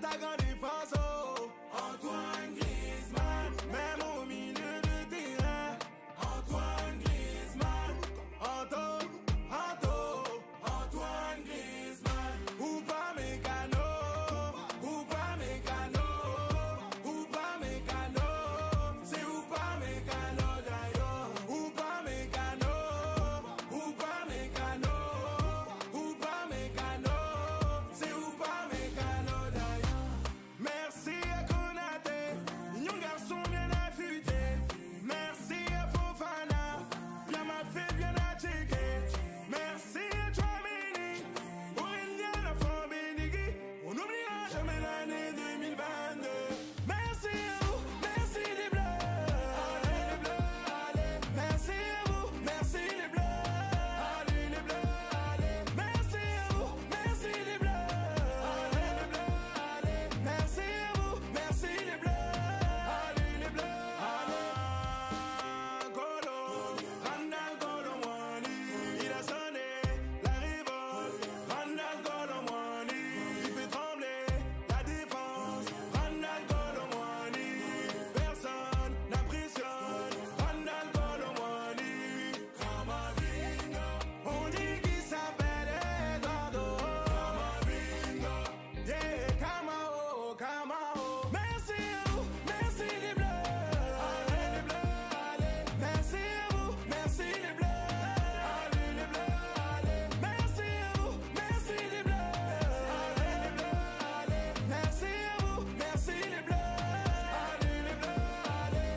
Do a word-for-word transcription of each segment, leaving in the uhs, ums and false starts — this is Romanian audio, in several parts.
attaquant défenseur. Antoine Griezmann, même au milieu de terrain. Antoine Griezmann, Anto, Anto, Antoine Griezmann. Ou pas mécano, ou pas mécano, ou pas mécano. C'est ou pas mécano d'ailleurs. Ou pas mécano, ou pas mécano, ou pas mécano. C'est ou pas mécano d'ailleurs. Merci à Konaté, mignon garçon bien affûté. Merci à Fofana, bien m'a fait, bien à checker. Merci à Chouameni, Aurélien Enfant Bénigui. On n'oubliera jamais l'année deux mille vingt-deux. Merci à vous, merci les bleus. Allez les bleus, allez. Merci à vous, merci les bleus. Allez les bleus, allez. Merci à vous, merci les bleus. Allez les bleus, allez. Merci à vous, merci les bleus. Allez les bleus, allez. Golo, Randal Golo Mwani. Il a sonné la révolte. Randal Golo Mwani. Il fait trembler la défense. Randal Golo Mwani. Personne n'impressionne. Randal Golo Mwani. Kamavinga. On dit qu'il s'appelle Eduardo. Kamavinga. Yeah, Kamao, Kamao. Merci à vous, merci les bleus. Allez les bleus, allez. Merci à vous, merci les bleus. Allez les bleus, allez. Merci à vous, merci les bleus. Allez les bleus, allez. Merci à vous, merci les bleus. Allez les bleus, allez.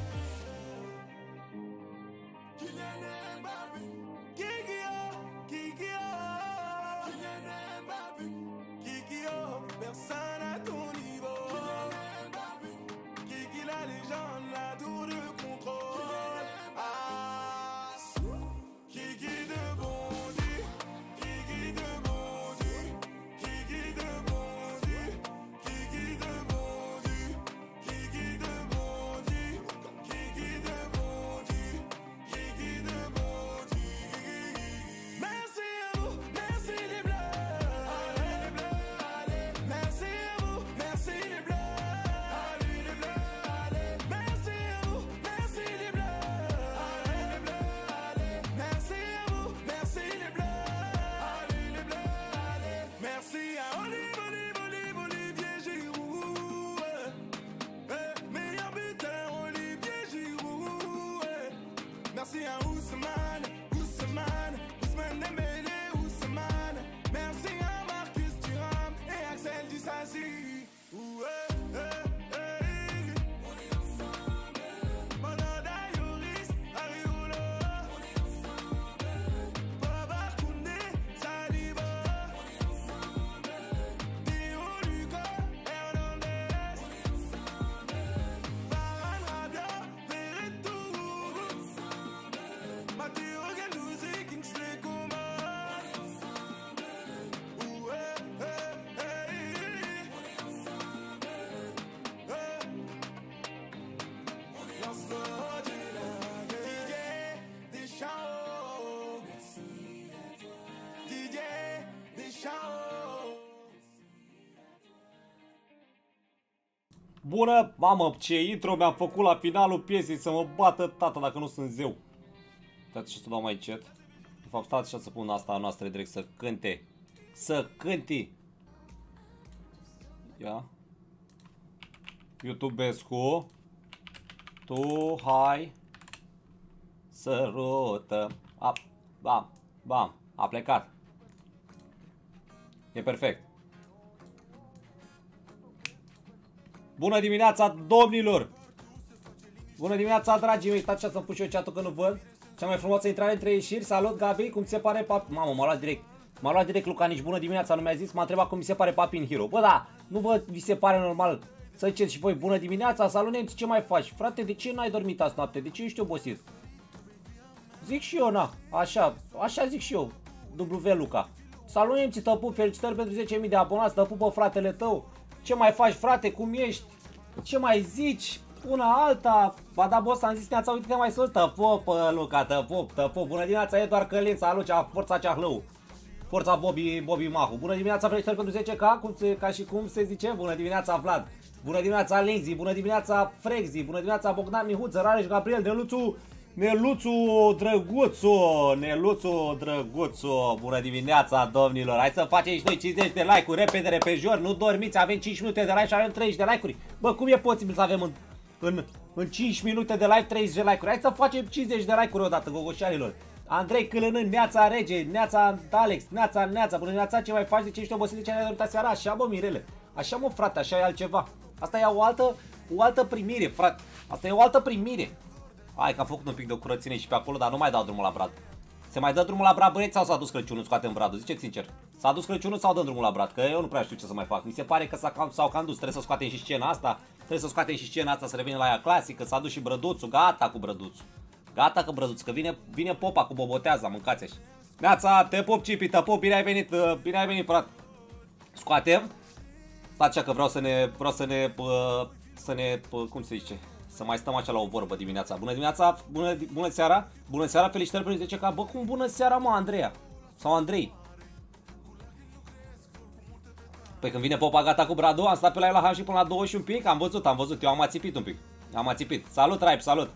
Kylian Mbappé. Kikio, Kikio. Kylian Mbappé. Kikio, personne à ton niveau. Kylian Mbappé. Kiki la légende, la tour de contrôle. Ah, Kiki de Bondy, Kiki de Bondy, Kiki de Bondy, Kiki de Bondy, Kiki de Bondy, Kiki de Bondy, Kiki de Bondy. Merci à vous, merci les bleus. Allez les bleus, allez. Merci à vous, merci les bleus. Allez les bleus, allez. Merci à vous, merci les bleus. Allez les bleus, allez. Merci à vous, merci les bleus. Allez les bleus, allez. Merci à Olive, Olive, Olive, Olivier Giroud. Eh, eh, meilleur buteur, Olivier Giroud. Eh. Merci à Ousmane, Ousmane, Ousmane Dembélé, Ousmane. Merci à Marcus Thuram et Axel Disasi. Ouh, eh, eh, eh. On est ensemble. Mandanda Yoris, Ariolo. On est ensemble. Baba Koundé, Saliba. On est ensemble. Théo Luca, Hernandez. On est ensemble. Varane, Rabiot, Verretou. On est ensemble. Matteo Guendouzi, Kingsley Coman. On est ensemble. Ouh, eh, eh, eh. On est ensemble. Eh. On est ensemble. Didier Deschamps. Merci à toi. Didier Deschamps. Bună, mamă, ce intro mi-am făcut la finalul piesei, să mă bată tata dacă nu sunt zeu. Uitați ce să dau mai încet. De fapt, stați așa să pun asta a noastră direct să cânte. Să cânte. Ia. YouTubescu. Tu, hai. Sărută. A, bam, bam, a plecat. E perfect. Bună dimineața, domnilor! Bună dimineața, dragii mei! Stați așa să-mi pun și eu chat-ul că nu văd. Cea mai frumoasă intrare între ieșiri. Salut, Gabi! Cum ți se pare papi? Mamă, m-a luat direct. M-a luat direct Lucanici. Bună dimineața, nu mi-a zis. M-a întrebat cum mi se pare papi în Hero. Bă, da, nu vă vi se pare normal să ziceți și voi bună dimineața? Salut, nemți, ce mai faci? Frate, de ce n-ai dormit azi noapte? De ce ești obosit? Zic și eu, na. Așa, așa zic și eu. W Luca. Salut, nemți, te pup. Felicitări pentru zece mii de abonați. Te pupă fratele tău. Ce mai faci, frate? Cum ești? Ce mai zici? Una alta. Ba da, boss, am zis neața, uite-te mai sus. Te pup, Luca, te pup, te pup. Bună dimineața, e doar Călin. Salut, cea forța cea hlău. Forța Bobby, Bobby Mahu. Bună dimineața, felicitări pentru zece K, cum se, ca și cum se zice. Bună dimineața, Vlad. Bună dimineața, Lengzi. Bună dimineața, Frexzi. Bună dimineața, Bogdan Mihuță, Rareș, Gabriel, Neluțu, Neluțu Drăguțu, Neluțu Drăguțu. Bună dimineața, domnilor. Hai să facem și noi cincizeci de like-uri repede, repejor. Nu dormiți, avem cinci minute de live și avem treizeci de like-uri. Bă, cum e posibil să avem în, în, în cinci minute de live treizeci de like-uri? Hai să facem cincizeci de like-uri odată, gogoșarilor. Andrei Câlănân, Neața Rege, Neața Alex, Neața, Neața, bună Neața, ce mai faci? De ce ești obosit? De ce ai dormit seara? Așa, bă, Mirele. Așa, mă, frate, așa e altceva. Asta e o altă, o altă primire, frate. Asta e o altă primire. Hai că am făcut un pic de curățenie și pe acolo, dar nu mai dau drumul la brad. Se mai dă drumul la brad, băieți, sau s-a dus Crăciunul? Scoatem bradul, ziceți sincer. S-a dus Crăciunul sau dăm drumul la brad? Că eu nu prea știu ce să mai fac. Mi se pare că s-au cam, cam dus. Trebuie să scoatem și scena asta. Trebuie să scoatem și scena asta, să revenim la ea clasică. S-a dus și brăduțul, gata cu brăduțul. Gata cu brăduțul, că vine, vine popa cu boboteaza, mâncați așa. Neața, te pup, Cipi, te pup, bine ai venit, bine ai venit, frate. Scoatem. Stați așa că vreau să ne, vreau să ne, să ne, cum se zice, să mai stăm așa la o vorbă dimineața. Bună dimineața, bună, bună seara, bună seara, felicitări pentru zece K. Bă, cum bună seara, mă, Andreea? Sau Andrei? Păi când vine popa gata cu Bradu, am stat pe la el la ham și până la două și un pic, am văzut, am văzut, eu am ațipit un pic. Am ațipit. Salut, Raip, salut.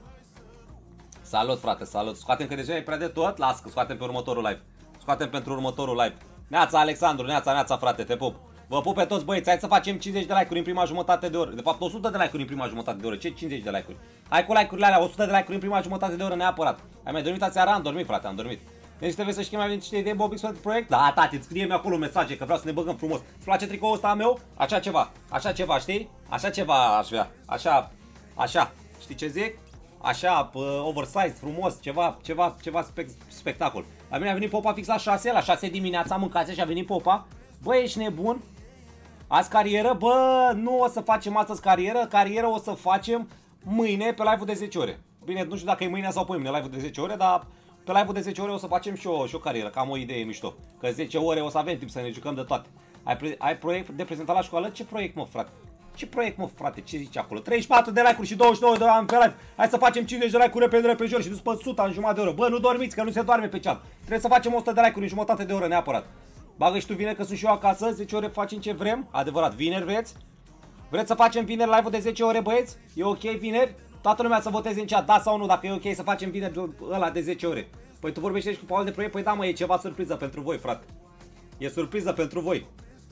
Salut, frate, salut. Scoatem că deja e prea de tot, las că scoatem pe următorul live. Scoatem pentru următorul live. Neața, Alexandru, neața, neața, frate, te pup. Vă pup pe toți, băieți, hai să facem cincizeci de like-uri în prima jumătate de oră. De fapt, o sută de like-uri în prima jumătate de oră. Ce cincizeci de like-uri? Hai cu like-urile alea, o sută de like-uri în prima jumătate de oră neapărat. Ai mai dormit aseară? Am dormit, frate, am dormit. Deci trebuie să știi mai niște idei, Bobix, pentru proiect? Da, tati, scrie-mi acolo mesaje, că vreau să ne băgăm frumos. Îți place tricoul ăsta al meu? Așa ceva, așa ceva, știi? Așa ceva aș vrea, așa, așa, știi ce zic? Așa, oversize, frumos, ceva, ceva, ceva spec spectacol. La mine a venit popa fix la șase, la șase dimineața, mâncați și a venit popa. Bă, ești nebun? Azi carieră? Bă, nu o să facem astăzi carieră, carieră o să facem mâine pe live-ul de zece ore. Bine, nu știu dacă e mâine sau poimine live-ul de zece ore, dar pe live-ul de zece ore o să facem și o, și o carieră, cam o idee mișto. Că zece ore o să avem timp să ne jucăm de toate. Ai, ai proiect de prezentat la școală? Ce proiect, mă, frate? Ce proiect, mă, frate? Ce zice acolo? treizeci și patru de like-uri și douăzeci și nouă de oameni pe live. Hai să facem cincizeci de like-uri repede, repejor și dus pe o sută în jumătate de oră. Bă, nu dormiți, că nu se doarme pe chat. Trebuie să facem o sută de like-uri în jumătate de oră neapărat. Bagă și tu vineri că sunt și eu acasă, zece ore facem ce vrem. Adevărat, vineri vreți? Vreți să facem vineri live-ul de zece ore, băieți? E ok vineri? Toată lumea să voteze în chat, da sau nu, dacă e ok să facem vineri ăla de zece ore. Păi tu vorbești aici cu Paul de proiect? Păi da, mă, e ceva surpriză pentru voi, frate. E surpriză pentru voi.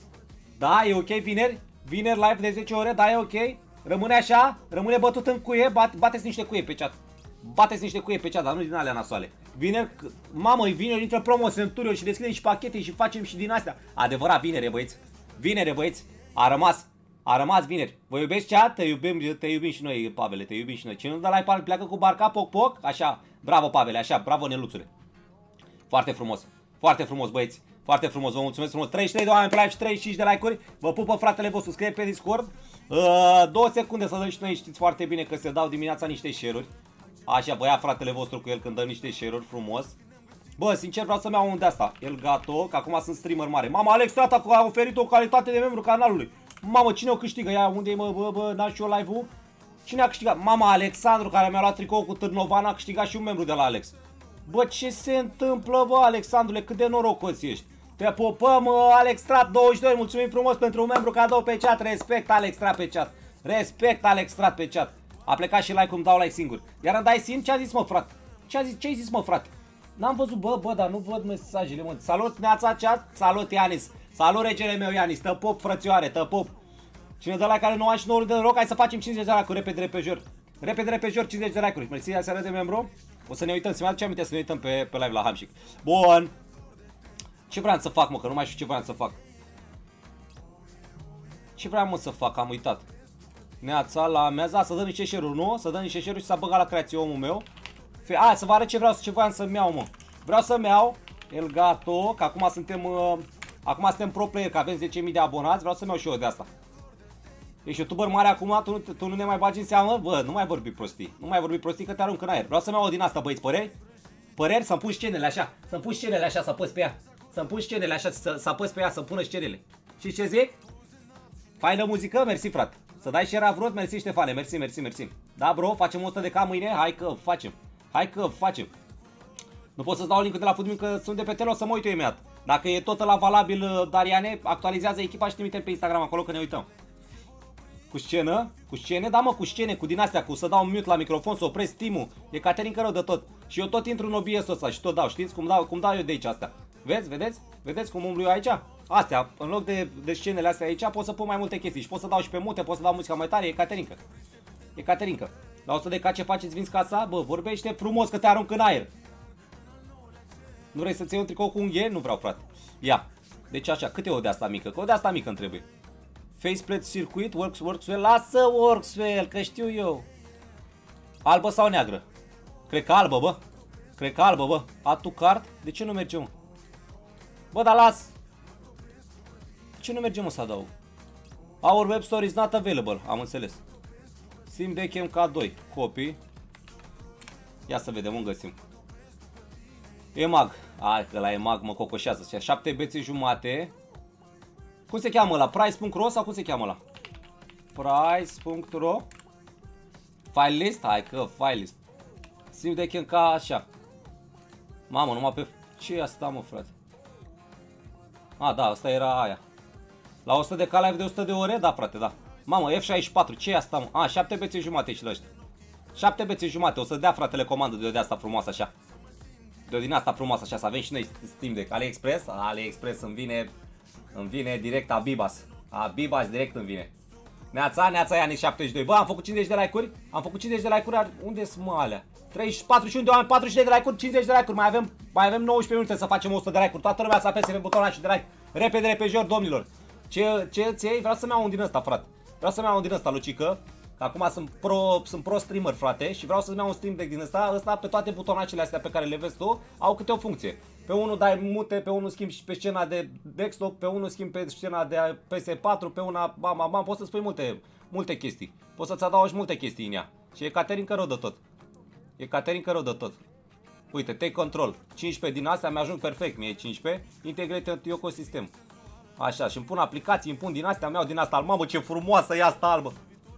Da, e ok vineri? Vineri live de zece ore, da, e ok? Rămâne așa? Rămâne bătut în cuie? Bate, bateți niște cuie pe chat. Bateți niște cuie pe chat, dar nu din alea nasoale. Vineri, mamă, vineri intră promo Centurion și deschidem și pachete și facem și din astea. Adevărat, vineri, băieți. Vineri, băieți. A rămas. A rămas vineri. Vă iubești chat? Te iubim, te iubim și noi, Pavele, te iubim și noi. Cine nu dă like pleacă cu barca, poc, poc. Așa, bravo, Pavele, așa, bravo, Neluțule. Foarte frumos. Foarte frumos, băieți. Foarte frumos, vă mulțumesc frumos. treizeci și trei de oameni pe live și treizeci și cinci de like-uri. Vă pupă fratele vostru, scrie pe Discord. Uh, două secunde să dăm și noi, știți foarte bine că se dau dimineața niște share-uri. Așa, băia fratele vostru cu el când dă niște share-uri frumos. Bă, sincer vreau să-mi iau un de asta. El gato, că acum sunt streamer mare. Mama, Alex Trata a oferit o calitate de membru canalului. Mamă, cine o câștigă? Ia, unde e, mă, bă, bă, n-am și eu live-ul? Cine a câștigat? Mama, Alexandru, care mi-a luat tricou cu Târnovan, a câștigat și un membru de la Alex. Bă, ce se întâmplă, bă, Alexandrule? Cât de norocos ești. Te popăm, Alex Strat douăzeci și doi, mulțumim frumos pentru un membru cadou pe chat. Respect, Alex Strat pe chat. Respect, Alex Strat pe chat. A plecat și like-ul, îmi dau like singur. Iar îmi dai sim? Ce a zis, mă, frate? Ce a zis, ce ai zis, mă, frate? N-am văzut, bă, bă, dar nu văd mesajele, mă. Salut, Neața chat. Salut, Ianis. Salut, regele meu, Ianis. Tă pop, frățioare, tă pop. Cine dă like care nu și nouă de noroc, hai să facem cincizeci de like-uri, repede, repejor. Repede, repejor, cincizeci de like-uri. Mersi de aseară de membru. O să ne uităm, să-mi aduce aminte să ne uităm pe, pe live la Hamșic. Bun. Ce vreau să fac, mă, că nu mai știu ce vreau să fac. Ce vreau, mă, să fac, am uitat. Neața la meaza, să dăm niște share-uri, nu? Să dăm niște share-uri și să băga la creație omul meu. A, să vă arăt ce vreau, ce vreau să-mi iau, mă. Vreau să-mi iau El Gato, că acum suntem uh, acum suntem pro player, că avem zece mii de abonați. Vreau să-mi iau și eu de asta. Ești youtuber mare acum, tu, tu nu ne mai bagi în seamă? Bă, nu mai vorbi prostii. Nu mai vorbi prostii că te arunc în aer. Vreau să-mi iau o din asta, băieți, păreri? Păreri? Să-mi pun scenele așa. Să-mi pun scenele așa, să apăs pe ea. Să-mi pun scenele așa, să, să apăs pe ea, să pună scenele. Și ce zic? Faină muzică? Mersi, frate. Să dai share vrut? Mersi, Ștefane. Mersi, mersi, mersi. Da, bro, facem o sută de K mâine? Hai că facem. Hai că facem. Nu pot să-ți dau link-ul de la Foodmin că sunt de pe tele, o să mă uit eu imediat. Dacă e tot la valabil, Dariane, actualizează echipa și trimite pe Instagram acolo că ne uităm. Cu scenă, cu scene, da mă, cu scene, cu din astea, cu să dau mute la microfon, să opresc stream-ul. E Caterinca rău de tot. Și eu tot intru în O B S-ul ăsta și tot dau, știți cum dau, cum dau eu de aici astea. Vezi, vedeți? Vedeți cum umblu eu aici? Astea, în loc de, de scenele astea aici, pot să pun mai multe chestii și pot să dau și pe mute, pot să dau muzica mai tare, e Caterinca. E Caterinca. La o sută de K ce faceți, vinzi casa? Bă, vorbește frumos că te arunc în aer. Nu vrei să-ți iei un tricou cu unghie? Nu vreau, frate. Ia. Deci așa, cât e o de asta mică? Că o de asta mică îmi trebuie. Faceplate circuit, works, works well. Lasă works well, că știu eu. Albă sau neagră? Cred că albă, bă. Cred că albă, bă. Add to cart? De ce nu merge, mă? Bă, dar las. De ce nu merge, mă, să adaug? Our web store is not available. Am înțeles. Steam Deck M K doi. Copy. Ia să vedem, unde găsim. E mag. Hai că la E mag mă cocoșează. șapte bețe jumate. Cum se cheamă la price punct ro sau cum se cheamă la price punct ro? File list? Hai că file list. Steam Deck M K așa. Mamă, numai pe... Ce e asta, mă, frate? A, da, asta era aia. La o sută de K live de o sută de ore? Da, frate, da. Mamă, F șaizeci și patru, ce e asta, mă? A, șapte bețe jumate și la ăștia. șapte bețe jumate, o să dea fratele comandă de o de asta frumoasă așa. De o din asta frumoasă așa, să avem și noi Steam Deck. AliExpress? AliExpress îmi vine, îmi vine direct Abibas. Abibas direct îmi vine. Neața, neața Ianic șaptezeci și doi. Bă, am făcut cincizeci de like-uri? Am făcut cincizeci de like-uri? Unde sunt mă alea? treizeci și patru, patruzeci și unu de oameni, patruzeci și doi de like-uri, cincizeci de like-uri. Mai avem, mai avem nouăsprezece minute să facem o sută de like-uri. Toată lumea să apese pe butonul și de like. Repede, repejor, domnilor. Ce, ce ți iei? Vreau să-mi iau un din ăsta, frate. Vreau să-mi iau un din ăsta, Lucică. Că acum sunt pro, sunt pro streamer, frate. Și vreau să-mi iau un stream deck din ăsta. Ăsta, pe toate butonacele astea pe care le vezi tu, au câte o funcție. Pe unul dai mute, pe unul schimbi și pe scena de desktop, pe unul schimbi pe scena de P S patru, pe una, bam, bam, bam. Poți să spui multe, multe chestii. Poți să-ți adaugi multe chestii în ea. Și e Caterinca rău de tot. E Caterinca rău de tot. Uite, take control. cincisprezece din astea mi-ajung perfect, mie cincisprezece. Integrated ecosystem. Așa, și îmi pun aplicații, îmi pun din astea, îmi iau din asta albă. Mamă, ce frumoasă e asta albă.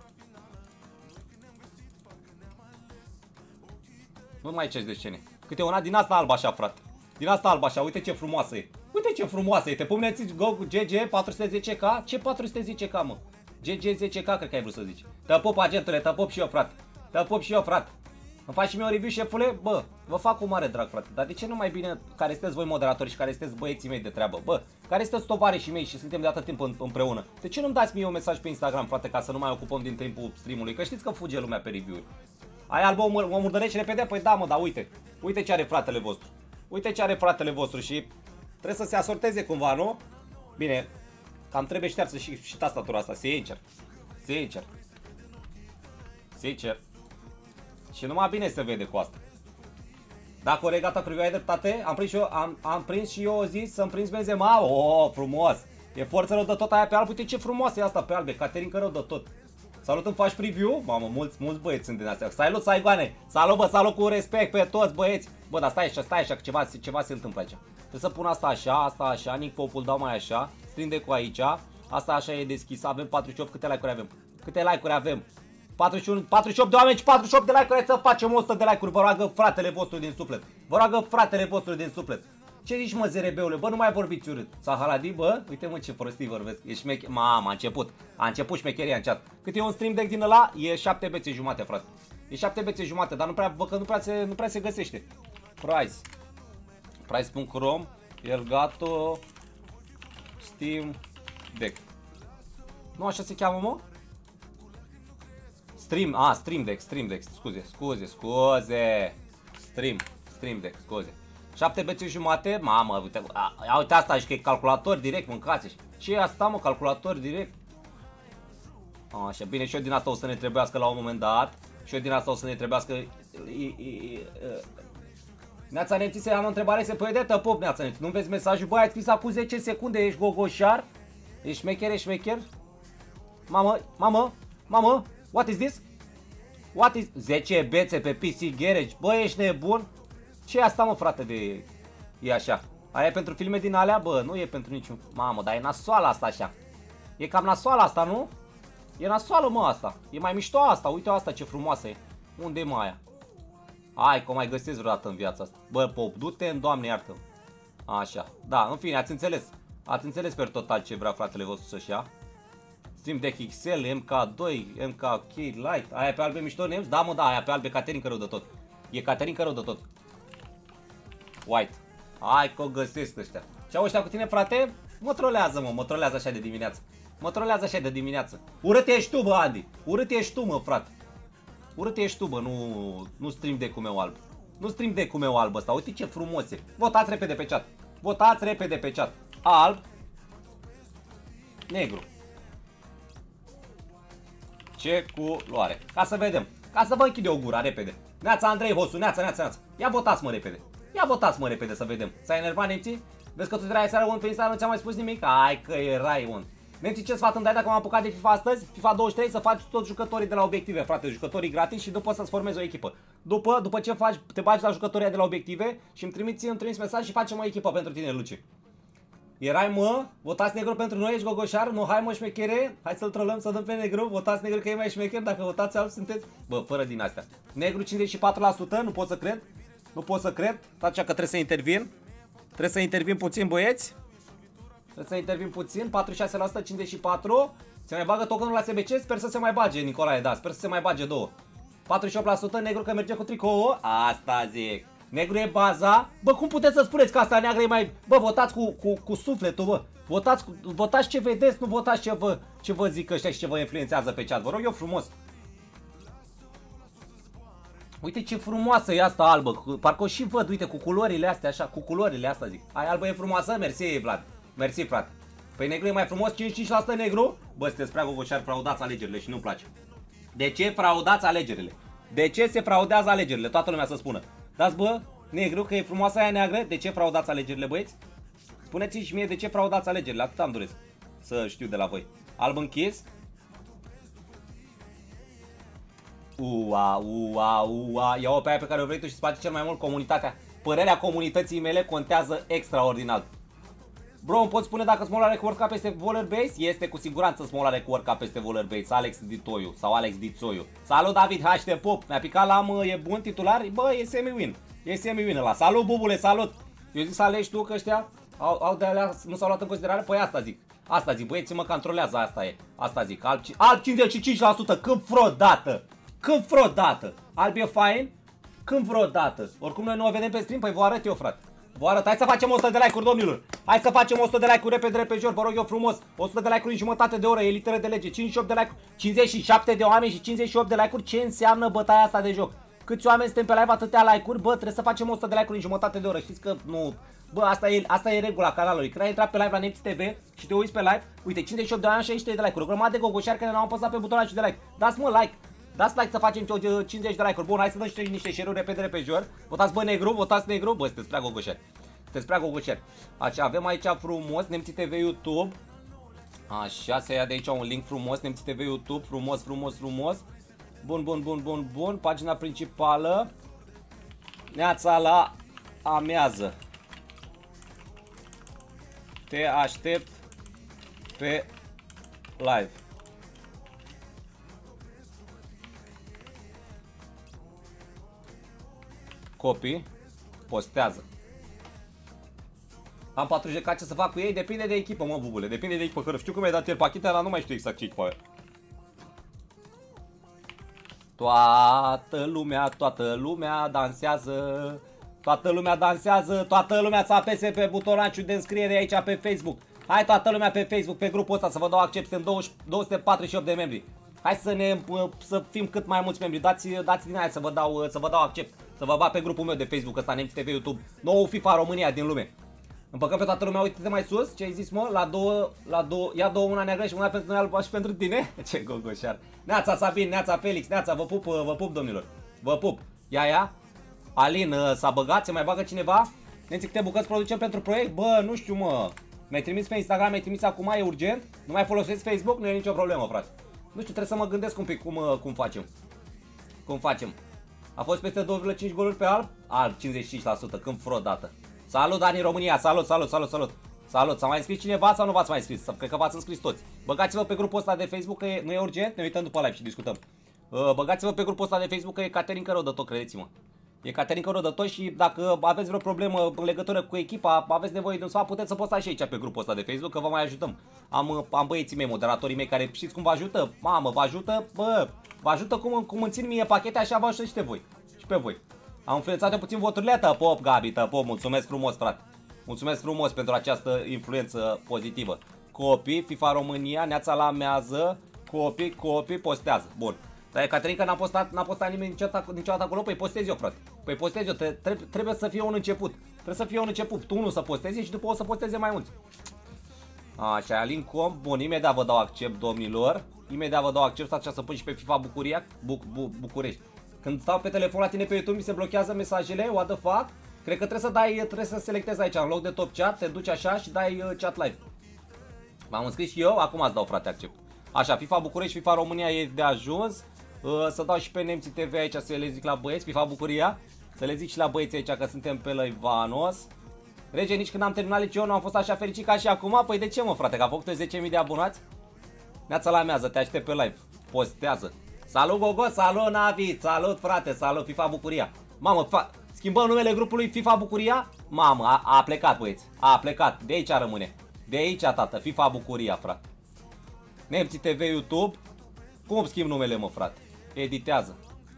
Nu mai ce de scene. Câte una din asta albă așa, frate. Din asta albă așa, uite ce frumoasă e. Uite ce frumoasă e. Te puneți G G patru sute zece K? Ce patru sute zece K, mă? G G zece K, cred că ai vrut să zici. Te pop, agentule, te pop și eu, frate. Te pop și eu, frate. Îmi faci și mie un review, șefule? Bă, vă fac cu mare drag, frate. Dar de ce nu mai bine care sunteți voi moderatori și care sunteți băieții mei de treabă? Bă, care sunteți tovarășii mei și suntem de atât timp în, împreună? De ce nu-mi dați mie un mesaj pe Instagram, frate, ca să nu mai ocupăm din timpul streamului? Că știți că fuge lumea pe review-uri. Ai albă, mă, mă murdărești repede? Păi da, mă, dar uite. Uite ce are fratele vostru. Uite ce are fratele vostru și trebuie să se asorteze cumva, nu? Bine, cam trebuie ștearsă și, și tastatura asta. Sincer. Sincer. Sincer. Și numai bine se vede cu asta. Dacă o regata privea ai dreptate, am prins și eu, am, am prins și eu o zi să-mi prins Benzema. Oh, frumos. E forță rău de tot aia pe alb. Uite ce frumoasă e asta pe albe. Caterinca rău de tot. Salut, îmi faci preview? Mamă, mulți, mulți băieți sunt din astea. Salut, Saigoane. Salut, bă, salut cu respect pe toți băieți. Bă, dar stai așa, stai așa, că ceva, ceva se întâmplă aici. Trebuie să pun asta așa, asta așa, Nick Popul dau mai așa. Strinde cu aici. Asta așa e deschisă. Avem patruzeci și opt. Câte like-uri avem? Câte like-uri avem? patruzeci și unu, patruzeci și opt de oameni și patruzeci și opt de like-uri. Să facem o sută de like-uri. Vă roagă fratele vostru din suflet. Vă roagă fratele vostru din suflet. Ce zici, mă, zerebeule? Bă, nu mai vorbiți urât. Sahaladi, bă, uite, mă, ce prostii vorbesc. E șmecher. Mamă, a început. A început șmecheria în chat. Cât e un stream deck din ăla? E șapte bețe jumate, frate. E șapte bețe jumate, dar nu prea, vă că nu prea se, nu prea se găsește. Price. price punct rom. Elgato Steam Deck. Nu așa se cheamă, mă? Stream, a, Stream Deck, Stream Deck, scuze, scuze, scuze. Stream, Stream Deck, scuze. șapte bețe jumate, mamă, uite, a, a, uite asta, și că e calculator direct, mâncați. Ce e asta, mă, calculator direct? A, așa, bine, și eu din asta o să ne trebuiască la un moment dat. Și eu din asta o să ne trebuiască. Neața Neții, se am o întrebare, se poate de pop, Neața Neții. Nu vezi mesajul? Băi, ai scris acum zece secunde, ești gogoșar? Ești șmecher, ești șmecher? Mamă, mamă, mamă, what is this? What is... zece bețe pe P C Garage, bă, ești nebun? Ce e asta, mă, frate, de... E așa. Aia e pentru filme din alea? Bă, nu e pentru niciun... Mamă, dar e nasoală asta așa. E cam nasoală asta, nu? E nasoală, mă, asta. E mai mișto asta. Uite asta ce frumoasă e. Unde e mai aia? Hai că o mai găsesc vreodată în viața asta. Bă, pop, du-te în Doamne iartă. Așa, da, în fine, ați înțeles. Ați înțeles pe total ce vrea fratele vostru să-și ia. Stream Deck X L, M K doi, M K K Lite. Aia pe albe mișto, Nems? Da, mă, da, aia pe albe Caterinca rău de tot. E Caterinca rău de tot. White. Hai că o găsesc ăștia. Ce-au ăștia cu tine, frate? Mă trolează, mă, mă trolează așa de dimineață. Mă trolează așa de dimineață. Urât ești tu, bă, Adi. Urât ești tu, mă, frate. Urât ești tu, bă, nu, nu stream Deck-ul meu alb. Nu stream Deck-ul meu alb ăsta. Uite ce frumos e. Votați repede pe chat. Votați repede pe chat. Alb. Negru. Ce culoare? Ca să vedem. Ca să vă închid eu gura repede. Neața Andrei Hosu, neața, neața, neața. Ia votați, mă, repede. Ia votați, mă, repede să vedem. S-a enervat, nemții? Vezi că tu erai seara un pe Instagram, nu ți-am mai spus nimic? Hai că erai un. Nemții, ce sfat îmi dai dacă m-am apucat de FIFA astăzi? FIFA douăzeci și trei, să faci toți jucătorii de la obiective, frate, jucătorii gratis și după să-ți formezi o echipă. După, după ce faci, te bagi la jucătorii de la obiective și îmi trimiți, îmi trimiți mesaj și facem o echipă pentru tine, Luci. Erai, mă, votați negru pentru noi, ești gogoșar, nu, hai mă șmechere, hai să-l trolăm, să dăm pe negru, votați negru că e mai șmecher, dacă votați alb sunteți, bă, fără din astea. Negru cincizeci și patru la sută, nu pot să cred, nu pot să cred, taci că trebuie să intervin, trebuie să intervin puțin, băieți, trebuie să intervin puțin, patruzeci și șase la sută, cincizeci și patru, se mai bagă tokenul la S B C, sper să se mai bage, Nicolae, da, sper să se mai bage două, patruzeci și opt la sută, negru că merge cu tricou, asta zic. Negru e baza. Bă, cum puteți să spuneți că asta neagră e mai... Bă, votați cu, cu, cu sufletul, bă. Votați, cu... votați ce vedeți, nu votați ce vă, ce vă zic ăștia și ce vă influențează pe chat. Vă rog eu frumos. Uite ce frumoasă e asta albă. Parcă o și văd, uite, cu culorile astea, așa, cu culorile astea zic. Ai albă e frumoasă? Mersi, Vlad. Mersi, frate. Păi negru e mai frumos, cincizeci și cinci la sută negru? Bă, sunteți prea gogoșari, fraudați alegerile și nu-mi place. De ce fraudați alegerile? De ce se fraudează alegerile? Toată lumea să spună. Dați, bă, negru, că e frumoasă aia neagră. De ce fraudați alegerile, băieți? Spuneți-mi și mie de ce fraudați alegerile. Atât am doresc să știu de la voi. Alb închis. Ua, ua, ua. Ia-o pe aia pe care o vrei tu și îți place cel mai mult comunitatea. Părerea comunității mele contează extraordinar. Bro, îmi poți spune dacă Small are cu World Cup peste Waller Base? Este cu siguranță Small are cu World Cup peste Waller Base. Alex Ditoiu sau Alex Dițoiu. Salut David, H T Pop. Mi-a picat la mă, e bun titular? Bă, e semi-win. E semi-win ăla. Salut Bubule, salut. Eu zic să alegi tu că ăștia au, au de alea, nu s-au luat în considerare? Păi asta zic. Asta zic, băieți, mă controlează, asta e. Asta zic. Alb, alb cincizeci și cinci la sută, când vreodată. Când vreodată. Alb e fain? Când vreodată. Oricum noi nu o vedem pe stream, păi vă arăt eu, frate. Vă arăt, hai să facem o sută de like-uri, domnilor. Hai să facem o sută de like-uri repede, repejor, vă rog eu frumos. o sută de like-uri în jumătate de oră, e literă de lege. cincizeci și opt de like-uri, cincizeci și șapte de oameni și cincizeci și opt de like-uri. Ce înseamnă bătaia asta de joc? Câți oameni suntem pe live, atâtea like-uri? Bă, trebuie să facem o sută de like-uri în jumătate de oră. Știți că nu... Bă, asta e, asta e regula canalului. Când ai intrat pe live la Nemții T V și te uiți pe live, uite, cincizeci și opt de oameni, șaizeci și trei de like-uri. O grămadă de gogoșari care n-au apăsat pe butonul de like. Dați mă like. Dați like să facem cincizeci de like-uri. Bun, hai să dăm și niște share-uri repede, repejor. Votați bă negru, votați negru. Bă, sunteți prea gogoșari. Sunteți prea gogoșeri. Așa, avem aici frumos Nemții T V YouTube. Așa, se ia de aici un link frumos, Nemții T V YouTube, frumos, frumos, frumos. Bun, bun, bun, bun, bun. Pagina principală. Neața la amiază. Te aștept pe live. Copii. Postează. Am patru G K, ce să fac cu ei? Depinde de echipă, mă, bubule. Depinde de echipă. Că știu cum ai dat ieri pachete, dar nu mai știu exact ce echipă. Toată lumea, toată lumea dansează. Toată lumea dansează. Toată lumea să apese pe butonaciul de înscriere aici pe Facebook. Hai toată lumea pe Facebook, pe grupul ăsta, să vă dau accept. Suntem două sute patruzeci și opt de membri. Hai să ne să fim cât mai mulți membri. Dați, dați din aia să vă dau, să vă dau accept. Să vă bat pe grupul meu de Facebook ăsta, Nemții T V YouTube. Nou FIFA România din lume. Împăcăm pe toată lumea, uite-te mai sus, ce ai zis, mă? La două, la două, ia două, una neagră și una pentru noi albă și pentru tine? Ce gogoșar. Neața Sabin, neața Felix, neața, vă pup, vă pup, domnilor. Vă pup. Ia, ia. Alin, s-a băgat, se mai bagă cineva? Ne zic câte bucăți producem pentru proiect? Bă, nu știu, mă. Mi-ai trimis pe Instagram, mi-ai trimis acum, e urgent? Nu mai folosesc Facebook? Nu e nicio problemă, frate. Nu știu, trebuie să mă gândesc un pic cum, cum facem. Cum facem. A fost peste doi virgulă cinci goluri pe alb? Alb, cincizeci și cinci la sută, când vreodată. Salut, Dani România, salut, salut, salut, salut. Salut, s-a mai înscris cineva sau nu v-ați mai înscris? Cred că v-ați înscris toți. Băgați-vă pe grupul ăsta de Facebook, că e, nu e urgent, ne uităm după live și discutăm. Uh, Băgați-vă pe grupul ăsta de Facebook, că e Caterinca rău de tot, credeți-mă. E Caterinca Rodător și dacă aveți vreo problemă în legătură cu echipa, aveți nevoie de un sfat, puteți să postați și aici pe grupul ăsta de Facebook, că vă mai ajutăm. Am, am băieții mei, moderatorii mei, care știți cum vă ajută? Mamă, vă ajută, bă, vă ajută cum, cum îmi țin mie pachete, așa vă ajută și pe voi. Și pe voi. Am influențat puțin voturile, tăpop, Gabi, tăpop, mulțumesc frumos, frate. Mulțumesc frumos pentru această influență pozitivă. Copii, FIFA România, Neața la Mează, copii, copii, postează. Bun. Dar Caterinca n-a postat, n-a postat nimeni niciodată, niciodată acolo, păi postez eu, frate. Păi postez eu, trebuie, trebuie să fie un început. Trebuie să fie un început. Tu unul să postezi și după o să posteze mai mulți. Așa, Alin Com, bun, imediat vă dau accept, domnilor. Imediat vă dau accept, stați așa să pun și pe FIFA Bucuria, Buc, Bu, București. Când stau pe telefon la tine pe YouTube, mi se blochează mesajele, what the fuck? Cred că trebuie să dai, trebuie să selectezi aici, în loc de top chat, te duci așa și dai uh, chat live. M-am înscris și eu, acum îți dau, frate, accept. Așa, FIFA București, FIFA România e de ajuns. Uh, să dau și pe Nemții T V aici să le zic la băieți, FIFA Bucuria. Să le zic și la băieții aici că suntem pe Lăivanos. Rege, nici când am terminat liceul nu am fost așa fericit ca și acum. Păi de ce, mă, frate, că a făcut zece mii de abonați? Neața la Mează, te aștept pe live. Postează. Salut, Gogo, salut, Navi, salut, frate, salut, FIFA Bucuria. Mamă, fa schimbăm numele grupului FIFA Bucuria? Mamă, a, a plecat, băieți, a plecat, de aici rămâne. De aici, tată, FIFA Bucuria, frate. Nemții T V YouTube. Cum schimb numele, mă, frate? Editează.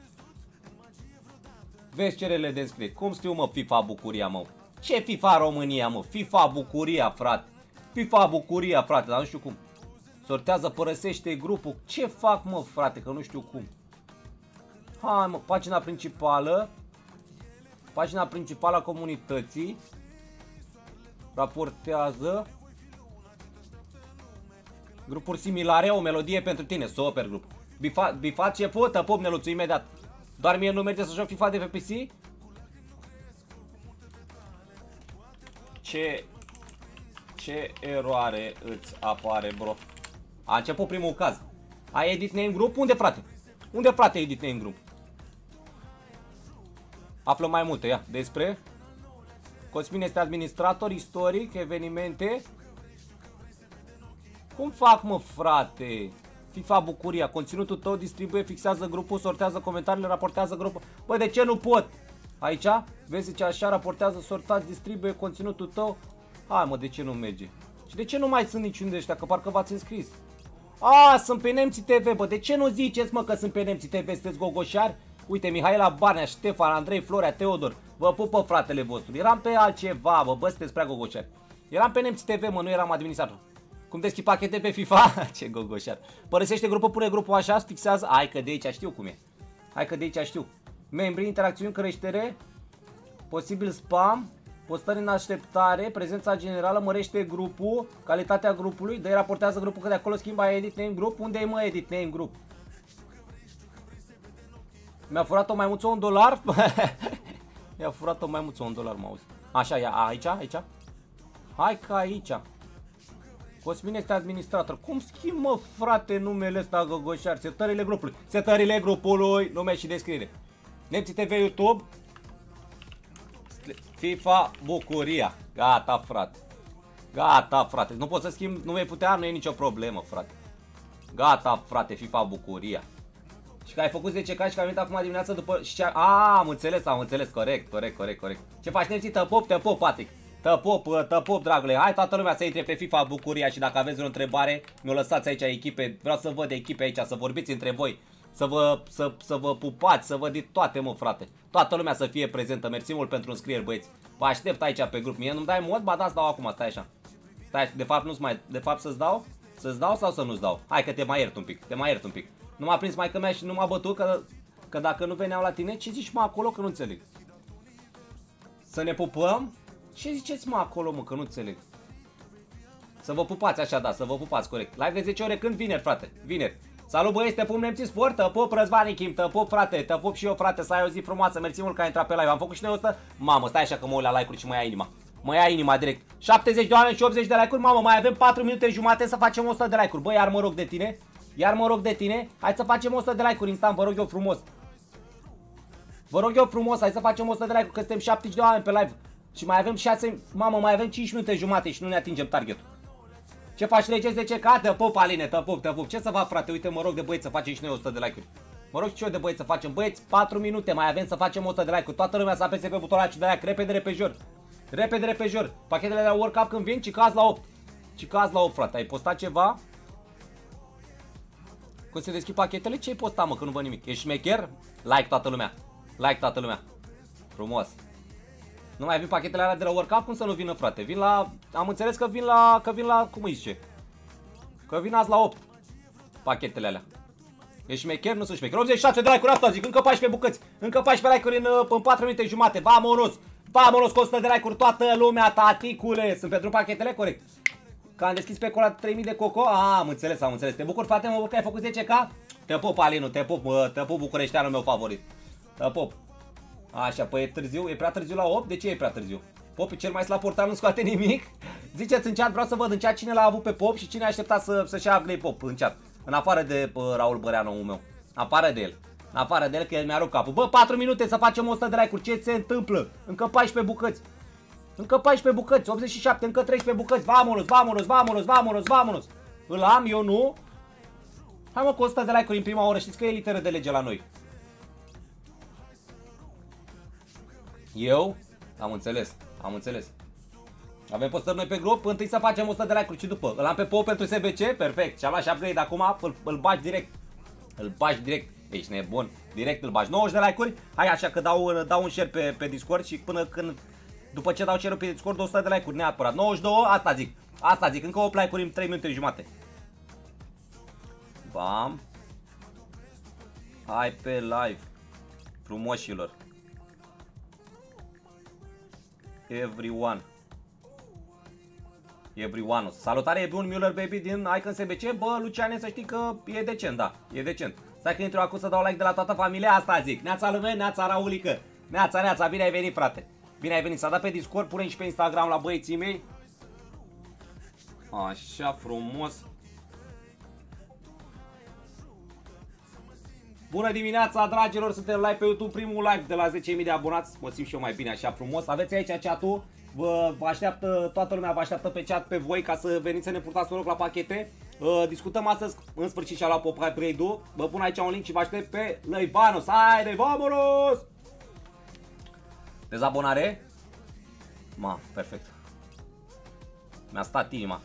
Vezi cerele de înscriere. Cum scriu, mă, FIFA Bucuria, mă? Ce FIFA România, mă? FIFA Bucuria, frate. FIFA Bucuria, frate, dar nu știu cum. Sortează, părăsește grupul. Ce fac, mă, frate, că nu știu cum. Hai, mă, pagina principală. Pagina principală a comunității. Raportează. Grupuri similare, o melodie pentru tine. Super grup. Bifa, bifa ce fotă, pop, Neluțu, imediat. Doar mie nu merge să joc FIFA de pe P C? Ce... Ce eroare îți apare, bro? A început primul caz. Ai edit name group? Unde, frate? Unde, frate, edit name group? Află mai multe, ia, despre... Cosmin este administrator, istoric, evenimente... Cum fac, mă, frate? FIFA Bucuria, conținutul tău distribuie, fixează grupul, sortează comentariile, raportează grupul. Bă, de ce nu pot? Aici? Vezi ce așa, raportează, sortați, distribuie conținutul tău. Hai, mă, de ce nu merge? Și de ce nu mai sunt niciun de ăștia? Că parcă v-ați înscris. A, sunt pe Nemții T V, bă, de ce nu ziceți, mă, că sunt pe Nemții T V, sunteți gogoșari? Uite, Mihaela Barnea, Ștefan, Andrei, Florea, Teodor. Vă pupă, fratele vostru. Eram pe altceva, bă, bă, sunteți prea gogoșari. Eram pe Nemții T V, mă, nu eram administrator. Cum deschizi pachete pe FIFA? Ce gogoșar. Părăsește grupul, pune grupul așa, fixează. Hai că de aici știu cum e. Hai că de aici știu. Membri, interacțiuni, creștere. Posibil spam. Postări în așteptare. Prezența generală, mărește grupul. Calitatea grupului. Dă-i raportează grupul, că de acolo schimba edit name group. Unde e, mă, edit name group? Mi-a furat-o maimuță un dolar? Mi-a furat-o maimuță un dolar, mă auzi. Așa, ia, aici, aici. Hai că aici. Cosmin este administrator. Cum schimb, mă, frate, numele ăsta, gogoșar? Setările grupului. Setările grupului. Nume și descriere. Nemții T V YouTube. FIFA Bucuria. Gata, frate. Gata, frate. Nu pot să schimb, nu vei putea, nu e nicio problemă, frate. Gata, frate, FIFA Bucuria. Și că ai făcut zece K și că ai venit acum dimineața după... Și ce... A, am înțeles, am înțeles. Corect, corect, corect, corect. Ce faci, Nemții? Tăpop, tăpop, Patrick. Tăpop, tăpop, dragule. Hai toată lumea să intre pe FIFA Bucuria și dacă aveți o întrebare, mi-o lăsați aici echipe. Vreau să văd echipe aici, să vorbiți între voi. Să vă, să, să vă pupați, să vă de toate, mă, frate. Toată lumea să fie prezentă. Mersi mult pentru înscrieri, băieți. Vă aștept aici pe grup. Mie nu-mi dai mod? Ba da, îți dau acum, stai așa. Stai, de fapt nu-ți mai... De fapt să-ți dau? Să-ți dau sau să nu-ți dau? Hai că te mai iert un pic, te mai iert un pic. Nu m-a prins maică mea și nu m-a bătut că, că dacă nu veneau la tine, ce zici, mă, acolo, că nu înțeleg? Să ne pupăm? Ce ziceți, mă, acolo, mă, că nu înțeleg? Să vă pupați așa, da, să vă pupați, corect. Live de zece ore când? Vineri, frate, vineri. Salut, băieți, te pup, Nemții Sport, te pup, Răzvan Kim, te pup, frate, te pup și eu, frate, să ai o zi frumoasă. Mersi mult că ai intrat pe live. Am făcut și noi o sută. Mamă, stai așa că mă uit la like-uri și mă ia inima. Mă ia inima direct. șaptezeci de oameni și optzeci de like-uri. Mamă, mai avem patru minute jumate să facem o sută de like-uri. Băi, iar mă rog de tine. Iar mă rog de tine. Hai să facem o sută de like-uri instant, vă rog eu frumos. Vă rog eu frumos, hai să facem o sută de like-uri, că suntem șaptezeci de oameni pe live. Și mai avem șase, mamă, mai avem cinci minute jumate și nu ne atingem targetul. Ce faci, Rege zece K? Te pup, Aline, te pup, te pup. Ce să fac, frate? Uite, mă rog de băieți să facem și noi o sută de like-uri. Mă rog și eu de băieți să facem. Băieți, patru minute mai avem să facem o sută de like-uri. Toată lumea să apese pe butonul acela de like. Repede, repejor. Repede, repejor. Pachetele de la World Cup când vin, ci caz la opt. Ci caz la opt, frate. Ai postat ceva? Cum se deschid pachetele? Ce ai postat, mă, că nu văd nimic? Ești șmecher? Like toată lumea. Like toată lumea. Frumos. Nu mai vin pachetele alea de la World Cup? Cum să nu vină, frate? Vin la... Am înțeles că vin la... Că vin la... Cum îi zice? Că vin azi la opt. Pachetele alea. Ești șmecher? Nu sunt șmecher. optzeci și șase de like-uri asta zic. Încă paisprezece bucăți. Încă paisprezece like-uri în, în patru minute jumate. Vamonos! Vamonos cu o sută de like-uri toată lumea, taticule. Sunt pentru pachetele? Corect. Că am deschis pe acolo trei mii de coco. Ah, am înțeles, am înțeles. Te bucur, frate, mă bucur că ai făcut zece K? Te pup, Alinu, te pup, mă, te pup, bucureșteanul meu favorit. Te pup. Așa, păi e târziu, e prea târziu la opt? De ce e prea târziu? Popi cel mai slab portal nu scoate nimic? Ziceți în chat, vreau să văd în chat cine l-a avut pe Pop și cine a așteptat să, să-și ia Grey Pop în chat. În afară de uh, Raul Băreanu, omul meu. În afară de el. În afară de el, că el mi-a rupt capul. Bă, patru minute să facem o sută de like-uri. Ce se întâmplă? Încă paisprezece bucăți. Încă paisprezece bucăți. optzeci și șapte, încă treisprezece bucăți. Vamonos, vamonos, vamonos, vamonos, vamonos. Îl am, eu nu. Hai mă cu o sută de like-uri în prima oră. Știți că e literă de lege la noi. Eu? Am înțeles. Am înțeles. Avem postări noi pe grup. Întâi să facem o sută de like-uri și după. Îl am pe Pop pentru S B C. Perfect. Și-am luat și upgrade acum. Îl, îl bagi direct. Îl bagi direct. Ești nebun. Direct îl bagi. nouăzeci de like-uri. Hai așa că dau, dau un share pe, pe Discord și până când... După ce dau share pe Discord, o sută de like-uri neapărat. nouăzeci și doi, asta zic. Asta zic. Încă opt like-uri în trei minute jumate. Bam. Hai pe live. Frumoșilor. Everyone. Everyone. Salutare, e bun Müller Baby din Icon S B C. Bă, Luciane, să știi că e decent, da. E decent. Stai că intru acum să dau like de la toată familia. Asta zic. Neața lume, neața Raulică. Neața, neața, bine ai venit, frate. Bine ai venit. S-a dat pe Discord, punem și pe Instagram la băieții mei. Așa, frumos. Bună dimineața, dragilor, suntem live pe YouTube, primul live de la zece mii de abonați. Mă simt și eu mai bine, așa frumos. Aveți aici chat-ul, vă, vă așteaptă, toată lumea vă așteaptă pe chat pe voi ca să veniți să ne purtați pe loc la pachete. Uh, discutăm astăzi, în sfârșit și-a luat Pop upgrade-ul. Vă pun aici un link și vă aștept pe Lăivanos. Haide, vamonos! Dezabonare? Ma, perfect. Mi-a stat inima.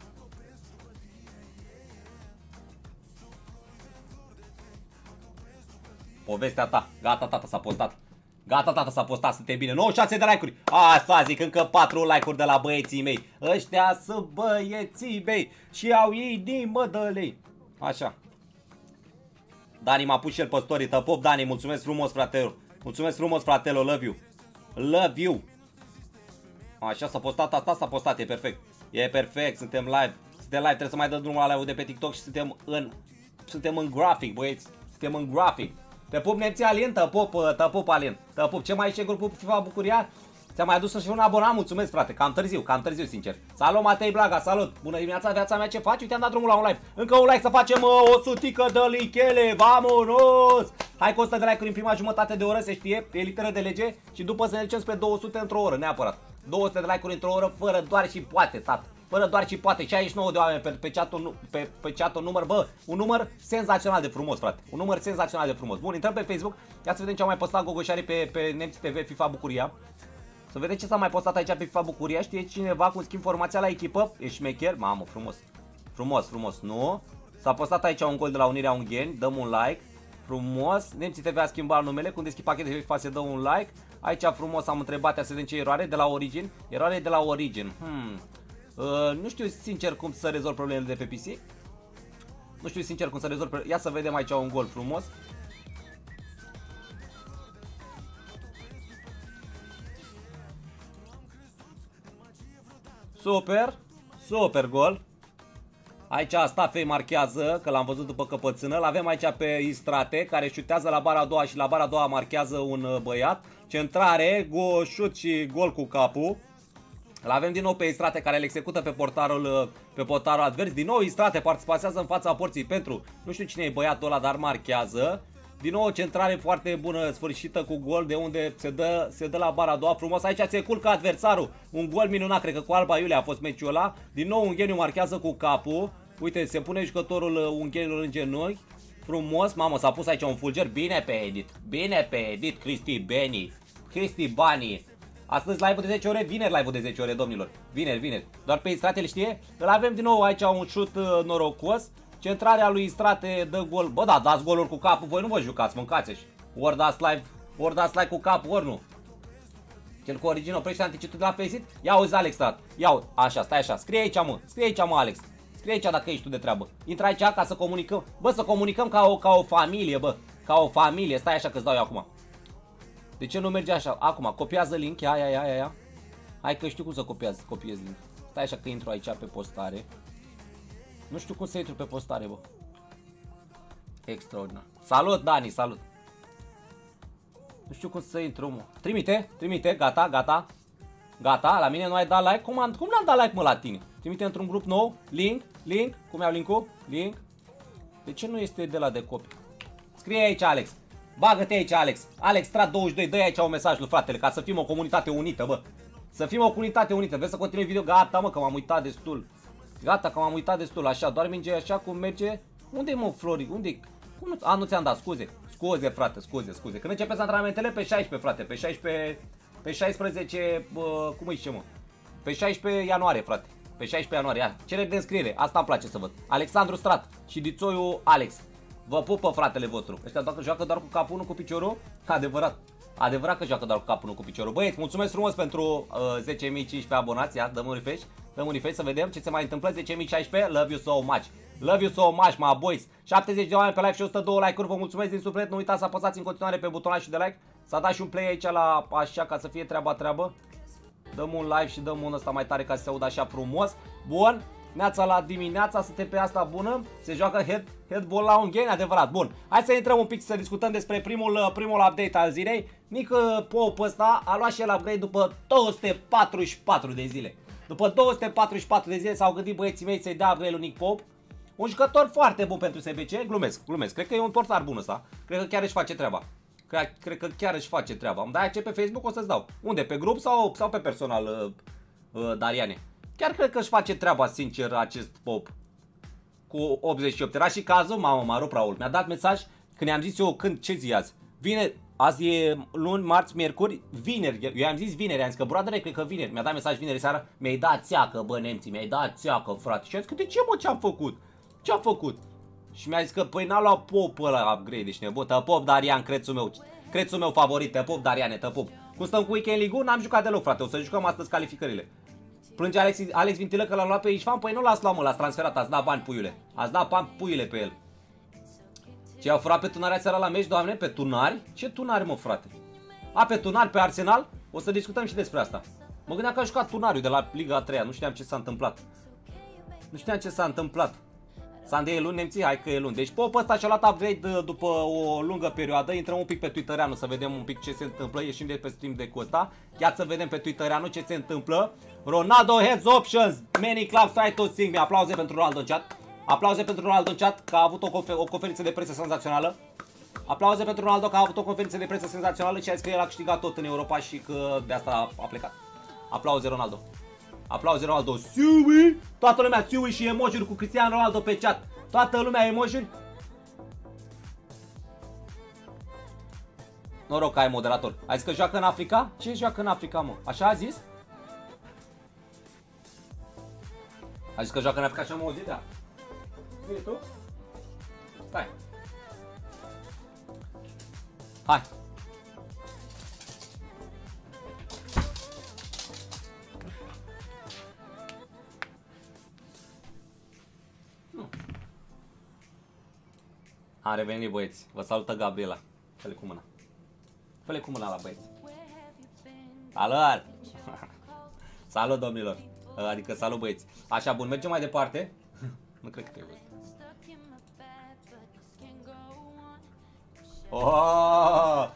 Povestea ta. Gata, tata, s-a postat. Gata, tata, s-a postat. Suntem bine. nouăzeci și șase de like-uri. Asta zic, încă patru like-uri de la băieții mei. Ăștia sunt băieții mei. Și au inimă de lei. Așa. Dani m-a pus și el pe story. Tăpop, Dani, mulțumesc frumos, fratelor. Mulțumesc frumos, fratelor. Love you. Love you. Așa, s-a postat asta, s-a postat. E perfect. E perfect. Suntem live. Suntem live. Trebuie să mai dăm drumul la live-ul de pe TikTok și suntem în... Suntem în grafic, băieți. Suntem în grafic. Te pup, Nepții Alin, te pup, te pup, Alin. Te pup. Ce mai ești grupul FIFA Bucuria? Ți-am mai adus și un abonat, mulțumesc, frate. Cam târziu, cam târziu, sincer. Salut, Matei Blaga, salut. Bună dimineața, viața mea, ce faci? Uite, am dat drumul la un live. Încă un like să facem uh, o sutică de lichele. Vamonos! Hai cu o sută de like-uri în prima jumătate de oră, se știe. E literă de lege. Și după să ne ducem spre două sute într-o oră, neapărat. două sute de like-uri într-o oră, fără doar și poate, tată. Fără doar și poate, șaizeci și nouă de oameni pe, pe chat-ul pe, pe chat număr, bă, un număr senzațional de frumos, frate. Un număr senzațional de frumos. Bun, intrăm pe Facebook. Ia să vedem ce au mai postat Gogoșarii pe, pe Nemții T V FIFA Bucuria. Să vedem ce s-a mai postat aici pe FIFA Bucuria. Știe cineva cum schimb formația la echipă? E șmecher? Mamă, frumos. Frumos, frumos, nu? S-a postat aici un gol de la Unirea Ungheni. Dăm un like. Frumos. Nemții T V a schimbat numele. Când deschid pachete de FIFA se dă un like. Aici frumos am întrebat, să vedem ce eroare de la Origin. Eroare de la Origin. Hmm. Uh, nu știu sincer cum să rezolv problemele de pe P C. Nu știu sincer cum să rezolv problemele. Ia să vedem aici un gol frumos. Super. Super gol. Aici Stafei marchează, că l-am văzut după căpățână. L-avem aici pe Istrate, care șutează la bara a doua și la bara a doua marchează un băiat. Centrare, go, șut și gol cu capul. L-avem din nou pe Istrate, care îl execută pe portarul, pe portarul advers. Din nou Istrate participează în fața porții pentru, nu știu cine e băiatul ăla, dar marchează. Din nou o centrare foarte bună, sfârșită cu gol, de unde se dă, se dă la bara a doua frumos. Aici se culcă adversarul, un gol minunat, cred că cu Alba Iulia a fost meciul ăla. Din nou Ungheniu marchează cu capul. Uite, se pune jucătorul Ungheniului în genunchi. frumos. Mamă, s-a pus aici un fulger. Bine pe edit. Bine pe edit, Cristi Beni. Cristi Bani. Astăzi live-ul de zece ore, vineri live-ul de zece ore, domnilor. Vineri, vineri. Doar pe Istrate îl știe. Îl avem din nou aici un șut uh, norocos. Centrarea lui Istrate dă gol. Bă, da, dați goluri cu capul. Voi nu vă jucați, mâncați -și. Ori dați live, ori dați like cu capul, ori nu. Cel cu origine oprește anticitudine de la Faceit. Ia uzi, Alex, stat. Ia așa, stai așa. Scrie aici, mă. Scrie aici, mă, Alex. Scrie aici dacă ești tu de treabă. Intră aici ca să comunicăm. Bă, să comunicăm ca o, ca o familie, bă. Ca o familie. Stai așa că-ți dau eu acum. De ce nu merge așa? Acum, copiază link. Ia, ia, ia, ia, ia. Hai că știu cum să copiez, copiez link. Stai așa că intru aici pe postare. Nu știu cum să intru pe postare, bă. Extraordinar. Salut, Dani, salut. Nu știu cum să intru, mă. Trimite, trimite, gata, gata. Gata, la mine nu ai dat like. Cum, am, cum n-am dat like, mă, la tine? Trimite într-un grup nou. Link, link. Cum iau link-ul? Link. De ce nu este de la de copii? Scrie aici, Alex. Bagă-te aici, Alex. Alex Strat douăzeci și doi, dă aici un mesaj lui fratele, ca să fim o comunitate unită, bă. Să fim o comunitate unită. Vrei să continui video? Gata, mă, că m-am uitat destul. Gata, că m-am uitat destul. Așa, doar merge așa cum merge. Unde-i, mă, Flori? Unde-i? Cum nu? A, nu ți-am dat, scuze. Scuze, frate, scuze, scuze. Când începeți antrenamentele? Pe șaisprezece, frate. Pe șaisprezece, pe șaisprezece, bă, cum îi zice, mă? Pe șaisprezece ianuarie, frate. Pe șaisprezece ianuarie. Ia, cereri de înscriere. Asta îmi place să văd. Alexandru Strat și Dițoiu Alex. Vă pupă, fratele vostru. Ăștia doar că joacă doar cu capul, nu cu piciorul? Adevărat. Adevărat că joacă doar cu capul, nu cu piciorul. Băieți, mulțumesc frumos pentru uh, zece mii cincisprezece abonați. Ia, dăm un refresh. Dăm un refresh să vedem ce se mai întâmplă. zece mii șaisprezece. Love you so much. Love you so much, my boys. șaptezeci de oameni pe live și o sută doi like-uri. Vă mulțumesc din suflet. Nu uitați să apăsați în continuare pe butonul și de like. Să dați și un play aici la așa ca să fie treaba treabă. Dăm un live și dăm un ăsta mai tare ca să se audă așa frumos. Bun. Neața la dimineața, suntem pe asta bună. Se joacă head, headball la un game, adevărat. Bun. Hai să intrăm un pic să discutăm despre primul, primul update al zilei. Nică Pop ăsta a luat și el upgrade după două sute patruzeci și patru de zile. După două sute patruzeci și patru de zile s-au gândit băieții mei să-i dea upgrade lui Nick Pop. Un jucător foarte bun pentru S B C. Glumesc, glumesc. Cred că e un portar bun ăsta. Cred că chiar își face treaba. Cred, cred că chiar își face treaba. Îmi dai ce pe Facebook, o să-ți dau. Unde? Pe grup sau, sau pe personal, uh, uh, Dariane? Chiar cred că își face treaba, sincer, acest Pop. Cu optzeci și opt. Era și cazul, mamă, m-a rupt Raul. Mi-a dat mesaj când i-am zis eu când, ce zi azi? Vine, azi e luni, marți, miercuri, vineri. Eu i-am zis vineri, am zis că broadere, cred că vineri. Mi-a dat mesaj vineri seara, mi-ai dat țeacă, bă, nemții, mi-ai dat țeacă, frate. Și am zis că de ce, mă, ce-am făcut? Ce-am făcut? Și mi-a zis că, păi n-a luat Pop ăla upgrade, ești nebun, tă Pop Darian, crețul meu. Crețul meu favorit, tă Pop Dariane, tă Pop. Cum stăm cu Weekend League-ul? N-am jucat deloc, frate, o să jucăm astăzi calificările. Plânge Alex, Alex Vintilă că l-am luat pe Ișfan. Păi nu l-ați luat, mă, l-ați transferat, ați dat bani, puiule. Ați dat bani, puiule, pe el. Ce a furat pe tunarea seara la meci, doamne? Pe tunari? Ce tunari, mă, frate? A, pe tunari, pe Arsenal? O să discutăm și despre asta. Mă gândeam că a jucat tunariul de la Liga a treia. Nu știam ce s-a întâmplat. Nu știam ce s-a întâmplat. Sunday e luni, nemții? Hai că e luni. Deci Pop ăsta și-a luat upgrade după o lungă perioadă. Intrăm un pic pe Twittereanu să vedem un pic ce se întâmplă. Ieșim de pe stream de cu ăsta. Ia să vedem pe Twittereanu ce se întâmplă. Ronaldo has options. Many clubs try to sing me. Aplauze pentru Ronaldo în chat. Aplauze pentru Ronaldo în chat că a avut o, confer o conferință de presă senzațională. Aplauze pentru Ronaldo că a avut o conferință de presă senzațională și a zis că el a câștigat tot în Europa și că de asta a plecat. Aplauze Ronaldo. Aplauze Ronaldo. Siui! Toată lumea siui și emoji-uri cu Cristiano Ronaldo pe chat. Toată lumea emoji-uri. Noroc că ai moderator. Ai zis că joacă în Africa? Ce joacă în Africa, mă? Așa a zis? A zis că joacă în Africa și am auzit, da. Vine tu? Stai. Hai. Nu. Am revenit, băieți. Vă salută Gabriela. Fă-le cu mâna. Fă-le cu mâna la băieți. Salut! Salut, domnilor. Adică salut, băieți. Așa, bun, mergem mai departe. Nu cred că trebuie. Oh!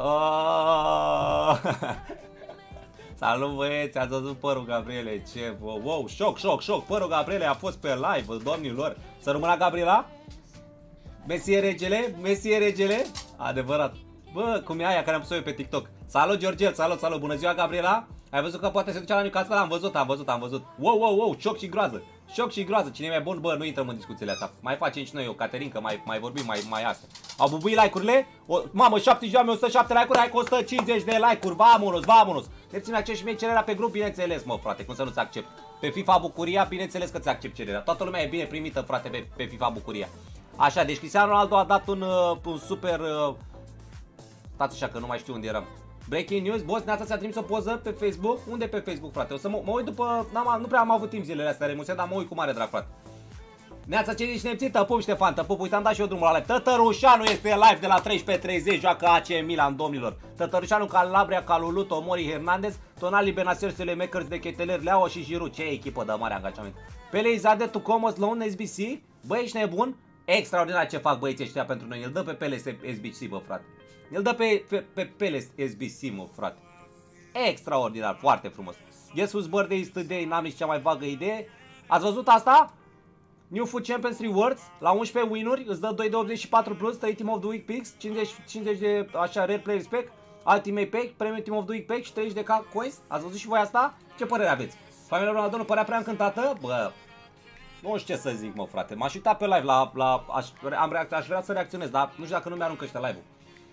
Oh! Salut, băieți, ați văzut părul Gabriele. Ce, wow, șoc, șoc, șoc. Părul Gabriele a fost pe live, domnilor. Să rămână Gabriela? Messi e regele? Messi e regele? Adevărat. Bă, cum e aia care am pus eu pe TikTok. Salut, Georgel, salut, salut, bună ziua, Gabriela. Ai văzut că poate se ducea la Newcastle? Am văzut, am văzut, am văzut. Wow, wow, wow, șoc și groază. Șoc și groază. Cine e mai bun? Bă, nu intrăm în discuțiile astea. Mai facem și noi o Caterinca, mai, mai vorbim, mai, mai asta. Au bubuit like-urile? O, mamă, șaptezeci de oameni, o sută șapte like-uri, hai cu o sută cincizeci de like-uri. Vamonos, vamonos. Lepți-mi accept și mie cererea pe grup, bineînțeles, mă, frate, cum să nu-ți accept. Pe FIFA Bucuria, bineînțeles că ți accept cererea. Toată lumea e bine primită, frate, pe, pe FIFA Bucuria. Așa, deci Cristiano Ronaldo a dat un, uh, un super... Uh... Stați așa că nu mai știu unde eram. Breaking news, boss, Neața ți-a trimis o poză pe Facebook? Unde pe Facebook, frate? O să mă, mă uit după... Nu prea am avut timp zilele astea, remuțe, dar mă uit cu mare drag, frate. Neața, ce zici, nemții? Tăpup, Ștefan, tăpup, uite, am dat și eu drumul la live. Tătărușanu este live de la treisprezece treizeci, joacă A C Milan, domnilor. Tătărușanu, Calabria, Calulu, Tomori, Hernandez, Tonali, Benacer, Makers de Cheteler, Leao și Giroud. Ce echipă de mare angajament. Pele Izade, Tucomos, Lone, S B C. Băi, ești nebun? Extraordinar ce fac băieții ăștia pentru noi. Îl dă pe Pele S B C, bă, frate. Îl dă pe, pe, pe Pele S B C, mă, frate. Extraordinar, foarte frumos. Guess whose birthday is today? N-am nici cea mai vagă idee. Ați văzut asta? New Food Champions Rewards la unsprezece win-uri, îți dă doi de optzeci și patru plus, trei Team of the Week picks, cincizeci, cincizeci de așa Rare Players Pack, Ultimate Pack, Premium Team of the Week Pack și treizeci de K coins. Ați văzut și voi asta? Ce părere aveți? Familia Ronaldo nu părea prea încântată? Bă, nu știu ce să zic, mă, frate. M-aș uita pe live la, la aș, am reac aș vrea să reacționez, dar nu știu dacă nu mi-aruncă ăștia live-ul.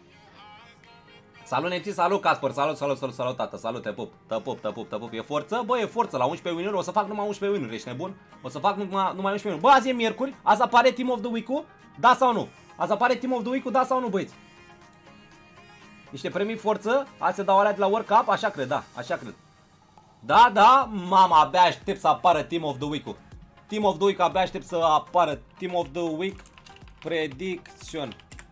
Salut, nemții, salut, Casper, salut, salut, salut, salut, tată, salut, te pup, te pup, te pup, te pup, e forță? Bă, e forță, la unsprezece win-uri, o să fac numai unsprezece win-uri, ești nebun? O să fac numai, numai unsprezece win-uri. Bă, azi e miercuri, azi apare Team of the Week-ul, da sau nu? Azi apare Team of the Week-ul, da sau nu, băieți? Niște premii forță, azi se dau alea de la World Cup, așa cred, da, așa cred. Da, da, mama, abia aștept să apară Team of the Week-ul. Team of the Week, abia aștept să apară Team of the Week Prediction.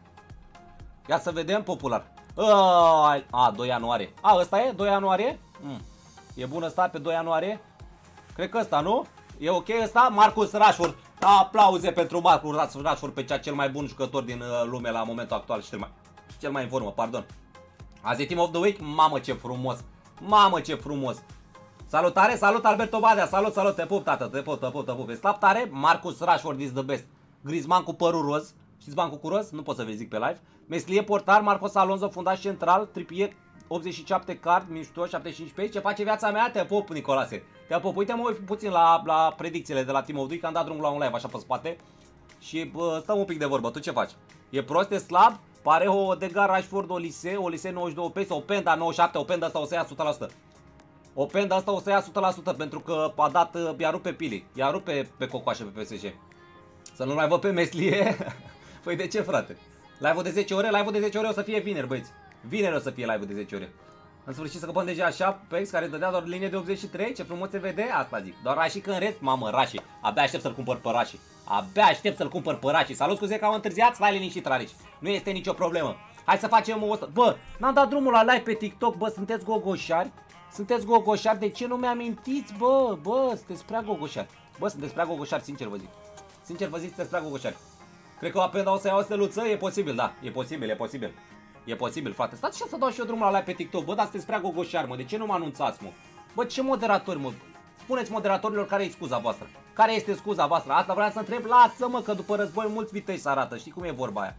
Ia să vedem, popular. A, a, doi ianuarie. A, ăsta e? doi ianuarie? Mm. E bun ăsta pe doi ianuarie? Cred că ăsta, nu? E ok ăsta? Marcus Rashford. Aplauze pentru Marcus Rashford, pe cea cel mai bun jucător din lume la momentul actual și cel mai, cel mai în formă, pardon. Azi e Team of the Week? Mamă, ce frumos. Mamă, ce frumos. Salutare, salut Alberto Badea. Salut, salut, te pup, tată, te pup, te pup, te pup. E slab tare? Marcus Rashford is the best. Griezmann cu părul roz. Știți bancul cu roz? Nu pot să vă zic pe live. Meslie portar, Marcos Alonso, fundaș central, Trippier, optzeci și șapte card, mișto, șaptezeci și cinci page. Ce face viața mea? Te pup, Nicolase. Te pup. Uite, mă uit puțin la, la predicțiile de la Team of the Week, că am dat drumul la un live așa pe spate. Și bă, stăm un pic de vorbă. Tu ce faci? E prost, e slab? Pareho, Odegaard, Rashford, Olise, Olise nouăzeci și doi pace, Openda nouăzeci și șapte, Openda asta o să ia o sută la sută. Openda asta o să ia o sută la sută pentru că a dat, i-a rupt pe Pili, i-a rupt pe, pe cocoașă pe P S G. Să nu mai văd pe Meslie. Păi de ce, frate? Live-ul de zece ore, live-ul de zece ore o să fie vineri, băieți. Vineri o să fie live-ul de zece ore. În sfârșit să căpăm deja așa pe X care dădea doar linie de optzeci și trei, ce frumos se vede, asta zic. Doar Rashi că în rest, mamă, Rashi. Abia aștept să-l cumpăr pe Rashi. Abia aștept să-l cumpăr pe Rashi. Salut, scuze că am întârziat, stai liniștit, Rarici. Nu este nicio problemă. Hai să facem o... Bă, n-am dat drumul la live pe TikTok, bă, sunteți gogoșari? Sunteți gogoșari? De ce nu mi-amintiți, bă? Bă, sunteți prea gogoșari. Bă, sunteți prea gogoșari, sincer vă zic. Sincer vă zic, sunteți prea gogoșari. Cred că Apenda o să ia o steluță, e posibil, da, e posibil, e posibil. E posibil, frate. Stați și să dau și eu drumul la live pe TikTok, bă, dar sunteți prea gogoșari, mă, de ce nu mă anunțați, mă? Bă, ce moderatori, mă? Spuneți moderatorilor care e scuza voastră. Care este scuza voastră? Asta vreau să întreb, lasă-mă, că după război mulți vitei se arată, știi cum e vorba aia?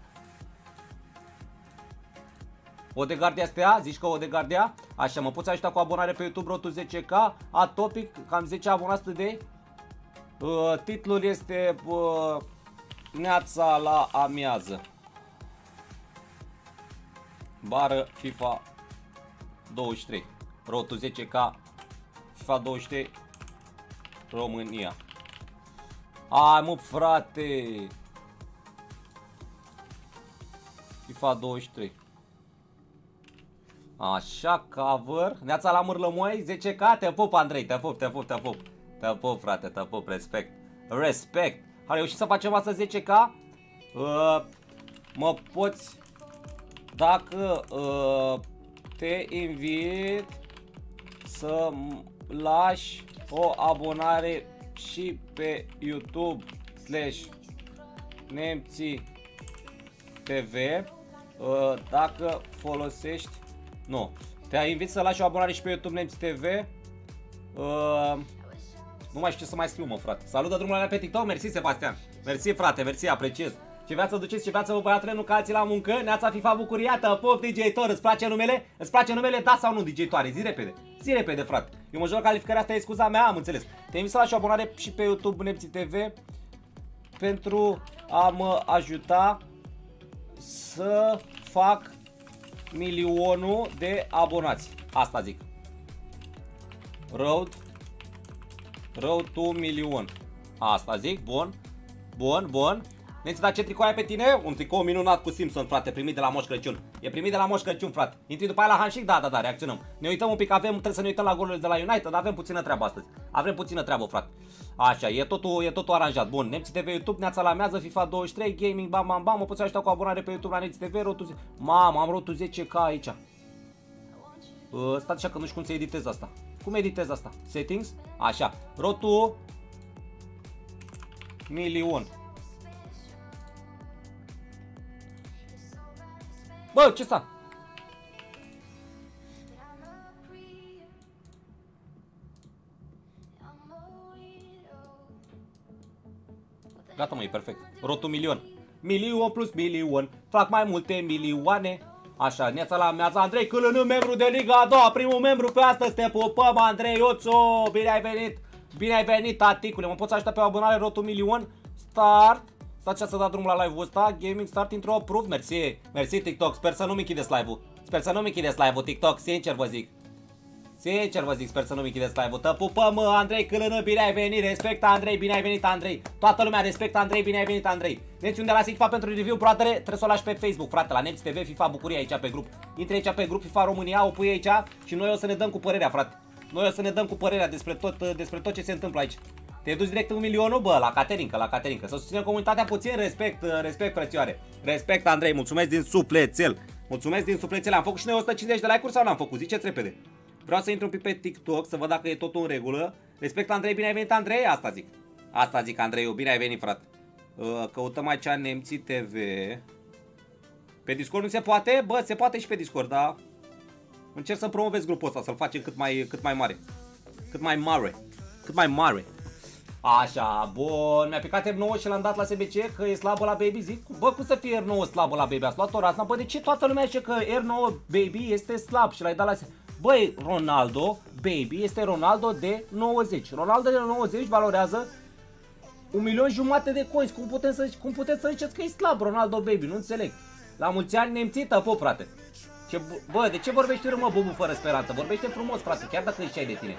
Odegaard astea, zici că Odegaard ia? Așa, mă poți ajuta cu abonare pe YouTube, rotul zece K, Atopic, cam zece abonați today. Uh, titlul este... Uh, Neața la amiază. Bară FIFA douăzeci și trei. Rotul zece K FIFA douăzeci și trei România. Ai mă, frate. FIFA douăzeci și trei. Așa, cover. Neața la Mârlămoi, zece K. Te pup, Andrei, te pup, te pup, te pup. Te pup, frate, te pup, respect. Respect. Am reușit să facem asta zece K. Uh, mă poți, dacă uh, te invit să lași o abonare și pe YouTube slash Nemții T V, uh, dacă folosești, nu, te invit să lași o abonare și pe YouTube Nemții T V. Uh, Nu mai știu ce să mai scriu, mă, frate. Salut de drumul la pe TikTok, mersi, Sebastian. Mersi, frate, mersi, apreciez. Ce viață duceți, ce viață vă băia trenul ca alții la muncă. Neața FIFA Bucuria, tăpop, D J Tor, îți place numele? Îți place numele, da sau nu, D J Toare? Zi repede. zi repede, frate. Eu mă joc calificarea asta, e scuza mea, am înțeles. Te invit să lași o abonare și pe YouTube Nepții T V pentru a mă ajuta să fac milionul de abonați. Asta zic. Road Road to milion. Asta zic, bun. Bun, bun. Nenți, dar ce tricou ai pe tine? Un tricou minunat cu Simpson, frate, primit de la Moș Crăciun. E primit de la Moș Crăciun, frate. Intri după aia la Handshake? Da, da, da, reacționăm. Ne uităm un pic, avem, trebuie să ne uităm la golurile de la United, avem puțină treabă astăzi. Avem puțină treabă, frate. Așa, e totul, e totul aranjat. Bun, Nepții T V YouTube, Neața la Mează, FIFA douăzeci și trei, Gaming, bam, bam, bam. Mă poți ajuta cu abonare pe YouTube la Nepții T V, rotul zece. Mamă, am rotul zece K aici. Uh, stai așa că nu știu cum să editez asta. Cum editez asta? Settings? Așa, rotul milion. Bă, ce sta? Gata, mă, e perfect. Rotul milion. Milion plus milion. Fac mai multe milioane. Așa, Neața la Meața, Andrei Câlână, membru de Liga a doua, primul membru pe astăzi, te pupăm, Andrei Ioțo, bine ai venit, bine ai venit, taticule, mă poți ajuta pe o abonare, rotul milion, start, stați să dau drumul la live-ul ăsta, gaming start intro approve, mersi, mersi TikTok, sper să nu-mi închideți live-ul, sper să nu-mi închideți live-ul, TikTok, sincer vă zic. Sincer vă zic, sper să nu-mi închideți live-ul. Te pupăm, Andrei Câlână, bine ai venit, respectă Andrei, bine ai venit Andrei. Toată lumea respectă Andrei, bine ai venit Andrei. Nemții unde lasi FIFA pentru review, broadere, trebuie să o lași pe Facebook, frate, la Nepții T V, FIFA Bucuria aici pe grup. Intre aici pe grup, FIFA România, o pui aici și noi o să ne dăm cu părerea, frate. Noi o să ne dăm cu părerea despre tot, despre tot ce se întâmplă aici. Te-ai dus direct în milionul, bă, la Caterinca, la Caterinca. Să susținem comunitatea puțin, respect, respect, frățioare. Respect, Andrei, mulțumesc din sufletel. Mulțumesc din sufletel. Am făcut și noi o sută cincizeci de like-uri sau n-am făcut? Ziceți repede. Vreau să intru un pic pe TikTok să văd dacă e totul în regulă. Respect, Andrei, bine ai venit, Andrei? Asta zic. Asta zic, Andrei, bine ai venit, frate. Căutăm aici Nemții T V. Pe Discord nu se poate? Bă, se poate și pe Discord, dar încerc să promovez grupul ăsta, să-l facem cât mai, cât mai mare. Cât mai mare. Cât mai mare. Așa, bun, mi-a picat R nouă și l-am dat la S B C că e slabă la Baby, zic. Bă, cum să fie R nouă slabă la Baby? Ați luat o razna? Bă, de ce toată lumea zice că R nouă Baby este slab și l-ai dat la S B C? Băi, Ronaldo Baby este Ronaldo de nouăzeci. Ronaldo de nouăzeci valorează un milion jumate de coins. Cum putem să, cum puteți să ziceți că e slab Ronaldo Baby? Nu înțeleg. La mulți ani nemții, tăpă, frate. Ce, bă, de ce vorbești urmă, Bubu, fără speranță? Vorbește frumos, frate, chiar dacă ziceai de tine.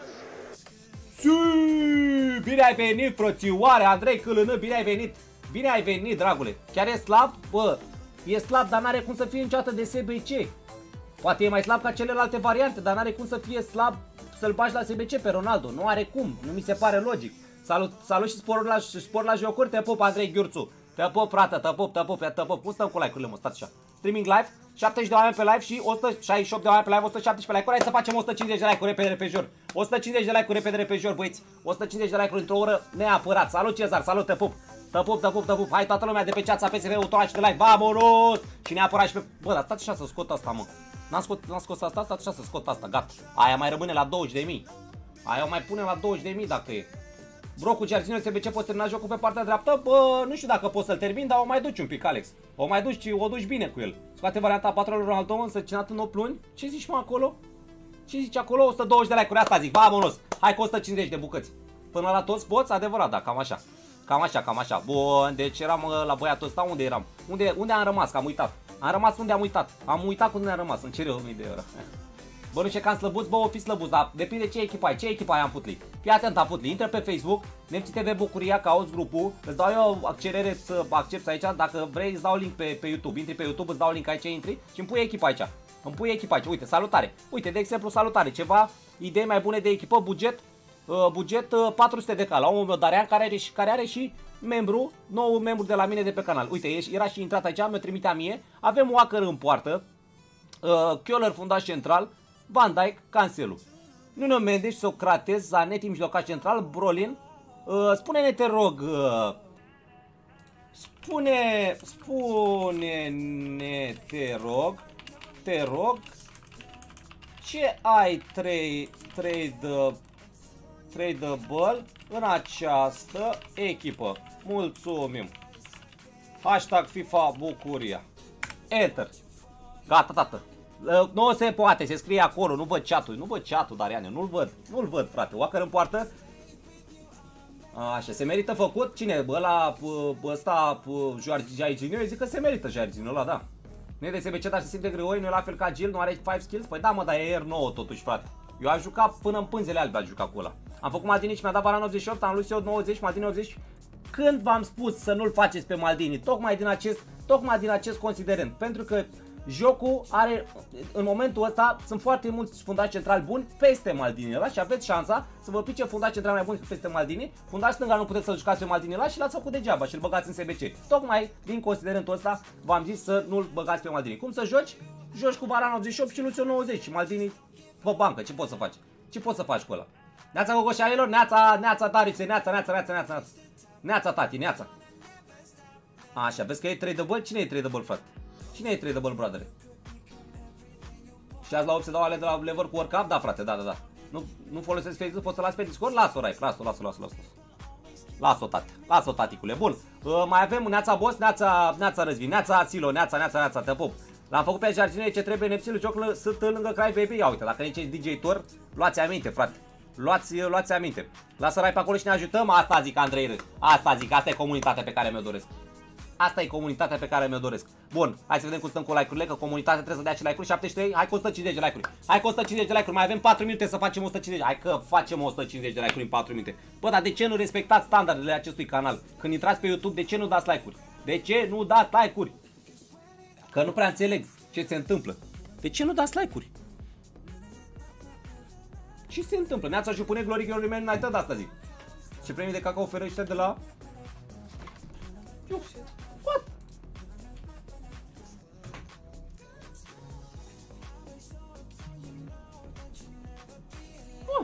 Sii, bine ai venit, frățioare, Andrei Câlână, bine ai venit. Bine ai venit, dragule. Chiar e slab? Bă, e slab, dar n-are cum să fie niciodată de S B C. Poate e mai slab ca celelalte variante, dar n-are cum să fie slab să-l bagi la S B C pe Ronaldo. Nu are cum, nu mi se pare logic. Salut, salut și spor la, spor la jocuri, te pup, Andrei Ghiurțu. Te pup, frate, te pup, te pup, te pup. Cum stăm cu like-urile, mă, stați așa. Streaming live, șaptezeci de oameni pe live și o sută șaizeci și opt de oameni pe live, o sută șaptesprezece like-uri. Hai să facem o sută cincizeci de like-uri repede, repejor. o sută cincizeci de like-uri repede, repejor, băieți. o sută cincizeci de like-uri într-o oră neapărat. Salut, Cezar, salut, te pup. Te pup, te pup, te pup. Hai toată lumea de pe chat să apese pe butonul și de like. Vamonos! Și neapărat și pe... Bă, dar stați așa să scot asta, mă. N-am scos, n-am scos asta, stați așa să scot asta, gata. Aia mai rămâne la douăzeci de mii. Aia o mai punem la douăzeci de mii dacă e. Bro, cu Giardino S B C poți termina jocul pe partea dreaptă? Bă, nu știu dacă poți să-l termin, dar o mai duci un pic, Alex. O mai duci, o duci bine cu el. Scoate varianta patronului Ronaldo, însărcinat în opt luni. Ce zici, mă, acolo? Ce zici acolo? o sută douăzeci de like-uri, asta zic, vamonos. Hai cu o sută cincizeci de bucăți. Până la toți poți? Adevărat, da, cam așa. Cam așa, cam așa. Bun, deci eram la băiatul ăsta, unde eram? Unde, unde am rămas? Că am uitat. Am rămas unde am uitat. Am uitat unde am rămas. Îmi cer eu o mie de euro. Bă, nu știu că am slăbuți, bă, o fi slăbuți, dar depinde ce echipă ai. Ce echipă ai, am Futli? Fii atent, am Futli. Intră pe Facebook, Nepții T V Bucuria, cauți grupul. Îți dau eu cerere să accepti aici. Dacă vrei, îți dau link pe, pe YouTube. Intri pe YouTube, îți dau link aici, intri și îmi pui echipa aici. Îmi pui echipa aici. Uite, salutare. Uite, de exemplu, salutare. Ceva idei mai bune de echipă, buget, uh, buget uh, patru sute de K. La omul meu, Darian, care are, care are și membru, nou membru de la mine de pe canal. Uite, era și intrat aici, mi-o trimitea mie. Avem Walker în poartă, uh, Kioler fundaș central, Van Dijk, Cancelu, Nuno Mendes, Socrates, Zanetti, mijlocaș central, Brolin. Uh, spune-ne, te rog, uh, spune, spune-ne, te rog, te rog, ce ai trei, trei de, tradable în această echipă. Mulțumim. Hashtag FIFA Bucuria. Enter. Gata, tată. Nu se poate, se scrie acolo, nu văd chat-ul, nu văd chat-ul, Dariane, nu-l văd, nu-l văd, frate. Walker în poartă. Așa, se merită făcut? Cine? Bă, ăla, ăsta, Jairzinho, eu zic că se merită Jairzinho ăla, da. Nu e de S B C, dar se simte greoi, nu e la fel ca Gil, nu are cinci skills? Păi da, mă, dar e R nouă totuși, frate. Eu aș juca până în pânzele albe, aș juca cu ăla. Am făcut Maldini și mi-a dat Varane optzeci și opt, am luat eu nouăzeci, Maldini optzeci. Când v-am spus să nu-l faceți pe Maldini? Tocmai din acest, tocmai din acest considerent. Pentru că jocul are, în momentul ăsta, sunt foarte mulți fundași centrali buni peste Maldini ăla și aveți șansa să vă pice fundași centrali mai buni peste Maldini. Fundași stânga nu puteți să-l jucați pe Maldini ăla și l-ați făcut degeaba și îl băgați în S B C. Tocmai din considerentul ăsta v-am zis să nu-l băgați pe Maldini. Cum să joci? Joci cu Varane optzeci și opt și Lucio nouăzeci și Maldini pe bancă. Ce poți să faci? Ce poți să faci cu ăla? Neața gogoșarilor, neața, neața Darițe, neața, neața, neața, neața, neața. Neața, tati, neața. Așa, vezi că e trei double? Cine e trei double, frate? Cine e trei double, brother? Și azi la opt se dau ale de la lever cu workup? Da, frate, da, da, da. Nu, nu folosesc Facebook, poți să las pe Discord? Las-o, Raif, las-o, las-o, las-o, las-o. Las-o, tati, las-o, taticule. Bun, uh, mai avem neața boss, neața, neața răzvin, neața Silo, neața, neața, neața, te pup. L-am făcut pe Jairzinho, ce trebuie nepsilul, joc sunt lângă Cry Baby. Ia uite, dacă nici D J Tor, luați aminte, frate. Luați, luați aminte. Lasă Rai pe acolo și ne ajutăm. Asta zic, Andrei Râs. Asta zic, asta e comunitatea pe care mi-o doresc. Asta e comunitatea pe care mi-o doresc. Bun, hai să vedem cum stăm cu like-urile, că comunitatea trebuie să dea și like-uri. șaptezeci și trei, hai cu o sută cincizeci de like-uri. Hai cu o sută cincizeci de like-uri, mai avem patru minute să facem o sută cincizeci. Hai că facem o sută cincizeci de like-uri în patru minute. Bă, dar de ce nu respectați standardele acestui canal? Când intrați pe YouTube, de ce nu dați like-uri? De ce nu dați like-uri? Că nu prea înțeleg ce se întâmplă. De ce nu dați like-uri? Ce se întâmplă? Neața și pune Glory Glory Man United, asta zic. Ce premii de cacao oferă ăștia de la... What? Oh.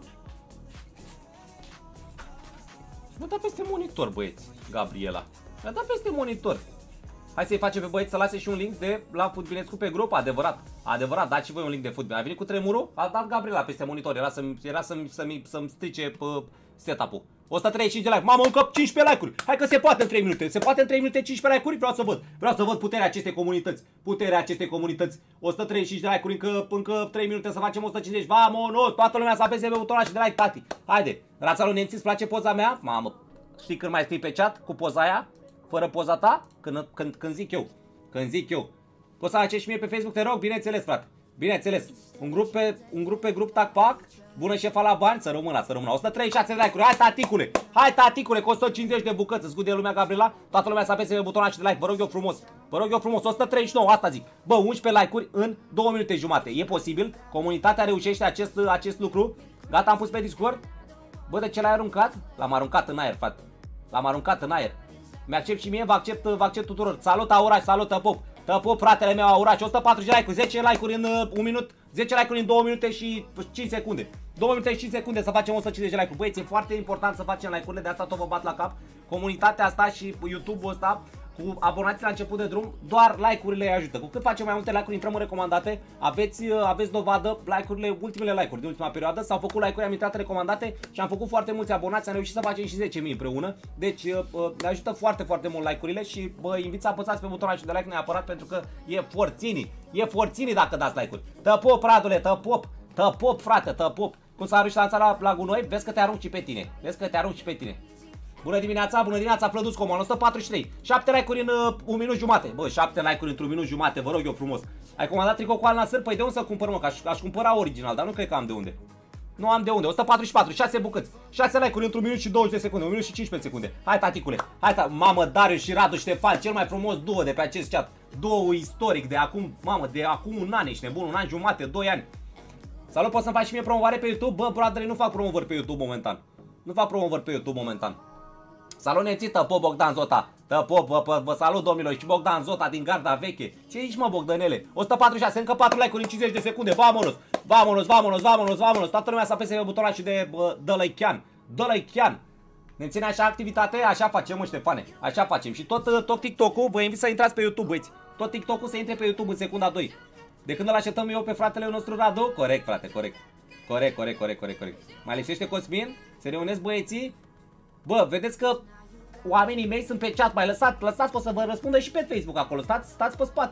Mi-a dat peste monitor, băieți, Gabriela. Mi-a dat peste monitor. Hai să-i facem pe băieți să lase și un link de la Futbilescu pe grup, adevărat. Adevărat, dați și voi un link de Futbile. A venit cu tremurul, a dat Gabriela peste monitor, era să-mi era să-mi să-mi să-mi strice setup-ul. o sută treizeci și cinci de like. Mamă, încă cincisprezece like-uri. Hai că se poate în trei minute. Se poate în trei minute cincisprezece like-uri? Vreau să văd. Vreau să văd puterea acestei comunități. Puterea acestei comunități. o sută treizeci și cinci de like-uri, încă încă trei minute să facem o sută cincizeci. Vamonos, toată lumea să apese pe butonul și de like, tati. Haide. Rața lui Nenț, îți place poza mea? Mamă. Știi când mai scrii pe chat cu poza aia? Fără poza ta? Când, când, când zic eu. Când zic eu. Poți să faceți și mie pe Facebook, te rog? Bineînțeles, frate. Bineînțeles. Un grup pe, un grup pe grup tac-pac. Bună șefa la bani, să rămână, să rămână. o sută treizeci și șase de like-uri. Hai, taticule. Hai, taticule, cu o sută cincizeci de bucăți. Îți de lumea, Gabriela. Toată lumea să apese pe butonul de like. Vă rog eu frumos. Vă rog eu frumos. o sută treizeci și nouă, asta zic. Bă, unsprezece like-uri în două minute jumate. E posibil? Comunitatea reușește acest, acest lucru. Gata, am pus pe Discord. Bă, de ce l-ai aruncat? L-am aruncat în aer, frate. L-am aruncat în aer. Mi-accept și mie, vă accept, vă accept tuturor. Salut, Auraș, salut, Tăpop. Tăpop, fratele meu, Auraș. o sută patruzeci de like-uri, zece like-uri în uh, un minut, zece like-uri în două minute și cinci secunde. două minute și cinci secunde să facem o sută cincizeci de like-uri. Băieți, e foarte important să facem like-urile, de asta tot vă bat la cap. Comunitatea asta și YouTube-ul ăsta, cu abonații la început de drum, doar like-urile îi ajută. Cu cât facem mai multe like-uri, intrăm în recomandate, aveți, aveți dovadă, like-urile, ultimele like-uri din ultima perioadă, s-au făcut like-uri, am intrat în recomandate și am făcut foarte mulți abonați, am reușit să facem și zece mii împreună. Deci ne ajută foarte, foarte mult like-urile și vă invit să apăsați pe butonul de like neapărat, pentru că e forțini, e forțini dacă dați like-uri. Tăpop, Radule, tăpop, tăpop, frate, tăpop. Cum s-a arunci lanța la, la gunoi? Vezi că te arunci și pe tine. Vezi că te arunci și pe tine. Bună dimineața, bună dimineața, Plăduț Coman, o sută patruzeci și trei. șapte like-uri în uh, un minut jumate. Bă, șapte like-uri într-un minut jumate, vă rog eu frumos. Ai comandat tricou cu Al Nassr? Păi de unde să cumpăr, mă? Că aș, aș cumpăra original, dar nu cred că am de unde. Nu am de unde. o sută patruzeci și patru, șase bucăți. șase like-uri într-un minut și douăzeci de secunde, un minut și cincisprezece secunde. Hai, taticule. Hai, ta mamă, Darius și Radu Ștefan, cel mai frumos duo de pe acest chat. Duo istoric de acum, mamă, de acum un an, ești nebun, un an jumate, doi ani. Salut, poți să-mi faci și mie promovare pe YouTube? Bă, brother, nu fac promovări pe YouTube momentan. Nu fac promovări pe YouTube momentan. Salut, Neții, Tăpop, Bogdan Zota. Tăpop, vă, vă, vă salut, domnilor, și Bogdan Zota din Garda Veche. Ce zici, mă, Bogdanele? o sută patruzeci și șase, încă patru like-uri în cincizeci de secunde. Vamonos, vamonos, vamonos, vamonos, vamonos. Toată lumea să apese pe butonul și de dă like-an. Dă like-an. Ne ține așa activitate? Așa facem, mă, Ștefane. Așa facem. Și tot, tot TikTok-ul, vă invit să intrați pe YouTube, băieți. Tot TikTok-ul să intre pe YouTube în secunda doi. De când îl așteptăm eu pe fratele nostru Radu? Corect, frate, corect. Corect, corect, corect, corect, corect. Mai lipsește Cosmin? Se reunesc băieții? Bă, vedeți că oamenii mei sunt pe chat, mai lăsați, lăsați că o să vă răspundă și pe Facebook acolo. Stați, stați pe spate.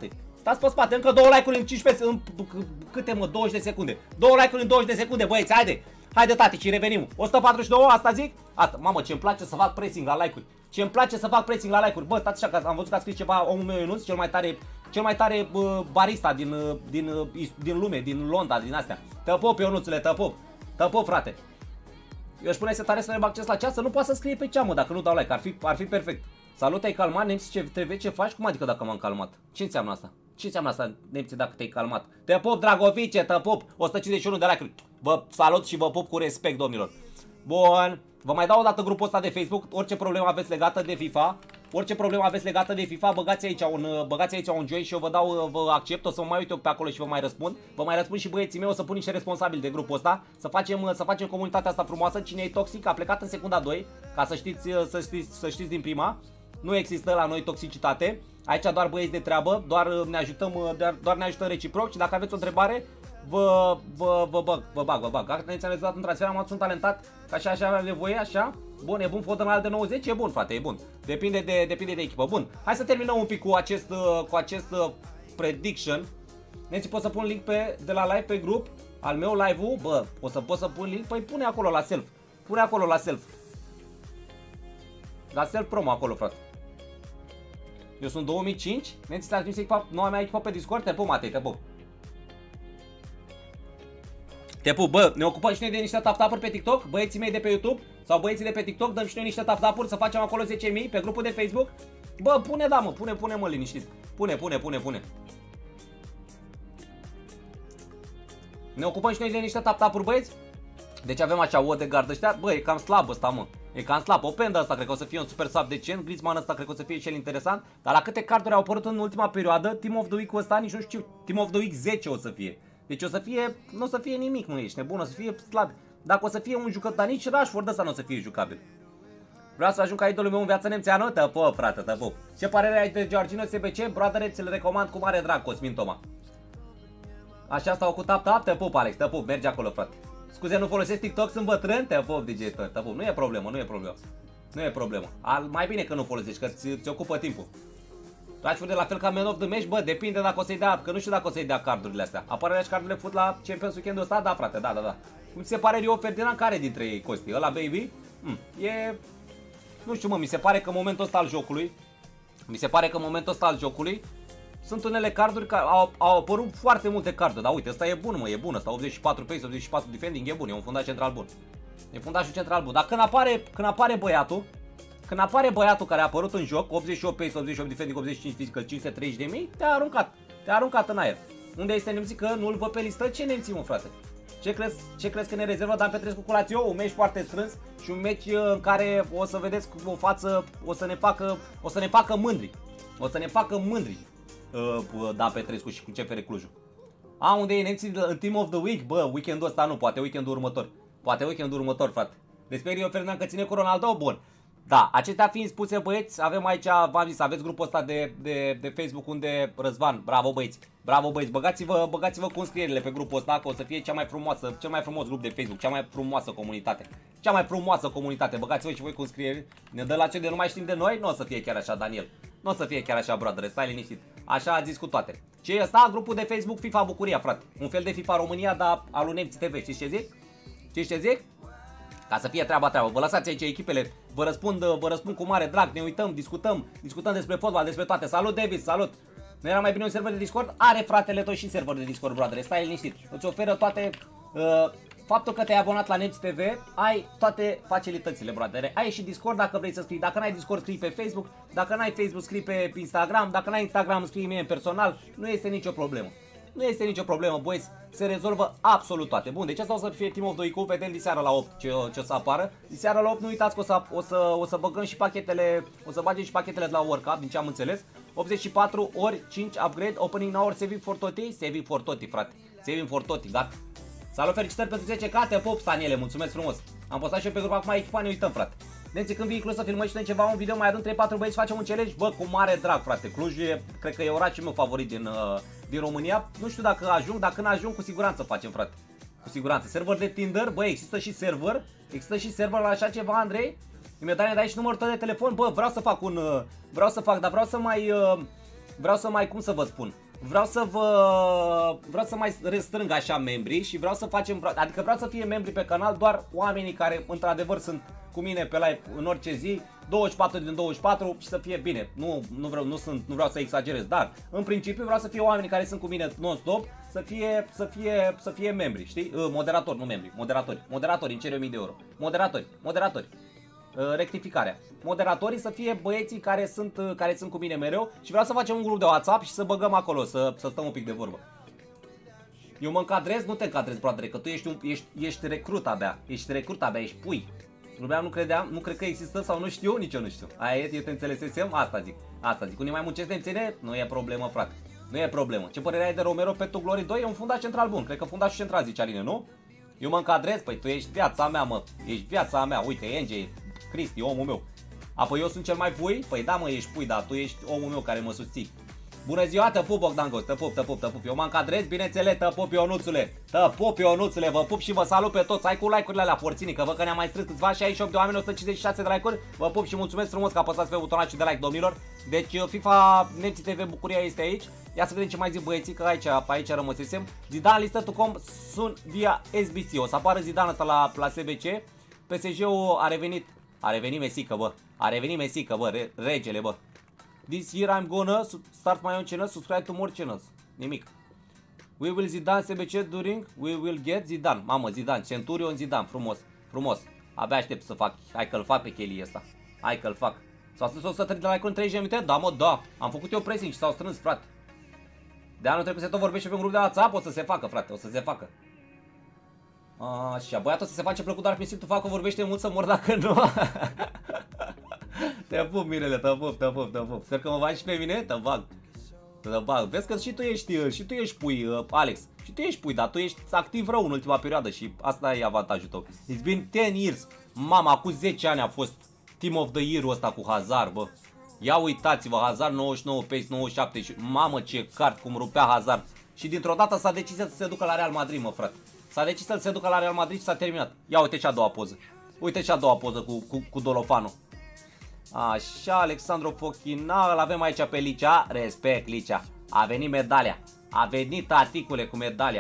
Stați pe spate, încă două like-uri în cincisprezece, în câte mă, douăzeci de secunde. Două like-uri în douăzeci de secunde, băieți, haide. Haide, tati, și revenim. o sută patruzeci și doi, asta zic? Asta, mamă, ce-mi place să fac pressing la like-uri. Ce-mi place să fac pressing la like-uri. Bă, stați așa, că am văzut că a scris ceva omul meu Ionuț, cel mai tare, cel mai tare uh, barista din, uh, din, uh, din lume, din Londra, din astea. Te pop, Ionuțule, te pop. Te pop, frate. Eu își pune să tare să ne bag acces la ceas, să nu poată să scrie pe ceamă dacă nu dau like, ar fi, ar fi perfect. Salut, te-ai calmat, Nemți, ce trebuie, ce faci? Cum adică dacă m-am calmat? Ce înseamnă asta? Ce înseamnă asta, Nemți, dacă te-ai calmat? Te pop, Dragovice, te pop, o sută cincizeci și unu de like-uri. Vă salut și vă pop cu respect, domnilor. Bun, vă mai dau o dată grupul ăsta de Facebook, orice problemă aveți legată de FIFA, orice problemă aveți legată de FIFA, băgați aici un, băgați aici un join și eu vă dau, vă accept, o să mă mai uit eu pe acolo și vă mai răspund. Vă mai răspund și băieții mei, o să pun niște responsabili de grupul ăsta, să facem, să facem comunitatea asta frumoasă. Cine e toxic a plecat în secunda doi, ca să știți, să știți, să știți din prima. Nu există la noi toxicitate, aici doar băieți de treabă, doar ne ajutăm, doar, doar ne ajutăm reciproc și dacă aveți o întrebare, vă, vă, vă bag, vă bag, vă bag. Dacă ne-ați realizat un transfer, am sunt talentat, ca așa, așa aveam nevoie, așa. Bun, e bun Foden de nouăzeci, e bun, frate, e bun. Depinde de, depinde de echipă. Bun, hai să terminăm un pic cu acest, cu acest prediction. Nenți, pot să pun link pe, de la live pe grup, al meu live-ul, bă, o să pot să pun link, păi pune acolo la self, pune acolo la self. La self promo acolo, frate. Eu sunt două mii cinci, Nenți, ți-a trimis echipa, noua mea echipă pe Discord, te pup, Matei, te pup. Te pup, bă, ne ocupăm și noi de niște tap-tap-uri pe TikTok, băieții mei de pe YouTube sau băieții de pe TikTok, dăm și noi niște tap-tap-uri să facem acolo zece mii pe grupul de Facebook. Bă, pune, da, mă, pune, pune, mă, liniștit. Pune, pune, pune, pune. Ne ocupăm și noi de niște tap-tap-uri, băieți. Deci avem așa o de gardă ăștia, bă, e cam slab ăsta, mă. E cam slab, Openda ăsta cred că o să fie un super sub decent, Griezmann ăsta cred că o să fie cel interesant, dar la câte carduri au apărut în ultima perioadă, Team of the Week-ul ăsta, nici nu știu, Team of the Week zece o să fie. Deci o să fie, nu o să fie nimic, nu ești nebun, o să fie slab. Dacă o să fie un jucător, dar nici Rashford ăsta nu o să fie jucabil. Vreau să ajung ca idolul meu în viață nemțeană? Te pup, frate, te pup. Ce părere ai de Georgino S B C? Broadere, ți-l recomand cu mare drag, Cosmin Toma. Așa stau cu tap-tap, te pup, Alex, te pup, merge acolo, frate. Scuze, nu folosesc TikTok, sunt bătrân? Te pup, D J Tor, te pup, nu e problemă, nu e problemă. Nu e problemă. Al, mai bine că nu folosești, că ți, ți ocupă timpul. Rashford de la fel ca Man of the Match, bă, depinde dacă o să-i dea, că nu știu dacă o să-i dea cardurile astea. Apare și cardurile fut la Champions Weekend-ul ăsta? Da, frate, da, da, da. Cum ți se pare Rio Ferdinand? Care dintre ei, Costi? Ăla, baby? Hmm, e... Nu știu, mă, mi se pare că în momentul ăsta al jocului, mi se pare că în momentul ăsta al jocului, sunt unele carduri care au, au apărut foarte multe carduri, dar uite, ăsta e bun, mă, e bun ăsta, optzeci și patru pace, optzeci și patru defending, e bun, e un fundaș central bun. E fundașul central bun, dar când apare, când apare băiatul, când apare băiatul care a apărut în joc, optzeci și opt pace, optzeci și opt defending, optzeci și cinci physical, cinci sute treizeci de mii, te-a aruncat, te-a aruncat în aer. Unde este nemții? Că nu-l văd pe listă? Ce nemții, mă, frate? Ce crezi, ce crezi că ne rezervă Dan Petrescu cu Lazio? Un meci foarte strâns și un meci în care o să vedeți cu o față, o să ne facă, o să ne facă mândri. O să ne facă mândri. Uh, Dan Petrescu și cu C F R Clujul. A, unde e nemții în Team of the Week? Bă, weekendul ăsta nu, poate weekendul următor. Poate weekendul următor, frate. Despre Rio Ferdinand că ține cu Ronaldo, bun. Da, acestea fiind spuse, băieți, avem aici, v-am zis, aveți grupul ăsta de, de, de Facebook unde Răzvan, bravo băieți, bravo băieți, băgați-vă, băgați-vă cu înscrierile pe grupul ăsta, că o să fie cea mai frumoasă, cel mai frumos grup de Facebook, cea mai frumoasă comunitate, cea mai frumoasă comunitate, băgați-vă și voi cu înscrieri, ne dă la ce de nu mai știm de noi, nu o să fie chiar așa, Daniel, nu o să fie chiar așa, brother, stai liniștit, așa a zis cu toate. Ce e ăsta? Grupul de Facebook FIFA Bucuria, frate, un fel de FIFA România, dar al lui Nemții T V, știți ce zic? Știți ce zic? Ca să fie treaba treabă, vă lăsați aici echipele, vă răspund, vă răspund cu mare drag, ne uităm, discutăm, discutăm despre fotbal, despre toate. Salut, David, salut! Nu era mai bine un server de Discord? Are, fratele tău, și server de Discord, brother, stai liniștit. Îți oferă toate, uh, faptul că te-ai abonat la Nemți T V, ai toate facilitățile, brother. Ai și Discord dacă vrei să scrii, dacă n-ai Discord scrii pe Facebook, dacă n-ai Facebook scrii pe Instagram, dacă n-ai Instagram scrii mie în personal, nu este nicio problemă. Nu este nicio problemă, băieți, se rezolvă absolut toate. Bun, deci asta o să fie Team of the Week, vedem diseară la opt ce, ce o să apară. Diseară la opt, nu uitați că o să, o să, o să băgăm și pachetele, o să bagem și pachetele de la World Cup, din ce am înțeles. optzeci și patru ori cinci upgrade, opening now, saving for Totti, saving for Totti, frate. Saving for Totti, gata. Salut, felicitări pentru zece K, te pop, Staniele, mulțumesc frumos. Am postat și eu pe grup, acum echipa, ne uităm, frate. Nemții, când vii Cluj să filmăm și noi ceva, un video, mai adun trei patru băieți, facem un challenge, bă, cu mare drag, frate. Cluj e, cred că e orașul meu favorit din, uh, din România. Nu știu dacă ajung, dacă nu ajung, cu siguranță facem, frate. Cu siguranță. Server de Tinder, bă, există și server. Există și server la așa ceva, Andrei? Mi-a dat, dai și numărul tău de telefon, bă, vreau să fac un, uh, vreau să fac, dar vreau să mai, uh, vreau să mai, cum să vă spun? vreau să vă, vreau să mai restrâng așa membrii și vreau să facem, adică vreau să fie membri pe canal doar oamenii care într-adevăr sunt cu mine pe live în orice zi, douăzeci și patru din douăzeci și patru și să fie bine. Nu, nu, vreau, nu, sunt, nu vreau să exagerez, dar în principiu vreau să fie oamenii care sunt cu mine non-stop, să fie, să fie, să fie membri, știi? Moderatori, nu membri, moderatori. Moderatori, îmi cer o mie de euro. Moderatori, moderatori. Rectificarea. Moderatorii să fie băieții care sunt, care sunt cu mine mereu și vreau să facem un grup de WhatsApp și să băgăm acolo, să, să stăm un pic de vorbă. Eu mă încadrez, nu te încadrezi, brother, că tu ești, un, ești, ești recrut abia, ești recrut abia, ești pui. Lumea nu credeam, nu cred că există sau nu știu, nici eu nu știu. Aia e, eu te înțelesesem, asta zic, asta zic. Unii mai muncesc de înțeleg, nu e problemă, frate. Nu e problemă. Ce părere ai de Romero pe tu Glory doi? E un fundaș central bun, cred că fundașul central, zice Aline, nu? Eu mă încadrez, păi tu ești viața mea, mă, ești viața mea, uite, N J, Cristi, omul meu. Apoi eu sunt cel mai pui? Păi da, mă, ești pui, dar tu ești omul meu care mă susții. Bună ziua, te pup, Bogdan Ghost, te pup, te pup, te pup. Eu mă încadrez, bineînțeles, te pup, Ionuțule. Te pup, Ionuțule, vă pup și vă salut pe toți. Hai cu like-urile alea, porținii, că văd că ne-am mai strâns câțiva, șaizeci și opt de oameni, o sută cincizeci și șase de like-uri. Vă pup și mulțumesc frumos că apăsați pe butonul de like, domnilor. Deci FIFA Nemții T V Bucuria este aici. Ia să vedem ce mai zic băieții, că aici, pe aici rămăsesem. Zidane listă tu com sunt via S B C. O să apară Zidane ăsta la, la S B C. P S G-ul a revenit. A revenit Mesică, bă. A revenit Mesică, bă, re, regele, bă. This year I'm gonna start my own channel, subscribe to more channels. Nimic. We will Zidane S B C during, we will get Zidane. Mamă, Zidane, Centurion Zidane, frumos, frumos. Abia aștept să fac, hai că-l fac pe Kelly ăsta. Hai că-l fac. S-au strâns o sută trei de like-uri în treizeci de minute? Da, mă, da. Am făcut eu pressing și s-au strâns, frate. De anul trecut se tot vorbește pe un grup de WhatsApp, o să se facă, frate, o să se facă. Așa, băiatul să se face plăcut, dar prin simțul fac că vorbește mult să mor dacă nu. Te pup, Mirele, te pup, te pup, te pup. Sper că mă bagi și pe mine, te bag. Te bag. Vezi că și tu ești, și tu ești pui, Alex. Și tu ești pui, dar tu ești activ rău în ultima perioadă și asta e avantajul tău. It's been ten years. Mama, acum zece ani a fost Team of the Year-ul ăsta cu Hazard, bă. Ia uitați-vă, Hazard nouăzeci și nouă, pace nouăzeci și șapte și mamă ce cart cum rupea Hazard. Și dintr-o dată s-a decis să se ducă la Real Madrid, mă, frate. S-a decis să se ducă la Real Madrid și s-a terminat. Ia uite ce a doua poză. Uite ce a doua poză cu, cu, cu Dolofanu. Așa, Alexandru Fochina, îl avem aici pe Licea. Respect, Licea. A venit medalia. A venit taticule cu medalia.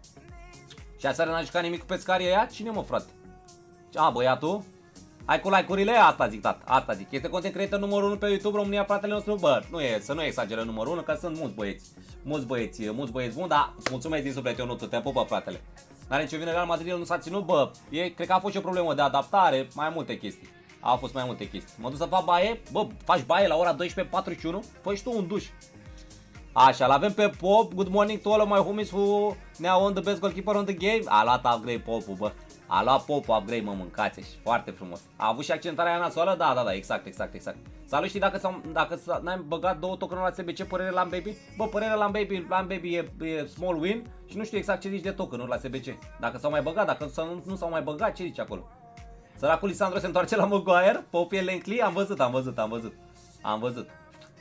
Și aseară n-a jucat nimic cu pescarii ăia? Cine, mă, frate? A, băiatul? Hai cu like-urile? Asta zic, tat. Asta zic. Este content creator numărul unu pe YouTube, România, fratele nostru. Bă, nu e, să nu exageră numărul unu, că sunt mulți băieți. Mulți băieți, mulți băieți buni, dar mulțumesc din suflet, Ionuțu, te pupă, fratele. N-are nicio vină, Real Madrid nu s-a ținut, bă. E, cred că a fost și o problemă de adaptare, mai multe chestii. Au fost mai multe chestii. Mă duc să fac baie, bă, faci baie la ora douăsprezece patruzeci și unu? Păi și tu un duș. Așa, l-avem pe Pop. Good morning to all of my homies who now on the best goalkeeper on the game. A luat upgrade Popul, bă. A luat Popul upgrade, mă, mâncați și foarte frumos. A avut și accentarea aia nasoală? Da, da, da, exact, exact, exact. Salut, știi dacă, dacă n-ai băgat două tokenuri la S B C, părere la Baby? Bă, părerea la Baby, la Baby e, e small win și nu știu exact ce zici de tokenuri la S B C. Dacă s-au mai băgat, dacă nu, nu s-au mai băgat, ce zici acolo? Săracul Lisandro se întoarce la Maguire, Pop e Lencli, am văzut, am văzut, am văzut. Am văzut.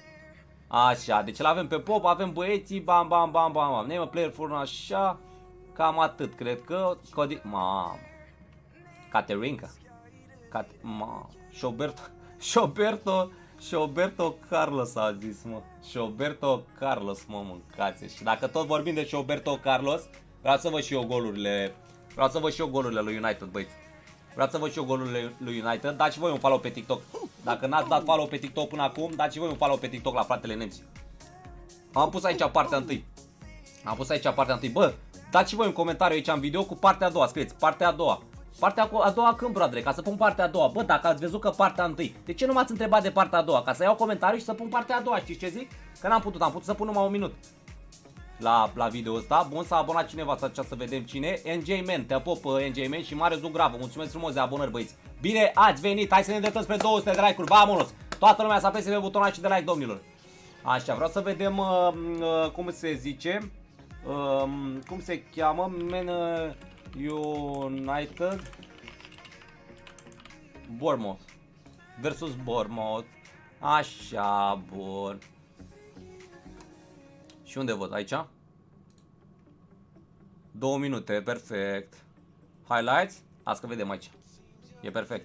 Așa, deci l-avem pe Pop, avem băieții, bam, bam, bam, bam, bam. Name a player for așa, cam atât, cred că. Codi... Mamă. Caterinca. Cat... Mamă. Șoberto, Șoberto, Șoberto Carlos a zis, mă. Șoberto Carlos, mă, mâncați. Și dacă tot vorbim de Șoberto Carlos, vreau să văd și eu golurile, vreau să văd și eu golurile lui United, băieți. Vreau să văd și eu golurile lui United. Dați voi un follow pe TikTok. Dacă n-ați dat follow pe TikTok până acum, dați voi un follow pe TikTok la fratele Nemți. Am pus aici partea întâi. Am pus aici partea întâi. Bă, dați voi un comentariu aici în video cu partea a doua. Scrieți partea a doua. Partea a doua când, bradre? Ca să pun partea a doua. Bă, dacă ați văzut că partea întâi, de ce nu m-ați întrebat de partea a doua? Ca să iau comentariu și să pun partea a doua. Știți ce zic? Că n-am putut. Am putut să pun numai un minut la, la video ăsta. Bun, s-a abonat cineva, să, să vedem cine. N J Man, te apop N J Man și Mare Zugravă. Mulțumesc frumos de abonări, băieți. Bine ați venit, hai să ne îndreptăm spre două sute de like-uri. Vamonos! Toată lumea să apese pe butonul de like, domnilor. Așa, vreau să vedem uh, uh, cum se zice. Uh, cum se cheamă? Man uh, United Bournemouth versus Bournemouth. Așa, bun. Și unde văd? Aici? Două minute, perfect. Highlights? Asta că vedem aici. E perfect.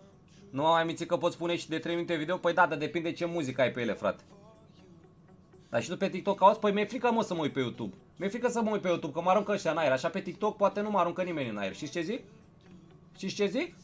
Nu am mai mințit că poți pune și de trei minute video? Păi da, dar depinde ce muzică ai pe ele, frate. Dar și tu pe TikTok auzi? Păi mi-e frică, mă, să mă uit pe YouTube. Mi-e frică să mă uit pe YouTube, că mă aruncă ăștia în aer. Așa pe TikTok poate nu mă aruncă nimeni în aer. Știți ce zic? Știți ce zic?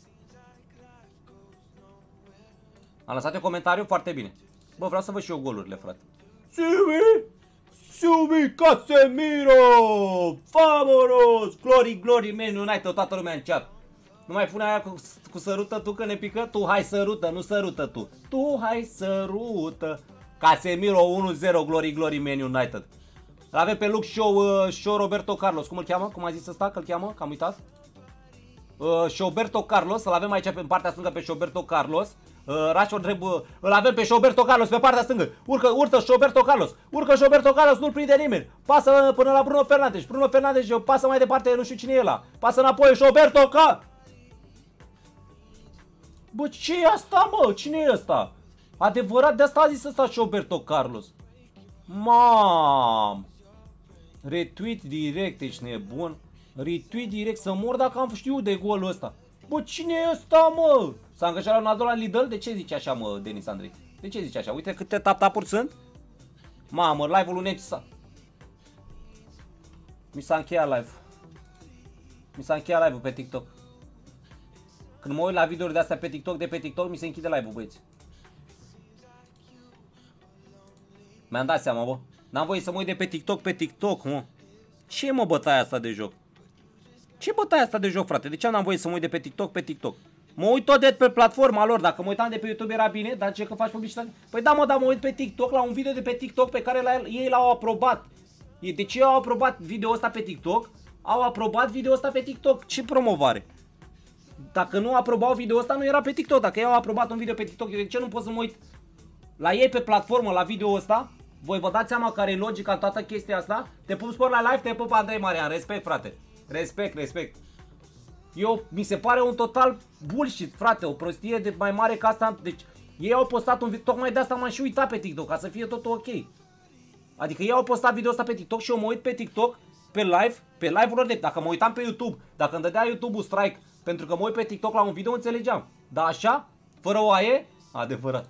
Am lăsat un comentariu foarte bine. Bă, vreau să văd și eu golurile, frate. Siumi! Siumi Casemiro! Famoros! Glory, glory, Man United, toată lumea în chat. Nu mai pune aia cu, cu sărută tu că ne pică? Tu hai sărută, nu sărută tu. Tu hai sărută. Casemiro unu zero, glory, glory, Man United. Îl avem pe Luke Shaw, uh, Shaw Roberto Carlos. Cum îl cheamă? Cum a zis ăsta că îl cheamă? Că am uitat. Uh, Roberto Carlos, îl avem aici pe partea stângă pe Roberto Carlos. Uh, Rashford trebuie, îl avem pe Roberto Carlos pe partea stângă. Urcă, urcă Roberto Carlos. Urcă Roberto Carlos, nu-l prinde nimeni. Pasă până la Bruno Fernandes. Bruno Fernandes pasă mai departe, nu știu cine e ăla. Pasă înapoi Roberto Carlos. Bă, ce e asta, mă? Cine e ăsta? Adevărat, de asta a zis ăsta Roberto Carlos. Mam. Retweet direct, ești nebun. Retweet direct, să mor dacă am știut de golul ăsta. Bă, cine e ăsta, mă? S-a angajat la Ronaldo la Lidl? De ce zici așa, mă, Denis Andrei? De ce zici așa? Uite câte tap-tap-uri sunt. Mamă, live-ul lui Neti s-a... Mi s-a încheiat live. Mi s-a încheiat live-ul pe TikTok. Când mă uit la videouri de astea pe TikTok, de pe TikTok, mi se închide live-ul, băieți. Mi-am dat seama, bă. N-am voie să mă uit de pe TikTok, pe TikTok, mă. Ce e, mă, bătaia asta de joc? Ce bătaia asta de joc, frate? De ce n-am voie să mă uit de pe TikTok, pe TikTok? Mă uit tot de pe platforma lor. Dacă mă uitam de pe YouTube era bine, dar ce că faci publicitate? Păi da, mă, dar mă uit pe TikTok la un video de pe TikTok pe care la, ei l-au aprobat. De ce au aprobat video ăsta pe TikTok? Au aprobat video ăsta pe TikTok. Ce promovare? Dacă nu aprobau video ăsta, nu era pe TikTok. Dacă ei au aprobat un video pe TikTok, de ce nu pot să mă uit la ei pe platformă la video ăsta? Voi vă dați seama care e logica în toată chestia asta? Te pup spor la live, te pup Andrei Marian. Respect, frate. Respect, respect. Eu, mi se pare un total bullshit, frate, o prostie de mai mare ca asta. Deci, ei au postat un video, tocmai de asta m-am și uitat pe TikTok, ca să fie totul ok. Adică ei au postat video ăsta pe TikTok și eu mă uit pe TikTok, pe live, pe live-ul lor de... Dacă mă uitam pe YouTube, dacă îmi dădea YouTube-ul strike, pentru că mă uit pe TikTok la un video, înțelegeam. Dar așa, fără O A E, adevărat.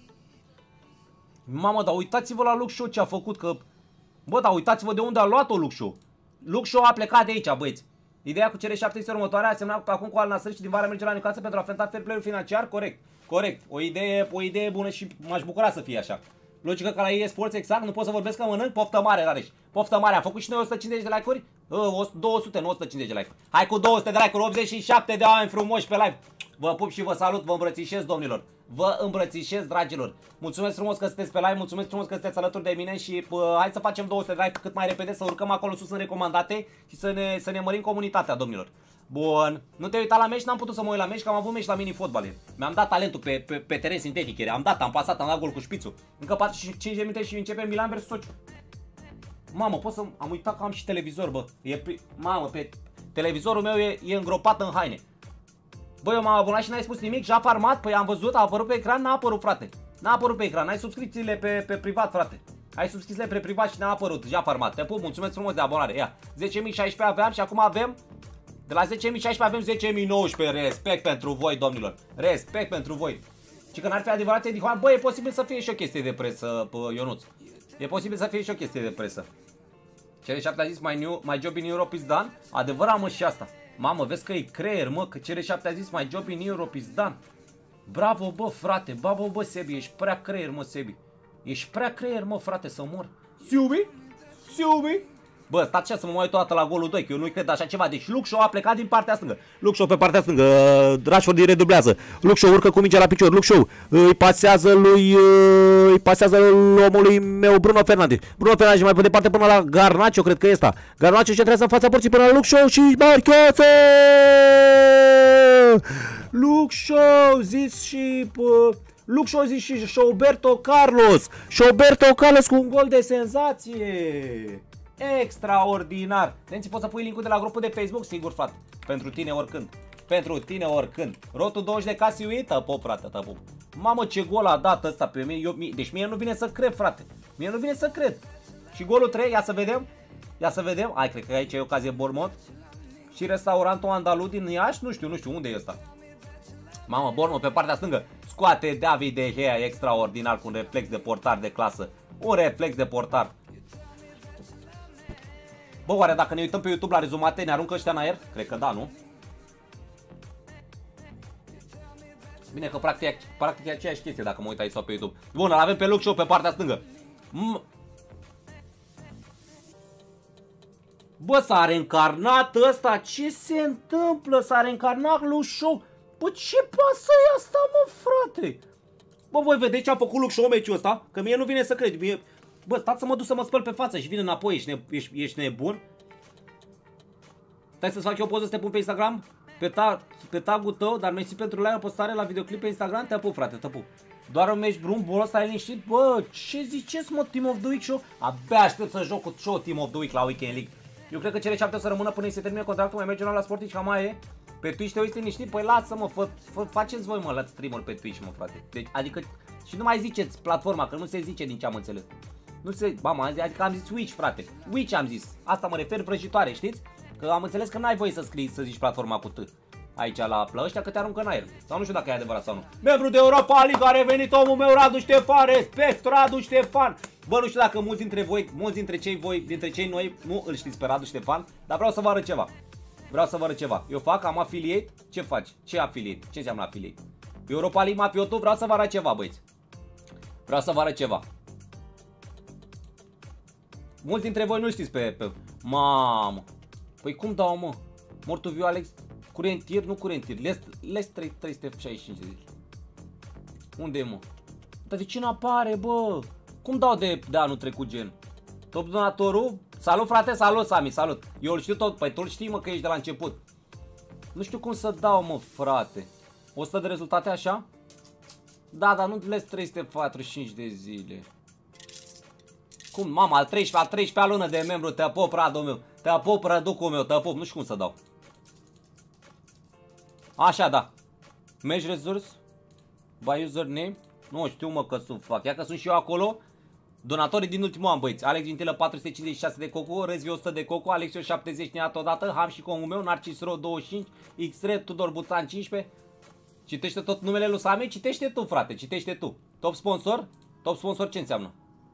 Mamă, dar uitați-vă la Luke Shaw ce a făcut, că... Bă, dar uitați-vă de unde a luat-o Luke Shaw. Luke Shaw a plecat de aici, băieți. Ideea cu cele șapte următoare a semnat acum cu Al Nassr și din vara merge la Newcastle pentru a fenta fair play-ul financiar? Corect, corect. O idee, o idee bună și m-aș bucura să fie așa. Logică ca la E A Sports, exact, nu pot să vorbesc că mănânc, poftă mare, Rareș. Poftă mare, am făcut și noi o sută cincizeci de like-uri? Uh, două sute, nu o sută cincizeci de like-uri. Hai cu două sute de like-uri, optzeci și șapte de oameni frumoși pe live. Vă pup și vă salut, vă îmbrățișez, domnilor. Vă îmbrățișez, dragilor. Mulțumesc frumos că sunteți pe live, mulțumesc frumos că sunteți alături de mine și uh, hai să facem două sute de like cât mai repede, să urcăm acolo sus în recomandate și să ne, să ne mărim comunitatea, domnilor. Bun, nu te uita la meci, n-am putut să mă uit la meci, că am avut meci la mini-fotbal. Mi-am dat talentul pe, pe, pe teren sintetic, am dat, am pasat, am dat gol cu șpițul. Încă patruzeci și cinci de minute și începe Milan versus Sociu. Mamă, pot să... Am uitat că am și televizor, bă. E, mamă, pe televizorul meu e, e îngropat în haine. Bă, eu m-am abonat și n-ai spus nimic, J A F Armat, păi am văzut, a apărut pe ecran, n-a apărut, frate. N-a apărut pe ecran, ai subscripțiile pe, pe privat, frate. Ai subscripțiile pe privat și n-a apărut, J A F Armat. Te pup, mulțumesc frumos de abonare, ia. zece mii șaisprezece aveam și acum avem... De la zece mii șaisprezece avem zece mii nouăsprezece, respect pentru voi, domnilor. Respect pentru voi. Și că n-ar fi adevărat, Edihoan, bă, e posibil să fie și o chestie de presă, bă, Ionuț. E posibil să fie și o chestie de presă. Cele șapte a zis, my, new, my job in Europe is done. Adevărat, mă, și asta. Mamă, vezi că e creier, mă, că cele șapte a zis, my job in Europe is done. Bravo, bă, frate, bravo, bă, Sebi, ești prea creier, mă, Sebi. Ești prea creier, mă, frate, să mor. Siubi? Siubi? Bă, stați așa să mă mai uit toată la golul doi, că eu nu-i cred așa ceva. Deci Luke Shaw a plecat din partea stângă. Luke Shaw pe partea stângă, Rashford îi redublează. Luke Shaw urcă cu mingea la picior. Luke Shaw îi pasează lui îi pasează omului meu Bruno Fernandes. Bruno Fernandes mai pe departe până la Garnacho, cred că e ăsta. Garnacho centrează în fața porții până la Luke Shaw și marchează! Luke Shaw zis și uh, Luke Shaw zis și Roberto Carlos. Roberto Carlos cu un gol de senzație. Extraordinar. Nenții, poți să pui linkul de la grupul de Facebook? Sigur, frate. Pentru tine oricând. Pentru tine oricând. Rotul douăzeci de casiui, tăpop, frate, tăpop. Mamă, ce gol a dat ăsta pe mine. Eu, deci mie nu vine să cred, frate. Mie nu vine să cred. Și golul trei, ia să vedem. Ia să vedem. Ai, cred că aici e ocazie Bournemouth. Și restaurantul Andalu din Iași, nu știu, nu știu unde e ăsta. Mamă, Bournemouth pe partea stângă. Scoate David De Gea extraordinar cu un reflex de portar de clasă. Un reflex de portar. Bă, oare dacă ne uităm pe YouTube la rezumate, ne aruncă ăștia în aer? Cred că da, nu? Bine că practic, practic e aceeași chestie dacă mă uit aici sau pe YouTube. Bun, îl avem pe Luke Shaw pe partea stângă. M Bă, s-a reîncarnat ăsta. Ce se întâmplă? S-a reîncarnat Luke Shaw. Bă, ce pasă e asta, mă, frate? Bă, voi vedeți ce a făcut Luke Shaw meciul ăsta? Că mie nu vine să cred. Mie... Bă, stați să mă duc să mă spăl pe față și vin înapoi. Ești, ne... ești, ești nebun? Stai să-ți fac eu o poză să te pun pe Instagram? Pe, ta... pe tagul tău, dar mersi pentru like, postare la videoclip pe Instagram. Te pup, frate, te pup. Doar un meci brun, bolul ăsta e liniștit. Bă, ce ziceți, mă, Team of the Week Show? Abia aștept să joc cu show Team of the Week la Weekend League. Eu cred că cele șapte o să rămână până îi se termine contractul. Mai merge la Sportic și mai e. Pe Twitch te uiți liniștit? Păi lasă-mă, fă, fă, faceți voi, mă, la streamer pe Twitch, mă, frate. Deci, adică, și nu mai ziceți platforma, că nu se zice din ce am înțeles. Nu se, ba, mă, adică am zis Twitch, frate. Twitch am zis. Asta mă refer, vrăjitoare, știți? Că am înțeles că n-ai voie să scrii, să zici platforma cu T. Aici la, la ăștia că te aruncă în aer. Sau nu știu dacă e adevărat sau nu. Membru de Europa League a revenit omul meu, Radu Ștefan. Respect, Radu Ștefan. Bă, nu știu dacă mulți dintre voi, mulți dintre cei voi, dintre cei noi, nu îl știți pe Radu Ștefan, dar vreau să vă arăt ceva. Vreau să vă arăt ceva. Eu fac, am affiliate. Ce faci? Ce affiliate? Ce înseamnă affiliate? Europa League Mafiotul, vreau să vă arăt ceva, băieți. Vreau să vă arăt ceva. Mulți dintre voi nu știți pe, pe... Mamă. Păi cum dau, mă? Mortul viu Alex. Curentier, nu curentier. Les, les trei sute șaizeci și cinci de zile. Unde e, mă? Dar de ce nu apare, bă? Cum dau de, de anul trecut, gen? Top donatorul? Salut, frate, salut, Sami, salut. Eu îl știu tot, păi tu îl știi, mă, că ești de la început. Nu știu cum să dau, mă, frate. o sută de rezultate așa? Da, dar nu les trei sute patruzeci și cinci de zile. Cum, mama, al treisprezecea, al treisprezecea lună de membru, te apop, Radu meu. Te apop, Răducul meu, te apop, nu știu cum să dau. Așa, da. Match resource. By username. Nu știu, mă, că să fac. Ia că sunt și eu acolo. Donatorii din ultimul an, băieți. Alex Vintilă patru sute cincizeci și șase de coco, Rezvi o sută de coco, Alexio șaptezeci ne-a odată, Ham și comul meu, Narcis Ro douăzeci și cinci, X-Red, Tudor Buțan cincisprezece. Citește tot numele lui Sami, citește tu, frate, citește tu. Top sponsor? Top sponsor ce înseamnă?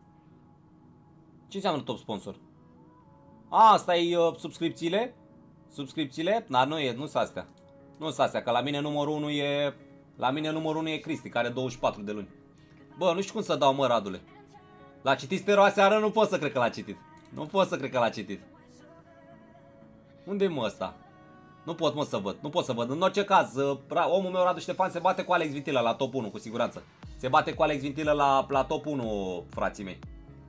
Ce înseamnă top sponsor? A, asta e uh, subscripțiile? Subscripțiile? Dar nu e, nu sunt astea. Nu sunt astea, că la mine numărul unu e... La mine numărul unu e Cristi, care are douăzeci și patru de luni. Bă, nu știu cum să dau, mă, Radule. L-a citit Stero aseară? Nu pot să cred că l-a citit. Nu pot să cred că l-a citit. Unde e, mă, ăsta? Nu pot, mă, să văd. Nu pot să văd. În orice caz, omul meu, Radu Ștefan, se bate cu Alex Vintilă la top unu, cu siguranță. Se bate cu Alex Vintilă la, la top unu, frații mei.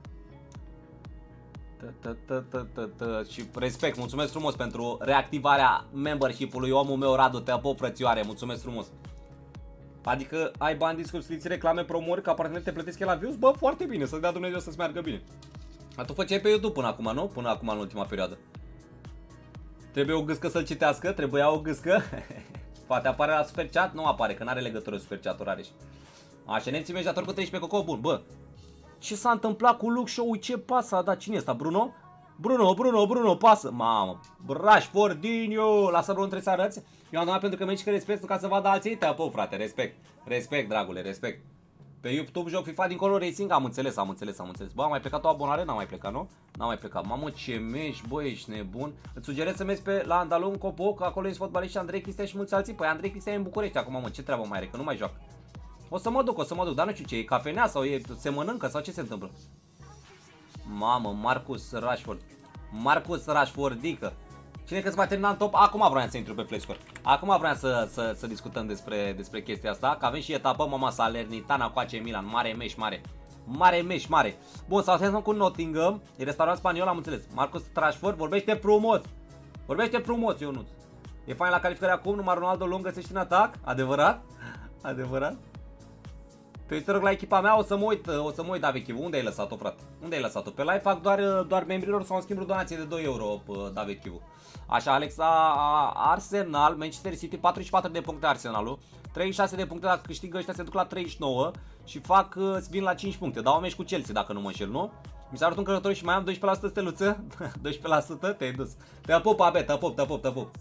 Și respect, mulțumesc frumos pentru reactivarea membership-ului, omul meu, Radu, te apop, frățioare, mulțumesc frumos. Adică ai bani de subscripții, reclame, promori, ca partener te plătesc el la views? Bă, foarte bine, să dea Dumnezeu să-ți meargă bine. Dar tu făceai pe YouTube până acum, nu? Până acum, în ultima perioadă. Trebuie o gâscă să-l citească, trebuia o gâscă. Poate apare la super chat? Nu apare, că n-are legătură super chat-uri, are. Așa, nemții meci dator cu treisprezece coco, bun, bă. Ce s-a întâmplat cu Luke Shaw? Ce pasă a dat? Cine e ăsta? Bruno? Bruno, Bruno, Bruno, pasă. Mamă, Rashfordinho. Lasă Bruno, trebuie să arăți. Eu am donat pentru că meci că respect ca să vadă alții. Te apău, frate, respect. Respect, dragule, respect. Pe YouTube joc FIFA din Color Racing. Am înțeles, am înțeles, am înțeles. Bă, am mai plecat o abonare? N-am mai plecat, nu? N-am mai plecat. Mamă, ce meci, bă, ești nebun. Îți sugerez să mergi pe la Andalun Copoc, acolo e fotbaliști Andrei Cristea și mulți alții. Păi Andrei Cristea e în București acum, mă, ce treabă mai are, că nu mai joacă. O să mă duc, o să mă duc, dar nu știu ce, e cafenea sau e, se mănâncă sau ce se întâmplă? Mamă, Marcus Rashford. Marcus Rashfordică. Cine că-ți va termina în top? Acum vreau să intru pe Flexcore. Acum vreau să, să, să discutăm despre, despre chestia asta. Că avem și etapă, mama Salernitana cu A C Milan. Mare meci, mare. Mare meci, mare. Bun, sau să cu Nottingham. E restaurant spaniol, am înțeles. Marcus Rashford vorbește frumos. Vorbește frumos, Ionuț. E fain la calificare acum, numai Ronaldo lung găsești în atac. Adevărat? Adevărat? Te uiți, te rog, la echipa mea, o să mă uit, o să mă uit, David Chivu. Unde ai lăsat-o, frate? Unde ai lăsat-o? Pe live fac doar, doar membrilor sau în schimb donație de doi euro, David Chivu. Așa, Alexa, Arsenal, Manchester City, patruzeci și patru de puncte Arsenalul, treizeci și șase de puncte, dacă câștigă ăștia se duc la treizeci și nouă și fac, vin la cinci puncte. Dau un meci cu Chelsea, dacă nu mă înșel, nu? Mi s-a arătat un călător și mai am doisprezece la sută steluță, doisprezece la sută, te-ai dus. Te apup, abe, te apup, te apup, te apup.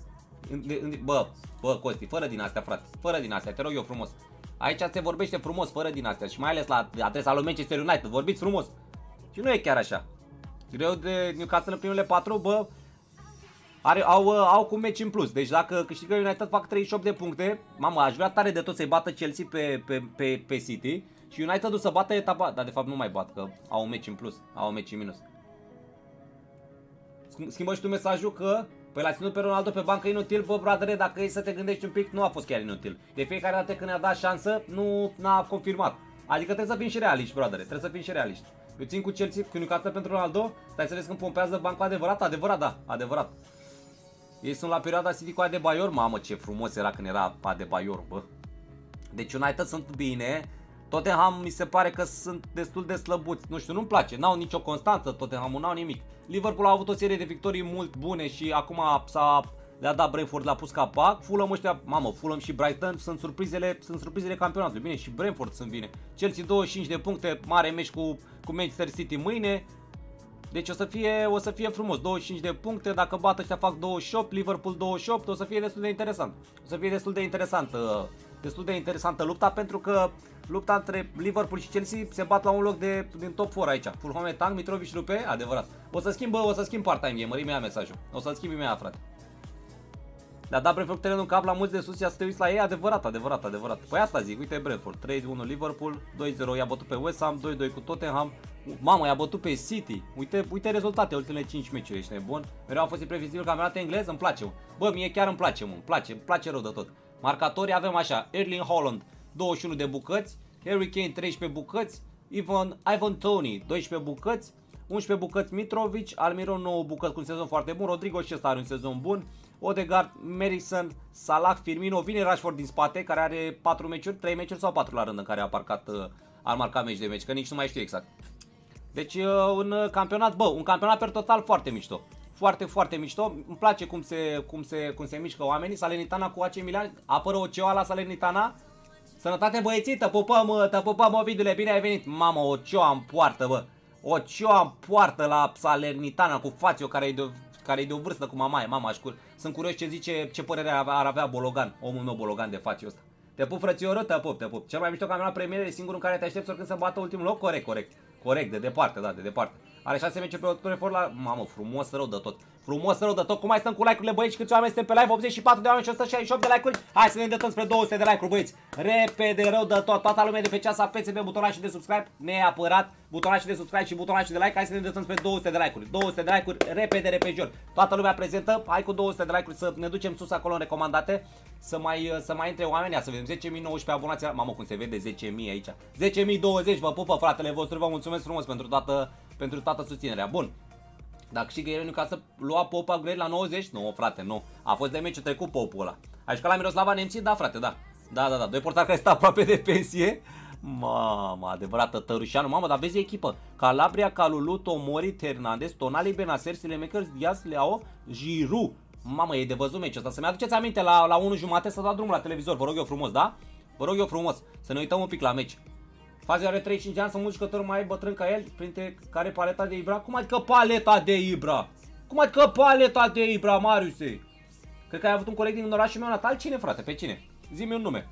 Bă, bă, Costi, fără din astea, frate. Fără din astea, te rog eu frumos. Aici se vorbește frumos, fără din astea. Și mai ales la adresa lui Manchester United. Vorbiți frumos. Și nu e chiar așa. Greu de Newcastle în primele patru, bă, are, au, au cu meci în plus. Deci dacă câștigă United fac treizeci și opt de puncte. Mamă, aș vrea tare de tot să-i bată Chelsea pe, pe, pe, pe City. Și United-ul să bată etapa. Dar de fapt nu mai bat, că au un meci în plus. Au un meci în minus. Schimbă și tu mesajul că păi l-a ținut pe Ronaldo pe bancă inutil. Bă, bradere, dacă e să te gândești un pic, nu a fost chiar inutil. De fiecare dată când ne-a dat șansă, nu n-a confirmat. Adică trebuie să fim și realiști, bradere. Trebuie să fim și realiști. Eu țin cu Chelsea, cu Newcastle pentru Ronaldo. Stai să vezi când pompează banca adevărat. Adevărat, da, adevărat. Ei sunt la perioada City cu Adebayor. Mamă, ce frumos era când era Adebayor, bă. Deci United sunt bine. Tottenham mi se pare că sunt destul de slăbuți. Nu știu, nu-mi place. N-au nicio constanță Tottenham, n-au nimic. Liverpool a avut o serie de victorii mult bune și acum s-a le-a dat Brentford, l-a pus capac. Fulham ăștia, mamă, Fulham și Brighton sunt surprizele, sunt surprizele campionatului. Bine, și Brentford sunt bine. Chelsea douăzeci și cinci de puncte, mare meci cu, cu Manchester City mâine. Deci o să fie, o să fie frumos, douăzeci și cinci de puncte, dacă bat ăștia fac douăzeci și opt, Liverpool douăzeci și opt, o să fie destul de interesant. O să fie destul de interesantă, destul de interesantă lupta, pentru că lupta între Liverpool și Chelsea se bat la un loc de, din top patru aici. Fulham, Tang, Mitrovic, Rupe, adevărat. O să schimb, o să schimb part-time game, mări mea mesajul. O să-l schimb imediat, frate. Le-a dat Brentford terenul în cap la mulți de sus, ia să te uiți la ei, adevărat, adevărat, adevărat. Păi asta zic, uite Brentford, trei unu Liverpool, doi zero i-a bătut pe West Ham, doi doi cu Tottenham. Mamă, i-a bătut pe City. Uite, uite rezultate, ultimele cinci meciuri, ești nebun. Mereu a fost imprevizibil campionat englez, îmi place. Bă, mie chiar îmi place, mă, îmi place, îmi place rău de tot. Marcatorii avem așa, Erling Haaland, douăzeci și unu de bucăți, Harry Kane treisprezece bucăți, Ivan, Ivan Toney doisprezece bucăți, unsprezece bucăți Mitrovic, Almiron nouă bucăți cu un sezon foarte bun, Rodrigo și ăsta are un sezon bun, Odegaard, Madison, Salah, Firmino, vine Rashford din spate, care are patru meciuri, trei meciuri sau patru la rând în care a parcat, a marcat meci de meci, că nici nu mai știu exact. Deci un campionat, bă, un campionat per total foarte mișto. Foarte, foarte mișto. Îmi place cum se, cum se, cum se mișcă oamenii. Salernitana cu A C Milan, apără Ochoa la Salernitana. Sănătate băieții, te pupăm, te pupăm, Ovidule, bine ai venit. Mamă, Ochoa în poartă, bă. Ochoa în poartă la Salernitana cu Fazio, care e de, care e de o vârstă cu mamaie. Mama, aș cur... sunt curios ce zice, ce părere ar avea Bologan, omul meu Bologan, de Fazio ăsta. Te pup, frățioră, te pup, te pup. Cel mai mișto campionat Premier, e singurul în care te aștepți oricând să bată ultimul loc? Corect, corect. Corect, de departe, da, de departe. Are șase meciuri pe Old Trafford la... Mamă, frumos rău de tot. Frumos rău de tot. Cum mai stăm cu like-urile, băieți? Câți oameni suntem pe live? optzeci și patru de oameni și o sută șaizeci și opt de like-uri. Hai să ne îndreptăm spre două sute de like-uri, băieți. Repede rău de tot. Toată lumea de pe ceas apețe pe butonul de subscribe. Neapărat butonul de subscribe și butonul de like. Hai să ne îndreptăm spre două sute de like-uri. două sute de like-uri repede, repede. Toată lumea prezentă. Hai cu două sute de like-uri să ne ducem sus acolo în recomandate. Să mai, să mai intre oamenii, să vedem zece mii nouăsprezece abonați. Mamă, cum se vede zece mii aici. zece mii douăzeci, vă pupă fratele vostru, vă mulțumesc frumos pentru toată, pentru toată susținerea. Bun. Dacă și Gheireniu ca să lua Popa upgrade la nouăzeci? Nu, frate, nu. A fost de meciul trecut Popul ăla. A jucat la Miroslava Nemții? Da, frate, da. Da, da, da. Doi portari care stau aproape de pensie. Mamă, adevărată Tărușanu. Mamă, dar vezi echipa. Calabria, Calulu, Tomori, Hernandez, Tonali, Benacer, Silemakers, Diaz, Leao, Giroud. Mamă, e de văzut meciul ăsta. Să-mi aduceți aminte la, la unu jumate să dau drumul la televizor. Vă rog eu frumos, da? Vă rog eu frumos. Să ne uităm un pic la meci. Fazio are treizeci și cinci ani, sunt mulți jucători mai bătrâni ca el, printre care paleta de Ibra. Cum adică paleta de Ibra? Cum adică paleta de Ibra, Mariuse? Cred că ai avut un coleg din orașul meu natal. Cine, frate? Pe cine? Zi-mi un nume.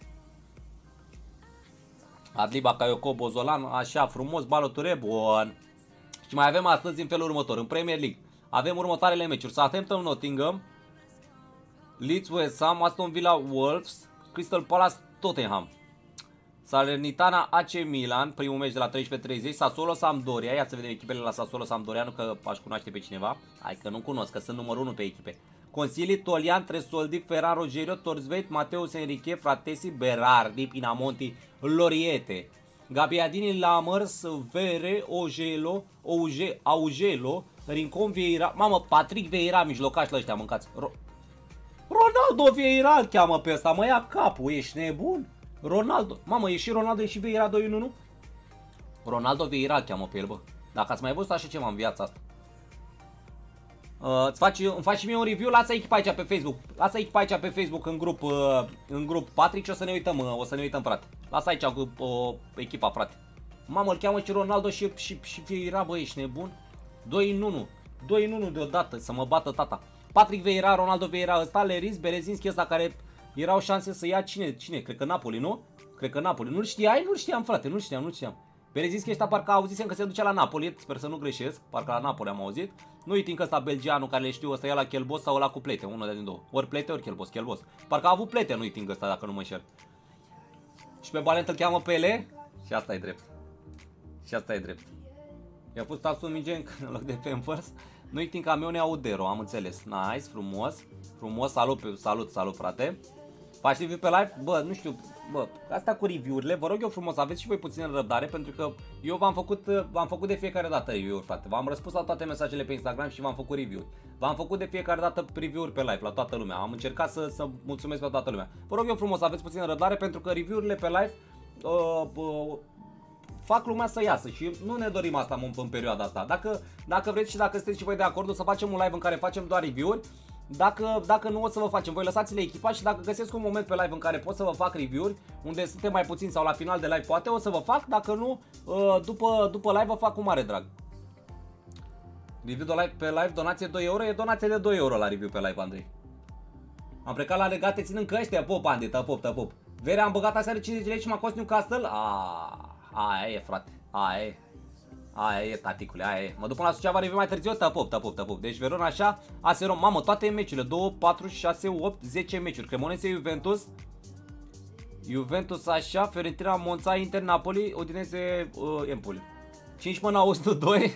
Adli Bakayoko, Bozolan, așa, frumos, Baloture, bun. Și mai avem astăzi în felul următor, în Premier League. Avem următoarele meciuri. Southampton, Nottingham, Leeds, West Ham, Aston Villa, Wolves, Crystal Palace, Tottenham. Salernitana, A C Milan, primul meci de la treisprezece treizeci, Sassuolo, Sampdoria. Ia să vedem echipele la Sassuolo, Sampdoria, nu că aș cunoaște pe cineva. Hai că nu cunosc, că sunt numărul unu pe echipe. Consilii, Tolian, Tresoldi, Ferran, Rogerio, Torzveit, Mateus, Enrique, Fratesi, Berardi, Pinamonti, Loriete, Gabiadini, Lamers, Vere, Ogelo, Auge, Augelo, Rincon, Vieira. Mamă, Patrick Vieira, mijlocaș la ăștia, mâncați. Ro Ronaldo Vieira îl cheamă pe ăsta, mă ia capul, ești nebun? Ronaldo, mamă, e și Ronaldo, e și Vieira doi unu, nu? Ronaldo Vieira îl cheamă pe el, bă. Dacă ați mai văzut așa ceva în viața asta. Uh, îți faci, îmi faci și mie un review, lasă echipa aici pe Facebook. Lasă echipa aici pe Facebook în grup, uh, în grup Patrick și o să ne uităm, uh, o să ne uităm, frate. Lasă aici cu uh, echipa, frate. Mamă, îl cheamă și Ronaldo și, și, și Vieira, bă, ești nebun? doi unu, doi unu deodată, să mă bată tata. Patrick Vieira, Ronaldo Vieira ăsta, Leris, Berezinski ăsta care erau șanse să ia cine, cine? Cred că Napoli, nu? Cred că Napoli. Nu-l știai? Nu-l știam, frate, nu-l știam, nu-l știam. Berezinski ăsta parcă auzisem că se duce la Napoli, sper să nu greșesc, parcă la Napoli am auzit. Nu uiting că ăsta belgianul care le știu, ăsta e la Chelbos sau la cu plete, unul din două. Ori plete, ori Chelbos, Chelbos. Parcă a avut plete, nu uiting ăsta, dacă nu mă înșel. Și pe Balent îl cheamă Pele și asta e drept. Și asta e drept. I-a pus Tasun Migenc în loc de Pampers. Nu uiting că Amione Audero, am înțeles. Nice, frumos. Frumos, salut, salut, salut, frate. Faci review pe live? Bă, nu știu, bă, asta cu review-urile, vă rog eu frumos, aveți și voi puțină răbdare, pentru că eu v-am făcut, v-am făcut de fiecare dată review-uri, frate. V-am răspuns la toate mesajele pe Instagram și v-am făcut review-uri. V-am făcut de fiecare dată review-uri pe live, la toată lumea. Am încercat să, să mulțumesc pe toată lumea. Vă rog eu frumos, aveți puțină răbdare, pentru că review-urile pe live uh, uh, fac lumea să iasă și nu ne dorim asta în, în perioada asta. Dacă, dacă vreți și dacă sunteți și voi de acord, o să facem un live în care facem doar review-uri. Dacă, dacă nu o să vă facem, voi lăsați-le echipa și dacă găsesc un moment pe live în care pot să vă fac review-uri, unde suntem mai puțini sau la final de live poate, o să vă fac, dacă nu, după, după live vă fac cu mare drag. Review de live pe live, donație doi euro, e donație de doi euro la review pe live, Andrei. Am plecat la legate ținând că ăștia, pop, Andy, tăpop, tăpop. Verea am băgat aseară cincizeci de lei și m-a cost Newcastle? Aaaa, aia e, frate, aia e. Aia e, taticule, aia e. Mă duc până la Suceava, revin mai târziu, tăpop, tăpop, tăpop. Deci Verona așa, A S Roma, mamă, toate meciurile, doi, patru, șase, opt, zece meciuri. Cremonese, Juventus, Juventus așa, Fiorentina, Monza, Inter, Napoli, Udinese, uh, Empoli. cinci mâna o sută doi.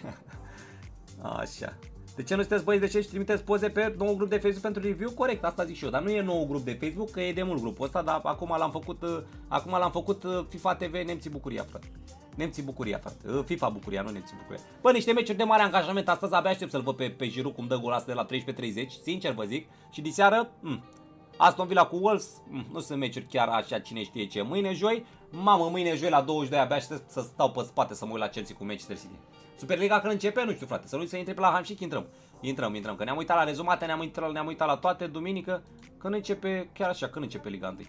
Așa. De ce nu sunteți băieți, de ce și trimiteți poze pe nou grup de Facebook pentru review? Corect, asta zic și eu, dar nu e nou grup de Facebook, că e de mult grupul ăsta, dar acum l-am făcut, uh, acum l-am făcut uh, FIFA T V Nemții Bucuria, frate. Nemții Bucuria, frate. FIFA Bucuria, nu Nemții Bucuria. Bă, niște meciuri de mare angajament. Astăzi abia aștept să-l văd pe, pe Giroud cum dă gol asta de la treisprezece treizeci. Sincer vă zic. Și diseară, mm, Aston Villa cu Wolves, mm, nu sunt meciuri chiar așa, cine știe ce. Mâine joi, mamă, mâine joi la douăzeci și doi abia aștept să stau pe spate să mă uit la Chelsea cu Manchester City. Superliga când începe, nu știu, frate. Să nu să intre pe la Hamșic, intrăm. Intrăm, intrăm. Că ne-am uitat la rezumate, ne-am uitat, ne-am uitat la toate. Duminică, când începe, chiar așa, când începe Liga unu.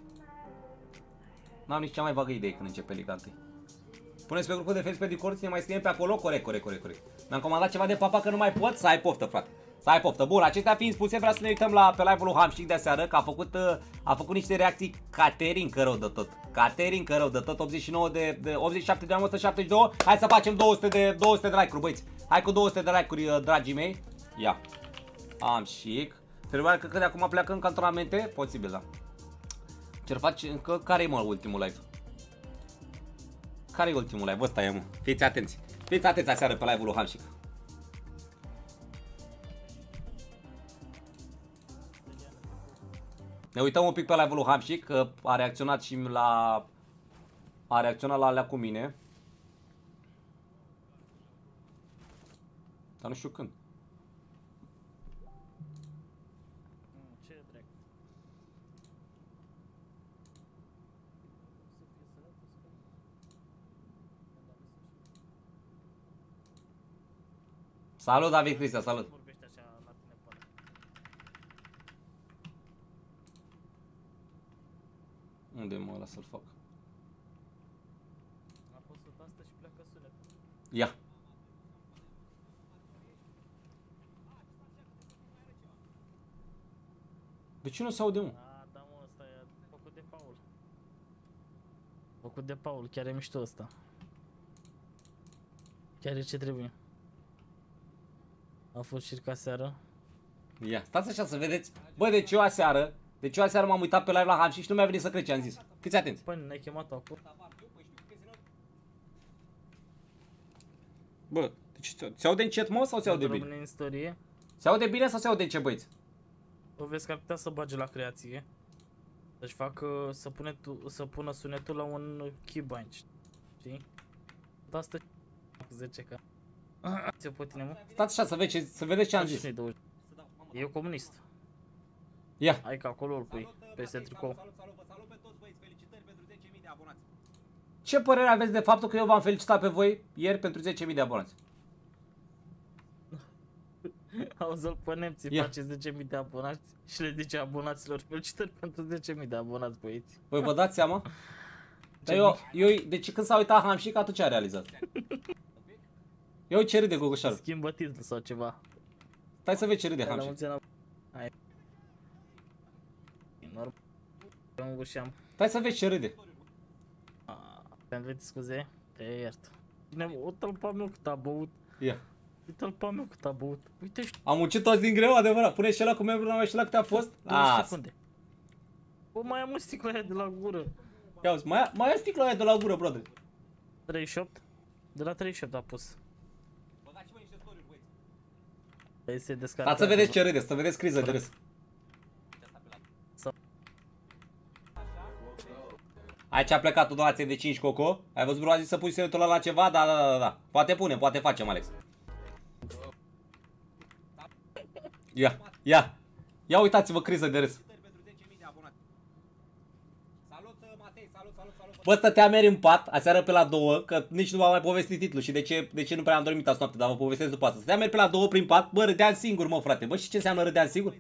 N-am nici cea mai vagă idee când începe Liga unu. Puneți pe grupul de Facebook pe Discord, ne mai scriem pe acolo, corect, corect, corect, corect. Mi-am comandat ceva de papa că nu mai pot, să ai poftă, frate. Să ai poftă. Bun, acestea fiind spuse, vreau să ne uităm la pe live-ul lui Hamșic de aseară, că a făcut, a făcut niște reacții Caterin că rău de tot. Caterin că rău de tot, optzeci și nouă de, de optzeci și șapte de o sută șaptezeci și doi. Hai să facem două sute de două sute de like-uri, băieți. Hai cu două sute de like-uri, dragii mei. Ia. Hamșic. Trebuie că de acum pleacă în cantonamente, posibil, da. Ce faci încă care e mă ultimul live? Care e ultimul live? Ăsta e, mă. Fiți atenți. Fiți atenți aseară pe live-ul lui Hamșic. Ne uităm un pic pe live-ul lui Hamșic, că a reacționat și la... A reacționat la alea cu mine. Dar nu știu când. Salut, David Cristea, salut! Unde mă lasă să-l fac? Ia! De ce nu se aude, mă? A, da, mă, ăsta e făcut de Paul. Făcut de Paul, chiar e mișto ăsta. Chiar e ce trebuie. A fost circa seară. Ia, stați așa să vedeți. Bă, deci eu aseară, deci eu aseară m-am uitat pe live la Hamșic și nu mi-a venit să cred ce am zis. Fiți atenți. Păi, ne-ai chemat acum. Bă, deci se aude încet, mă, sau se aude bine? Rămâne în istorie. Se aude bine sau se aude încet, băieți? O vezi că ar putea să bage la creație. Să-și facă, să, pune tu, să pună sunetul la un keybind. Știi? Dar asta zece ca. Ți-o pe tine, mă? Stați așa să vedeți, să vedeți ce am zis. E comunist. Ia. Hai că acolo îl pui, peste tricou. Salut, salut, vă salut pe toți, băieți, felicitări pentru zece mii de abonați. Ce părere aveți de faptul că eu v-am felicitat pe voi ieri pentru zece mii de abonați? Auzi-l pe nemții, face zece mii de abonați și le zice abonaților felicitări pentru zece mii de abonați, băieți. Păi vă dați seama? Dar eu, eu, deci când s-a uitat Hamșic, atunci a realizat. Eu ce râde Gogoșarul. Schimbă titlul sau ceva. Stai să vezi ce râde Hamșic. Hai. Normal. Și am... Stai să vezi ce râde. Te-am venit scuze? Te iert. Cine, o tălpa meu cât a băut. Ia. Uite tălpa meu cât a băut. Uite și Am muncit toți din greu, adevărat. Pune și ăla cu membru la și la câte a fost. două Las. secunde. Bă, mai am o sticlă aia de la gură. Ia uzi, mai, mai ai sticla aia de la gură, brother. treizeci și opt? De la treizeci și opt a pus. Băgați-mă niște story, băieți. Hai să descarcă. Dați să vedeți ce râde, să vedeți criză de râs. Aici a plecat o donație de cinci coco. Ai văzut, bro, a zis să pui semnul ăla la ceva? Da, da, da, da. Poate punem, poate facem, Alex. Ia, ia. Ia uitați-vă criză de râs. Bă, stătea meri în pat, aseară pe la două, că nici nu v-am mai povestit titlul și de ce, de ce nu prea am dormit azi noapte, dar vă povestesc după asta. Stătea meri pe la două prin pat, bă, râdeam singur, mă, frate. Bă, și ce înseamnă râdeam singur?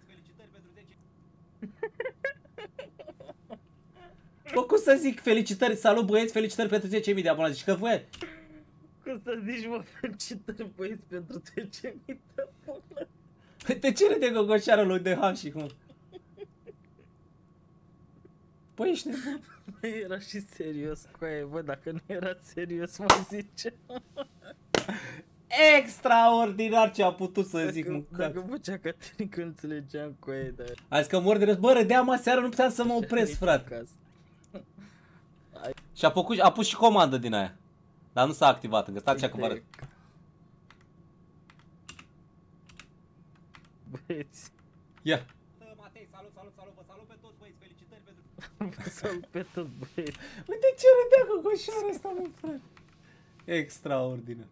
Bă, cum să zic, felicitări, salut băieți, felicitări pentru zece mii de abonați. Zici că voi... Cum să zici, mă, felicitări băieți pentru zece mii de abonați. De ce râde gogoșarul lui de ham și cum? Păi ești nebun. Era și serios cu aia, bă, dacă nu era serios, mă zice. Extraordinar ce a putut să zic, Dacă, mâncați. dacă făcea Caterin că înțelegeam cu aia, dar... Azi că mor de râs, bă, râdeam aseară, nu puteam să mă opresc, frate. Și a, făcut, a pus și comandă din aia. Dar nu s-a activat încă, stați așa că vă arăt. Băieți. Ia. Matei, salut, salut, salut, vă salut pe toți băieți, felicitări pentru... Vă salut pe toți băieți. Uite ce râdea gogoșarul ăsta, mă, frate. Extraordinar.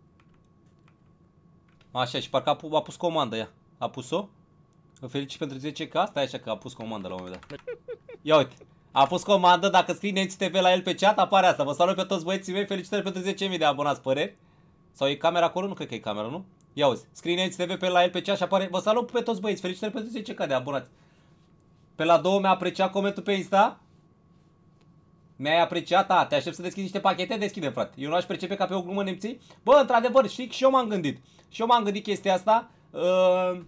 Așa, și parcă a, pu a pus comandă, ia. A pus-o? Vă felicit pentru zece K, stai așa că a pus comandă la un moment dat. Ia uite. A pus comandă, dacă scrii Nemți T V la el pe chat, apare asta. Vă salut pe toți băieții mei, felicitări pentru zece mii de abonați, păreri. Sau e camera acolo? Nu cred că e camera, nu? Ia uzi, scrie Nemți T V pe la el pe chat și apare. Vă salut pe toți băieți, felicitări pentru zece K de abonați. Pe la două mi-a apreciat comentul pe Insta. Mi-ai apreciat? A, te aștept să deschizi niște pachete? Deschide, frate. Eu nu aș percepe ca pe o glumă, nemții. Bă, într-adevăr, știi, și eu m-am gândit. Și eu m-am gândit chestia asta. Uh...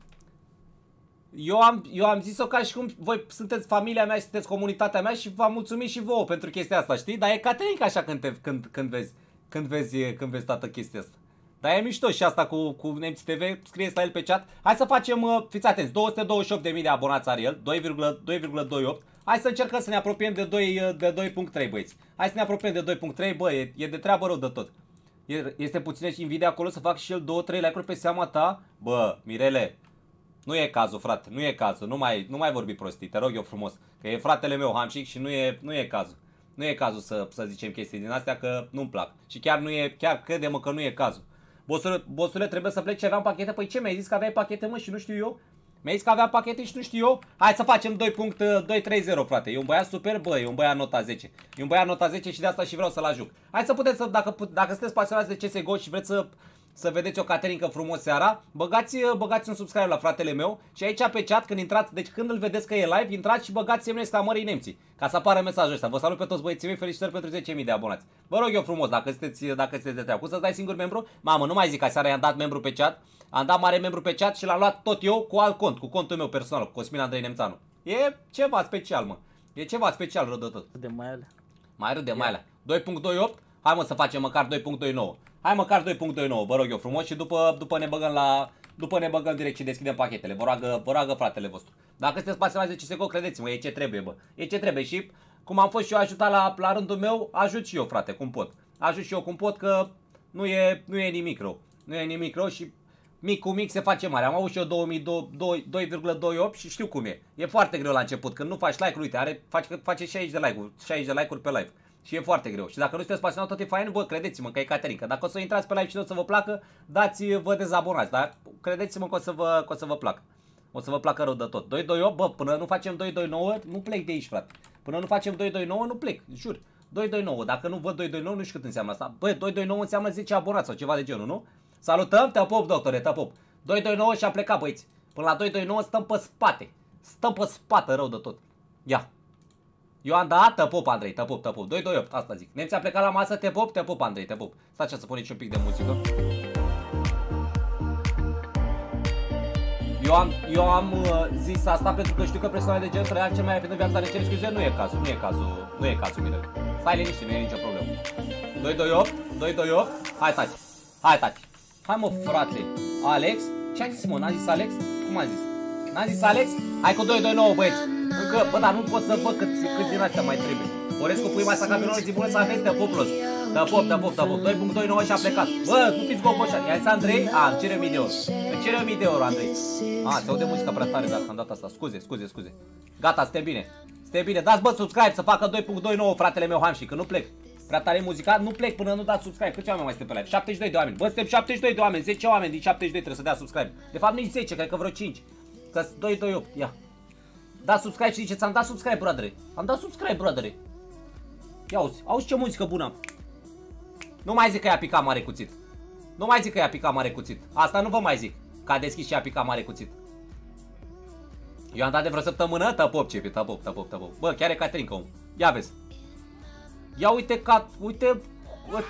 Eu am, eu am zis-o ca și cum voi sunteți familia mea și sunteți comunitatea mea și v-am mulțumit și vouă pentru chestia asta, știi? Dar e caterinca așa când, te, când, când vezi, când vezi, când vezi toată chestia asta. Dar e mișto și asta cu, cu Nemți T V, scrieți la el pe chat. Hai să facem, uh, fiți atenți, două sute douăzeci și opt de mii de abonați are el, doi virgulă douăzeci și opt. Hai să încercăm să ne apropiem de doi, de doi punct trei, băieți. Hai să ne apropiem de doi punct trei, bă, e, e de treabă rău de tot. E, este puțin și Nvidia acolo să fac și el două trei like-uri pe seama ta? Bă, Mirele. Nu e cazul, frate, nu e cazul, nu mai, nu mai vorbi prostii, te rog eu frumos. Că e fratele meu, Hamșic, și nu e, nu e cazul. Nu e cazul să, să zicem chestii din astea, că nu-mi plac. Și chiar nu e, chiar crede-mă că nu e cazul. Bossule, bossule, trebuie să plec și aveam pachete. Păi ce, mi-ai zis că aveai pachete, mă, și nu știu eu? Mi-ai zis că aveam pachete și nu știu eu? Hai să facem doi punct doi trei zero, frate. E un băiat super, bă, e un băiat nota zece. E un băiat nota zece și de asta și vreau să-l ajut. Hai să puteți să, dacă, dacă sunteți pasionați de C S G O și vreți să... Să vedeți o caterincă frumos seara, băgați, băgați un subscribe la fratele meu și aici pe chat când intrați, deci când îl vedeți că e live, intrați și băgați semne exclamării nemții, ca să apară mesajul ăsta. Vă salut pe toți băieții mei, felicitări pentru zece mii de abonați. Vă rog eu frumos, dacă sunteți, dacă sunteți de treabă, cum să-ți dai singur membru? Mamă, nu mai zic, aseară i-am dat membru pe chat, am dat mare membru pe chat și l-am luat tot eu cu alt cont, cu contul meu personal, cu Cosmin Andrei Nemțanu. E ceva special, mă. E ceva special rău de tot. De mai alea. Mai râde, mai alea. doi punct douăzeci și opt? Hai mă să facem măcar doi punct douăzeci și nouă. Hai măcar doi punct douăzeci și nouă, vă rog eu frumos și după, după ne băgăm la... După ne băgăm direct și deschidem pachetele. Vă roagă, vă roagă fratele vostru. Dacă sunteți pasionați de C S G O, credeți-mă, e ce trebuie, bă. E ce trebuie și cum am fost și eu ajutat la, la rândul meu, ajut și eu, frate, cum pot. Ajut și eu cum pot, că nu e, nu e nimic rău. Nu e nimic rău și mic cu mic se face mare. Am avut și eu doi virgulă douăzeci și opt și știu cum e. E foarte greu la început, când nu faci like-uri, uite, are, face, face șaizeci de like-uri, șaizeci de like-uri pe live. Și e foarte greu. Și dacă nu sunteți pasionat, tot e fain, bă, credeți-mă că e caterincă. Dacă o să intrați pe live și nu o să vă placă, dați-vă dezabonați, dar credeți-mă că o să vă, că o să vă placă. O să vă placă rău de tot. doi doi opt, bă, până nu facem doi doi nouă, nu plec de aici, frate. Până nu facem doi doi nouă, nu plec, jur. doi doi nouă, dacă nu văd doi doi nouă, nu știu cât înseamnă asta. Bă, doi doi nouă înseamnă zece abonați sau ceva de genul, nu? Salutăm, te pop, doctore, te pop. doi doi nouă și a plecat, băieți. Până la doi doi nouă stăm pe spate. Stăm pe spate rău de tot. Ia. Eu am dat, te pop, Andrei, te pop, te pop. doi doi opt, asta zic. Nemții a plecat la masă, te pop, te pop, Andrei, te pop. Stai așa să puneți un pic de muzică. Eu Eu am, eu am uh, zis asta pentru că știu că persoanele de genul trăia cel mai rapid în viața, ne cer scuze, nu e cazul, nu e cazul, nu e cazul, Mirel. Stai liniștit, nu e nicio problemă. doi doi opt, doi doi opt, hai taci, hai taci. Hai mă frate, Alex, ce-a zis mă, n-a zis Alex? Cum a zis? N-a zis Alex? Hai cu doi doi nouă băieți. Încă, bă, dar nu pot să văd cât, cât din astea mai trebuie. Orescu, pui mai sa campionul, zi bună să aveți, te poplos. Te pop, te pop, te pop, doi punct doi nouă și a plecat. Bă, nu fiți gogoșani, i-a zis Andrei? A, îmi cere o mie de euro. Îmi cere o mie de euro, Andrei. A, se aude muzica prea tare dacă am dat asta, scuze, scuze, scuze. Gata, stai bine, stai bine, dați bă subscribe să facă doi punct doi nouă fratele meu Hamshi, că nu plec. Prea tare muzica, nu plec până nu dați subscribe. Câți oameni mai suntem pe live? șaptezeci și doi de oameni. Bă, suntem șaptezeci și doi de oameni, zece oameni din șaptezeci și doi trebuie să dea subscribe. De fapt nici zece, cred că vreo cinci. Că doi doi opt, ia. Dați subscribe și ziceți, am dat subscribe, broadere. Am dat subscribe, broadere. Ia auzi, auzi ce muzică bună am. Nu mai zic că i-a picat mare cuțit. Nu mai zic că i-a picat mare cuțit. Asta nu vă mai zic, că a deschis și i-a picat mare cuțit. Eu am dat de vreo săptămână, tăpop, cepi, tăpop, tăpop, tăpop. Bă, chiar e Caterinca, om. Ia vezi. Ia uite ca, uite, bă,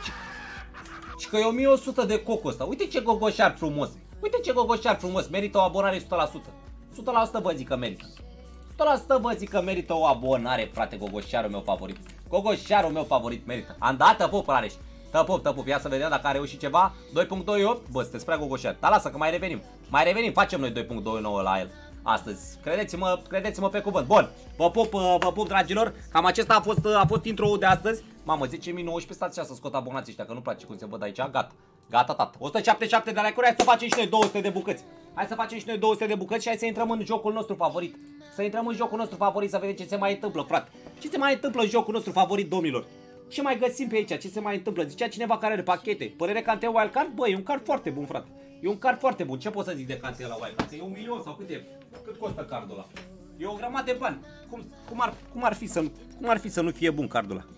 ce, că e o mie o sută de cocul ăsta. Uite ce gogoșar frumos. Uite ce gogoșar frumos, merită o abonare o sută la sută. o sută la sută vă zic că merită. o sută la sută vă zic că merită o abonare, frate, gogoșarul meu favorit. Gogoșarul meu favorit merită. Am dat tăpop, Rareș. Tăpop, tăpop, ia să vedem dacă a reușit ceva. doi punct doi opt, bă, sunteți prea gogoșari. Dar lasă că mai revenim. Mai revenim, facem noi doi punct doi nouă la el. Astăzi, credeți-mă, credeți-mă pe cuvânt. Bun, vă pup, vă pup, dragilor. Cam acesta a fost, a fost intro-ul de astăzi. Mamă, zece mii nouăsprezece, stați așa să scot abonații ăștia, că nu place cum se văd aici. Gata, gata, tata. o sută șaptezeci și șapte de like-uri, hai să facem și noi două sute de bucăți. Hai să facem și noi două sute de bucăți și hai să intrăm în jocul nostru favorit. Să intrăm în jocul nostru favorit, să vedem ce se mai întâmplă, frate. Ce se mai întâmplă în jocul nostru favorit, domnilor? Ce mai găsim pe aici? Ce se mai întâmplă? Zicea cineva care are pachete. Părere Cante Wildcard? Bă, e un card foarte bun, frate. E un card foarte bun. Ce pot să zic de Cante la Wildcard? E un milion sau cât e? Cât costă cardul ăla? E o grămadă de bani. Cum, cum, ar, cum, ar fi să, cum ar fi să nu fie bun cardul ăla?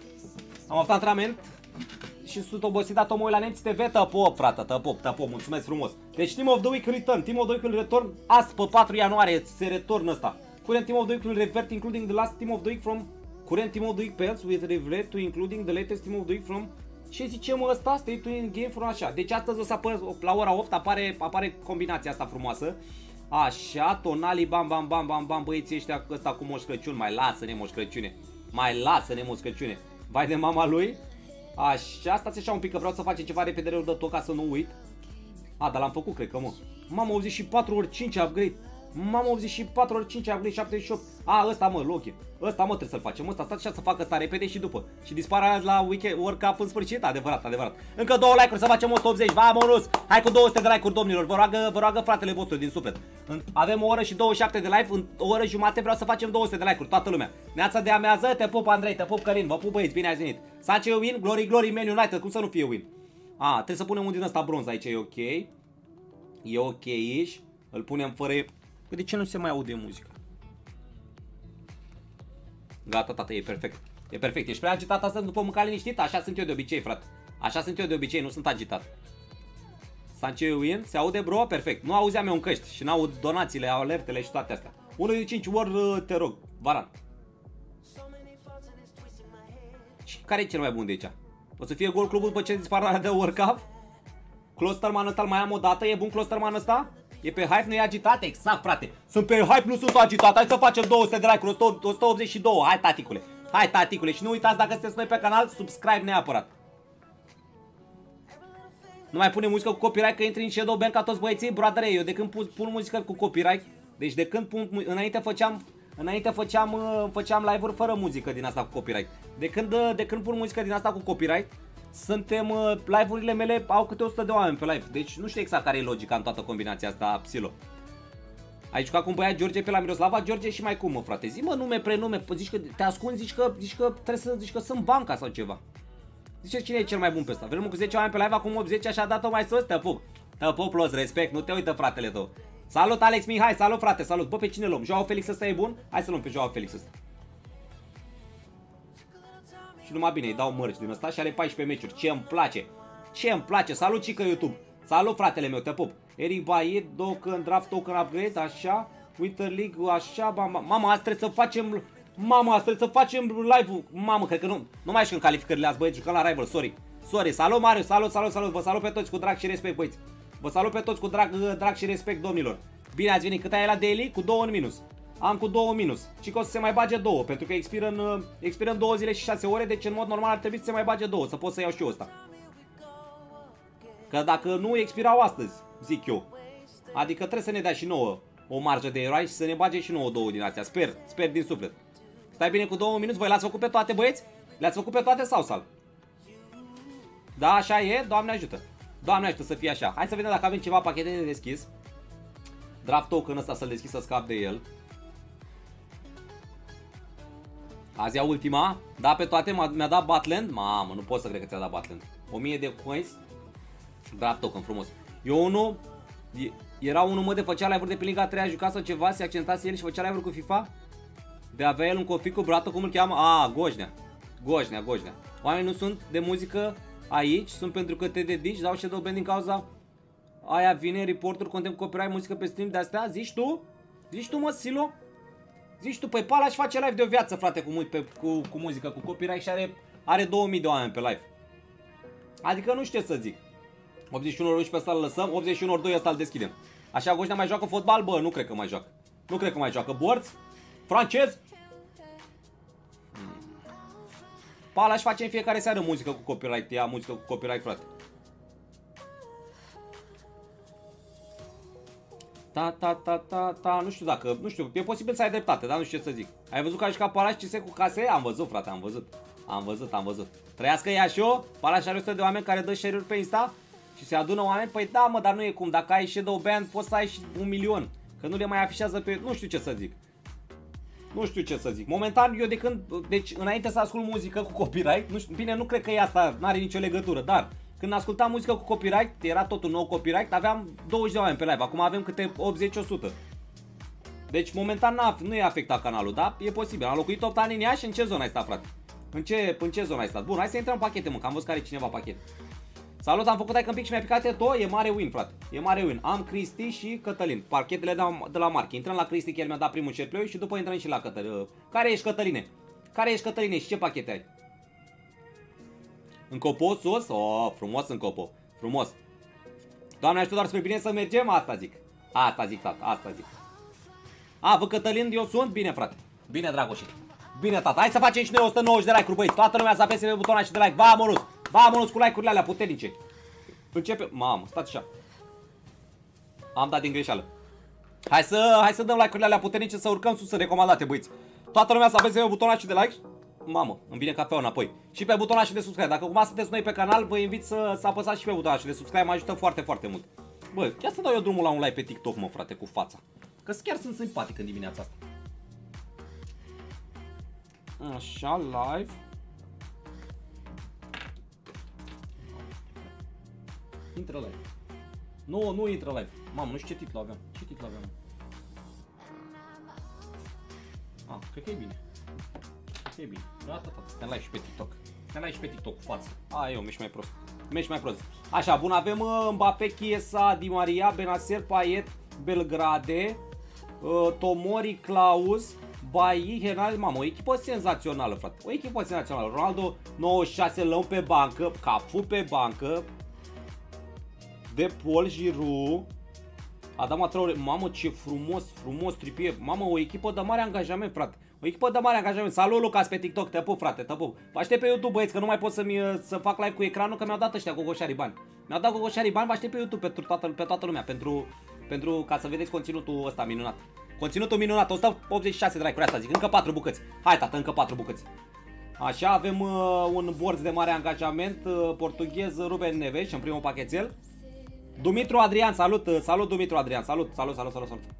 Am avut antrenament și sunt obosit, dat omul la Nemți T V. Tăpop, frate, tăpop, tăpop, mulțumesc frumos. Deci Team of the Week return, Team of the Week return. Azi pe patru ianuarie se return ăsta. Current Team of the Week revert, including the last Team of the Week from Current Team of the Week pairs with revert to including the latest Team of the Week from. Ce zicem ăsta? Stay tuned in game from așa. Deci astăzi o să apare, la ora opt apare, apare combinația asta frumoasă. Așa, Tonali, bam, bam, bam, bam, bam, băieții ăștia ăsta cu Moș Crăciun. Mai lasă-ne Moș Crăciune. Mai lasă-ne Moș Crăciune. Vai de mama lui. Așa, stați așa un pic că vreau să facem ceva repede rău de tot ca să nu uit. A, dar l-am făcut, cred că, mă. Mamă, optzeci și patru ori cinci upgrade. Mamă, optzeci și patru ori cinci upgrade, șaptezeci și opt. A, ăsta, mă, Loki. Ăsta, mă, trebuie să-l facem. Ăsta, stați așa să facă ăsta repede și după. Și dispare la weekend, World Cup în sfârșit. Adevărat, adevărat. Încă două like-uri să facem o sută optzeci. Vamonos! Hai cu două sute de like-uri, domnilor. Vă roagă, vă roagă fratele vostru din suflet. Avem o oră și douăzeci și șapte de live. În o oră jumate vreau să facem două sute de like-uri, toată lumea. Neața de amează, te pup Andrei, te pup Călin, vă pup băieți, bine ați venit. Sace win, glory, glory, Man United, cum să nu fie win? A, trebuie să punem un din ăsta bronz aici, e ok. E ok-ish. Îl punem fără... Păi de ce nu se mai aude muzica? Gata, tata, e perfect. E perfect, ești prea agitat astăzi după mânca liniștit? Așa sunt eu de obicei, frate. Așa sunt eu de obicei, nu sunt agitat. Sanchez win, se aude, bro? Perfect. Nu auzeam eu în căști și n-aud donațiile, alertele și toate astea. unu din cinci ori, te rog, Varan. Și care e cel mai bun de aici? O să fie gol clubul după ce dispararea de World Cup? Klosterman ăsta îl mai am o dată, e bun Klosterman ăsta? E pe hype, nu e agitat? Exact, frate. Sunt pe hype, nu sunt agitat. Hai să facem două sute de like-uri, o sută optzeci și doi. Hai, taticule. Hai, taticule. Și nu uitați, dacă sunteți noi pe canal, subscribe neapărat. Nu mai pune muzică cu copyright, că intri în shadow ban ca toți băieții. Broadere, eu de când pun, pun muzică cu copyright, deci de când pun, înainte făceam, înainte făceam, făceam live-uri fără muzică din asta cu copyright. De când, de când pun muzică din asta cu copyright, suntem, live-urile mele au câte o sută de oameni pe live. Deci nu știu exact care e logica în toată combinația asta, Psilo. Ai jucat cu un băiat George pe la Miroslava? George și mai cum, mă, frate? Zi, mă, nume, prenume, zici că te ascunzi, zici că, zici că trebuie să zici că sunt banca sau ceva. Ziceți cine e cel mai bun pe ăsta? Vrem cu zece oameni pe live, acum optzeci, așa a dat-o mai sus? Te pup. Te pup, plus, respect, nu te uită, fratele tău. Salut, Alex Mihai, salut, frate, salut. Bă, pe cine luăm? Joao Felix ăsta e bun? Hai să luăm pe Joao Felix ăsta. Și numai bine, îi dau mărci din ăsta și are paisprezece meciuri. Ce îmi place? Ce îmi place? Salut, cică YouTube. Salut, fratele meu, te pup. Eric Baid, token draft, token upgrade, așa. Winter League, așa. Mama, azi trebuie să facem... Mama, azi trebuie să facem live-ul. Mamă, cred că nu. Nu mai știu în calificările azi, băieți, jucăm la rival, sorry. Sorry, salut, Marius, salut, salut, salut. Vă salut pe toți cu drag și respect, băieți. Vă salut pe toți cu drag, drag și respect, domnilor. Bine ați venit. Cât ai la daily? Cu două în minus. Am cu două minus. Și că o să se mai bage două, pentru că expiră în, expiră în două zile și șase ore, deci în mod normal ar trebui să se mai bage două, să pot să iau și eu ăsta. Că dacă nu expirau astăzi, zic eu. Adică trebuie să ne dea și nouă o marjă de eroare și să ne bage și nouă două din astea. Sper, sper din suflet. Stai bine cu două minus. Voi le-ați făcut pe toate, băieți? Le-ați făcut pe toate sau sal? Da, așa e? Doamne ajută. Doamne ajută să fie așa. Hai să vedem dacă avem ceva pachete de deschis. Draft token ăsta să-l deschis, să scap de el. Azi e ultima. Da, pe toate mi-a dat Batland. Mamă, nu pot să cred că ți-a dat Batland. o mie de coins. Draft token, frumos. Eu unul, era unul mă de făcea live-uri de pe Liga trei, a jucat sau ceva, se accentase el și făcea live-uri cu FIFA. De avea el un config cu brată, cum îl cheamă? A, Goșnea. Goșnea, Goșnea. Oamenii nu sunt de muzică aici, sunt pentru că te dedici, dau shadow ban din cauza aia vine reporter, content copyright, muzică pe stream, de astea, zici tu? Zici tu, mă, Silo? Zici tu, păi Pala își face live de o viață, frate, cu, pe, cu, cu muzică, cu copyright și are, are două mii de oameni pe live. Adică nu știu ce să zic. optzeci și unu ori unsprezece ăsta îl lăsăm, optzeci și unu ori doi ăsta îl deschidem. Așa, Goșnea mai joacă fotbal? Bă, nu cred că mai joacă. Nu cred că mai joacă. Borț? Francez? Pala își face în fiecare seară muzică cu copyright, ia muzică cu copyright, frate. Ta, ta, ta, ta, ta, nu știu dacă, nu știu, e posibil să ai dreptate, dar nu știu ce să zic. Ai văzut că a jucat Pala și C S cu case? Am văzut, frate, am văzut. Am văzut, am văzut. Trăiască Iașo, Pala și are o sută de oameni care dă share-uri pe Insta și se adună oameni. Păi da, mă, dar nu e cum, dacă ai shadow ban poți să ai și un milion. Că nu le mai afișează pe, nu știu ce să zic. Nu știu ce să zic. Momentan eu de când, deci înainte să ascult muzică cu copyright, nu știu, bine, nu cred că e asta, n-are nicio legătură, dar când ascultam muzică cu copyright, era tot un nou copyright, aveam douăzeci de oameni pe live, acum avem câte optzeci o sută. Deci momentan nu e afectat canalul, da? E posibil. Am locuit opt ani în Iași, în ce zonă ai stat, frate? În ce, în ce zonă ai stat? Bun, hai să intrăm în pachete, mă, că am văzut că are cineva pachete. Salut, am făcut like un pic și mi-a picat eto, e mare win, frate. E mare win. Am Cristi și Cătălin. Parchetele de la, de la Marchi. Intrăm la Cristi, chiar mi-a dat primul share play și după intrăm și la Cătălin. Care ești, Cătăline? Care ești, Cătăline? Și ce pachete ai? În copo sus? Oh, frumos în copo. Frumos. Doamne ajută, doar spre bine să mergem? Asta zic. Asta zic, tata. Asta zic. A, vă Cătălin, eu sunt? Bine, frate. Bine, Dragoșit. Bine, tata. Hai să facem și noi o sută nouăzeci de like-uri, băieți. Toată lumea să apese pe butonul și de like. Vamonos! Vamonos cu like-urile alea puternice. Începe. Mamă, stați așa. Am dat din greșeală. Hai să, hai să dăm like-urile alea puternice, să urcăm sus în recomandate, băieți. Toată lumea să apese pe butonul și de like. Mamă, îmi vine cafeaua înapoi. Și pe butonul și de subscribe. Dacă cumva sunteți noi pe canal, vă invit să, să apăsați și pe butonul și de subscribe, mă ajută foarte, foarte mult. Bă, ia să dau eu drumul la un like pe TikTok, mă, frate, cu fața. Că chiar sunt simpatic în dimineața asta. Așa, live. Intră live. Nu, nu intră live. Mamă, nu știu ce titlu aveam. Ce titlu aveam? Ah, cred că e bine. E bine. Gata, tata. Te like și pe TikTok. Te like și pe TikTok cu față. A, eu, miști mai prost. Miști mai prost. Așa, bun, avem uh, Mbappé, Chiesa, Di Maria, Benacer, Payet, Belgrade, uh, Tomori, Klaus, Bailly, Hernandez. Mamă, o echipă senzațională, frate. O echipă senzațională. Ronaldo, nouăzeci și șase lăuni pe bancă, Cafu pe bancă, De Paul, Giroud, Adama Traore. Mamă, ce frumos, frumos, Trippier. Mamă, o echipă de mare angajament, frate. O echipă de mare angajament. Salut, Lucas, pe TikTok. Te pup, frate, te pup. Vă aștept pe YouTube, băieți, că nu mai pot să-mi să fac live cu ecranul, că mi-au dat ăștia gogoșarii bani. Mi-au dat gogoșarii bani, vă aștept pe YouTube pentru toată, pe toată lumea, pentru, pentru ca să vedeți conținutul ăsta minunat. Conținutul minunat, o sută optzeci și șase de like-uri, asta zic. Încă patru bucăți. Hai, tată, încă patru bucăți. Așa, avem uh, un borț de mare angajament, uh, portughez, Ruben Neves, în primul pachetel. Dumitru Adrian, salut, salut Dumitru Adrian, salut, salut, salut, salut, salut.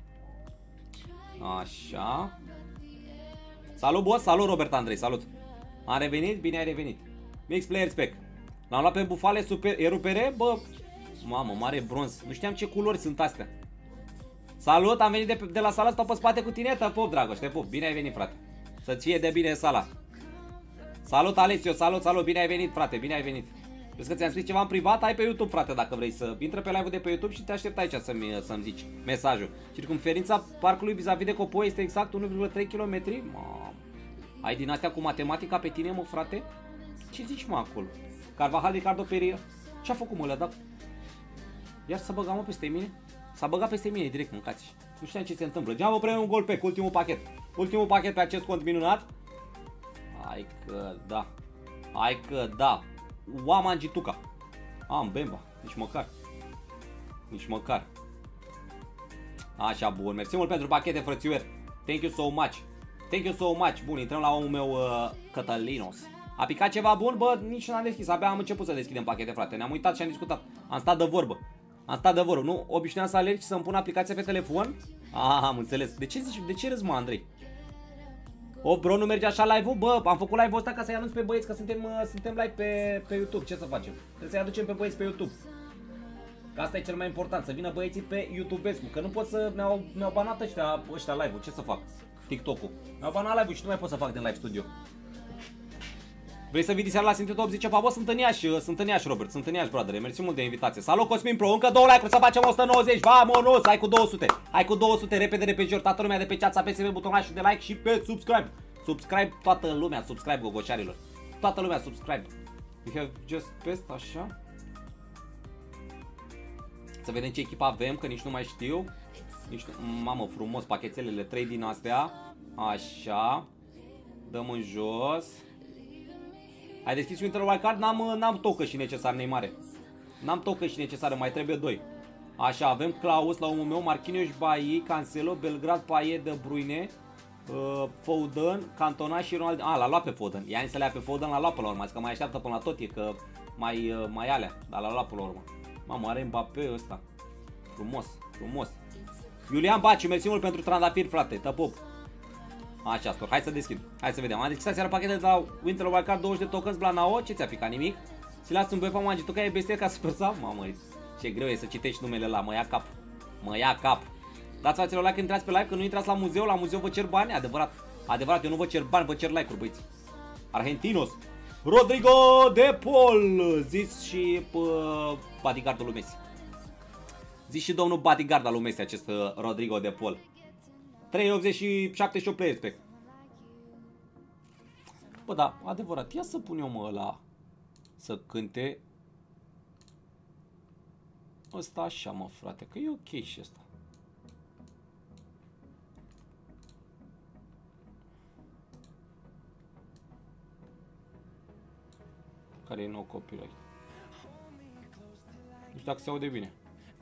Așa. Salut, boss, salut Robert Andrei, salut. Am revenit, bine ai revenit. Mix player spec. L-am luat pe bufale super, e rupere, bă. Mamă, mare bronz, nu știam ce culori sunt astea. Salut, am venit de, de la sala, stau pe spate cu tine, te pup, Dragoș, te pup, bine ai venit, frate. Să-ți fie de bine sala. Salut, Alessio, salut, salut, bine ai venit, frate, bine ai venit. Vezi că ți-am scris ceva în privat, ai pe YouTube, frate, dacă vrei să intră pe live-ul de pe YouTube și te aștept aici să-mi să-mi zici mesajul. Circumferința parcului vis-a-vis de Copoi este exact unu virgulă trei kilometri. Mamă. Ai din astea cu matematica pe tine, mă, frate? Ce zici, mă, acolo? Carvajal, Ricardo Pereira. Ce-a făcut, mă, le-a dat? Iar să băgam, mă, peste mine? S-a băgat peste mine direct, mâncați. Nu știam ce se întâmplă. Geamă preme un gol pe ultimul pachet. Ultimul pachet pe acest cont minunat. Hai că da. Hai că da. Oaman Gituca. Am Bemba. Nici măcar. Nici măcar. Așa, bun. Mersi mult pentru pachete, frățiuer. Thank you so much. Thank you so much. Bun, intrăm la omul meu, uh, Cătălinos. A picat ceva bun? Bă, nici n-am deschis. Abia am început să deschidem pachete, frate. Ne-am uitat și am discutat. Am stat de vorbă. Am stat de vorbă. Nu obișnuiam să alergi și să-mi pun aplicația pe telefon? Ah, am înțeles. De ce zici? De ce râzi, mă, Andrei? O, bro, nu merge așa live-ul? Bă, am făcut live-ul ăsta ca să-i anunț pe băieți că suntem, uh, suntem live pe, pe YouTube. Ce să facem? Trebuie să-i aducem pe băieți pe YouTube. Că asta e cel mai important, să vină băieții pe YouTube-escu. Că nu pot să... Mi-au mi banat ăștia, ăștia live-ul. Ce să fac? TikTok-ul. Mi-au banat live-ul și nu mai pot să fac din live studio. Vrei să vii diseară la Sintetop? Zice Pabă, sunt în Iași, sunt în Iași, Robert, sunt în Iași, brother. Mersi mult de invitație. Salut, Cosmin Pro, încă două like-uri să facem o sută nouăzeci. Vamonos, hai cu două sute. Hai cu două sute, repede, repede, toată lumea de pe chat să apese pe butonul de like și pe subscribe. Subscribe toată lumea, subscribe, gogoșarilor. Toată lumea, subscribe. We have just best, așa. Să vedem ce echipă avem, că nici nu mai știu. Nici nu... Mamă, frumos, pachetelele trei din astea. Așa. Dăm în jos. Ai deschis Winter Wildcard? N-am n-am tocă și necesar, Neymare. N-am tocă și necesară, mai trebuie doi. Așa, avem Klaus la omul meu, Marquinhos, Bailly, Cancelo, Belgrad, Payet, De Bruyne, uh, Foden, Cantona și Ronaldo. A, l-a luat pe Foden. Ia să le ia pe Foden, l-a luat până la urmă. Zic că mai așteaptă până la tot, e că mai, uh, mai alea, dar l-a luat până la urmă. Mamă, are Mbappé ăsta. Frumos, frumos. Iulian Baciu, mersi mult pentru trandafir, frate, tăpop. Așa, stor, hai să deschid. Hai să vedem. Am deschis seara pachete de la Winter Wildcard, douăzeci de tokens Blanao. Ce ți-a picat? Nimic? Si las un băie pe Magituca, e bestie ca Super Sub? Mamă, ce greu e să citești numele la, mă ia cap. Mă ia cap. Dați faților like când intrați pe live, că nu intrați la muzeu, la muzeu vă cer bani, adevărat. Adevărat, eu nu vă cer bani, vă cer like-uri, băieți. Argentinos. Rodrigo de Paul, zis și uh, bodyguardul lui Messi. Zis și domnul bodyguard al lui Messi, acest uh, Rodrigo de Paul. trei optzeci și șaptezeci și opt play respect. Bă, da, adevărat, ia să pun eu, mă, ăla să cânte. Ăsta așa, mă, frate, că e ok și ăsta. Care e nou copyright? Nu știu dacă se aude bine.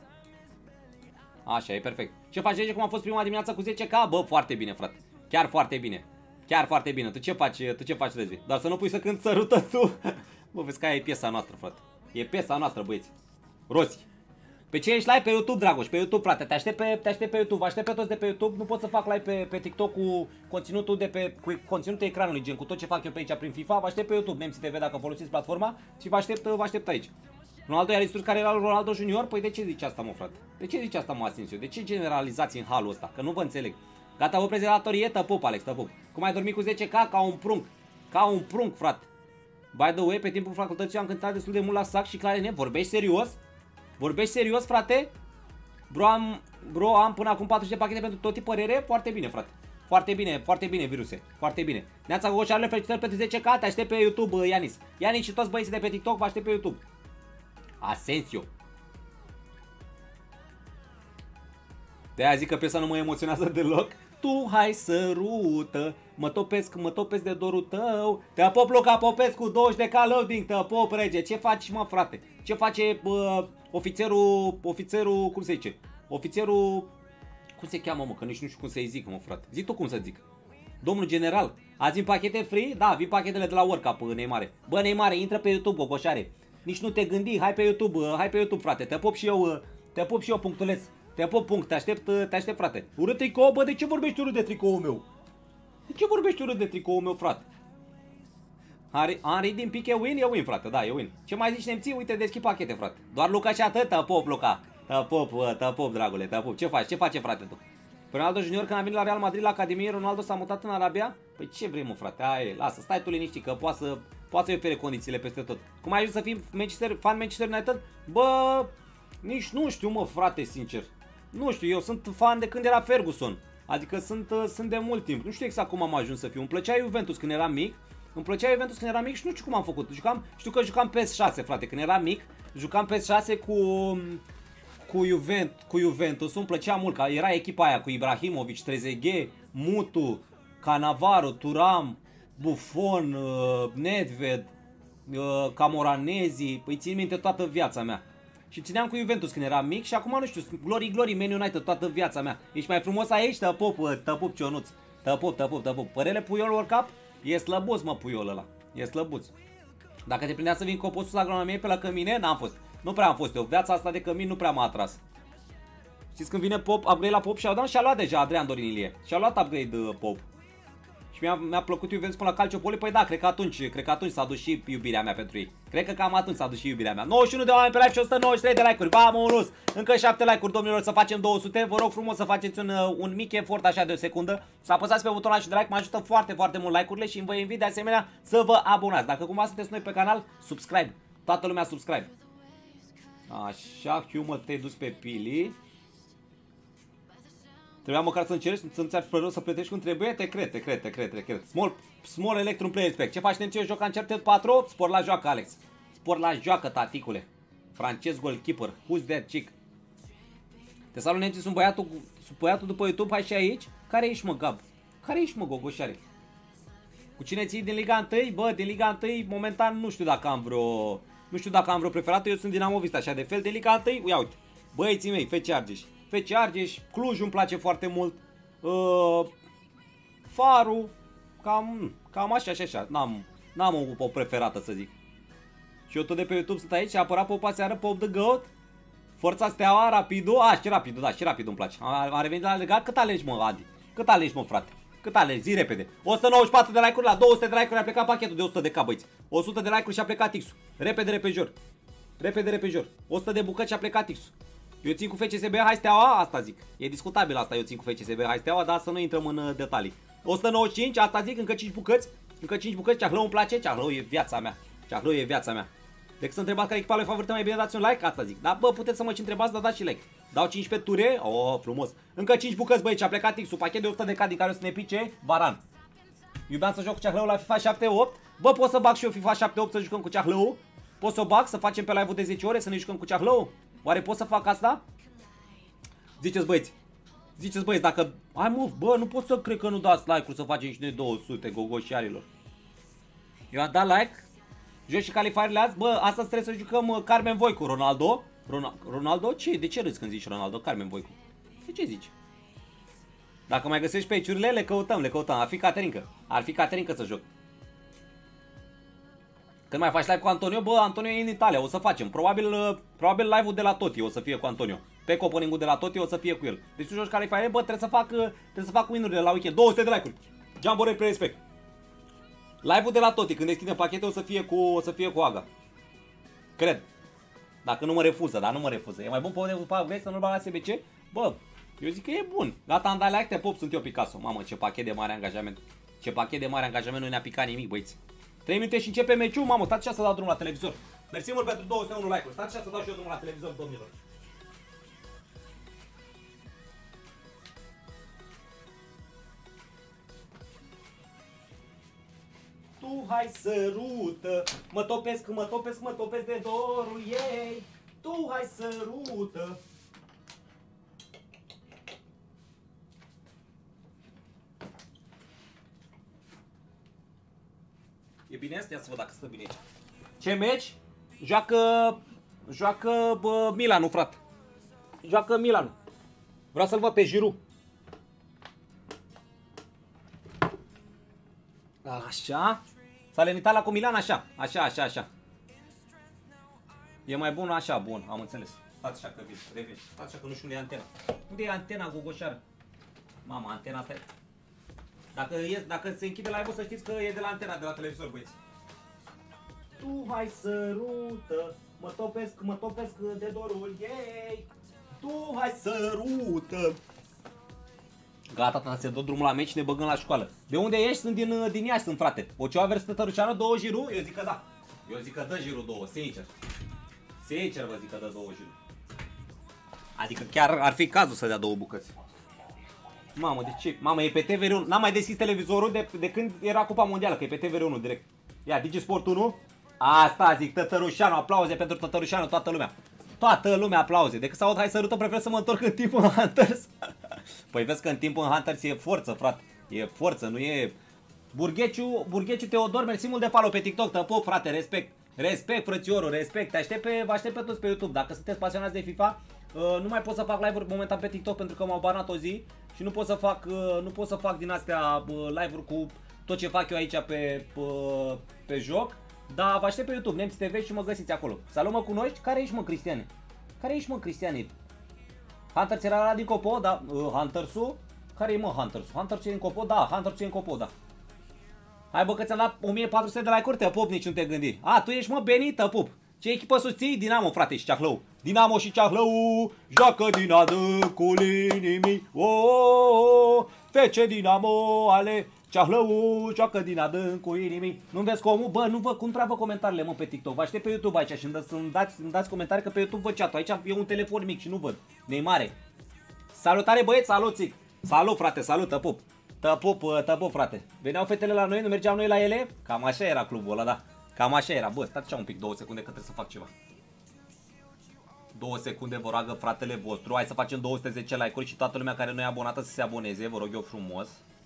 Așa, e perfect. Ce faci, Rege? Cum a fost prima dimineață cu zece K? Bă, foarte bine, frate. Chiar foarte bine. Chiar foarte bine. Tu ce faci, tu ce faci, Rege? Doar să nu pui să cânti Sărută tu. Bă, vezi că aia e piesa noastră, frate. E piesa noastră, băieți. Rosi. Pe ce ești live? Pe YouTube, Dragoș. Pe YouTube, frate. Te aștept pe, te aștept pe YouTube. Vă aștept pe toți de pe YouTube. Nu pot să fac live pe, pe TikTok cu conținutul de pe cu conținutul ecranului, gen cu tot ce fac eu pe aici prin FIFA. Vă aștept pe YouTube, Nemții T V, dacă folosiți platforma. Și vă aștept, vă aștept aici. Ronaldo i-a distrus cariera lui Ronaldo Junior? Păi de ce zici asta, mă, frate? De ce zici asta, mă, Asensio? De ce generalizați în halul ăsta? Că nu vă înțeleg. Gata, vă prezentatorie, tăpup, Alex, tăpup. Cum ai dormit cu zece K? Ca un prunc. Ca un prunc, frate. By the way, pe timpul facultății am cântat destul de mult la sax și clarinet. Vorbești serios? Vorbești serios, frate? Bro, am, bro, am până acum patruzeci de pachete pentru tot tip părere? Foarte bine, frate. Foarte bine, foarte bine, viruse. Foarte bine. Neața Gogoșarele, felicitări pentru zece K. Te aștept pe YouTube, Ianis. Ianis și toți băieții de pe TikTok vă aștept pe YouTube. Asensio. De-aia zic că piesa nu mă emoționează deloc. Tu hai sărută, mă topesc, mă topesc de dorul tău. Te apop Luca Popescu, douăzeci de K loading, te apop, Rege. Ce faci, mă, frate? Ce face uh, ofițerul, ofițerul, cum se zice? Ofițerul, cum se cheamă, mă, că nici nu știu cum să-i zic, mă, frate. Zi tu cum să zic. Domnul general, azi vin pachete free? Da, vin pachetele de la WorldCup, Neymare. Bă, Neymare, intră pe YouTube, Gogoșare. Nici nu te gândi, hai pe YouTube, hai pe YouTube, frate. Te pop și eu, te pop și eu, punctuleț. Te pop, punct, te aștept, te aștept, frate. Urât tricou, bă, de ce vorbești urât de tricoul meu? De ce vorbești urât de tricoul meu, frate? Henry din pic e win? E win, frate, da, e win. Ce mai zici, nemții? Uite, deschid pachete, frate. Doar Luca și atât, te pop, Luca. Te pop, bă, te pop, dragule, te pop. Ce faci? Ce face, frate, tu? Ronaldo Junior, când a venit la Real Madrid, la Academie, Ronaldo s-a mutat în Arabia? Păi ce vrei, mă, frate? Hai, lasă, stai tu liniștit, că poate să, poate să-i ofere condițiile peste tot. Cum ai ajuns să fii Manchester, fan Manchester United? Bă, nici nu știu, mă, frate, sincer. Nu știu, eu sunt fan de când era Ferguson. Adică sunt, sunt de mult timp. Nu știu exact cum am ajuns să fiu. Îmi plăcea Juventus când eram mic. Îmi plăcea Juventus când eram mic și nu știu cum am făcut. Jucam, știu că jucam P E S șase, frate, când eram mic. Jucam P E S șase cu cu, Juvent, cu Juventus îmi plăcea mult, că era echipa aia cu Ibrahimovic, Trezeguet, Mutu, Cannavaro, Thuram, Buffon, uh, Nedved, uh, Camoranesi, îi țin minte toată viața mea. Și țineam cu Juventus când eram mic și acum nu știu, glory, glory, Man United toată viața mea. Ești mai frumos aici? Te pup, te pup, Cionuț. Te pup, te pup, te pup. Părele Puyol World Cup? E slăbuț, mă, Puyol ăla. E slăbuț. Dacă te prindea să vin coposul la agronomie pe la cămine, n-am fost. Nu prea am fost eu. Viața asta de cămin nu prea m-a atras. Știți când vine Pop, upgrade la Pop și-a dat și-a luat deja Adrian Dorin Ilie. Și-a luat upgrade uh, Pop. Și mi-a, mi-a plăcut Juventus până la Calciopoli. Păi da, cred că atunci, cred că atunci s-a dus și iubirea mea pentru ei. Cred că cam atunci s-a dus și iubirea mea. nouăzeci și unu de oameni pe live și o sută nouăzeci și trei de like-uri. Vamos! Încă șapte like-uri, domnilor, să facem două sute. Vă rog frumos să faceți un, un mic efort așa de o secundă. Să apăsați pe butonul și de like, mă ajută foarte, foarte mult like-urile și vă invit de asemenea să vă abonați. Dacă cumva sunteți noi pe canal, subscribe. Toată lumea subscribe. Așa, Humă, te-ai dus pe Pili. Trebuia măcar să încerci, să nu ți-ar fi rău să plătești cum trebuie? Te cred, te cred, te cred, te cred. Small, small Electrum Play Respect. Ce faci, nemții? Eu joc Uncharted patru? Spor la joacă, Alex. Spor la joacă, taticule. Francez goalkeeper. Who's that chick? Te salut, nemții, sunt băiatul, sunt băiatul după YouTube, hai și aici. Care ești, mă, Gab? Care ești, mă, gogoșare? Cu cine ții din Liga unu? Bă, din Liga unu, momentan, nu știu dacă am vreo... Nu știu dacă am vreo preferată, eu sunt dinamovist așa de fel. De Liga unu, ia uite. Băieții mei, F C Argeș. F C Argeș, Cluj îmi place foarte mult. Uh, Faru, cam, cam așa și așa. N-am, n-am o, o preferată, să zic. Și eu tot de pe YouTube sunt aici, a apărat Pop aseară, Pop the Goat. Forța Steaua, Rapidul. A, și Rapidul, da, și Rapidul îmi place. A, a revenit la legat. Cât alegi, mă, Adi? Cât alegi, mă, frate? Cât alegi? Zi repede. o sută nouăzeci și patru de like-uri, la două sute de like-uri a plecat pachetul de o sută de K, băiți. o sută de like-uri și a plecat X-ul. Repede, repejor. Repede, repejor. o sută de bucăți și a plecat X-ul. Eu țin cu F C S B, hai Steaua, asta zic. E discutabil asta, eu țin cu F C S B, hai Steaua, dar să nu intrăm în uh, detalii. o sută nouăzeci și cinci, asta zic, încă cinci bucăți. Încă cinci bucăți, Ceahlău îmi place, Ceahlău e viața mea. Ceahlău e viața mea. Decât să întrebați care echipa lui favorită, mai bine dați un like, asta zic. Dar bă, puteți să mă și întrebați, dar dați și like. Dau cincisprezece ture, oh, frumos. Încă cinci bucăți, băi, ce a plecat X-ul, pachet de o sută de K din care o să ne pice Varan. Iubeam să joc cu Ceahlău la FIFA șapte opt. Bă, pot să bag și eu FIFA șapte opt să jucăm cu Ceahlău? Pot să o bag, să facem pe live-ul de zece ore, să ne jucăm cu Ceahlău? Oare pot să fac asta? Ziceți, băieți. Ziceți, băieți, dacă... Hai, mă, bă, nu pot să cred că nu dați like-uri să facem și noi două sute, gogoșiarilor. Eu am dat like. Joci și califierile azi? Bă, astăzi trebuie să jucăm uh, Carmen Voicu, Ronaldo. Ron Ronaldo? Ce? De ce râzi când zici Ronaldo? Carmen Voicu. De ce zici? Dacă mai găsești pe aici-urile, le căutăm, le căutăm. Ar fi Caterinca. Ar fi Caterinca să joc. Când mai faci live cu Antonio? Bă, Antonio e în Italia, o să facem. Probabil, uh, probabil live-ul de la Toti o să fie cu Antonio. Pe opening-ul de la Toti o să fie cu el. Deci tu joci califiere, bă, trebuie să fac, uh, trebuie să fac win-urile la weekend. două sute de like-uri. Jumbo Red, respect. Live-ul de la Toti, când deschidem pachete, o să fie cu, o să fie cu Aga. Cred. Dacă nu mă refuză, dar nu mă refuză. E mai bun pe după vrei să nu-l bag la S B C? Bă, eu zic că e bun. Gata, am dat like, te pop, sunt eu Picasso. Mamă, ce pachet de mare angajament. Ce pachet de mare angajament, nu ne-a picat nimic, băiți. trei minute și începe meciul, mamă, stați așa să dau drumul la televizor. Mersi mult pentru două sute unu like-uri. Stați așa să dau și eu drumul la televizor, domnilor. Tu hai sărută, mă topesc, mă topesc, mă topesc de dorul ei. Tu hai sărută. E bine asta? Ia să văd dacă stă bine aici. Ce meci? Joacă, joacă bă, Milanul, frate. Joacă Milanul. Vreau să-l văd pe Giroud. Așa. S-a limitat la cu Milan, așa. Așa, așa, așa. E mai bun așa, bun, am înțeles. Stați așa că vin, revin. Stați așa că nu știu unde e antena. Unde e antena, gogoșară? Mama, antena asta e. Dacă, e, dacă se închide live-ul, să știți că e de la antena, de la televizor, băieți. Tu hai sărută, mă topesc, mă topesc de dorul ei. Tu hai sărută. Gata, tata, se dă drumul la meci și ne băgăm la școală. De unde ești? Sunt din, din Iași, sunt, frate. Oceoa vers Tătărușeanu, două Giroud? Eu zic că da. Eu zic că dă Giroud două, sincer. Sincer vă zic că dă două Giroud. Adică chiar ar fi cazul să dea două bucăți. Mamă, de ce? Mamă, e pe T V R unu. N-am mai deschis televizorul de, de când era Cupa Mondială, că e pe T V R unu direct. Ia, DigiSport unu. Asta zic, Tătărușanu, aplauze pentru Tătărușanu, toată lumea. Toată lumea aplauze. Decât să aud hai sărută, prefer să mă întorc în timp în Hunters. Păi vezi că în timp în Hunters e forță, frate. E forță, nu e... Burgheciu, Burgheciu Teodor, mersi mult de follow pe TikTok, te pup, frate, respect. Respect, frățiorul, respect. Te aștept pe, vă aștept pe toți pe YouTube. Dacă sunteți pasionați de FIFA, uh, nu mai pot să fac live-uri momentan pe TikTok pentru că m-au banat o zi și nu pot să fac, uh, nu pot să fac din astea uh, live-uri cu tot ce fac eu aici pe, uh, pe joc. Dar vă aștept pe YouTube, Nemți T V și mă găsiți acolo. Salut, mă cunoști? Care ești, mă, Cristiane? Care ești, mă, Cristiane? Hunters era ăla din Copo, da? Uh, Hunters-ul? Care e, mă, Hunters-ul? Hunters-ul e în Copo? Da, Hunters-ul e în Copo, da. Hai, bă, că ți-am dat o mie patru sute de like-uri, te pup, nici nu te gândi. A, tu ești, mă, Benită, pup. Ce echipă susții? Dinamo, frate, și Ceahlău. Dinamo și Ceahlău, joacă din adâncul inimii. O, oh, oh, fece Dinamo, ale Ceahlău, joacă din adâncul inimii. Nu vezi comul? Bă, nu văd cum treabă comentariile, mă, pe TikTok. Vă aștept pe YouTube aici și îmi dați, îmi dați comentarii că pe YouTube văd chat-ul. Aici e un telefon mic și nu văd. Neimare. Salutare, băieți, salut, țic. Salut, frate, salut, te pup. Te pup, te pup, frate. Veneau fetele la noi, nu mergeam noi la ele? Cam așa era clubul ăla, da. Cam așa era. Bă, stați un pic, două secunde că trebuie să fac ceva. Două secunde, vă roagă fratele vostru. Hai să facem două sute zece like-uri și toată lumea care nu e abonată să se aboneze. Vă rog eu frumos.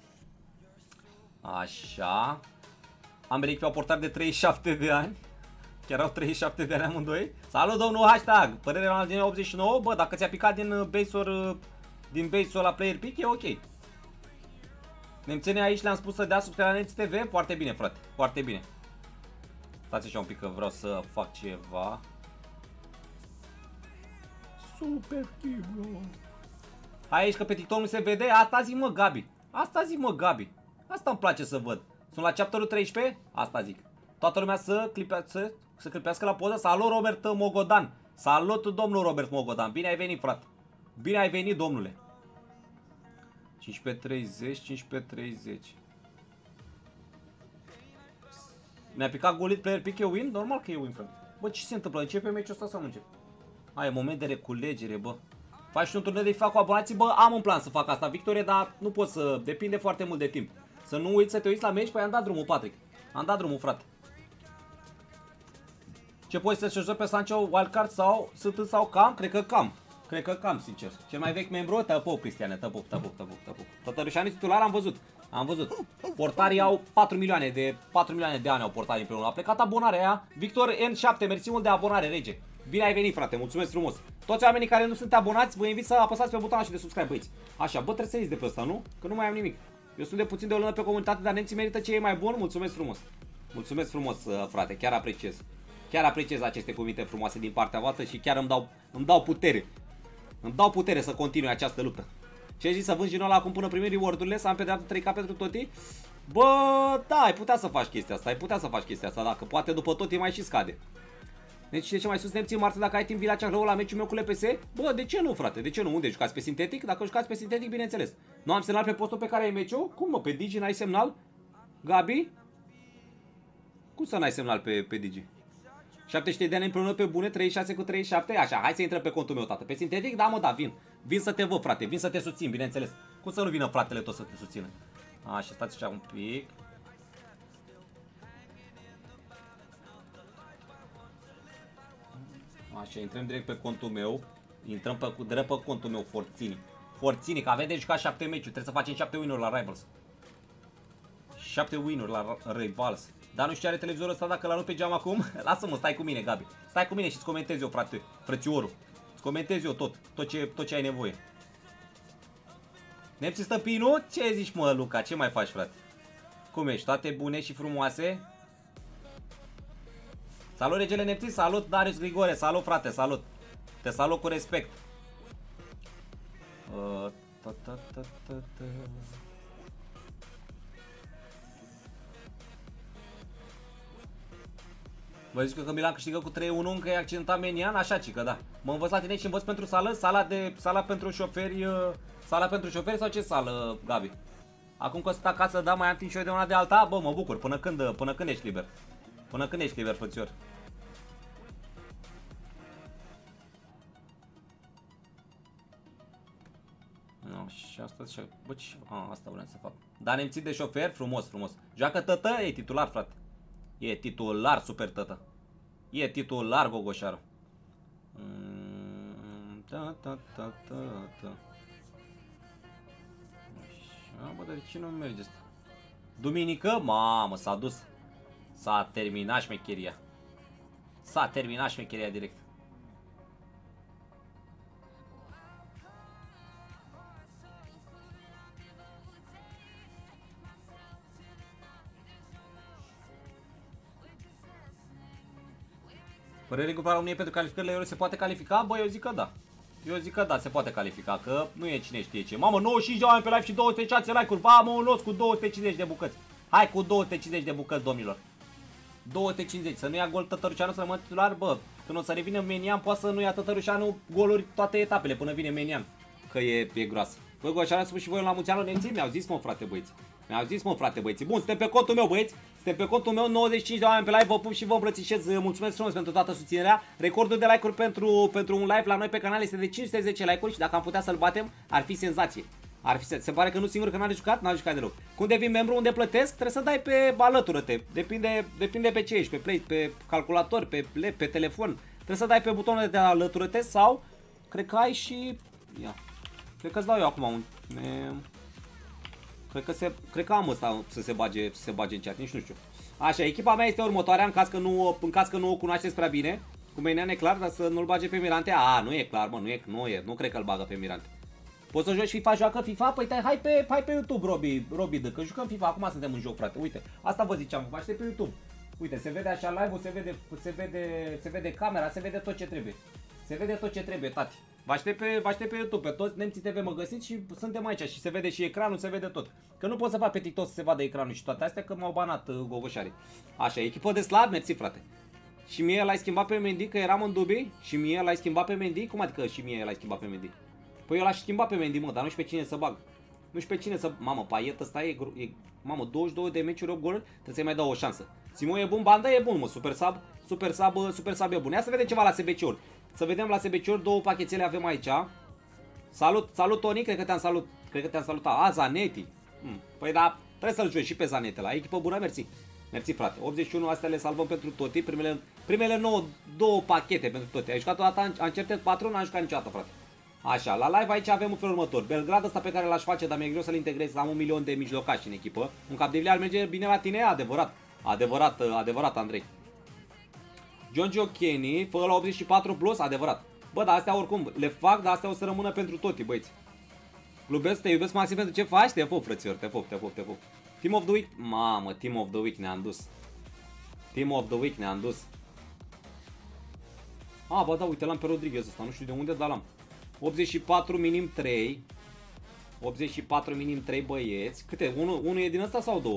Așa. Ambele echipe au portat de treizeci și șapte de ani. Chiar au treizeci și șapte de ani amândoi. Salut, domnul hashtag. Părerea la din optzeci și nouă. Bă, dacă ți-a picat din base-ul din base-ul la player pick, e ok. Nemțenii aici le-am spus să dea subscribe la Nemți T V. Foarte bine, frate. Foarte bine. Stați așa un pic că vreau să fac ceva. Super Tibro. Hai aici că pe TikTok nu se vede. Asta zic, mă, Gabi. Asta zic, mă, Gabi. Asta îmi place să văd. Sunt la chapterul treisprezece? Asta zic. Toată lumea să, clipea, să, să clipească la poză. Salut, Robert Mogodan. Salut, domnul Robert Mogodan. Bine ai venit, frate. Bine ai venit, domnule. cincisprezece treizeci, cincisprezece treizeci. Mi-a picat golit player pick, e win? Normal că e win, frate. Bă, ce se întâmplă? Începe meciul ăsta sau nu începe? Ai, e moment de reculegere, bă. Faci și un turneu de FIFA cu abonații? Bă, am un plan să fac asta, Victorie, dar nu pot să... Depinde foarte mult de timp. Să nu uiți să te uiți la meci, păi am dat drumul, Patrick. Am dat drumul, frate. Ce poți să joci pe Sancho, wildcard sau S T sau cam? Cred că cam. Cred că cam, sincer. Cel mai vechi membru, te pup, Cristiane, te pup, te pup, te pup, te pup. Tătărușanii titular am văzut. Am văzut. Portarii au patru milioane de patru milioane de ani au portarii împreună. A plecat abonarea aia. Victor N șapte, mersi mult de abonare, rege. Bine ai venit, frate, mulțumesc frumos. Toți oamenii care nu sunt abonați, vă invit să apăsați pe butonul și de subscribe, băieți. Așa, bă, trebuie să ies de pe ăsta, nu? Că nu mai am nimic. Eu sunt de puțin de o lună pe comunitate, dar nemții merită ce e mai bun. Mulțumesc frumos. Mulțumesc frumos, frate, chiar apreciez. Chiar apreciez aceste cuvinte frumoase din partea voastră și chiar îmi dau, îmi dau putere. Îmi dau putere să continui această luptă. Ce ai zis, să vând genul ăla acum până primi reward-urile, să am pe dreapta trei K pentru totii? Bă, da, ai putea să faci chestia asta, ai putea să faci chestia asta, dacă poate după tot mai și scade. Deci de ce mai sus nemții marți dacă ai timp vii la Ceahlău la meciul meu cu L P S? Bă, de ce nu, frate? De ce nu? Unde jucați pe sintetic? Dacă jucați pe sintetic, bineînțeles. Nu am semnal pe postul pe care ai meciul? Cum, mă, pe Digi n-ai semnal? Gabi? Cum să n-ai semnal pe, pe Digi? șaptezeci de ani împreună pe bune, treizeci și șase cu treizeci și șapte, așa, hai să intrăm pe contul meu, tată. Pe sintetic, da, mă, da, vin. Vin să te văd, frate, vin să te susțin, bineînțeles. Cum să nu vină fratele tot să te susțină? Așa, stați așa un pic. Așa, intrăm direct pe contul meu. Intrăm pe, direct pe contul meu, Forțini. Forțini, că avem de jucat șapte meciuri, trebuie să facem șapte win-uri la Rivals. șapte win-uri la Rivals. Dar nu știu ce are televizorul ăsta, dacă l-a luat pe geam acum. Lasă-mă, stai cu mine, Gabi. Stai cu mine și îți comentez eu, frate, frățiorul. Îți comentez eu tot, tot ce, tot ce ai nevoie. Nemții stăpinul? Ce zici, mă, Luca? Ce mai faci, frate? Cum ești? Toate bune și frumoase? Salut, regele Nepții, salut, Darius Grigore, salut, frate, salut. Te salut cu respect. Uh, ta, ta, ta, ta, ta. Vă zic că Milan câștigă cu trei unu, încă e accidentat Menian, așa cică, da. Mă învăț la tine și învăț pentru sală, sala de sala pentru șoferi, sala pentru șoferi sau ce sală, Gabi? Acum că sunt acasă, da, mai am timp și eu de una de alta, bă, mă bucur, până când, până când ești liber. Până când ești liber, frățior. No, și asta, și, bă, ce, a, asta vreau să fac. Dar nemții de șofer, frumos, frumos. Joacă tătă, e titular, frate. E titular, super tătă. E titular, Gogoșarul. Mm. ta, ta, ta, ta, ta. Așa, bă, dar de ce nu merge asta? Duminică? Mamă, s-a dus. S-a terminat șmecheria. S-a terminat șmecheria direct. Părere recuperarea României pentru calificările Euro se poate califica? Bă, eu zic că da. Eu zic că da, se poate califica, că nu e cine știe ce. Mamă, nouăzeci și cinci de oameni pe live și două sute șase like-uri. Mamă, un los cu două sute cincizeci de bucăți. Hai cu două sute cincizeci de bucăți, domnilor. două sute cincizeci, să nu ia gol Tătărușanu, să rămână titular, bă. Când o să revină Menian, poate să nu ia Tătărușanu goluri toate etapele până vine Menian. Că e, e groasă. Bă, Goșan, am spus și voi la mulți ani nemții? Mi-au zis, mă, frate, băieți. Mi-au zis, mă, frate, băieți. Bun, suntem pe contul meu, băieți. Suntem pe contul meu, nouăzeci și cinci de oameni pe live. Vă pup și vă îmbrățișez. Mulțumesc frumos pentru toată susținerea. Recordul de like-uri pentru, pentru un live la noi pe canal este de cinci sute zece like-uri și dacă am putea să-l batem, ar fi senzație. Ar fi, se pare că nu singur că n-a jucat, n-a jucat deloc. Când devii membru, unde plătesc, trebuie să dai pe alătură-te. Depinde, depinde pe ce ești, pe play, pe calculator, pe, pe telefon. Trebuie să dai pe butonul de alătură-te sau cred că ai și... Ia. Cred că îți dau eu acum un... Ne... Cred că, se, cred că am ăsta să se bage, să se bage în chat, nici nu știu. Așa, echipa mea este următoarea, în caz că nu, în caz că nu o cunoașteți prea bine. Cu Menian e clar, dar să nu-l bage pe Mirante. A, nu e clar, mă, nu e, nu e, nu cred că îl bagă pe Mirante. Poți să joci FIFA, joacă FIFA? Păi tai, hai pe, hai pe YouTube, Robi, Robi D, că jucăm FIFA, acum suntem în joc, frate. Uite, asta vă ziceam, vă aștept pe YouTube. Uite, se vede așa live-ul, se vede, se vede, se vede camera, se vede tot ce trebuie. Se vede tot ce trebuie, tati. Vă aștept pe, vă aștept pe YouTube, pe toți Nemții T V mă găsiți și suntem aici și se vede și ecranul, se vede tot. Că nu pot să fac pe TikTok să se vadă ecranul și toate astea, că m-au banat uh, gogoșarii. Așa, echipă de slab, mersi, frate. Și mie l-ai schimbat pe Mendy, că eram în dubii? Și mie l-ai schimbat pe Mendy? Cum adică și mie l-ai schimbat pe Mendy? Păi eu l-aș schimba pe Mendy, mă, dar nu știu pe cine să bag. Nu știu pe cine să... Mamă, Payet ăsta e... e... Mamă, douăzeci și două de meciuri, opt goluri, trebuie să-i mai dau o șansă. Simon e bun, Banda e bun, mă, super sub, super sub, super sub e bun. Ia să vedem ceva la S B C-uri. Să vedem la S B C-uri, două pachetele avem aici. Salut, salut Toni, cred că te-am salut, cred că te-am salutat. A, Zanetti. Hmm. Păi da, trebuie să-l joci și pe Zanetti la echipă bună, mersi. Mersi, frate. optzeci și unu, astea le salvăm pentru Toti, primele primele nouă, două pachete pentru Toti. Ai jucat o dată Uncharted patru, n-am jucat niciodată, frate. Așa, la live aici avem un felul următor. Belgrad ăsta pe care l-aș face, dar mi-e greu să-l integrez, am un milion de mijlocași în echipă. Un cap de vile ar merge bine la tine, adevărat. Adevărat, adevărat, Andrei. John Joe Kenny, fă la optzeci și patru plus, adevărat. Bă, dar astea oricum le fac, dar astea o să rămână pentru Toti, băieți. Glubesc, te iubesc maxim pentru ce faci? Te pup, frățior, te pup, te pup, te pup. Team of the Week, mamă, Team of the Week ne-am dus. Team of the Week ne-am dus. A, bă, da, uite, l-am pe Rodriguez ăsta, nu știu de unde, dar l-am. optzeci și patru minim trei. optzeci și patru minim trei băieți. Câte? Unul e din ăsta sau două?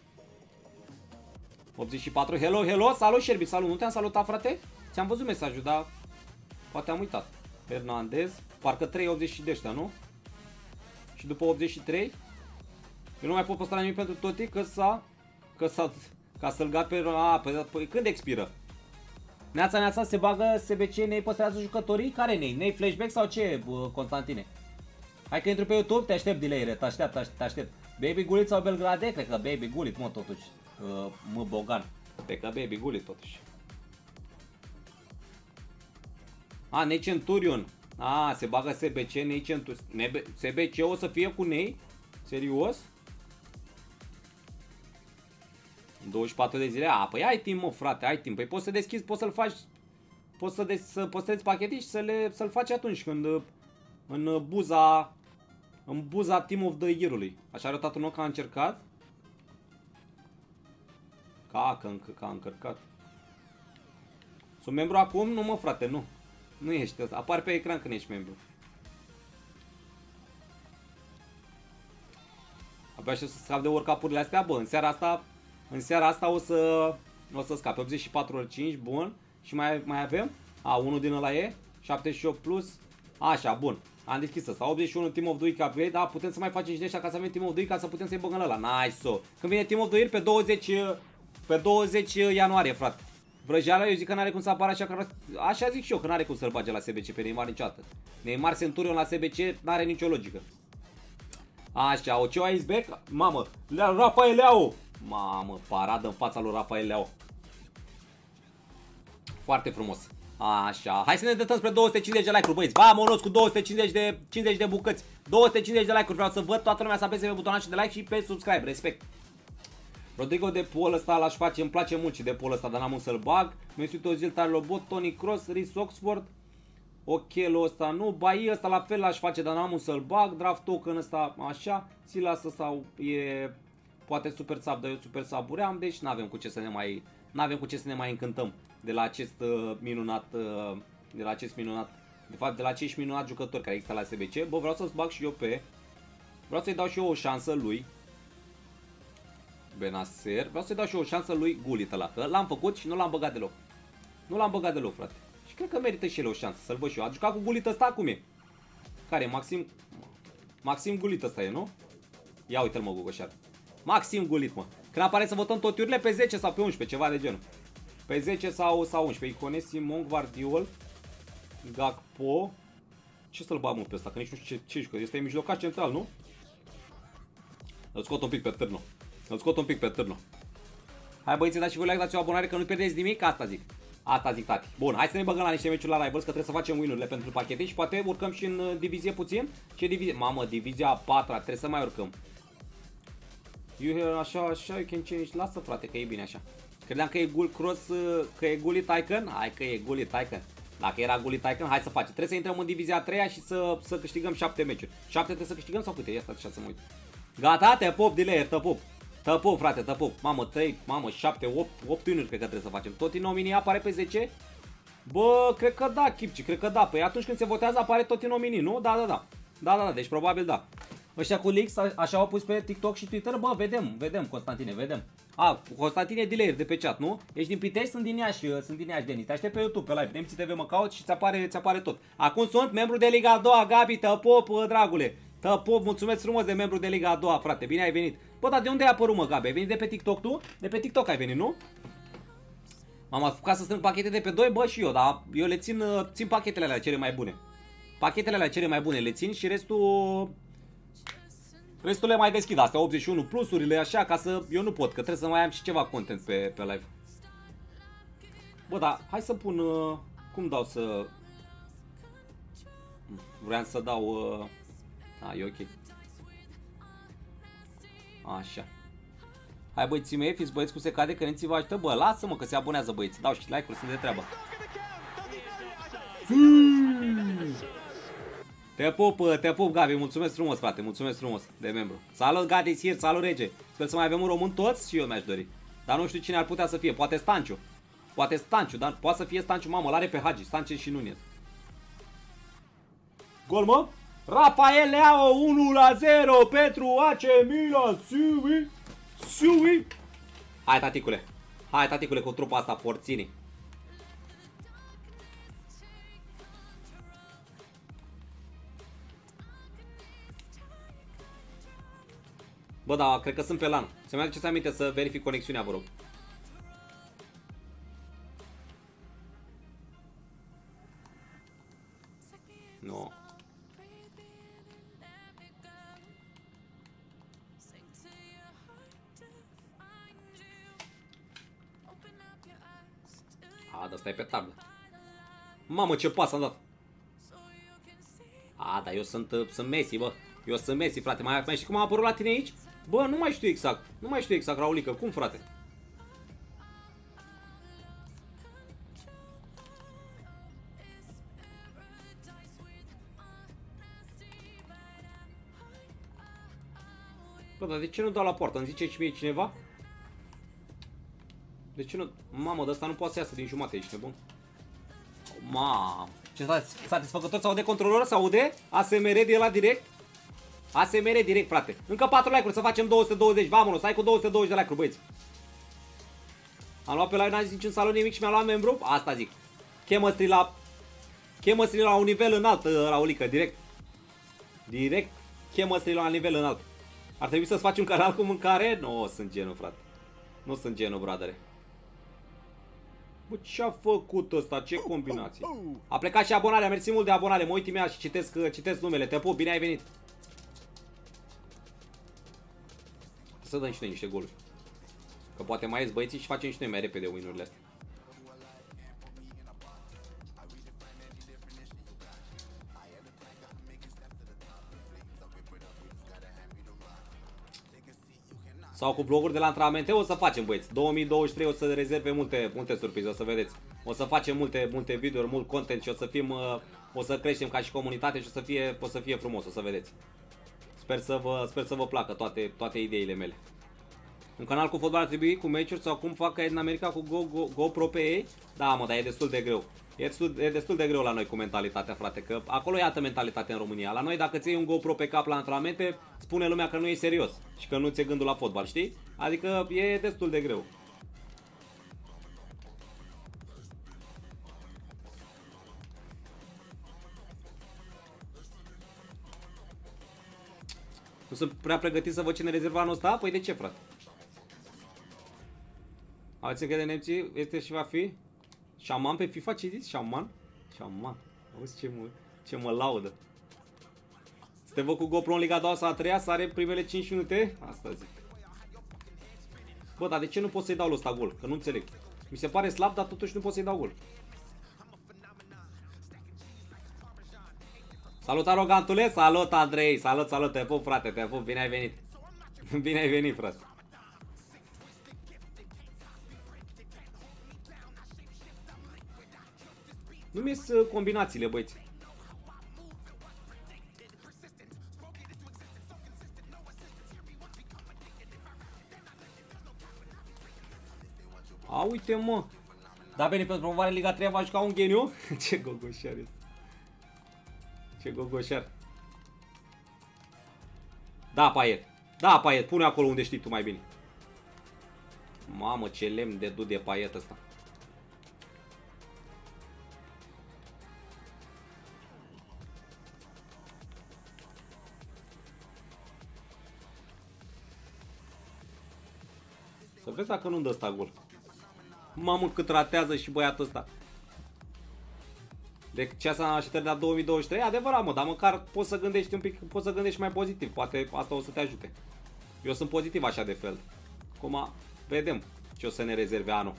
optzeci și patru, hello, hello, salut Șerbi, salut, nu te-am salutat, frate? Ți-am văzut mesajul, dar poate am uitat. Fernandez, parcă trei optzeci de ăștia, nu? Și după optzeci și trei, eu nu mai pot posta nimic pentru Toti, că s-a, că s-a, ca să-l gat pe, a, pe, pe, când expiră? Neața, neața, se bagă S B C, Nei păstrează jucătorii? Care Nei? Nei flashback sau ce, Constantine? Hai că intru pe YouTube, te aștept, delay-re, te aștept, te aștept. Baby Gullit sau Belgrade? Cred că Baby Gullit, mă, totuși. Uh, mă, Bogan. Cred că Baby Gullit, totuși. A, Nei Centurion. A, se bagă S B C, Nei Centurion. S B C o să fie cu Nei? Serios? douăzeci și patru de zile? A, păi ai timp, mă, frate, ai timp. Păi poți să deschizi, poți să-l faci, poți să, să păstrezi pachete și să le, să-l faci atunci când în buza, în buza Team of the Year-ului. Așa a arătat un nou că a încercat. Ca, că, că a încărcat. Sunt membru acum? Nu, mă, frate, nu. Nu ești, apar pe ecran când ești membru. Abia și o să scap de workup-urile astea, bă, în seara asta, în seara asta o să, o să scape. optzeci și patru ori cinci, bun. Și mai, mai avem? A, unul din ăla e, șaptezeci și opt plus, așa, bun. Am deschis ăsta, optzeci și unu Team of the Week upgrade, da, putem să mai facem și de ăștia ca să avem Team of the Week, ca să putem să-i băgăm ăla. Nice-o. Când vine Team of the Year pe douăzeci, pe douăzeci ianuarie, frate. Vrăjeala, eu zic că n-are cum să apară așa, că așa zic și eu, că n-are cum să-l bage la S B C pe Neymar niciodată. Neymar Centurion la S B C n-are nicio logică. Așa, Oceo is back. Mamă, Rafael Leao. Mamă, paradă în fața lui Rafael Leao. Foarte frumos. Așa, hai să ne dătăm spre două sute cincizeci de like-uri, băieți. Vamonos cu două sute cincizeci de, cincizeci de bucăți. două sute cincizeci de like-uri, vreau să văd toată lumea să apese pe butonul de like și pe subscribe, respect. Rodrigo de Paul ăsta l-aș face, îmi place mult și de Paul ăsta, dar n-am un să-l bag. Mesut Ozil, Tarlobot, Tony Cross, Rhys Oxford. Ochelul ăsta nu, Bai ăsta la fel l-aș face, dar n-am un să-l bag. Draft token ăsta așa, Silas ăsta e poate super sub, dar eu super sabuream, deci n-avem cu ce să ne mai n-avem cu ce să ne mai încântăm de la acest uh, minunat uh, de la acest minunat, de fapt de la acești minunat jucători care există la S B C. Bă, vreau să-ți bag și eu pe vreau să-i dau și eu o șansă lui Benacer, vreau să-i dau și eu o șansă lui Gullit ăla, că l-am făcut și nu l-am băgat deloc. Nu l-am băgat deloc, frate. Și cred că merită și el o șansă, să-l văd și eu. A jucat cu Gullit ăsta cum e? Care? Maxim Maxim Gullit ăsta e, nu? Ia uite-l, mă, Gogoșar. Maxim Gullit, mă. Când apare să votăm toturile pe zece sau pe unsprezece, ceva de genul. Pe zece sau, sau unsprezece. Iconesi, Monk, Guardiol, Gakpo. Ce să-l bag, mă, pe ăsta? Că nici nu știu ce, ce jucă. Este mijlocaș central, nu? Îl scot un pic pe târnă. Îl scot un pic pe târnă. Hai, băieți, dați și voi like, dați o abonare, că nu pierdeți nimic. Asta zic. Asta zic, tati. Bun, hai să ne băgăm la niște meciuri la Rivals, că trebuie să facem win-urile pentru pachete și poate urcăm și în divizie puțin. Ce divizie? Mamă, divizia a patra, trebuie să mai urcăm. You hear, așa, așa, you can change. Lasă, frate, că e bine așa. Credeam că e Gul Cross, că e Gullit Icon. Hai că e Gullit Icon. Dacă era Gullit Icon, hai să facem. Trebuie să intrăm în divizia a treia și să, să câștigăm șapte meciuri. șapte trebuie să câștigăm sau câte? Ia stai așa să mă uit. Gata, te pup, Dileer, te pup. Te pup, frate, te pup. Mamă, trei, mamă, șapte, opt, opt win-uri cred că trebuie să facem. Tot Inomini apare pe zece? Bă, cred că da, Chipci, cred că da. Păi atunci când se votează apare tot Inomini, nu? Da, da, da. Da, da, da, deci probabil da. Ăștia cu leaks așa au pus pe TikTok și Twitter, bă, vedem, vedem, Constantine, vedem. A, Constantine Dileer de pe chat, nu? Ești din Pitești, sunt din Iași, sunt din Iași, Denis. Te aștept pe YouTube, pe live, M C T V mă caut și ți apare, ți apare tot. Acum sunt membru de Liga a doua, Gabi, te pop, dragule. Te pop, mulțumesc frumos de membru de Liga a doua, frate, bine ai venit. Bă, dar de unde ai apărut, mă, Gabi? Ai venit de pe TikTok tu? De pe TikTok ai venit, nu? M-am apucat să strâng pachete de pe doi, bă, și eu, dar eu le țin, țin pachetele alea cele mai bune. Pachetele alea cele mai bune le țin și restul... Restul le mai deschid, astea optzeci și unu plusurile, așa, ca să... Eu nu pot, că trebuie să mai am și ceva content pe, pe live. Bă, dar hai să pun... Uh, cum dau să... Vreau să dau... Uh... A, e ok. Așa. Hai, băieții mei, fiți băieți cu se cade, că nemții vă ajută. Bă, lasă-mă că se abonează băieții. Dau și like-uri, sunt de treabă. Te pup, te pup, Gabi, mulțumesc frumos, frate, mulțumesc frumos de membru. Salut, Gadi, Sir, salut, rege. Sper să mai avem un român toți și eu mi-aș dori. Dar nu știu cine ar putea să fie, poate Stanciu. Poate Stanciu, dar poate să fie Stanciu, mamă, l-are pe Hagi, Stanciu și Nunez. Gol, mă? Rafael Leao, unu la zero pentru A C Milan, Sui, Sui. Hai, taticule, hai, taticule, cu trupa asta, forțini. Bă, da, cred că sunt pe LAN. Să-mi aduceți aminte să verific conexiunea, vă rog. Nu. A, dar stai pe tablă. Mamă, ce pas am dat. A, dar eu sunt, sunt Messi, bă. Eu sunt Messi, frate. Mai, mai știi cum am apărut la tine aici? Bă, nu mai știu exact. Nu mai știu exact, Raulică. Cum, frate? Bă, dar de ce nu dau la poartă? Îmi zice și mie cineva? De ce nu... Mamă, de ăsta nu poate să iasă din jumate, ești nebun? Mamă. Ce satisfăcător, s-aude controlor? S-aude? A S M R de la direct? A S M R direct, frate. Încă patru like-uri să facem două sute douăzeci. Vamonos, hai cu două sute douăzeci de like-uri, băieți. Am luat pe live, n-am zis niciun salon nimic și mi-am luat membru. Asta zic. Chemistry la... Chemistry la un nivel înalt, Raulică, direct. Direct. Chemistry la un nivel înalt. Ar trebui să-ți faci un canal cu mâncare? Nu, sunt genul, frate. Nu sunt genul, bradere. Bă, ce-a făcut ăsta? Ce combinație? A plecat și abonarea, mersi mult de abonare. Mă uit imediat și citesc, citesc numele. Te pup, bine ai venit. Să dăm și noi niște goluri. Că poate mai ies băieții și facem și noi mai repede win-urile astea. sau cu vloguri de la antrenamente, o să facem, băieți. două mii douăzeci și trei o să rezerve multe, multe surprize, o să vedeți. O să facem multe, multe videouri, mult content și o să fim, uh, o să creștem ca și comunitate și o să fie, o să fie frumos, o să vedeți. Sper să vă, sper să vă placă toate, toate ideile mele. Un canal cu fotbal ar trebui cu meciuri sau cum fac în America cu Go, Go, GoPro pe ei? Da, mă, dar e destul de greu. E destul, e destul de greu la noi cu mentalitatea, frate, că acolo e altă mentalitate în România. La noi dacă ți iei un GoPro pe cap la antrenamente, spune lumea că nu e serios și că nu ți-e gândul la fotbal, știi? Adică e destul de greu. Nu sunt prea pregătit să văd cine rezerva anul ăsta? Păi de ce, frate? Aveți încredere în nemții? Este și va fi? Șaman pe FIFA? Ce zici? Șaman? Șaman. Auzi ce mă, ce mă laudă. Să te văd cu GoPro în Liga a doua sau a treia, să are primele cinci minute? Asta zic. Bă, dar de ce nu pot să-i dau lui ăsta gol? Că nu înțeleg. Mi se pare slab, dar totuși nu pot să-i dau gol. Salut, arogantule! Salut, Andrei! Salut, salut! Te pup, frate, te pup! Bine ai venit! Bine ai venit, frate! Nu mi-s combinațiile, băieți. A, uite, mă! Da, bine, pentru promovare Liga trei va juca un geniu? Ce gogoșar este. Ce gogoșar. Da, Paiet. Da, Paiet, pune acolo unde știi tu mai bine. Mamă, ce lemn de du de Paiet ăsta. Să vezi dacă nu-mi dă ăsta gol. Mamă, cât ratează și băiatul ăsta. De ce s-a așteptat la două mii douăzeci și trei? Adevărat, mă, dar măcar poți să gândești un pic, poți să gândești mai pozitiv. Poate asta o să te ajute. Eu sunt pozitiv așa de fel. Acum vedem ce o să ne rezerve anul.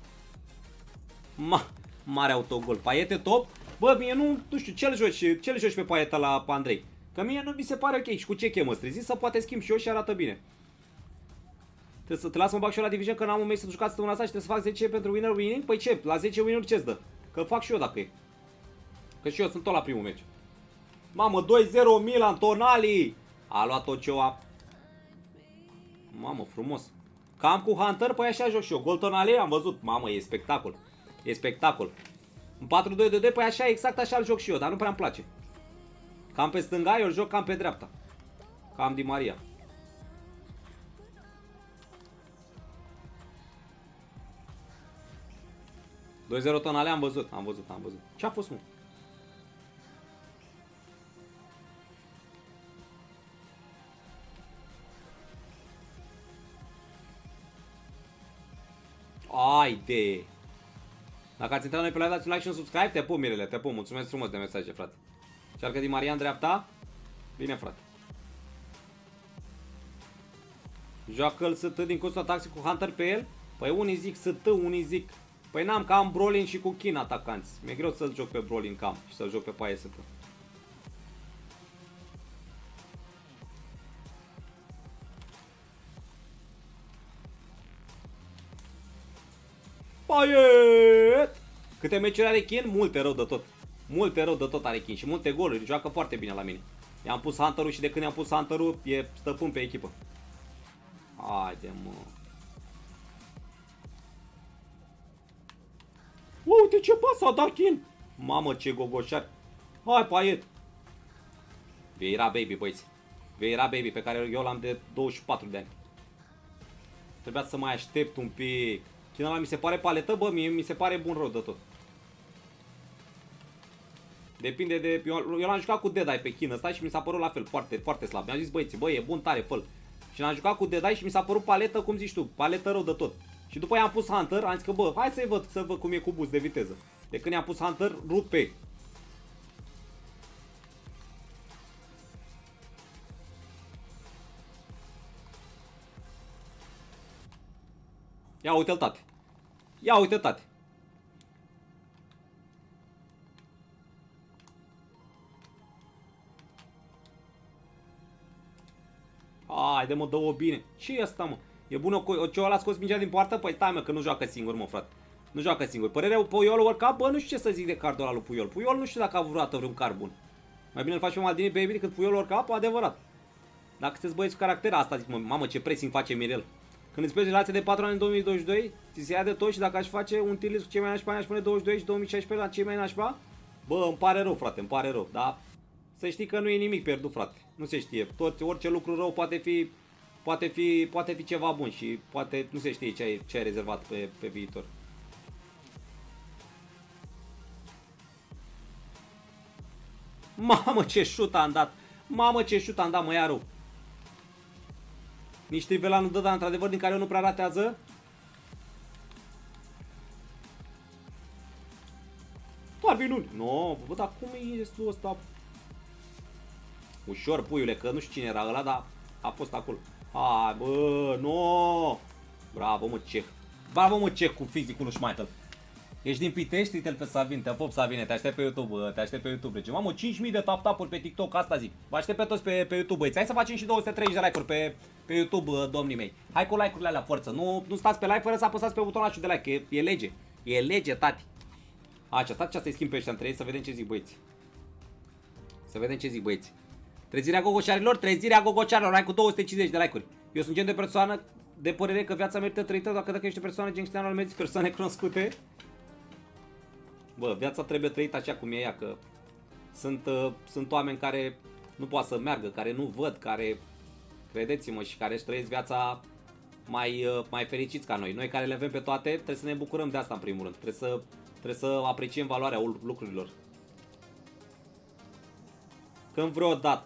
Ma, mare autogol. Paiete top? Bă, mie nu, nu știu, ce-l joci, ce-l joci pe Paieta la pe Andrei? Că mie nu mi se pare ok. Și cu ce chemă strizi să poate schimb și eu și arată bine. Trebuie să te las mă bag și eu la Division că n-am un meci să jucați săptămâna asta și trebuie să fac zece pentru winner winning? Păi ce? La zece winner ce-ți dă? Că fac și eu dacă e. Că și eu sunt tot la primul meci. Mamă, doi zero Milan, Tonali! A luat tot ce-o. Mamă, frumos. Cam cu Hunter, păi așa joc și eu. Gol Tonali, am văzut. Mamă, e spectacol. E spectacol. În patru doi doi, păi așa, exact așa îl joc și eu, dar nu prea îmi place. Cam pe stânga, eu îl joc cam pe dreapta. Cam Di Maria. doi zero Tonali, am văzut, am văzut, am văzut. Ce-a fost, mă? Haide! Dacă ați intrat noi pe live, dați un like și un subscribe. Te pup, Mirele, te pup. Mulțumesc frumos de mesaje, frate. Cearcă Di Maria în dreapta. Bine, frate. Joacă-l S T din costul taxi cu Hunter pe el? Păi unii zic S T, unii zic... Păi n-am, că am Brolin și cu Kin atacanți. Mi-e greu să-l joc pe Brolin cam și să-l joc pe Paiet S T. Paiet! Câte meciuri are Kin? Multe, rău de tot. Multe, rău de tot are Kin și multe goluri. Joacă foarte bine la mine. I-am pus Hunter-ul și de când i-am pus Hunter-ul e stăpân pe echipă. Haide, mă. Uite ce pas a dat Kin. Mamă, ce gogoșar. Hai, Paiet. Vieira Baby, băieți. Vieira Baby, pe care eu l-am de douăzeci și patru de ani. Trebuia să mai aștept un pic. Kin ăla mi se pare paletă, bă, mie mi se pare bun rău de tot. Depinde de... Eu, eu l-am jucat cu Deadeye pe Kin ăsta și mi s-a părut la fel, foarte, foarte slab. Mi-am zis, băieții, bă, e bun tare, fă-l. Și l-am jucat cu Deadeye și mi s-a părut paletă, cum zici tu, paletă rău de tot. Și după aia am pus Hunter, am zis că, bă, hai să-i văd, să văd cum e cu boost de viteză. De când i-am pus Hunter, rupe. Ia uite-l, tate. Ia uite, tate. Haide, mă, dă-o bine. Ce e asta, mă? E bun, o ce ăla a scos mingea din poartă? Păi stai mă, că nu joacă singur, mă, frate. Nu joacă singur. Părerea Puiol World Cup, bă, nu știu ce să zic de cardul ăla lui Puiol. Puiol nu știu dacă a vreodată vreun card bun. Mai bine îl faci pe Maldini Baby decât Puiol World Cup, adevărat. Dacă sunteți băieți cu caracter, asta zic, mă, mamă, ce pressing face Mirel. Când îți pleci relație de patru ani în două mii douăzeci și doi, ți se ia de tot și dacă aș face un tier list cu cei mai nașpa, aș pune douăzeci și doi și două mii șaisprezece la cei mai nașpa, bă, îmi pare rău, frate, îmi pare rău, dar să știi că nu e nimic pierdut, frate. Nu se știe. Tot, orice lucru rău poate fi, poate fi, poate fi ceva bun și poate nu se știe ce ai, ce ai rezervat pe, pe viitor. Mamă, ce șut am dat! Mamă, ce șut am dat, mă, ia rău! Nici Trivela nu dă, dar într-adevăr din care eu nu prea ratează. Doar minuni! No, bă, dar cum e restul ăsta? Ușor, puiule, că nu știu cine era ăla, dar a fost acolo. Hai, bă, no! Bravo, mă, Ceh! Bravo, mă, Ceh, cu fizicul lui Schmeichel. Ești din Pitești, uite-l pe Savin, te pop, Savine, te aștept pe YouTube, te aștept pe YouTube. Deci, mamă, cinci mii de tap-tap-uri pe TikTok, asta zic. Vă aștept pe toți pe, pe YouTube, băieți. Hai să facem și două sute treizeci de like-uri pe, pe YouTube, domnii mei. Hai cu like-urile alea, forță. Nu, nu stați pe like fără să apăsați pe butonul de like, că e, e lege. E lege, tati. Așa, stați să-i schimb pe ăștia între ei, să vedem ce zic, băieți. Să vedem ce zic, băieți. Trezirea gogoșarilor, trezirea gogoșarilor, hai cu două sute cincizeci de like-uri. Eu sunt gen de persoană de părere că viața merită trăită, dacă dacă ești o persoană gen Cristiano Ronaldo, persoane cunoscute. Bă, viața trebuie trăită așa cum e ea, că sunt, uh, sunt oameni care nu poate să meargă, care nu văd, care, credeți-mă, și care își trăiesc viața mai, uh, mai fericiți ca noi. Noi care le avem pe toate, trebuie să ne bucurăm de asta în primul rând. Trebuie să, trebuie să apreciem valoarea lucrurilor. Când vreodată.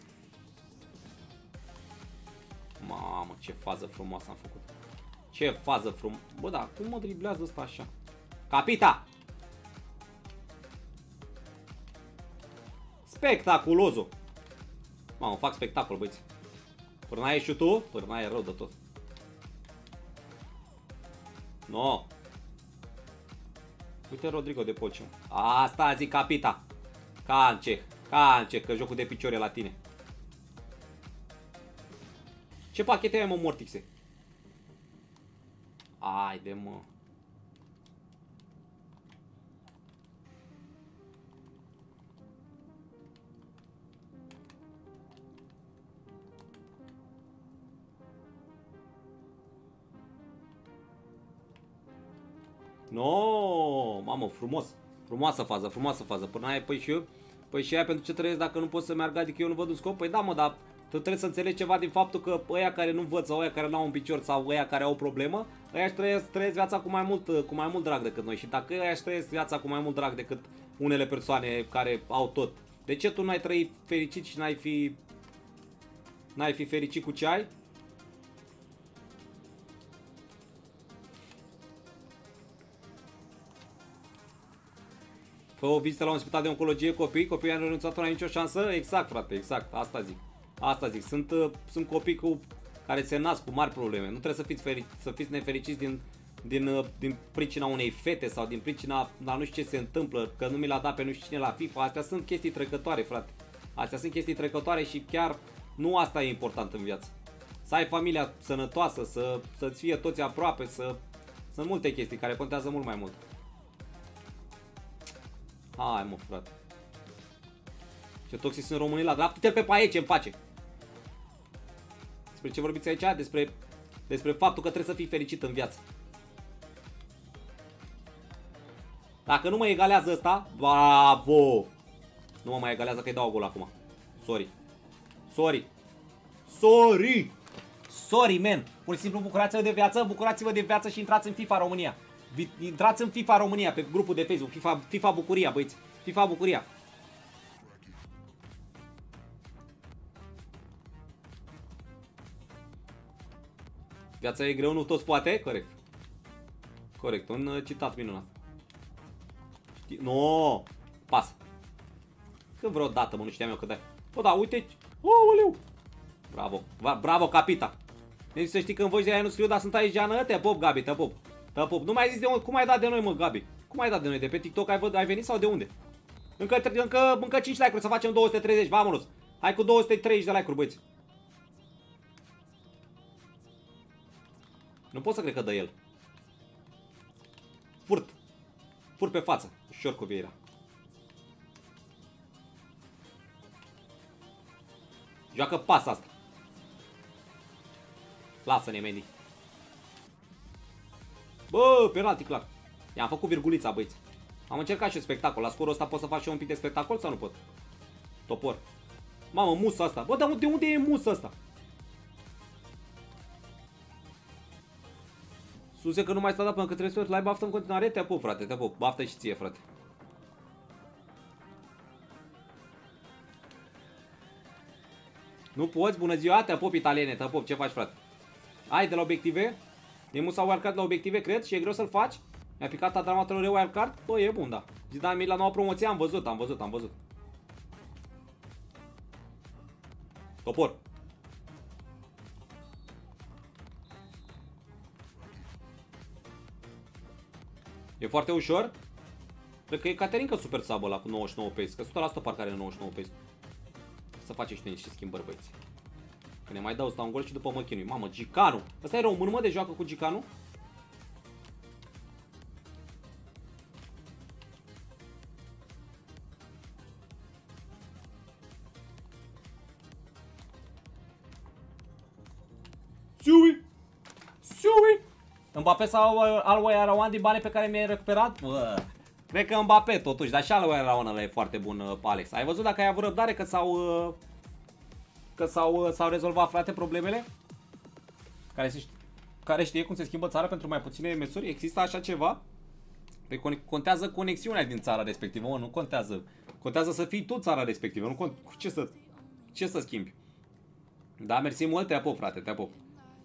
Mamă, ce fază frumoasă am făcut. Ce fază frumoasă. Bă, da, cum mă driblează ăsta așa? Capita! Spectaculoso! Mamă, fac spectacol, băieți. Pârnaie și tu? Pârnaie rău de tot. No. Uite Rodrigo de Pociu. Asta zic, capita. Cance. Cance, că jocul de picioare la tine. Ce pachete ai, mă, Mortixe? Haide, mă. No, mamă, frumos. Frumoasă fază, frumoasă fază. Până aia, păi și eu, păi și aia pentru ce trăiesc dacă nu pot să meargă, adică eu nu văd un scop? Păi da, mă, dar tu trebuie să înțelegi ceva din faptul că ăia care nu văd sau ăia care nu au un picior sau ăia care au o problemă, ăia își trăiesc, trăiesc viața cu mai mult, cu mai mult drag decât noi. Și dacă ăia își trăiesc viața cu mai mult drag decât unele persoane care au tot, de ce tu n-ai trăi fericit și n-ai fi n-ai fi fericit cu ce ai? Fă o vizită la un spital de oncologie copii, copiii au renunțat, nu ai nicio șansă? Exact, frate, exact, asta zic. Asta zic, sunt, uh, sunt copii cu, care se nasc cu mari probleme. Nu trebuie să fiți, feri, să fiți nefericiți din, din, uh, din pricina unei fete sau din pricina, dar nu știu ce se întâmplă, că nu mi l-a dat pe nu știu cine la FIFA. Astea sunt chestii trecătoare, frate. Astea sunt chestii trecătoare și chiar nu asta e important în viață. Să ai familia sănătoasă, să, să-ți fie toți aproape, să... Sunt multe chestii care contează mult mai mult. Hai, mă, frate. Ce toxic sunt românii la dreapta. Uite-l pe Paece în pace. Despre ce vorbiți aici? Despre, despre faptul că trebuie să fii fericit în viață. Dacă nu mă egalează ăsta, bravo! Nu mă mai egalează, că-i dau gol acum. Sorry. Sorry. Sorry! Sorry, man! Pur și simplu bucurați-vă de viață, bucurați-vă de viață și intrați în FIFA România. Intrați în FIFA România pe grupul de Facebook, FIFA, FIFA Bucuria, băieți. FIFA Bucuria. Viața e greu, nu toți poate? Corect. Corect, un citat minunat. No, pas. Când vreodată, mă, nu știam eu că dai. Bă, da, uite. Aoleu. Bravo. Bravo, capita. Deci să știi că în voci de aia nu scriu, dar sunt aici, Geană. Te pop, Gabi, te pop. Te pop. Nu mai ai zis de unde, cum ai dat de noi, mă, Gabi? Cum ai dat de noi? De pe TikTok ai, văd, ai venit sau de unde? Încă, încă, încă cinci like-uri să facem două sute treizeci, vamonos. Hai cu două sute treizeci de like-uri, băieți. Nu pot să cred că dă el. Furt. Furt pe față. Ușor cu Vieira. Joacă pas asta. Lasă-ne, Mendy. Bă, penalti clar. I-am făcut virgulița, băieți. Am încercat și spectacol. La scorul ăsta pot să fac și eu un pic de spectacol sau nu pot? Topor. Mamă, musa asta. Bă, dar de unde e musa asta? Suse că nu mai sta dat până că trebuie să l-ai baftă în continuare. Te pup, frate, te pup. Baftă și ție, frate. Nu poți? Bună ziua, te pup, italiene, te pup. Ce faci, frate? Ai de la obiective? E musa wildcard la obiective, cred? Și e greu să-l faci? Mi-a picat Adramatorul reu wildcard? Bă, e bun, da. Zidane mi la noua promoție, am văzut, am văzut, am văzut. Topor. E foarte ușor. Cred că e Caterinca super sub ăla cu nouăzeci și nouă pace. Că o sută la sută parcă are nouăzeci și nouă pace. Să facem și noi niște schimbări, băieți. Că ne mai dau ăsta un gol și după mă chinui. Mamă, Gicanu. Ăsta e român, mă, de joacă cu Gicanu? Siui! Siui! Mbappé sau Al Arawan din banii pe care mi-ai recuperat? Bă, cred că Mbappé totuși, dar și Al Arawan ăla e foarte bun, Alex. Ai văzut dacă ai avut răbdare că s-au că s-au s-au rezolvat, frate, problemele? Care, se, care știe cum se schimbă țara pentru mai puține măsuri? Există așa ceva? Păi contează conexiunea din țara respectivă, mă, nu contează. Contează să fii tu țara respectivă, nu cont ce să ce să schimbi. Da, mersi mult, te apop, frate, te apop.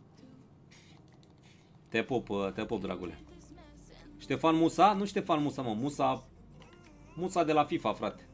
Te pop, te pop, dragule. Ștefan Musa? Nu Ștefan Musa, mă. Musa... Musa de la FIFA, frate.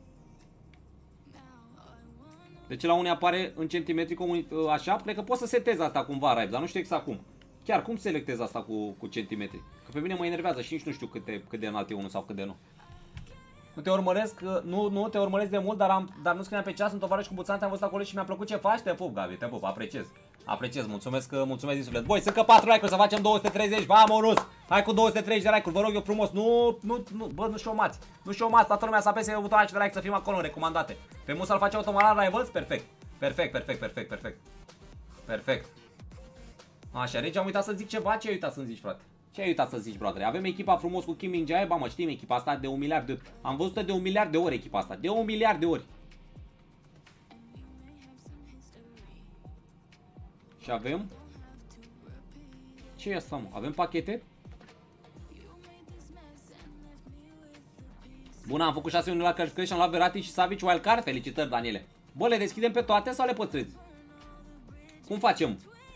Deci la unii apare în centimetri așa. Cred că poți să setezi asta cumva, Raib, dar nu știu exact cum. Chiar cum selectezi asta cu, cu centimetri? Că pe mine mă enervează și nici nu știu cât de, cât de înalt e unul sau cât de nu. Nu te urmăresc, nu, nu te urmăresc de mult, dar, am, dar nu scriam pe ceas, sunt tovarăș cu buțan, te-am văzut acolo și mi-a plăcut ce faci. Te pup, Gabi, te pup, apreciez. Apreciez, mulțumesc, mulțumesc din suflet. Băi, sunt că patru like-uri să facem două sute treizeci, vamos! Hai cu două sute treizeci de like-uri, vă rog eu frumos. Nu, nu, nu, bă, nu șomați. Nu șomați, toată lumea să apese pe butonul de like să fim acolo, recomandate. Pe Musa-l face automat la Rivals? Perfect. Perfect, perfect, perfect, perfect. Perfect. Așa, Regi, am uitat să zic ceva, ce ai uitat să zici, frate? Ce ai uitat să zici, brother? Avem echipa frumos cu Kim Min-jae, ba mă, știm echipa asta de un miliard de... Am văzut de un miliard de ori echipa asta, de un miliard de ori. Și avem... Ce e asta, mă? Avem pachete? Bună, am făcut șase unu la calificări și am luat Verratti și Savic wildcard. Felicitări, Daniele. Bă, le deschidem pe toate sau le păstrezi? Cum facem?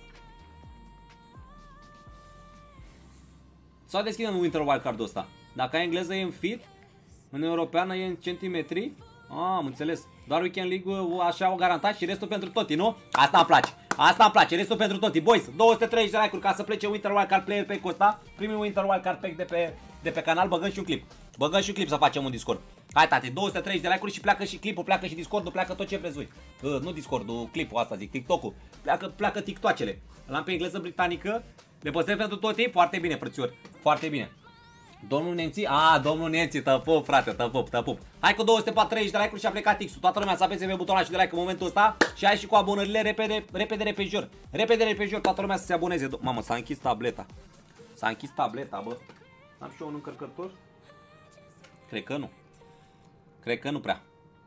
Sau deschidem Winter wildcard-ul ăsta? Dacă ai engleză e în fit, în europeană e în centimetri. Ah, am înțeles. Doar Weekend League așa o garantat și restul pentru toti, nu? Asta îmi place. Asta îmi place, restul pentru toti. Boys, două sute treizeci de like-uri ca să plece Winter Wildcard Player Pack-ul ăsta. Primul Winter Wildcard Pack de pe, de pe canal, băgăm și un clip. Băgăm și un clip să facem un Discord. Hai, tate, două sute treizeci de like-uri și pleacă și clipul, pleacă și Discordul, pleacă tot ce vreți voi. Uh, nu Discordul, clipul asta zic, TikTok-ul. Pleacă, pleacă TikToacele. L-am pe engleză britanică. Le păstrăm pentru toti? Foarte bine, frățiori. Foarte bine. Domnul Nenții? A, domnul Nenții, tă pup, frate, tă pup, tă pup. Hai cu două sute treizeci de like-uri și a plecat X-ul. Toată lumea să apese pe butonul de like în momentul ăsta. Și hai și cu abonările repede, repede, repejor. Repede, repejor, toată lumea să se aboneze. Mamă, s-a închis tableta. S-a închis tableta, bă. Am și eu un încărcător? Cred că nu. Cred că nu prea.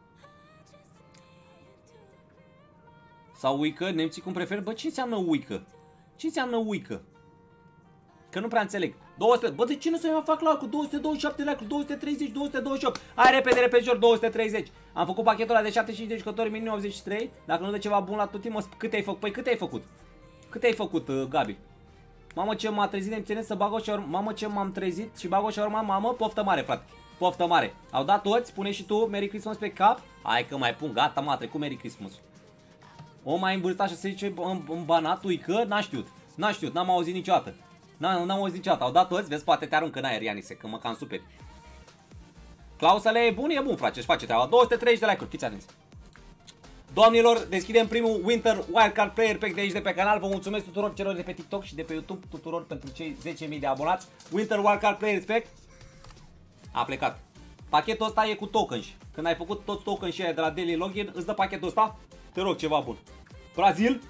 Sau uică, nemții cum prefer? Bă, ce înseamnă uică? Ce înseamnă uică? Că nu prea înțeleg. două sute, bă, de ce nu se mai fac la cu două sute douăzeci și șapte like-uri, două sute treizeci, două sute douăzeci și opt. Hai repede, repede, jur, două sute treizeci. Am făcut pachetul ăla de șaptezeci și cinci de jucători, minim optzeci și trei. Dacă nu de ceva bun la tot timpul, cât ai făcut? Păi cât ai făcut? Cât ai făcut, uh, Gabi? Mamă, ce m-a trezit, îmi ține să bag o șaurma. Mamă, ce m-am trezit și bag o șaurma, mamă, poftă mare, frate. Poftă mare. Au dat toți, spune și tu Merry Christmas pe cap. Hai că mai pun, gata, m-a trecut Merry Christmas. O mai îmbârstat și se zice în banat, uică, n-a știut. N-a știut, n-am auzit niciodată. N-am auzit niciodată, au dat toți, vezi, poate te aruncă în aer, Ianise, că mă cam superi. Clausele e bun, e bun, frate, își face treaba. două sute treizeci de like-uri, fiți atenți. Domnilor, deschidem primul Winter Wildcard Player Pack de aici de pe canal. Vă mulțumesc tuturor celor de pe TikTok și de pe YouTube, tuturor pentru cei zece mii de abonați. Winter Wildcard Player Pack a plecat. Pachetul ăsta e cu tokens. Când ai făcut toți tokens și aia de la Daily Login, îți dă pachetul ăsta. Te rog, ceva bun. Brazil.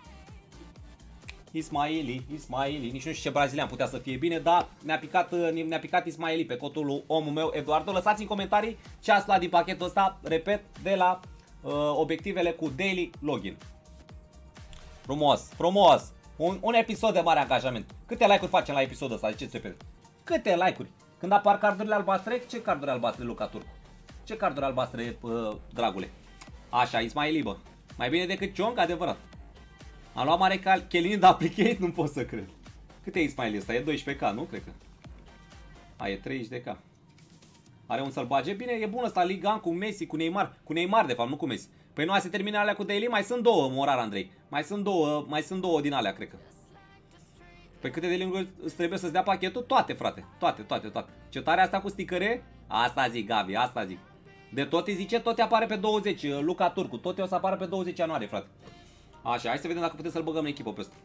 Ismaili, Ismaili, nici nu știu ce brazilian putea să fie bine, dar ne-a picat, ne-a picat Ismaili pe cotul lui omul meu, Eduardo. Lăsați în comentarii ce ați luat din pachetul ăsta, repet, de la uh, obiectivele cu Daily Login. Frumos, frumos, un, un episod de mare angajament. Câte like-uri facem la episodul ăsta, ziceți repede? Câte like-uri? Când apar cardurile albastre, ce carduri albastre, Luca Turcu? Ce carduri albastre, uh, dragule? Așa, Ismaili, bă, mai bine decât Chong, adevărat. Am luat mare cal, Chelin de aplicate, nu pot să cred. Cât e Ismaili ăsta? E doisprezece K, nu? Cred că. A, e treizeci de K. Are un să-l bage? Bine, e bun ăsta, Liga cu Messi, cu Neymar. Cu Neymar, de fapt, nu cu Messi. Păi nu se termină alea cu Daily? Mai sunt două, Morar Andrei. Mai sunt două, mai sunt două din alea, cred că. Păi câte de linguri îți trebuie să-ți dea pachetul? Toate, frate. Toate, toate, toate. Cetarea asta cu sticăre? Asta zic, Gabi, asta zic. De tot îi zice, tot apare pe douăzeci. Luca Turcu, tot o să apară pe douăzeci ianuarie, frate. Așa, hai să vedem dacă putem să-l băgăm în echipă pe ăsta.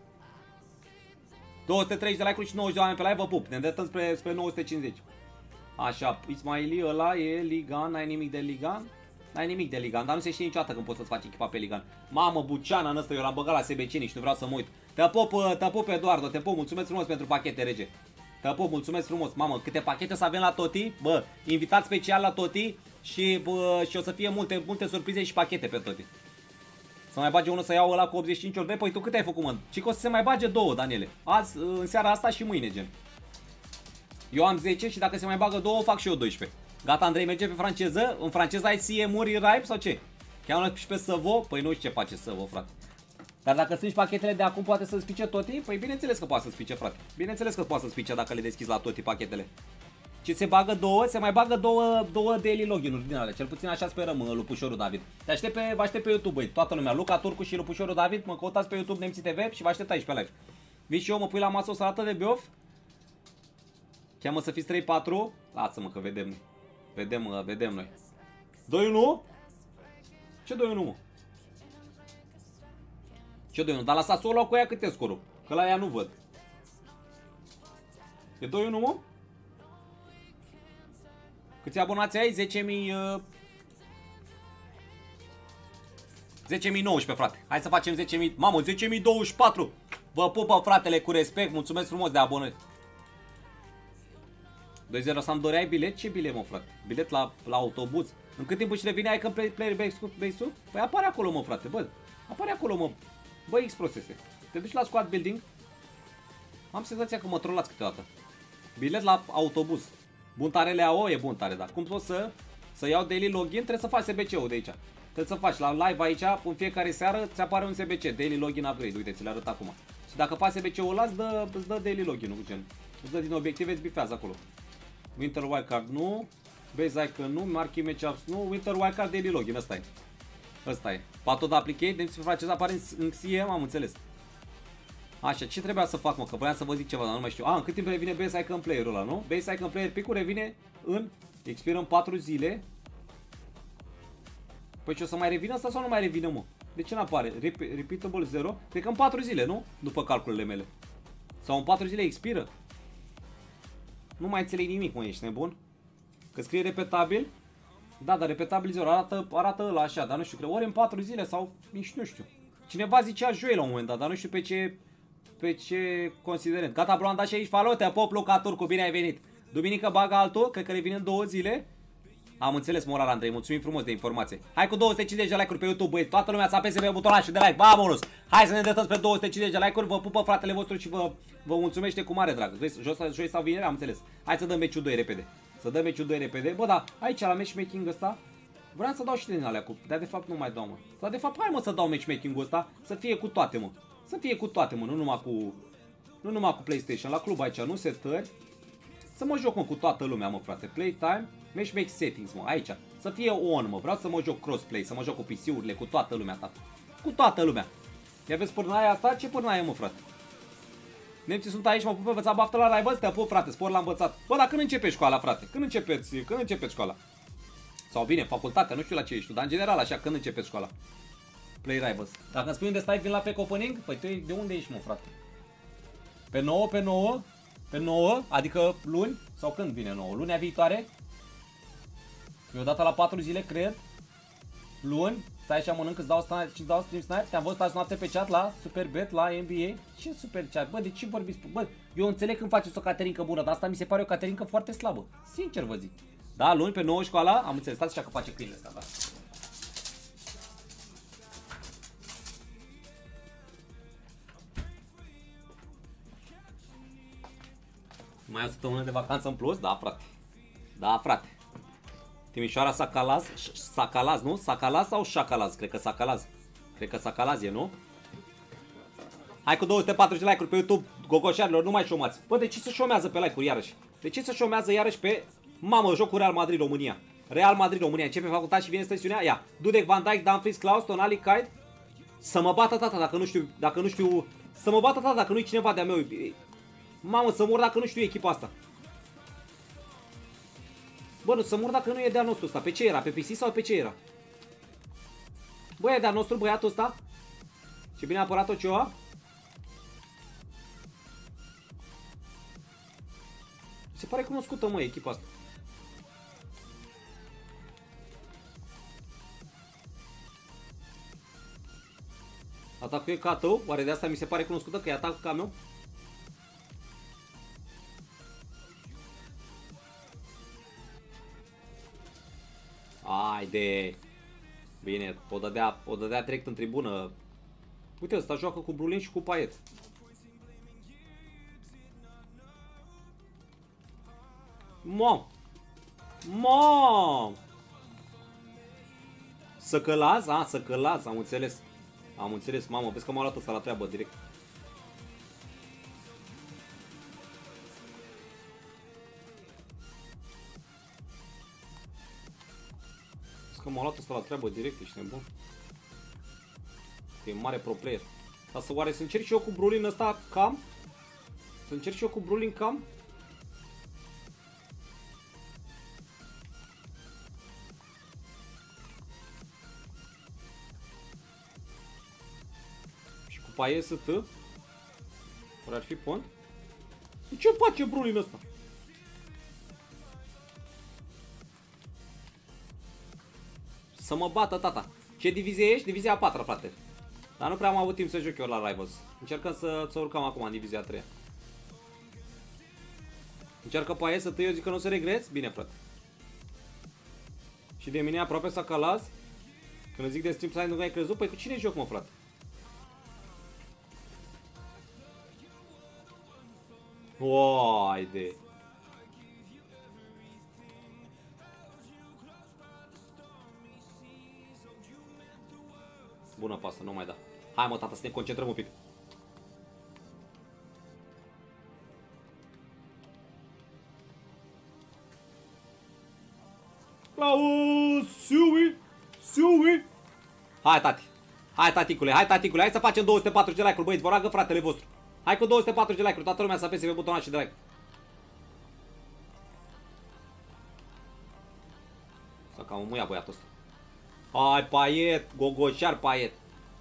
două sute treizeci de like-uri și nouăzeci de oameni pe live, vă pup. Ne îndreptăm spre, spre nouă sute cincizeci. Așa, Ismaili ăla e Ligan, n-ai nimic de Ligan? N-ai nimic de Ligan, dar nu se știe niciodată când poți să-ți faci echipa pe Ligan. Mamă, Buceana în ăsta, eu l-am băgat la S B C și nu vreau să mă uit. Te pup, te pup, Eduardo, te pup, mulțumesc frumos pentru pachete, rege. Te pup, mulțumesc frumos. Mamă, câte pachete să avem la Toti, bă, invitat special la Toti și, bă, și o să fie multe, multe surprize și pachete pe Toti. Să mai bage unul să iau ăla cu optzeci și cinci ori. Păi tu cât ai făcut, mă? Și că o să se mai bage două, Daniele. Azi, în seara asta și mâine, gen. Eu am zece și dacă se mai bagă două, fac și eu doisprezece. Gata, Andrei, merge pe franceză? În franceză ai C M uri Ripe sau ce? Cheamă și pe Săvo? Păi nu știu ce face Săvo, frate. Dar dacă strângi pachetele de acum, poate să-ți pice Toti? Păi bineînțeles că poate să-ți pice, frate. Bineînțeles că poate să-ți pice dacă le deschizi la Toti pachetele. Și se bagă două, se mai bagă două, două daily login-uri din alea. Cel puțin așa sperăm, Lupușorul David. Te aștept pe, vă aștept pe YouTube, băi, toată lumea. Luca Turcu și Lupușorul David, mă căutați pe YouTube Nemții T V și vă aștept aici pe live. Vii și eu, mă pui la masă o salată de biof. Cheamă să fiți trei patru. Lasă-mă că vedem. Vedem, vedem noi. doi unu? Ce doi unu, mă? Ce doi unu? Dar la Sassuolo cu ea cât e scorul? Că la ea nu văd. E doi unu, mă? Câți abonați ai? zece mii... Uh... zece mii nouăsprezece, frate. Hai să facem zece mii... Mamă, zece mii douăzeci și patru! Vă pupă, fratele, cu respect. Mulțumesc frumos de abonări. doi zero Sampdoria, ai bilet? Ce bilet, mă, frate? Bilet la, la autobuz. În cât timp își revine, ai că play, player base-ul? Păi apare acolo, mă, frate, bă. Apare acolo, mă. Bă, X-Procese. Te duci la squad building? Am senzația că mă trolați câteodată. Bilet la autobuz. Bun tare le au, e bun tare, dar cum poți să, să iau daily login? Trebuie să faci S B C-ul de aici. Trebuie să faci la live aici, în fiecare seară ți apare un S B C, daily login upgrade, uite, ți le arăt acum. Și dacă faci S B C-ul ăla, îți dă, îți dă daily login-ul, gen. Îți dă din obiective, îți bifează acolo. Winter Wildcard nu, Base Icon nu, Marquee Matchups nu, Winter Wildcard daily login, ăsta e. Ăsta e. Patod Applicate, deci se face, apare în, în C M, am înțeles. Așa, ce trebuia să fac, mă, că voiam să vă zic ceva, dar nu mai știu. A, în cât timp revine Base Icon Player-ul ăla, nu? Base Icon Player pick-ul revine în... expiră în patru zile. Păi ce o să mai revină asta sau nu mai revină, mă? De ce n-apare? Rep repeatable zero? Cred că în patru zile, nu? După calculele mele. Sau în patru zile expiră? Nu mai înțeleg nimic, mă, ești nebun? Că scrie repetabil? Da, dar repetabil zero arată, arată ăla așa, dar nu știu, cred, ori în patru zile sau nici nu știu. Cineva zicea joi la un moment dat, dar nu știu pe ce... Pe ce considerent. Gata, bro, am dat și aici follow, te pop, Luca Turcu, bine ai venit. Duminică bagă altul, cred că revine în două zile. Am înțeles, Moral Andrei, mulțumim frumos de informație. Hai cu două sute cincizeci de like-uri pe YouTube, băi, toată lumea să apese pe butonul și de like, vamonos. Hai să ne îndreptăm spre două sute cincizeci de like-uri, vă pupă fratele vostru și vă, vă mulțumește cu mare drag. Joi, joi sau vineri, am înțeles. Hai să dăm meciul doi repede. Să dăm meciul doi repede. Bă, da, aici la matchmaking ăsta vreau să dau și din alea cu, dar de fapt nu mai dau, mă. Dar de fapt, hai, mă, să dau matchmaking-ul ăsta, să fie cu toate, mă. Să fie cu toate, mă, nu numai cu Nu numai cu PlayStation, la club aici, nu setări. Să mă joc, mă, cu toată lumea, mă, frate. Playtime, matchmake settings, mă, aici. Să fie on, mă, vreau să mă joc crossplay, să mă joc cu P C-urile, cu toată lumea, tată. Cu toată lumea. Ia vezi pârnaia asta? Ce pârnaie, mă, frate? Nemții sunt aici, mă pupă, vă baftă la rival, te pup, frate, spor la învățat. Bă, dar când începe școala, frate? Când începeți, când începeți școala? Sau bine, facultatea, nu știu la ce ești tu, dar în general, așa, când începeți școala? Play Rivals. Dacă îmi spui unde stai, vin la Pack Opening? Păi tu de unde ești, mă, frate? Pe nouă, pe nouă, pe nouă, adică luni? Sau când vine nouă? Lunea viitoare? E o dată la patru zile, cred. Luni, stai așa, mănânc, îți dau, îți dau stream snipe. Te-am văzut azi noapte pe chat la Superbet, la N B A. Ce super chat? Bă, de ce vorbiți? Bă, eu înțeleg când faceți o caterincă bună, dar asta mi se pare o caterincă foarte slabă. Sincer vă zic. Da, luni pe nouă școala, am înțeles. Stați așa că face câinele ăsta, da. Mai ai o săptămână de vacanță în plus? Da, frate. Da, frate. Timișoara Sacalaz, Sacalaz, nu? Sacalaz sau Șacalaz? Cred că Sacalaz. Cred că Sacalaz e, nu? Hai cu două sute patruzeci de like-uri pe YouTube, gogoșarilor, nu mai șomați. Bă, de ce se șomează pe like-uri iarăși? De ce se șomează iarăși pe... Mamă, jocul Real Madrid România. Real Madrid România, începe facultate și vine sesiunea. Ia, Dudek, Van Dijk, Dumfries, Klaus, Tonali, Kite. Să mă bată tata dacă nu știu, dacă nu știu... Să mă bată tata dacă nu-i cineva de-a meu. Mamă, să mor dacă nu știu echipa asta. Bă, nu, să mor dacă nu e de-al nostru ăsta. Pe ce era? Pe P C sau pe ce era? Bă, e de-al nostru băiatul ăsta? Ce bine a apărat-o Cioa? Se pare cunoscută, mă, echipa asta. Atacul e ca tău? Oare de asta mi se pare cunoscută că e atacul ca meu? Haide. Bine, o dădea, o dădea direct în tribună. Uite, ăsta joacă cu Brulin și cu Payet. Mom! Mom! Săcălaz? A, Săcălaz, am înțeles. Am înțeles, mamă, vezi că m-a luat ăsta la treabă direct. Vezi că m-a luat ăsta la treabă direct, ești nebun. E mare pro player. Dar să oare să încerc și eu cu Brulin ăsta cam? Să încerc și eu cu Brulin cam? Paie S T? Oare ar fi pont? Ce face Brulin ăsta? Să mă bată tata. Ce divizie ești? Divizia a patra, frate. Dar nu prea am avut timp să joc eu la Rivals. Încercăm să, să urcăm acum în divizia a treia. Încearcă Paie S T, eu zic că nu o să regreți? Bine, frate. Și de mine aproape Sacalaz. Când zic de stream side nu ai crezut? Păi cu cine joc, mă, frate? O, haide. Bună pasă, nu mai da. Hai, mă, tata, să ne concentrăm un pic. Auzi, Siui, Siui. Hai, tati. Hai, taticule, hai, taticule, hai să facem două sute patruzeci de like-uri, băieți, vă roagă fratele vostru. Hai cu două sute patruzeci de like-uri, toată lumea să apese pe butonul și de like. Să cam muia băiatul ăsta. Hai, Payet, gogoșar Payet.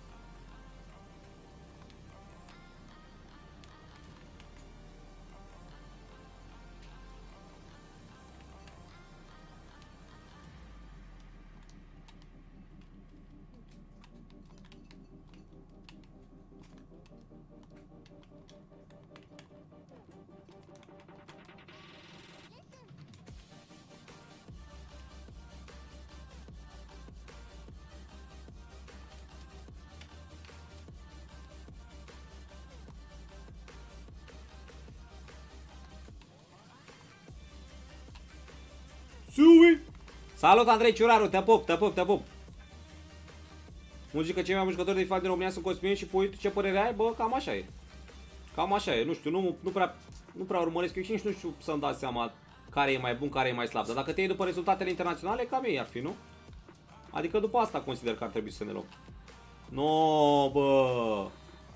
Sui. Salut, Andrei Ciuraru, te pup, te pup, te pup. Muzică, cei mai mulți jucători de FIFA din România sunt Cosmin și pui, tu ce părere ai? Bă, cam așa e. Cam așa e, nu știu, nu, nu, prea, nu prea urmăresc eu și nici nu știu să-mi dau seama care e mai bun, care e mai slab. Dar dacă te iei după rezultatele internaționale, cam ei ar fi, nu? Adică după asta consider că ar trebui să ne luăm. No, bă.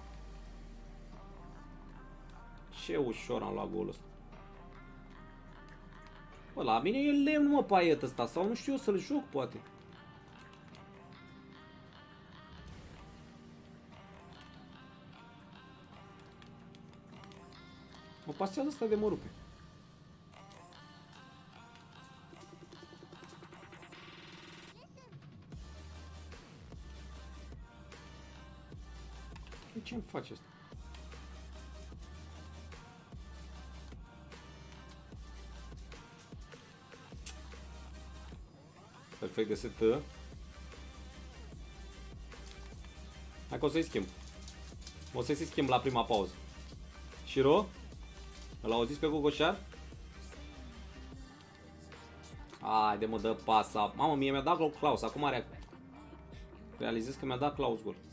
Ce ușor am luat golul ăsta. Bă, la mine e lemn, mă, Payet ăsta, sau nu știu eu să-l joc, poate. pasează asta de mă rupe. Ce-mi face asta? Perfect de setă. Hai că o să-i schimb. O să-i schimb la prima pauză. Shiro? Îl auziți pe Gogoșar? Haide mă, dă pasa. Mamă, mie mi-a dat gol Klaus. Acum are... Realizez că mi-a dat Klaus gol.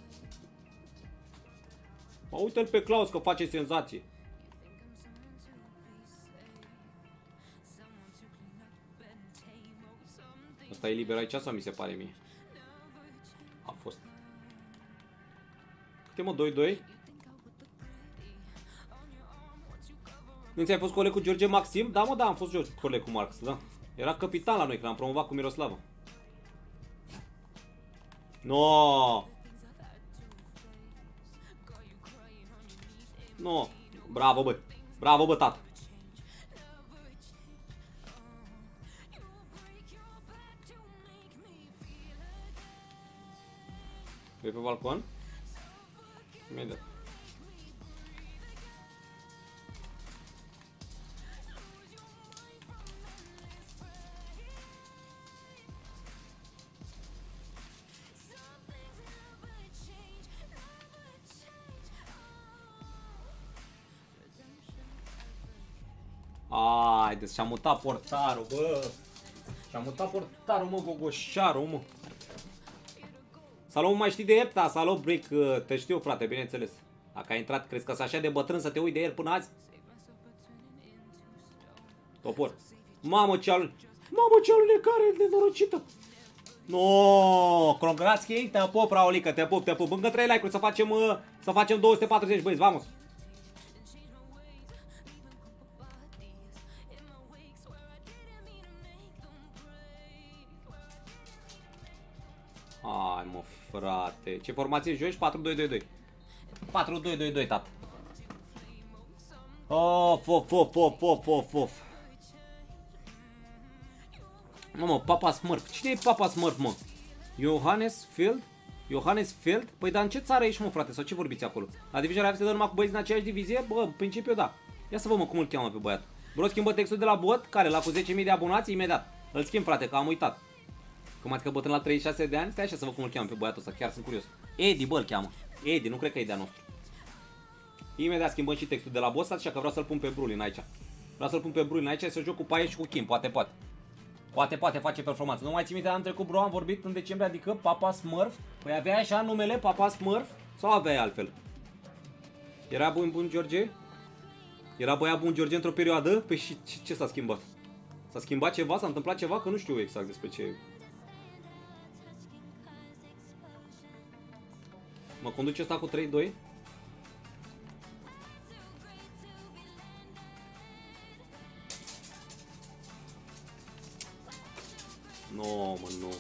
Mă, uite-l pe Klaus că face senzație. Asta e liber aici sau mi se pare mie? A fost. Câte mă, doi doi? Nu ți-ai fost coleg cu George Maxim? Da mă, da, am fost George, coleg cu Marx, da. Era capitan la noi când am promovat cu Miroslavă. No. No. Bravo, bă. Bravo, bă, tată. E pe balcon? Imediat. Haideți, și-a mutat portarul, bă. Și-a mutat portarul, mă, Gogoșarul, mă. Salut, mai știi de Epta? Salut, Brick, te știu, frate, bineînțeles. Dacă ai intrat, crezi că s-așa de bătrân să te uiți de el până azi? Topor. Mamă, ce alu... Mamă, ce alunecare nenorocită. No, congrați, te pup, Raulică, te pup, te pup. Încă trei like-uri să facem, să facem două sute patruzeci, băieți, vamos. Hai mă, frate. Ce formație joci? patru doi doi doi. patru doi doi doi, tată. Of, of, of, of, of, of, of. Mă, mă, Papa Smurf. Cine e Papa Smurf, mă? Johannes Field? Johannes Field? Păi, dar în ce țară ești, mă, frate? Sau ce vorbiți acolo? La Division Live se dă numai cu băieți în aceeași divizie? Bă, în principiu, da. Ia să vă, mă, cum îl cheamă pe băiat. Bro, schimbă textul de la bot, care la cu zece mii de abonați, imediat. Îl schimb, frate, că am uitat. Că mai că bătrân la treizeci și șase de ani, stai așa să văd cum îl cheamă pe băiatul ăsta, chiar sunt curios. Eddie, bă, îl cheamă. Eddie, nu cred că e de-a nostru. Imediat schimbăm și textul de la boss, așa că vreau să-l pun pe Brulin aici. Vreau să-l pun pe Brulin aici să joc cu Paie și cu Kim, poate, poate. Poate, poate face performanță. Nu mai țin minte, anul trecut, bro, am vorbit în decembrie, adică Papa Smurf. Păi avea așa numele, Papa Smurf? Sau avea altfel? Era bun, bun George? Era băiat bun George într-o perioadă? Păi și ce s-a schimbat? S-a schimbat ceva? S-a întâmplat ceva? Că nu știu exact despre ce... Mă conduce ăsta cu trei doi? No, mă, nu.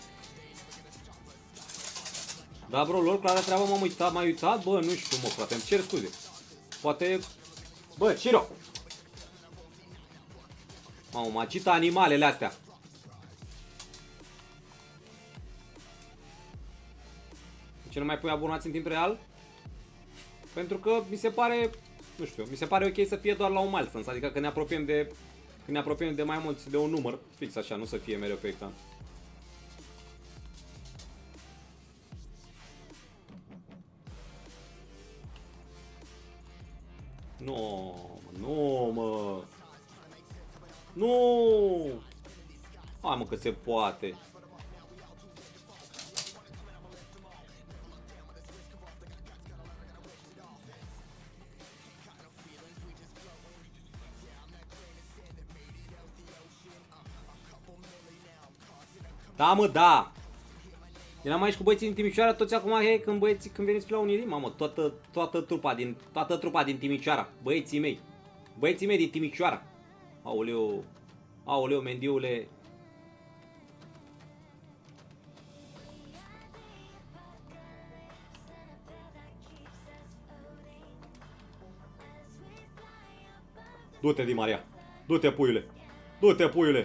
Da, bro, lor, clar de treabă m-am uitat, m-ai uitat? Bă, nu știu, mă, frate, îmi cer scuze. Poate... Bă, Ciro! Mamă, mă agită animalele astea. Ce nu mai pui abonați în timp real? Pentru că mi se pare, nu știu, mi se pare ok să fie doar la un milestone, adică că ne apropiem de, când ne apropiem de mai mulți, de un număr, fix așa, nu să fie mereu pe ecran. Nu, nu, mă. Nu! Hai, mă, că se poate. Da, mă, da! Eram aici cu băieții din Timișoara, toți acum, hei, când băieții, când veniți la Unirii, mamă, toată, toată trupa din, toată trupa din Timișoara, băieții mei, băieții mei din Timișoara. Aoleu, aoleu, mendiule. Du-te, Di Maria. Du-te, puiule. Du-te, puiule.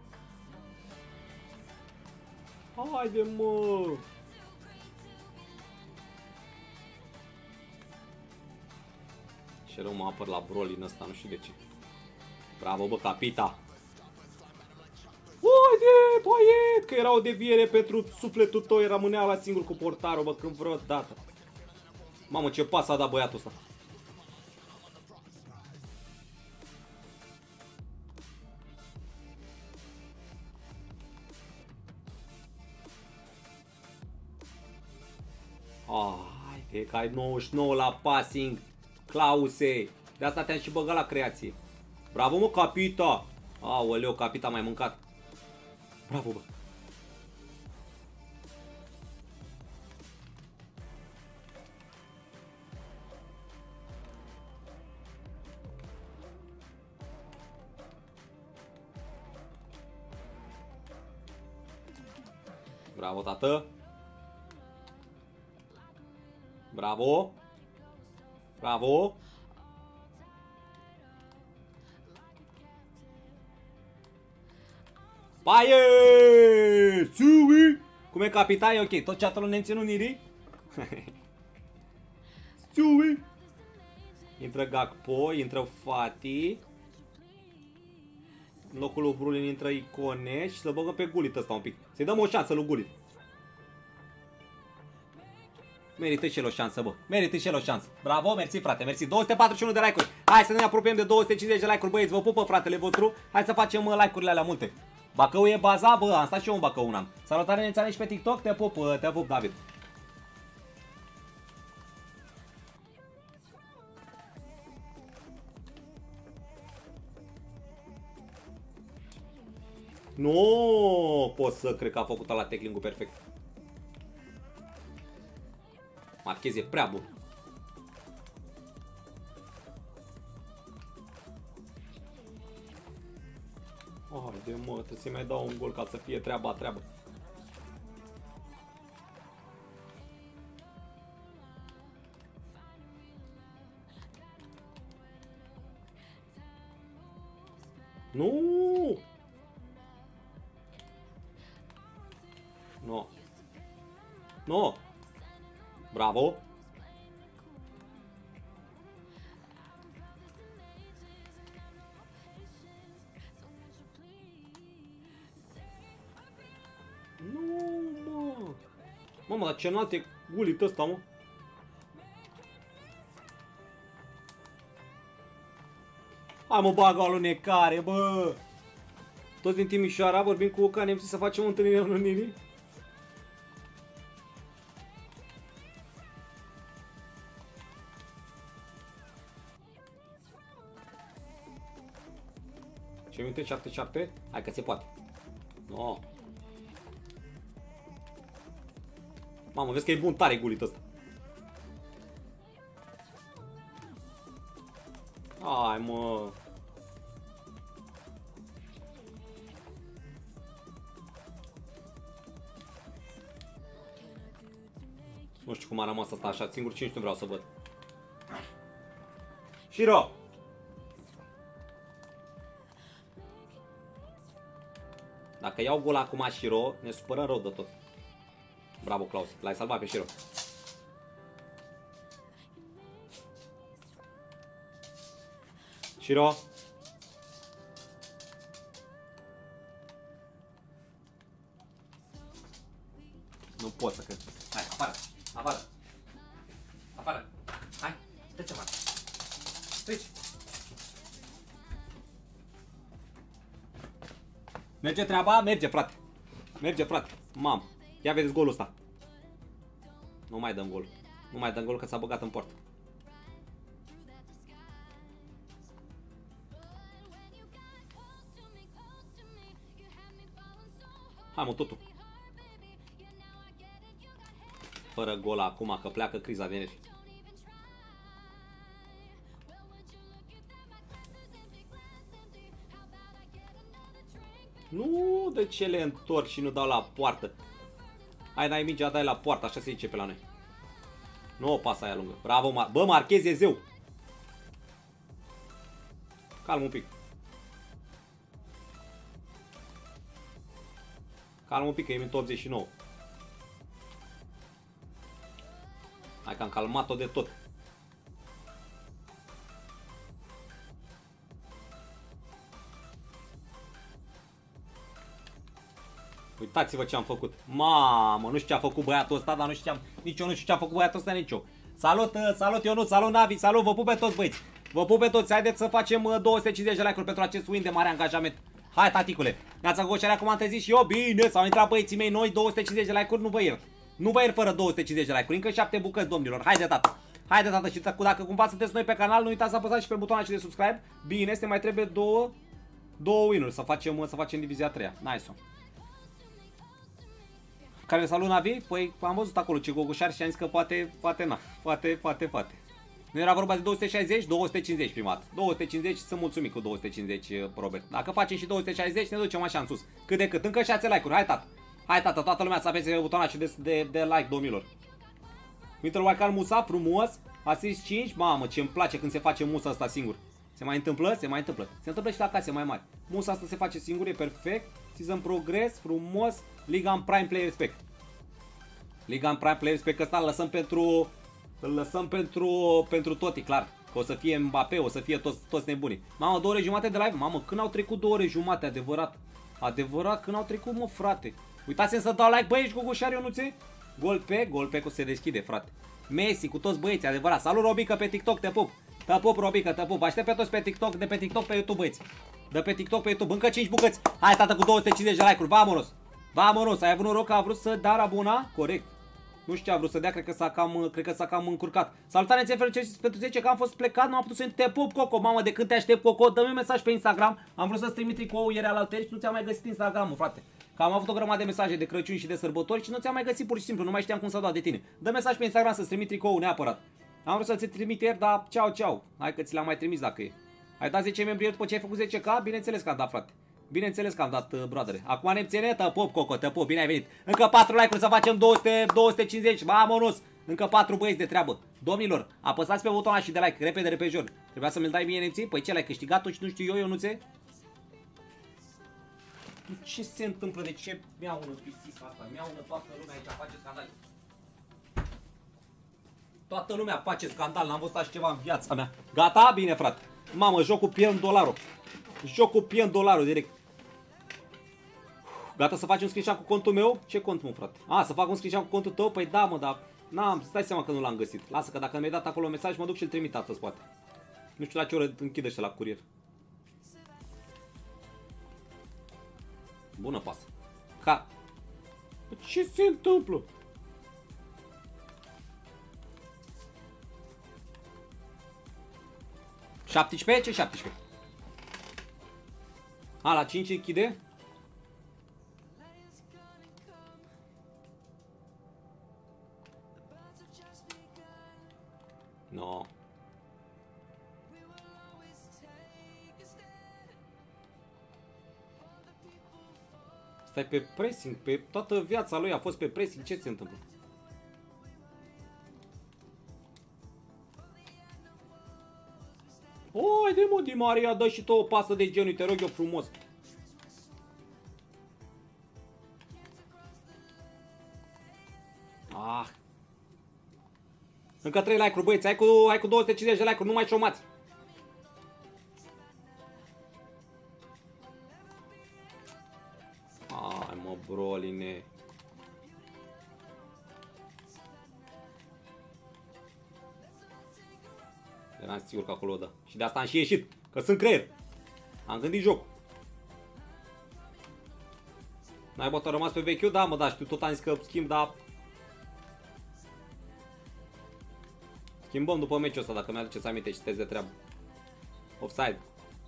Haide, mă. Ce rău mă apăr la Broly în ăsta, nu știu de ce. Bravo, bă, capita. Haide, băiet, că era o deviere pentru sufletul tău, rămânea la singur cu portarul, bă, când vreodată. Mamă, ce pas a dat băiatul ăsta. Haide, că ai nouăzeci și nouă la passing, Clause. De asta te-am și băgat la creație. Bravo, mă, capita. Aoleu, capita m-ai mâncat. Bravo, bă. Bravo, tată. Bravo. Bravo. Paie! Sui! Cum e, capita? E ok. Tot chat-ul ne ținut niri? Sui! Intră Gakpo, intră Fati. În locul lui Brulin intră Icone și să băgăm pe Gullit ăsta un pic. Să-i dăm o șansă lui Gullit. Merită și el o șansă, bă. Merită și el o șansă. Bravo, mersi, frate, mersi. două sute patruzeci și unu de like-uri. Hai să ne apropiem de două sute cincizeci de like-uri, băieți. Vă pupă, fratele vostru. Hai să facem uh, like-urile alea multe. Bacău e baza, bă. Am stat și eu în Bacău un an. Salutare, ne înțelegi pe TikTok. Te pup, uh, te pup, David. Nu pot să cred că a făcut la tackling-ul perfect. Marchez e prea bun. Haide, mă, trebuie să-i mai dau un gol ca să fie treaba treabă. Nu! Nu! Nu! Bravo! Nu, mă! Mamă, dar ce înalt e Gullit ăsta, mă! Hai, mă, bagă alunecare, bă! Toți din Timișoara vorbim cu Oca, ne-am zis să facem o întâlnire în Unirii. Ce minute? șapte șapte? Hai că se poate. No. Mamă, vezi că e bun tare Gullit ăsta. Hai, mă. Nu știu cum a rămas asta așa, singur cinci nu vreau să văd. Shiro! Dacă iau gol acum Shiro, ne supărăm rău de tot. Bravo, Klaus, l-ai salvat pe Shiro. Shiro! Nu pot să cred. Hai, apară, apară. Apară. Hai, trece, mă. Treci. Merge treaba? Merge, frate. Merge, frate. Mam. Ia vedeți golul ăsta. Nu mai dăm gol. Nu mai dăm gol că s-a băgat în poartă. Hai, mă, totul. Fără gol acum, că pleacă criza de nervi. Nu, de ce le întorc și nu dau la poartă? Hai, n-ai mingea, dai la poartă, așa se zice pe la noi. Nu o pasă aia lungă. Bravo, Mar bă, Marchez e zeu. Calm un pic. Calm un pic, că e minutul optzeci și nouă. Hai că am calmat-o de tot. Uitați-vă ce am făcut. Mamă, nu știu ce a făcut băiatul ăsta, dar nu știu ce am... Nici eu nu știu ce a făcut băiatul ăsta, nici eu. Salut, salut Ionut, salut Navi, salut, vă pup pe toți băieți. Vă pup pe toți, haideți să facem două sute cincizeci de like-uri pentru acest win de mare angajament. Hai, taticule. Ne-ați agoșarea cum am trezit și eu, bine, s-au intrat băieții mei noi, două sute cincizeci de like-uri, nu vă iert. Nu vă iert fără două sute cincizeci de like-uri, încă șapte bucăți, domnilor. Haide, tată. Haide, tată, și dacă cumva sunteți noi pe canal, nu uitați să apăsați și pe butonul acela de subscribe. Bine, este mai trebuie două, două win-uri să facem, să facem divizia a treia. Nice-o. Care salut Navi? Păi am văzut acolo ce gogoșar și am zis că poate, poate na, poate, poate, poate. Nu era vorba de două sute șaizeci, două sute cincizeci prima dată. două sute cincizeci, sunt mulțumit cu două sute cincizeci, Robert. Dacă facem și două sute șaizeci, ne ducem așa în sus. Cât de cât, încă șase like-uri, hai tată. Hai tată, toată lumea să apese pe butonul de, de, de like, domnilor. Uite-l Waikan Musa, frumos, asist cinci, mamă, ce îmi place când se face Musa asta singur. Se mai întâmplă? Se mai întâmplă. Se întâmplă și la case mai mari. Musa asta se face singur, e perfect. Season progres, frumos. Liga în prime, play respect. Liga în prime, play respect, că ăsta îl lăsăm pentru... Îl lăsăm pentru, pentru tot, e clar. Că o să fie Mbappé, o să fie toți, toți nebuni. Mamă, două ore jumate de live? Mamă, când au trecut două ore jumate, adevărat. Adevărat, când au trecut, mă, frate. Uitați-mi să dau like, băi, ești gogoșar, Ionuțe? Gol pe, gol pe, că se deschide, frate. Messi, cu toți băieții, adevărat. Salut, Robică, pe TikTok, te pup. Te pup, Robică, te pup. Aștept pe toți pe TikTok, de pe TikTok pe YouTube, băieți. De pe TikTok pe YouTube, încă cinci bucăți. Hai, tată, cu două sute cincizeci de like-uri, vamonos. Vamonos, ai avut noroc că a vrut să dea Rabona? Corect. Nu știu ce a vrut să dea, cred că s-a cam, cred că s-a cam încurcat. Salutare, ți-e pentru zece că am fost plecat, nu am putut să te pup, Coco. Mamă, de când te aștept, Coco, dă-mi un mesaj pe Instagram. Am vrut să-ți trimit tricoul ieri alaltăieri și nu ți-am mai găsit Instagram-ul, frate. Că am avut o grămadă de mesaje de Crăciun și de sărbători și nu ți-am mai găsit pur și simplu, nu mai știam cum să dau de tine. Dă mesaj pe Instagram să-ți trimit tricoul neapărat. Am vrut să-ți trimit ieri, dar ceau, ceau. Hai că ți l-am mai trimis dacă e. Ai dat zece membri după ce ai făcut zece K? Bineînțeles că am dat, frate. Bineînțeles că am dat, uh, broadere. Acum ne ține, te pop, Coco, te pop, bine ai venit. Încă patru like-uri să facem două sute, două sute cincizeci, vamonos. Încă patru băieți de treabă. Domnilor, apăsați pe butonul și de like, repede, repejor. Trebuia să mi-l dai mie nemții? Păi ce l-ai câștigat tu și nu știu eu, Ionuțe? Ce se întâmplă? De ce mi-au ună pisica asta? Mi-au ună toată lumea aici, face scandal. Toată lumea face scandal, n-am văzut așa ceva în viața mea. Gata? Bine, frate. Mamă, jocul pierd dolarul. Jocul pierd dolarul direct. Gata să faci un screenshot cu contul meu? Ce cont, mă, frate? A, să fac un screenshot cu contul tău? Păi da, mă, dar... N-am, stai seama că nu l-am găsit. Lasă că dacă mi-ai dat acolo un mesaj, mă duc și-l trimit astăzi, poate. Nu știu la ce oră închide ăștia la curier. Bună pasă. Ca... Ce se întâmplă? șaptesprezece? Ce șaptesprezece? A, la cinci închide? No. Stai pe pressing, pe toată viața lui a fost pe pressing, ce se întâmplă? Oi de mă, Di Maria, dă și tu o pasă de genul, te rog eu frumos. Ah. Încă trei like-uri, băieți, ai cu, ai cu două sute cincizeci de like-uri, nu mai șomați. Ai mă, broline. Eram sigur că acolo dă. Și de asta am și ieșit, că sunt creier. Am gândit joc. N-ai bătă rămas pe vechiul? Da, mă, da, știu, tot am zis că schimb, dar... Schimbăm după meciul ăsta, dacă mi-aduceți aminte, citesc de treabă. Offside.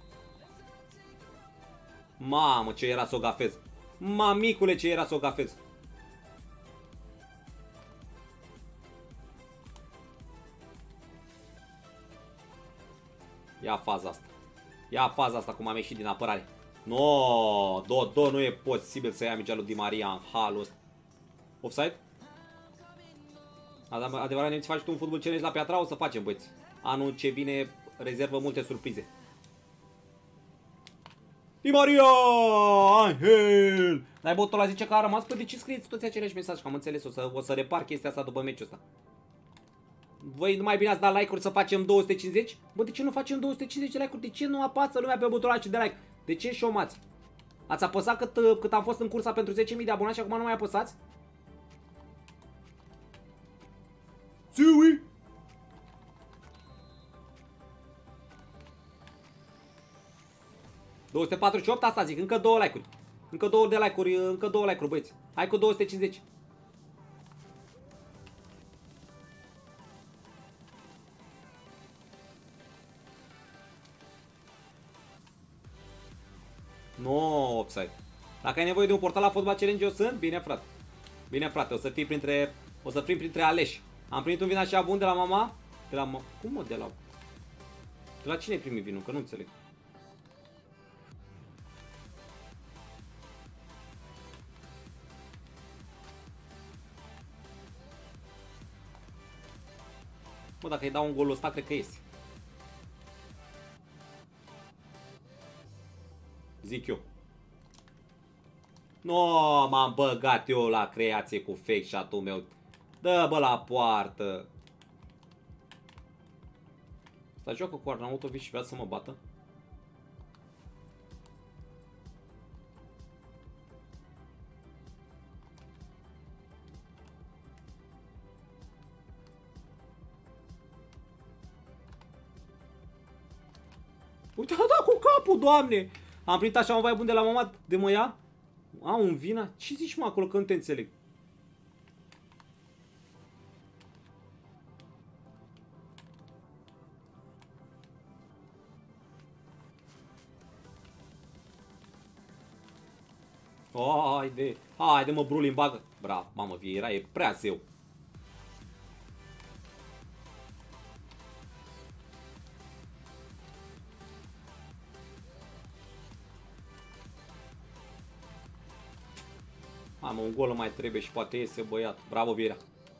Mamă, ce era să o gafez. Mamicule, ce era să o gafez. Ia faza asta. Ia faza asta cum am ieșit din apărare. No, do, do, nu e posibil să ia mingea lui Di Maria în halul ăsta. Offside? Adevărat, ne-ți faci tu un fotbal challenge la Piatra, o să facem, băieți. Anul ce vine rezervă multe surprize. Di Maria! Angel! N-ai botul ăla zice că a rămas? Păi de ce scrieți toți aceleași mesaje? Că am înțeles, o să, o să repar chestia asta după meciul ăsta. Voi nu mai bine ați dat like-uri să facem două sute cincizeci? Bă, de ce nu facem două sute cincizeci de like-uri? De ce nu apasă lumea pe butonul ăla de like? De ce șomați? Ați apăsat cât, cât am fost în cursa pentru zece mii de abonați și acum nu mai apăsați? Ziui! două sute patruzeci și opt, asta zic, încă două like-uri. Încă două de like-uri, încă două like-uri, băieți. Hai cu două sute cincizeci. No, offside. Dacă ai nevoie de un portal la Fotbal Challenge, eu sunt? Bine, frate. Bine, frate, o să fii printre, o să fii printre aleși. Am primit un vin așa bun de la mama? De la mama? Cum mă, de la... De la cine ai primit vinul? Că nu înțeleg. Bă, dacă îi dau un golul ăsta, cred că iese. Zic eu. No, m-am băgat eu la creație cu fake shot-ul meu. Dă, bă, la poartă. Asta joacă cu Arnautovic și vrea să mă bată. Uite, a dat cu capul, doamne! Am primit așa un vai bun de la mama de mă ia. Am un vina? Ce zici, mă, acolo, că nu te înțeleg? Haide, haide, mă, Brulin, bagă. Bravo, mamă, Vieira e prea zeu. Hai, mă, un gol mai trebuie și poate iese băiat. Bravo, Vieira.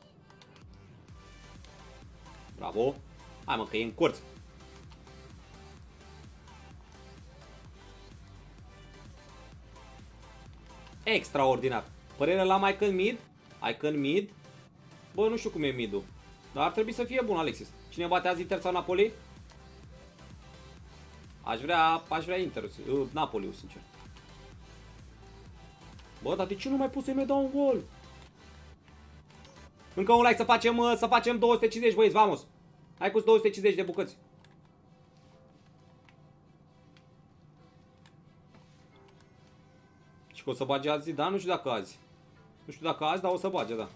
Bravo. Hai, mă, că e în corț. Extraordinar. Părerea la mai când mid? Hai când mid? Bă, nu știu cum e midul. Dar ar trebui să fie bun, Alexis. Cine bate azi Inter sau Napoli? Aș vrea, aș vrea Inter, uh, Napoli, sincer. Bă, dar de ce nu mai pus să-i mai dau un gol? Încă un like să facem, să facem două sute cincizeci, băieți, vamos. Hai cu două sute cincizeci de bucăți. Și că o să bage azi, da? Nu știu dacă azi. Nu știu dacă azi, dar o să bage, da.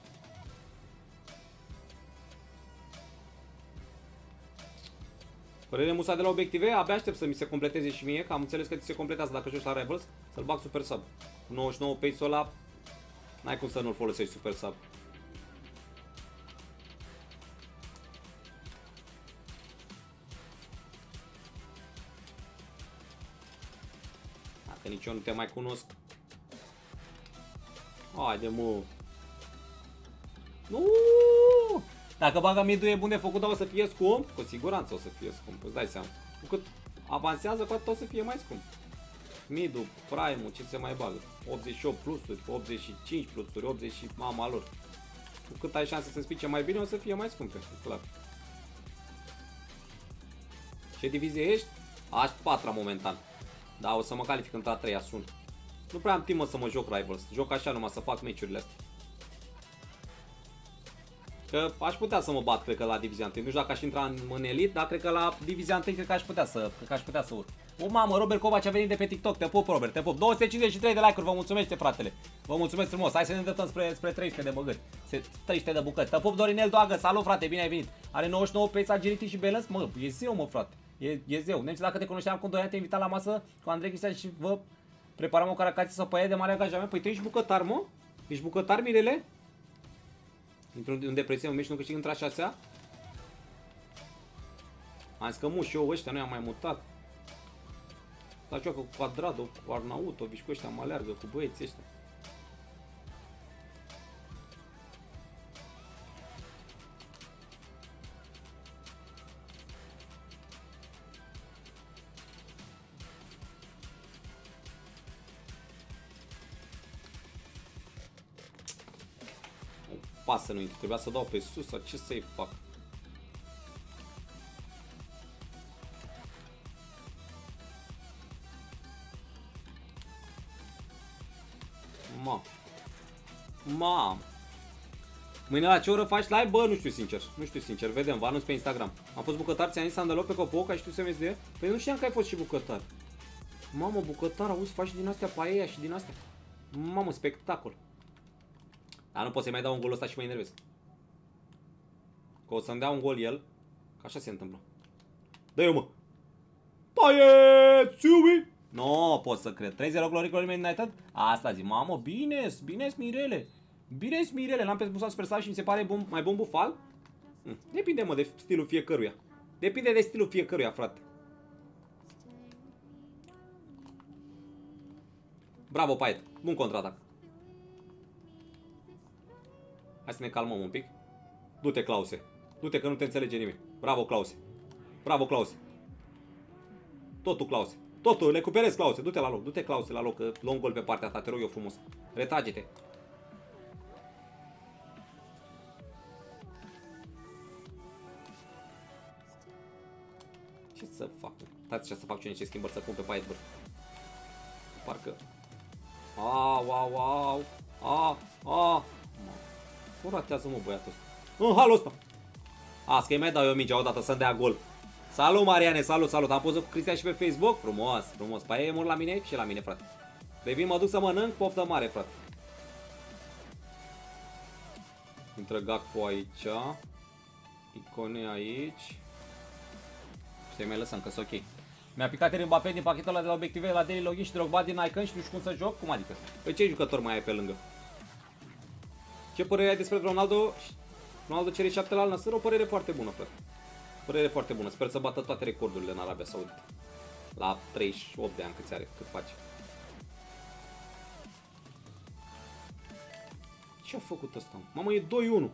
Părere Musa de la obiective, abia aștept să mi se completeze și mie, că am înțeles că ți se completează dacă joci la Rebels, să-l bag super sub. Cu nouăzeci și nouă pace-ul ăla, n-ai cum să nu-l folosești super sub. Dacă nici eu nu te mai cunosc. Haide, mă. Nu! Dacă baga mid-ul e bun de făcut, dar o să fie scump? Cu siguranță o să fie scump, îți dai seama. Cu cât avansează, cu atât o să fie mai scump. Mid-ul, Prime-ul, ce se mai bagă? optzeci și opt plusuri, optzeci și cinci plusuri, optzeci și mama lor. Cu cât ai șanse să spice mai bine, o să fie mai scumpe, clar. Ce divizie ești? Aș patra momentan. Da, o să mă calific între a treia, sun. Nu prea am timp, mă, să mă joc Rivals. Joc așa numai să fac meciurile astea. Că aș putea să mă bat, cred că la Divizia unu. Nu știu dacă aș intra în, în Elite, dar cred că la Divizia unu cred că aș putea să, cred că aș putea să urc. O mamă, Robert Covaci a venit de pe TikTok. Te pup, Robert, te pup. două sute cincizeci și trei de like-uri, vă mulțumește, fratele. Vă mulțumesc frumos. Hai să ne îndreptăm spre, spre trei sute de băgări. trei sute de bucăți. Te pup, Dorinel Doagă. Salut, frate, bine ai venit. Are nouăzeci și nouă pace, agility și balance. Mă, e zeu, mă, frate. E, e zeu. Nu știu dacă te cunoșteam cu doi ani, te invitat la masă cu Andrei Cristian și vă preparam o caracație să păie de mare angajament. Păi tu ești bucătar, mă? Ești bucătar, Mirele? Într-un depresie, un meci nu câștig între a șasea? Am zis că mu și eu ăștia nu i-am mai mutat. Dar joacă cu Quadrado, cu Arnautovic, cu ăștia mă aleargă, cu băieții ăștia. pasă nu intru. Trebuia să dau pe sus sau ce să-i fac? Ma. Ma. Mâine la ce oră faci live? Bă, nu știu sincer. Nu știu sincer. Vedem, vă anunț pe Instagram. Am fost bucătar, ți-am zis să am deloc pe copoc, ai știut să vezi de el? Păi nu știam că ai fost și bucătar. Mamă, bucătar, auzi, faci din astea paella și din astea. Mamă, spectacol. Dar nu pot să-i mai dau un gol ăsta și mă enervez. Că o să-mi dea un gol el. Că așa se întâmplă. Dă-i-o, mă. Paiet, țiui. No, pot să cred. trei zero Glory Glory United? Asta zic. Mamă, bine, bine Mirele. Bine Mirele. L-am pe Busa Superstar și mi se pare bun, mai bun Bufal? Hm. Depinde, mă, de stilul fiecăruia. Depinde de stilul fiecăruia, frate. Bravo, Paiet. Bun contraatac. Hai să ne calmăm un pic. Du-te, Clause. Du-te că nu te înțelege nimeni. Bravo, Clause. Bravo, Clause. Totul, Clause. Totul, recuperezi, Clause. Du-te la loc. Du-te, Clause, la loc. Că luăm gol pe partea ta. Te rog eu frumos. Retrage-te. Ce să fac? Stați ce să fac eu niște schimbări să pun pe Paiet, bă. Parcă... Au, au, au. A, a. Cum ratează-mă băiatul ăsta? În halul ăsta. Asta că-i mai dau eu mingea odată să-mi dea gol. Salut, Mariane, salut, salut. Am poză cu Cristian și pe Facebook. Frumos, frumos. Păi e mult la mine și la mine, frate. Revin, mă duc să mănânc, poftă mare, frate. Intră Gakpo aici. Icone aici. Să-i mai lăsăm, că sunt ok. Mi-a picat Eri Mbappé din pachetul ăla de la obiective la Daily Login și Drogba din Icon și nu știu cum să joc. Cum adică? Păi ce jucător mai ai pe lângă? Ce părere ai despre Ronaldo? Ronaldo cere șapte la Al Nassr, o părere foarte bună, frate. Părere foarte bună. Sper să bată toate recordurile în Arabia Saudită. La treizeci și opt de ani câți are, cât face. Ce a făcut ăsta? Mamă, e doi unu.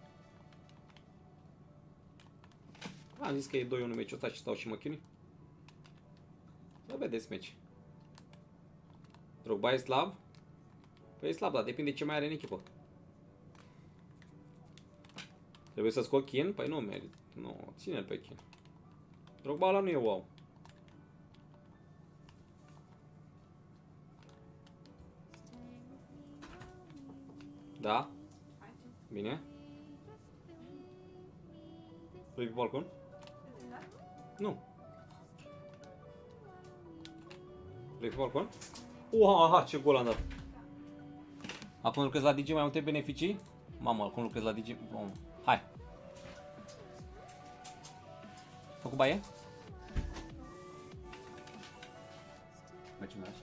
Am zis că e doi unu meciul ăsta și stau și mă chinui. Să vedeți meci. Drogba e slab? Păi e slab, dar depinde ce mai are în echipă. Trebuie să scot Chin? Păi nu merit. Nu, ține-l pe Chin. Drogba ăla nu e wow. Da? Bine? Vrei pe balcon? Nu. Vrei pe balcon? Uha, ce gol am dat. Acum lucrez la D J, mai multe beneficii? Mamă, acum lucrez la D J. Mamă. Hai. Făcut baie? Mergem la așa.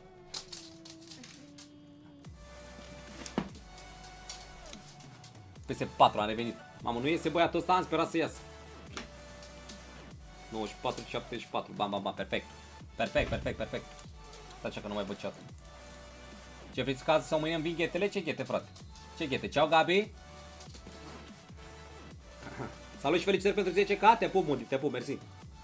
Peste patru am revenit. Mamă, nu iese băiatul ăsta, am sperat să iasă. nouăzeci și patru, șaptezeci și patru. Bam, bam, bam, perfect. Perfect, perfect, perfect. Stai așa că nu mai văd chat. Ce vreți ca să mâine înving ghetele? Ce ghete, frate? Ce ghete? Ceau, Gabi. Salut și felicitări pentru zece K. Te pup, Mundi, te pup, mersi.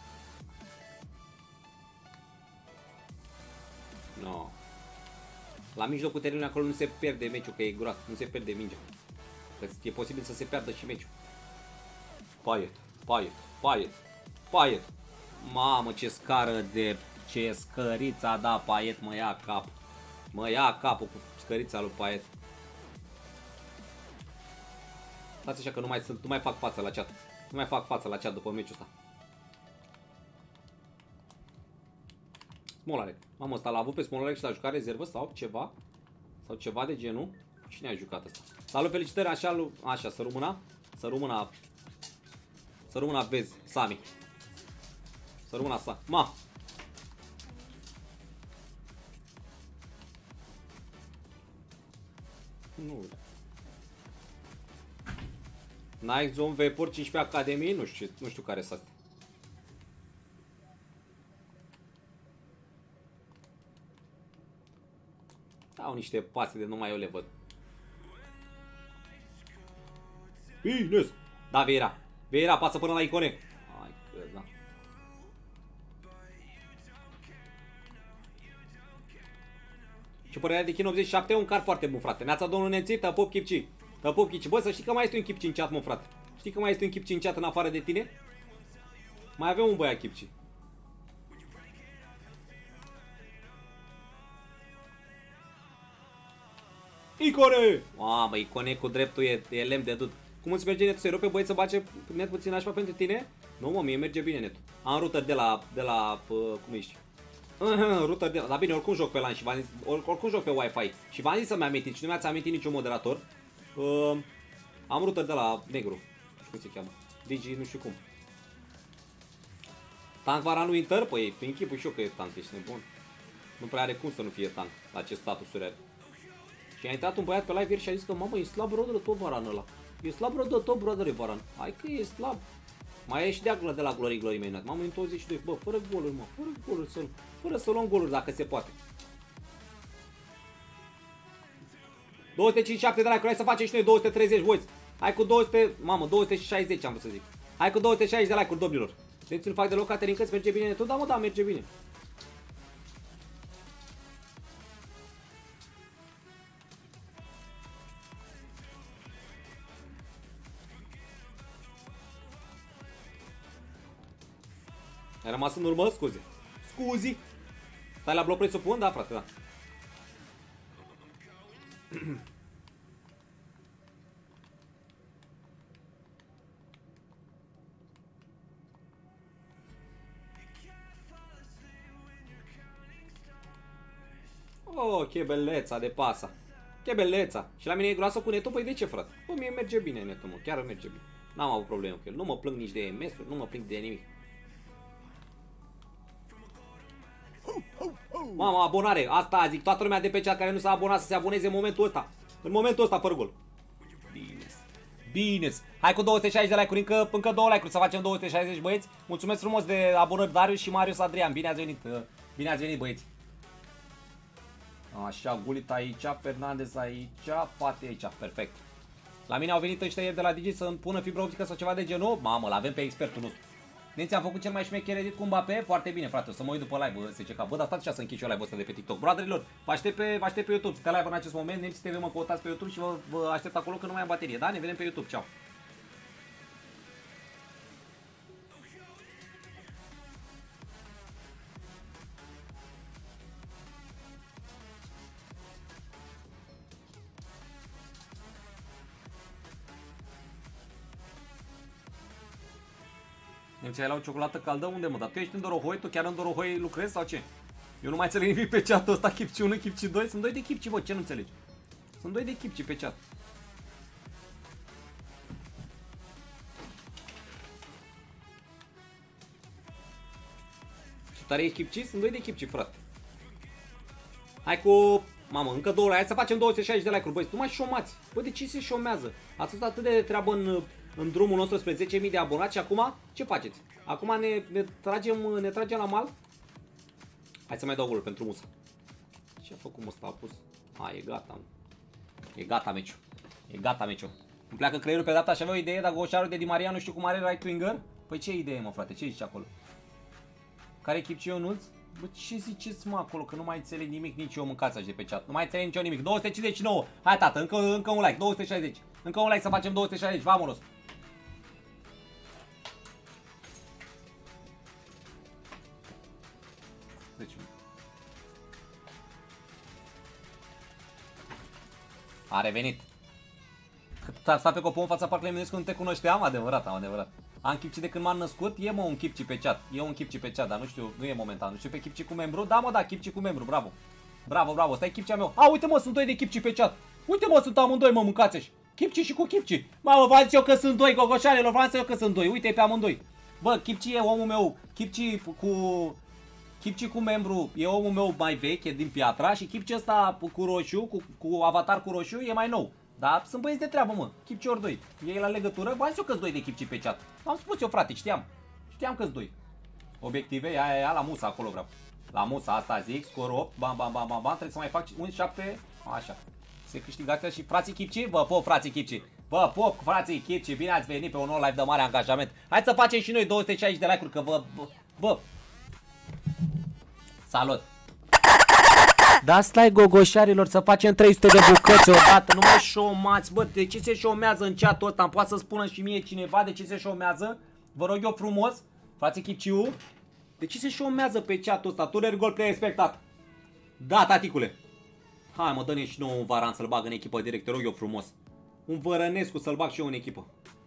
No. La mijlocul terenului acolo nu se pierde meciul, că e groas, nu se pierde mingea. Că e posibil să se piardă și meciul. Paiet, Paiet, Paiet, Paiet. Mamă, ce scară de... Ce scărița a dat Paiet, mă ia cap. Mă ia capul cu scărița lui Paiet. Stați așa că nu mai, sunt, nu mai fac față la chat. Nu mai fac față la chat după meciul ăsta. Smolarek. Mamă, ăsta l-a avut pe Smolarek și l-a jucat rezervă sau ceva? Sau ceva de genul? Cine a jucat ăsta? Salut, felicitări, așa, lui, așa, să rămână. Să rămână. Să rămână, vezi, Sami. Să rămână asta. Ma! Nu. Nike Zone Vapor cincisprezece Academy, nu știu, nu știu care sunt. Au niște pase de numai eu le văd. Bine! Da, Vieira. Vieira, pasă până la Icone. Hai că da. Ce părere de Chin optzeci și șapte? Un car foarte bun, frate. Neața, domnul Nențită, pop Chipci. Te pup, Chici. Bă, să știi că mai este un Chipci în chat, mă, frate. Știi că mai este un Chipci în chat în afară de tine? Mai avem un băiat Chipci. Icone! Mamă, Icone cu dreptul e, e lemn de dud. Cum îți merge netul? Să-i rupe băieți să bage net puțin așa pentru tine? Nu, mă, mie merge bine netul. Am router de la, de la, uh, cum ești? Router de la, dar bine, oricum joc pe LAN și v-am zis, or, oricum joc pe Wi-Fi. Și v-am zis să-mi amintiți și nu mi-ați amintit niciun moderator. Uh, am router de la negru. Nu știu cum se cheamă. Digi, nu știu cum. Tank Varanul Inter? Păi, pe închipul și eu că e tank, ești nebun. Nu prea are cum să nu fie tank la acest statusuri are. Și a intrat un băiat pe live ieri și a zis că mamă, e slab brother tot Varan ăla. E slab brother tot brother e Varan. Hai că e slab. Mai e și de de la Glory Glory Mainat. Mamă, în douăzeci și doi. Bă, fără goluri, mă, fără goluri, să fără să luăm goluri dacă se poate. două sute cincizeci și șapte de like-uri, hai să facem și noi două sute treizeci, boys. Hai cu două sute, mamă, două sute șaizeci am vrut să zic. Hai cu două sute șaizeci de like-uri, domnilor. Deci îl fac deloc, Caterin, că-ți merge bine tot? Da, mă, da, merge bine. Ai rămas în urmă? Scuze. Scuzi. Stai la bloc prețul pun? Da, frate, da. Oh, che bellezza de pasa. Che bellezza. Și la mine e groasă cu netul? Păi de ce, frate? Păi mie merge bine netul, mă. Chiar merge bine. N-am avut probleme cu el. Nu mă plâng nici de M S-uri, nu mă plâng de nimic. Mamă, abonare. Asta zic, toată lumea de pe chat care nu s-a abonat să se aboneze în momentul ăsta. În momentul ăsta, fără gol. Bine. Bine. Hai cu două sute șaizeci de like-uri, încă, încă două like-uri să facem două sute șaizeci, băieți. Mulțumesc frumos de abonări, Darius și Marius Adrian. Bine ați venit. Bine ați venit, băieți. Așa, Gulit aici, Fernandez aici, Fate aici. Perfect. La mine au venit ăștia de la Digi să-mi pună fibră optică sau ceva de genul. Mamă, l-avem pe expertul nostru. Nenți, am făcut cel mai șmecher edit cu Mbappé. Foarte bine, frate, o să mă uit după live, bă, S C K. Bă, dar stați așa să închid și eu live-ul ăsta de pe TikTok. Brotherilor, vă aștept pe, vă aștept pe YouTube. Sunteți live în acest moment, Nenți T V, mă căutați pe YouTube și vă, vă aștept acolo că nu mai am baterie. Da, ne vedem pe YouTube. Ciao. Nemții ai la o ciocolată caldă? Unde, mă? Dar tu ești în Dorohoi? Tu chiar în Dorohoi lucrezi sau ce? Eu nu mai înțeleg nimic pe chat-ul ăsta, Chipci unu, Chipci doi. Sunt doi de Chipci, bă, ce nu înțelegi? Sunt doi de Chipci pe chat. Ce tare ești, Chipci? Sunt doi de Chipci, frate. Hai cu... Mamă, încă două, hai să facem două sute șaizeci de like-uri, băi, nu mai șomați. Bă, de ce se șomează? Ați fost atât de treabă în... în drumul nostru spre zece mii de abonați și acum ce faceți? Acum ne, ne, tragem, ne tragem la mal? Hai să mai dau golul pentru Musa. Ce a făcut Musa? A pus? A, e gata. E gata meciul. E gata meciul. Îmi pleacă creierul pe data și avea o idee, dar goșarul de Di Maria nu știu cum are right winger? Păi ce idee, mă, frate? Ce zici acolo? Care echip ce Ionuț? Bă, ce ziceți, mă, acolo? Că nu mai înțeleg nimic, nici eu, mâncați așa de pe chat. Nu mai înțeleg nici eu nimic. două sute cincizeci și nouă. Hai, tată, încă, încă un like. două sute șaizeci. Încă un like să facem două sute șaizeci. Vamonos. Deci... A revenit. Cât ar sta pe copul în fața parcului Eminescu, nu te cunoșteam? Adevărat, am adevărat. Am Chipci de când m-am născut? E, mă, un Chipci pe chat. E un Chipci pe chat, dar nu știu, nu e momentan. Nu știu pe Chipci cu membru. Da, mă, da, Chipci cu membru, bravo. Bravo, bravo, stai Chipci-a meu. A, uite, mă, sunt doi de Chipci pe chat. Uite, mă, sunt amândoi, mă, mâncați-și. Chipci și cu Chipci. Mamă, v-am zis eu că sunt doi, gogoșanelor, v-am zis eu că sunt doi. Uite pe amândoi. Bă, Chipci e omul meu. Chipci cu... Chipci cu membru e omul meu mai vechi, e din Piatra. Și Chipci ăsta cu roșu, cu, cu avatar cu roșu, e mai nou. Dar sunt băieți de treabă, mă. Chipci ori doi. Ei la legătură, v-am zis eu că sunt doi de Chipci pe chat. Am spus eu, frate, știam. Știam că sunt doi. Obiective, ia, ia, ia, la Musa, acolo vreau. La Musa, asta zic, scor opt, bam, bam, bam, bam, bam, trebuie să mai fac un șapte, așa. Se câștigă și frații Chipci, vă pop, frații Chipci. Vă pop, frații Chipci, bine ați venit pe un nou live de mare angajament. Hai să facem și noi două sute șaizeci de like-uri, că vă, bă, bă. Salut. Dați like gogoșarilor să facem trei sute de bucăți odată. Nu mai șomați, bă, de ce se șomează în chat-ul ăsta? Îmi poate să spună și mie cineva de ce se șomează? Vă rog eu frumos, frate Chipciu. De ce se șomează pe chat-ul ăsta? Tuner gol play expectat. Da, taticule. Hai mă, dă-ne și nouă un Varan să-l bag în echipă direct, te rog eu frumos. Un Vărănescu să-l bag și eu în echipă.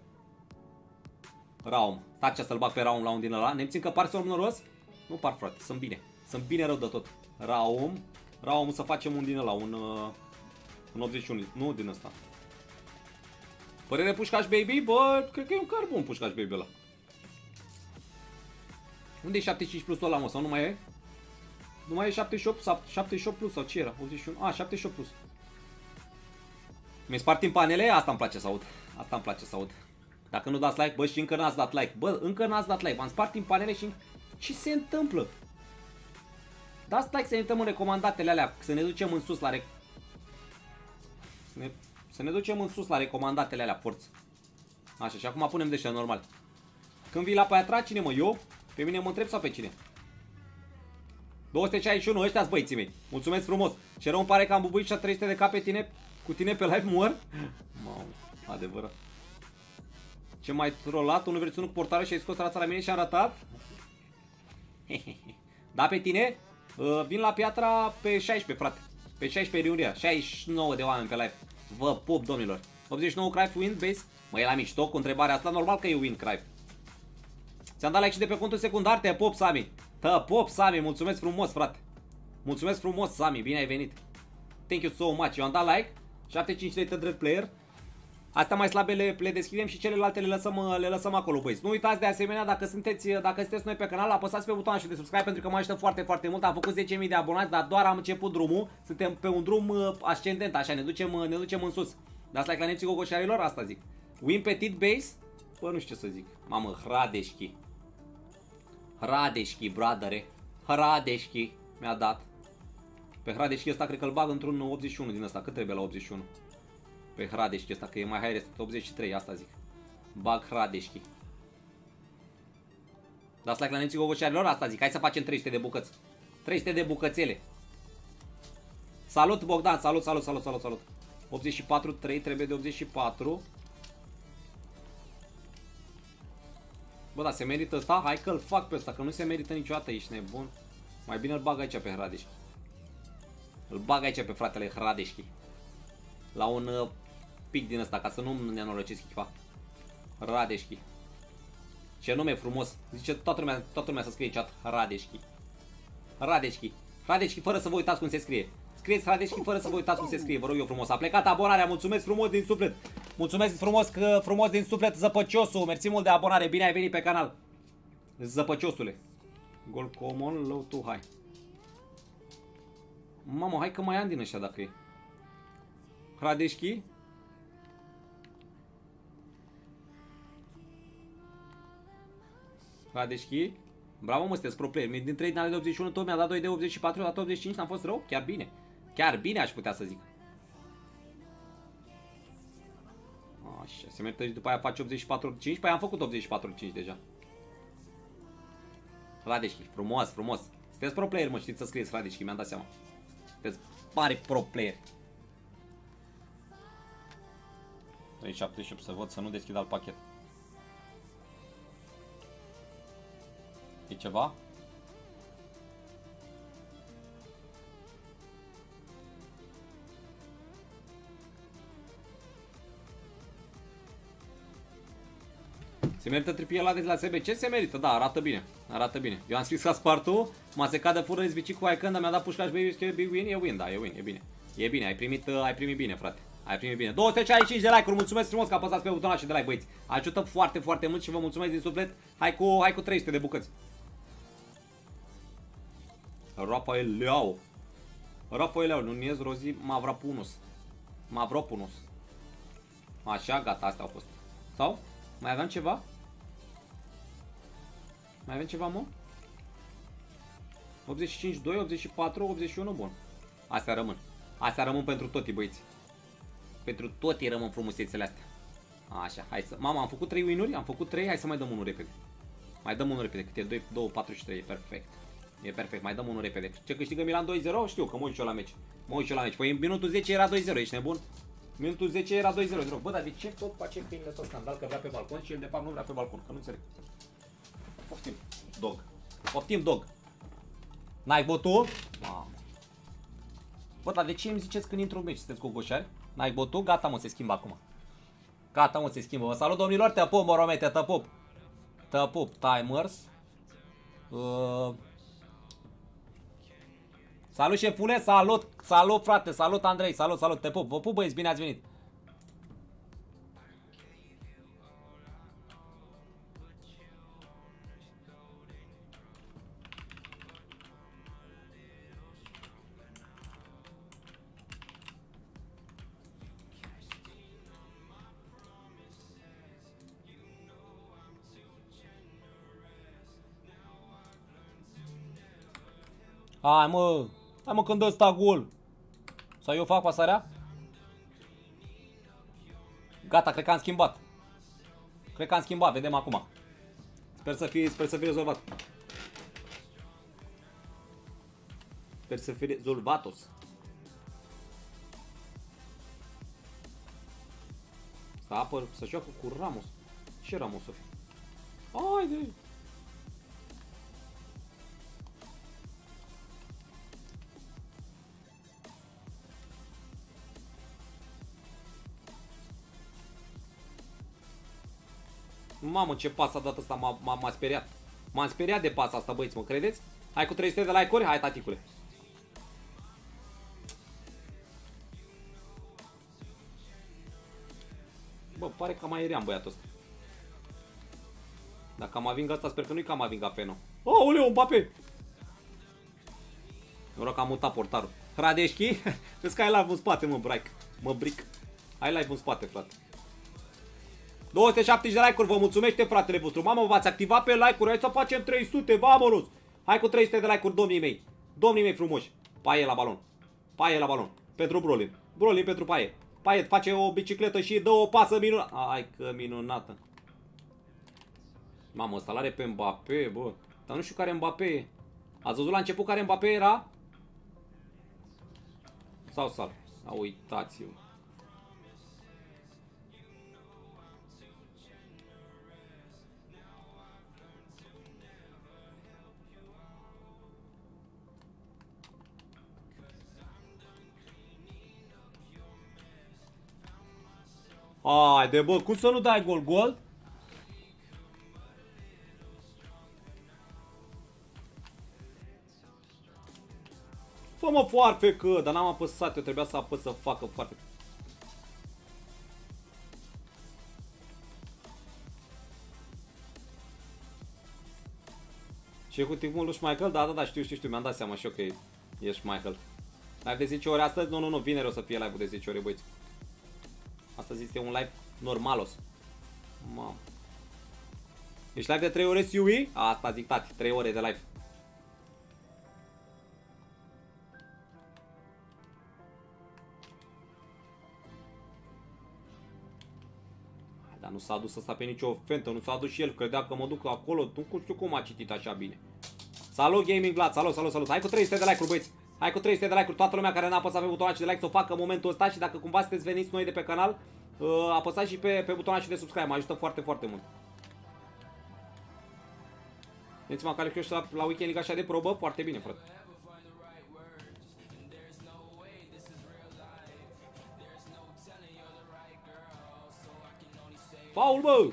Raum. Taci să-l bag pe Raum la un din ăla. Ne-mi că par să noros? Nu par, frate, sunt bine. Sunt bine rău de tot. Raum. Raum să facem un din ăla, un, uh, un optzeci și unu. Nu din ăsta. Părere Pușcaș Baby? Bă, cred că e un car bun Pușcaș Baby ăla. Unde e șaptezeci și cinci plus ăla, mă? Sau nu mai e? Nu mai e șaptezeci și opt, șaptezeci și opt plus sau ce era? optzeci și unu. A, șaptezeci și opt plus. Mi-ai spart în panele? Asta îmi place să aud. Asta îmi place să aud. Dacă nu dați like, bă, și încă n-ați dat like. Bă, încă n-ați dat like. V-am spart în panele și... Ce se întâmplă? Dați like să ne uităm în recomandatele alea. Să ne ducem în sus la... Rec... Să, ne... să ne ducem în sus la recomandatele alea, forță. Așa, și acum punem de ăștia normal. Când vii la Paiatra, cine mă? Eu? Pe mine mă întreb sau pe cine? două sute șaizeci și unu, ăștia-s băiții mei. Mulțumesc frumos. Și rău îmi pare că am bubuit și trei sute de K pe tine, cu tine pe live mor. Mamă, adevărat. Ce mai trollat? unu versus unu cu portarul și ai scos rața la mine și am ratat? Da, pe tine? Uh, vin la Piatra pe șaisprezece, frate. Pe șaisprezece iunie. șaizeci și nouă de oameni pe live. Vă pup, domnilor. optzeci și nouă Cruyff win base. Mă, e la mișto cu întrebarea asta. Normal că e win Cruyff. Ți-am dat like și de pe contul secundar. Te pop, Sami. Te pop, Sami. Mulțumesc frumos, frate. Mulțumesc frumos, Sami. Bine ai venit. Thank you so much. Eu am dat like. șaptezeci și cinci de drept player. Astea mai slabe le, le deschidem și celelalte le lăsăm, le lăsăm acolo, băieți. Nu uitați de asemenea, dacă sunteți, dacă sunteți noi pe canal, apăsați pe butonul și de subscribe pentru că mă ajută foarte, foarte mult. Am făcut zece mii de abonați, dar doar am început drumul. Suntem pe un drum ascendent, așa, ne ducem, ne ducem în sus. Dați like la nemții gogoșarilor, asta zic. Win petit base? Bă, nu știu ce să zic. Mamă, Hradeșchi. Hradeșchi, bradere. Hradeșchi mi-a dat. Pe Hradeșchi ăsta cred că îl bag într-un optzeci și unu din ăsta. Cât trebuie la optzeci și unu? Pe Hradeșchi ăsta, că e mai high rest, optzeci și trei, asta zic. Bag Hradeșchi. Dați like la nemții gogoșarilor, asta zic. Hai să facem trei sute de bucăți. trei sute de bucățele. Salut, Bogdan, salut, salut, salut, salut, salut. optzeci și patru, trei, trebuie de optzeci și patru. Bă, da, se merită ăsta? Hai că-l fac pe ăsta, că nu se merită niciodată, ești nebun. Mai bine îl bag aici pe Hradeșchi. Îl bag aici pe fratele Hradeșchi. La un uh, pic din ăsta, ca să nu ne anorocesc echipa. Hradeșchi. Ce nume frumos. Zice toată lumea, toată lumea să scrie în chat. Hradeșchi. Hradeșchi. Hradeșchi fără să vă uitați cum se scrie. Scrieți Hradeșchi fără să vă uitați cum se scrie. Vă rog eu frumos. A plecat abonarea. Mulțumesc frumos din suflet. Mulțumesc frumos, că, frumos din suflet, Zăpăciosul. Mersi mult de abonare. Bine ai venit pe canal. Zăpăciosule. Gol common, low to high. Mamă, hai că mai am din ăștia dacă e. Hradeșchi. Hradeșchi. Bravo, mă, sunteți pro player. Din trei din de optzeci și unu, tot mi-a dat doi de optzeci și patru, a dat optzeci și cinci, n-am fost rău? Chiar bine. Chiar bine aș putea să zic. Așa, se merită și după aia face optzeci și patru cinci, păi am făcut optzeci și patru cinci deja. Hradeșchi, frumos, frumos. Sunteți pro player, mă, știți să scrieți Hradeșchi, mi-am dat seama. Sunteți mari pro player. trei șaptezeci și opt să văd să nu deschid alt pachet. E ceva? Se merită tripiel la de la S B C? Se merită, da, arată bine. Arată bine. Eu am scris ca Spartu, m-a secat de fură S B C cu Icon, dar mi-a dat Pușcaș Baby, Big Win, e win, da, e win, e bine. E bine, ai primit, ai primit bine, frate. Ai primit bine. două sute șaizeci și cinci de like-uri, mulțumesc frumos că apăsați pe butonul și de like, băieți. Ajută foarte, foarte mult și vă mulțumesc din suflet. Hai cu, hai cu trei sute de bucăți. Rafael Leao. Rafael Leao, Nunez, Rozi, Mavropunus. Mavropunus. Așa, gata, astea au fost. Sau? Mai aveam ceva? Mai avem ceva, mă? optzeci și cinci, doi, optzeci și patru, optzeci și unu, bun. Astea rămân. Astea rămân pentru toți, băieți. Pentru toți rămân frumusețele astea. Așa, hai să... Mama, am făcut trei win-uri? Am făcut trei, hai să mai dăm unul repede. Mai dăm unul repede, cât e doi, doi, patru și trei, e perfect. E perfect, mai dăm unul repede. Ce câștigă Milan doi zero? Știu că mă uit și eu la meci. Mă uit și eu la meci. Păi în minutul zece era doi zero, ești nebun? Minutul zece era doi zero. Bă, dar de ce tot face câinile tot scandal că vrea pe balcon și el de fapt nu vrea pe balcon? Că nu înțeleg. Poftim, dog. Poftim, dog. N-ai botul? Mamă. Bă, dar de ce îmi ziceți când intru în meci? Sunteți gogoșari? N-ai botul? Gata, mă, se schimbă acum. Gata, mă, se schimbă. Vă salut, domnilor, te pup, moromete, te pup. Te pup, timers. Uh... Salut, șefule, salut, salut, frate, salut, Andrei, salut, salut, te pup, vă pup, băieți, bine ați venit. Hai, mă, hai, mă, când dă ăsta gol. Sau eu fac pasarea? Gata, cred că am schimbat. Cred că am schimbat, vedem acum. Sper să fie, sper să fie rezolvat. Sper să fie rezolvatos. Să apăr, să joacă cu Ramos. Ce Ramos o fi? Haide! Mamă, ce pas a dat ăsta, m-a speriat. M-am speriat de pasa asta, băieți, mă credeți? Hai cu trei sute de like-uri? Hai, taticule. Bă, pare că mai aerian băiatul ăsta. Dacă Camavinga ăsta, sper că nu-i Camavinga Feno. Aoleu, Mbappé! Noroc că am mutat portarul. Hradeșchi? Vezi că ai live în spate, mă, break. Mă bric. Ai live în spate, frate. două sute șaptezeci de like-uri, vă mulțumește, fratele vostru. Mamă, v-ați activat pe like-uri, hai să facem trei sute, vamonos. Hai cu trei sute de like-uri, domnii mei. Domnii mei frumoși. Paie la balon. Paie la balon. Pentru Brolin. Brolin pentru Paie. Paie face o bicicletă și dă o pasă minunată. Hai că minunată. Mamă, ăsta l-are pe Mbappé, bă. Dar nu știu care Mbappé e. Ați văzut la început care Mbappé era? Sau sal? A, uitați-vă. Haide, bă, cum să nu dai gol? Gol? Fă-mă foarfe că, dar n-am apăsat, eu trebuia să apăs să facă foarfe. Și cu timpul lui Schmeichel? Da, da, da, știu, știu, știu, mi-am dat seama și eu că e, e Schmeichel. Live de zece ore astăzi? Nu, nu, nu, vineri o să fie live-ul de zece ore, băieți. Astăzi este un live normalos. Mamă. Ești live de trei ore, Siui? Asta zic, tati, trei ore de live. Dar nu s-a dus ăsta pe nicio fentă, nu s-a dus și el, credea că mă duc acolo, nu știu cum a citit așa bine. Salut Gaming Vlad, salut, salut, salut. Hai cu trei sute de like-uri, băieți. Hai cu trei sute de like-uri, toată lumea care n-a apăsat pe butonul de like să o facă în momentul ăsta și dacă cumva sunteți veniți noi de pe canal, apăsați și pe, pe butonul de subscribe, mă ajută foarte, foarte mult. Vedeți-mă care și la, la Weekend League așa de probă, foarte bine, frate. Faul, bă!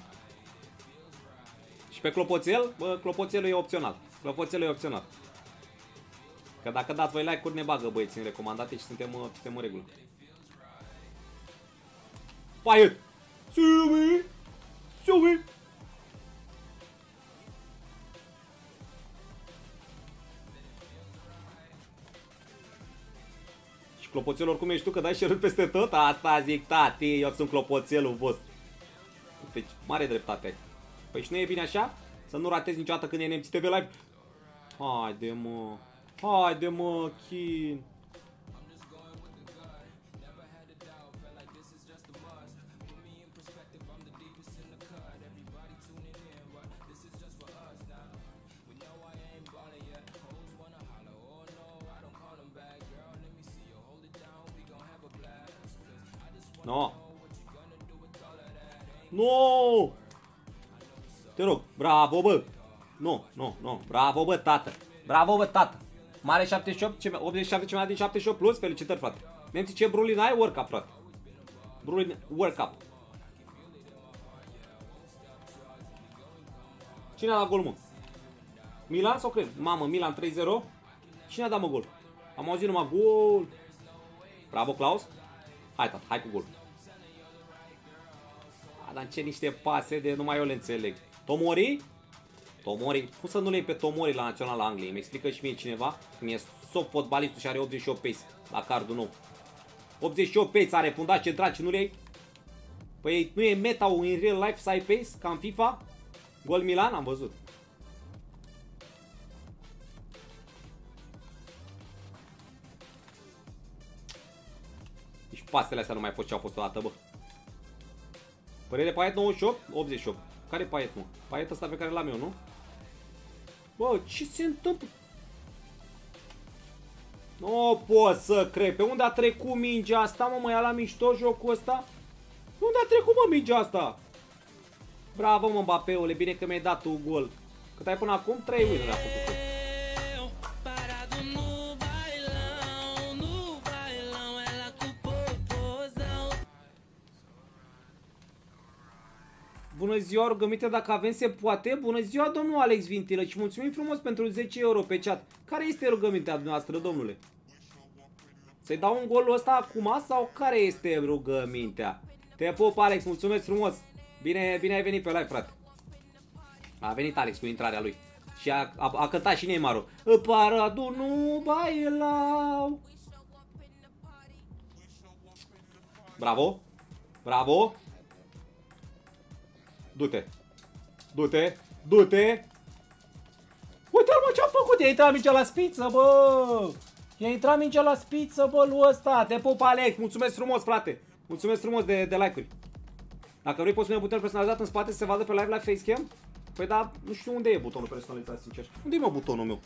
Și pe clopoțel, bă, clopoțelul e opțional. Clopoțelul e opțional. Că dacă dați voi like-uri ne bagă băieți în recomandate și suntem, suntem în regulă. Paiet! Siumi! Siumi! Și clopoțelul oricum ești tu că dai share-uri peste tot? Asta zic, tati, eu sunt clopoțelul vostru. Deci, mare dreptate. Păi și nu e bine așa? Să nu ratezi niciodată când e N M C T V live? Haide, mă. Haide, mă, Chin. No. No! Te rog, bravo, bă! Nu, nu, nu, bravo, bă, tată! Bravo, bă, tată! Mare șaptezeci și opt, optzeci și șapte, ce mai din șaptezeci și opt plus, felicitări, frate! Nemții ce Brulin ai? World Cup, frate! Brulin, World Cup! Cine a dat gol, mă? Milan sau cred? Mamă, Milan trei zero. Cine a dat, mă, gol? Am auzit numai gol! Bravo, Klaus! Hai, tată, hai cu gol! A, dar ce niște pase de numai eu le înțeleg. Tomori? Tomori? Cum să nu le iei pe Tomori la Naționala Angliei? Mi explică și mie cineva? Când e soft fotbalistul și are optzeci și opt pace la cardul nou. optzeci și opt pace are fundat central și nu le iei? Păi nu e meta-ul în real life să ai pace ca în FIFA? Gol Milan? Am văzut. Deci pasele astea nu mai fost ce au fost o dată, bă. Părere Payet nouăzeci și opt? optzeci și opt. Care Payet, mă? Payet ăsta pe care l-am eu, nu? Bă, ce se întâmplă? Nu pot să cred. Pe unde a trecut mingea asta, mă? Mă ia la mișto jocul ăsta? Pe unde a trecut, mă, mingea asta? Bravo, mă, Mbappéule. Bine că mi-ai dat tu gol. Cât ai până acum? trei win-uri a făcut. Bună ziua, rugăminte dacă avem se poate. Bună ziua, domnul Alex Vintilă, și mulțumim frumos pentru zece euro pe chat. Care este rugămintea dumneavoastră, domnule? Să-i dau un gol ăsta acum sau care este rugămintea? Te pup, Alex, mulțumesc frumos. Bine, bine ai venit pe live, frate. A venit Alex cu intrarea lui. Și a, a, a cântat și Neymarul. Paradu nu bailau. Bravo. Bravo. Du-te. Du-te. Du-te. Uite-l, mă, ce-a făcut. I-a intrat mingea la spiță, bă. I-a intrat mingea la spiță, bă, lui ăsta. Te pup, Alex. Mulțumesc frumos, frate. Mulțumesc frumos de, de like-uri. Dacă vrei, poți pune butonul personalizat în spate să se vadă pe live la facecam? Păi da, nu știu unde e butonul personalizat, sincer. Unde e, mă, butonul meu?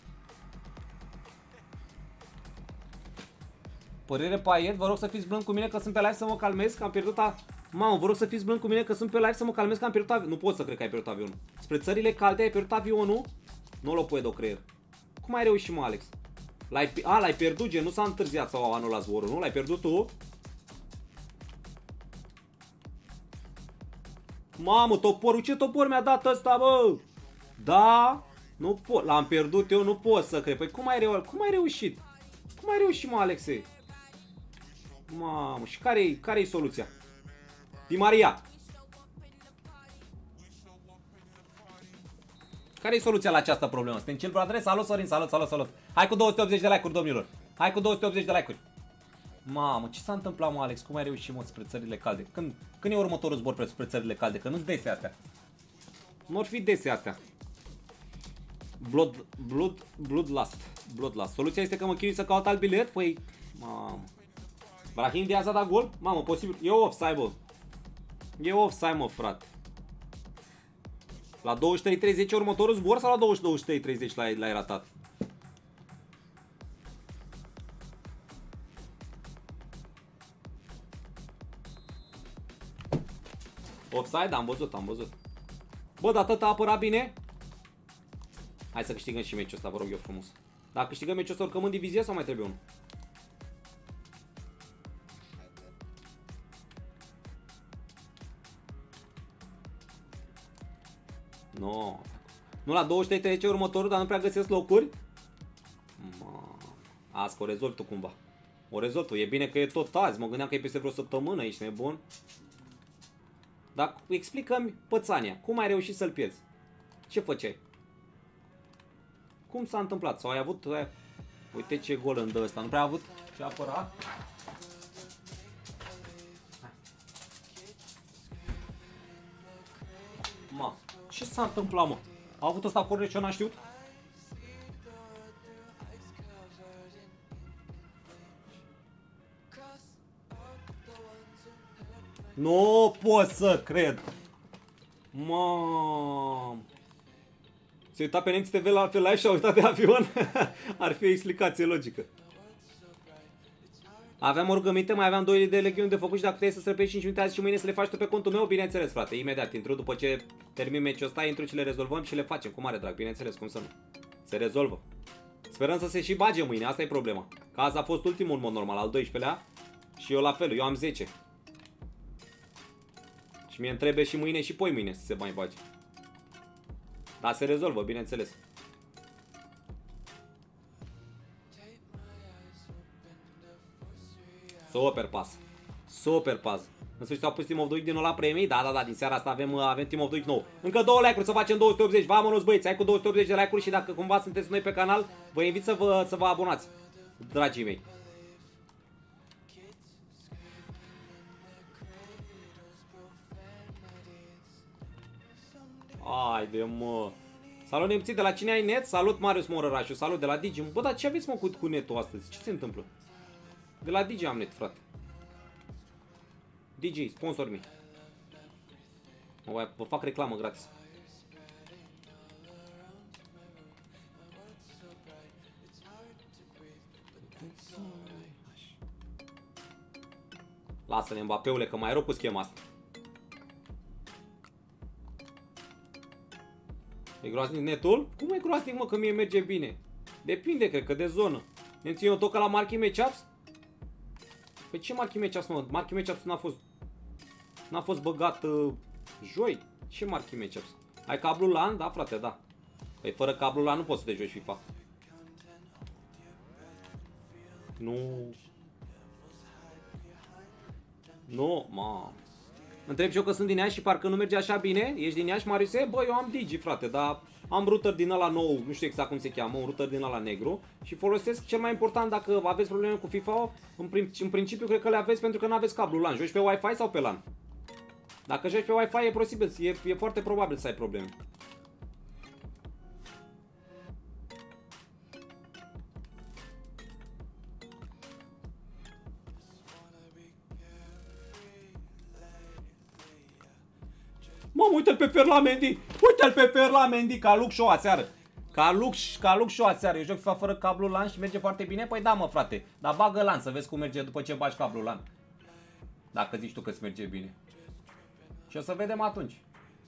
Părere Payet, vă rog să fiți blând cu mine că sunt pe live să mă calmez, că am pierdut a... Mamă, vă rog să fiți blând cu mine că sunt pe live să mă calmez că am pierdut avionul. Nu pot să cred că ai pierdut avionul. Spre țările calde ai pierdut avionul? Nu l-o puedo creier. Cum ai reușit, mă, Alex? L-ai... A, l-ai pierdut, gen, nu s-a întârziat sau anul la zborul, nu? L-ai pierdut tu? Mamă, toporul, ce topor mi-a dat ăsta, bă? Da? Nu pot, l-am pierdut eu, nu pot să cred. Păi cum ai, reu cum ai reușit? Cum ai reușit, mă, Alexe? Mamă, și care-i care-i soluția? Di Maria. Care-i soluția la această problemă? Suntem cel adres? Salut, Sorin, salut, salut, salut. Hai cu două sute optzeci de like-uri, domnilor. Hai cu două sute optzeci de like-uri. Mamă, ce s-a întâmplat, mă, Alex? Cum ai reușit, mă, spre țările calde? Când, când e următorul zbor spre țările calde? Că nu-ți dese astea. Nu-or fi dese astea. Blood, blood, bloodlust. Bloodlust. Soluția este că mă chinui să caut alt bilet? Păi, mamă. Brahim Diaz a dat gol? Mamă, posibil. E offside, bă. E offside, mă, frate. La douăzeci și trei treizeci următorul zbor sau la douăzeci și trei treizeci l-ai ratat? Offside? Am văzut, am văzut. Bă, dar tot a apărat bine? Hai să câștigăm și meciul ăsta, vă rog eu frumos. Dacă câștigăm meciul ăsta, urcăm în divizie sau mai trebuie unul? No. Nu la douăzeci și trei treizeci următorul, dar nu prea găsesc locuri? Azi că o rezolvi tu cumva. O rezolvi tu. E bine că e tot azi. Mă gândeam că e peste vreo săptămână, ești nebun. Dar explică-mi pățania. Cum ai reușit să-l pierzi? Ce făceai? Cum s-a întâmplat? Sau ai avut... Uite ce gol îmi dă ăsta. Nu prea a avut ce apăra? Ma, ce s-a întâmplat, mă? A avut ăsta corect și eu n-am știut? Nu pot să cred. Mamă. Se uita pe Nemți T V la altfel live și a uitat de avion. Ar fi o explicație logică. Aveam o rugăminte, mai aveam doi de legiuni de făcut și dacă trebuie să străpești cinci minute azi și mâine să le faci tu pe contul meu, bineînțeles, frate. Imediat intru, după ce termin meciul ăsta, intru și le rezolvăm și le facem cu mare drag, bineînțeles, cum să nu. Se rezolvă. Sperăm să se și bage mâine, asta e problema. Că azi a fost ultimul în mod normal, al doisprezecelea și eu la fel, eu am zece. Și mie îmi trebuie și mâine și poi mâine să se mai bage. Dar se rezolvă, bineînțeles. Super pas. Super pas. În sfârșit au pus Team of the Week din ăla premii. Da, da, da, din seara asta avem, avem Team of the Week nou. Încă două like-uri să facem două sute optzeci. Vamonos băieți, hai cu două sute optzeci de like-uri și dacă cumva sunteți noi pe canal, vă invit să vă, să vă abonați, dragii mei. Haide, mă. Salut, nemții, de la cine ai net? Salut, Marius Morărașu, salut de la Digi. Bă, dar ce aveți, mă, cu, cu netul astăzi? Ce se întâmplă? De la Digi am net, frate. Digi, sponsor mi. Vă fac reclamă gratis. Lasă-ne, Mbappéule, că mai rău cu schema asta. E groaznic netul? Cum e groaznic, mă, că mie merge bine? Depinde, cred că, de zonă. Ne țin eu tot ca la Marky Matchups? Păi ce Marky Matchups, mă? Marky Matchups n-a fost... N-a fost băgat uh, joi. Ce Marky Matchups? Ai cablu LAN? Da, frate, da. Păi fără cablu LAN nu poți să te joci FIFA. Nu. Nu, mă. Întreb și eu că sunt din Iași și parcă nu merge așa bine. Ești din Iași, Mariuse? Bă, eu am Digi, frate, dar am router din ăla nou, nu știu exact cum se cheamă, un router din ăla negru. Și folosesc cel mai important dacă aveți probleme cu FIFA, în, prim, în principiu cred că le aveți pentru că nu aveți cablu LAN. Joci pe Wi-Fi sau pe LAN? Dacă joci pe Wi-Fi e posibil, e, e foarte probabil să ai probleme. Mă, uite-l pe Ferlamendi! Uite-l pe Ferlamendi, ca Luc Show aseară! Ca Luc, ca Luc Show aseară! Eu joc FIFA fără cablu LAN și merge foarte bine? Păi da, mă, frate! Dar bagă LAN să vezi cum merge după ce bagi cablu LAN. Dacă zici tu că îți merge bine. Și o să vedem atunci.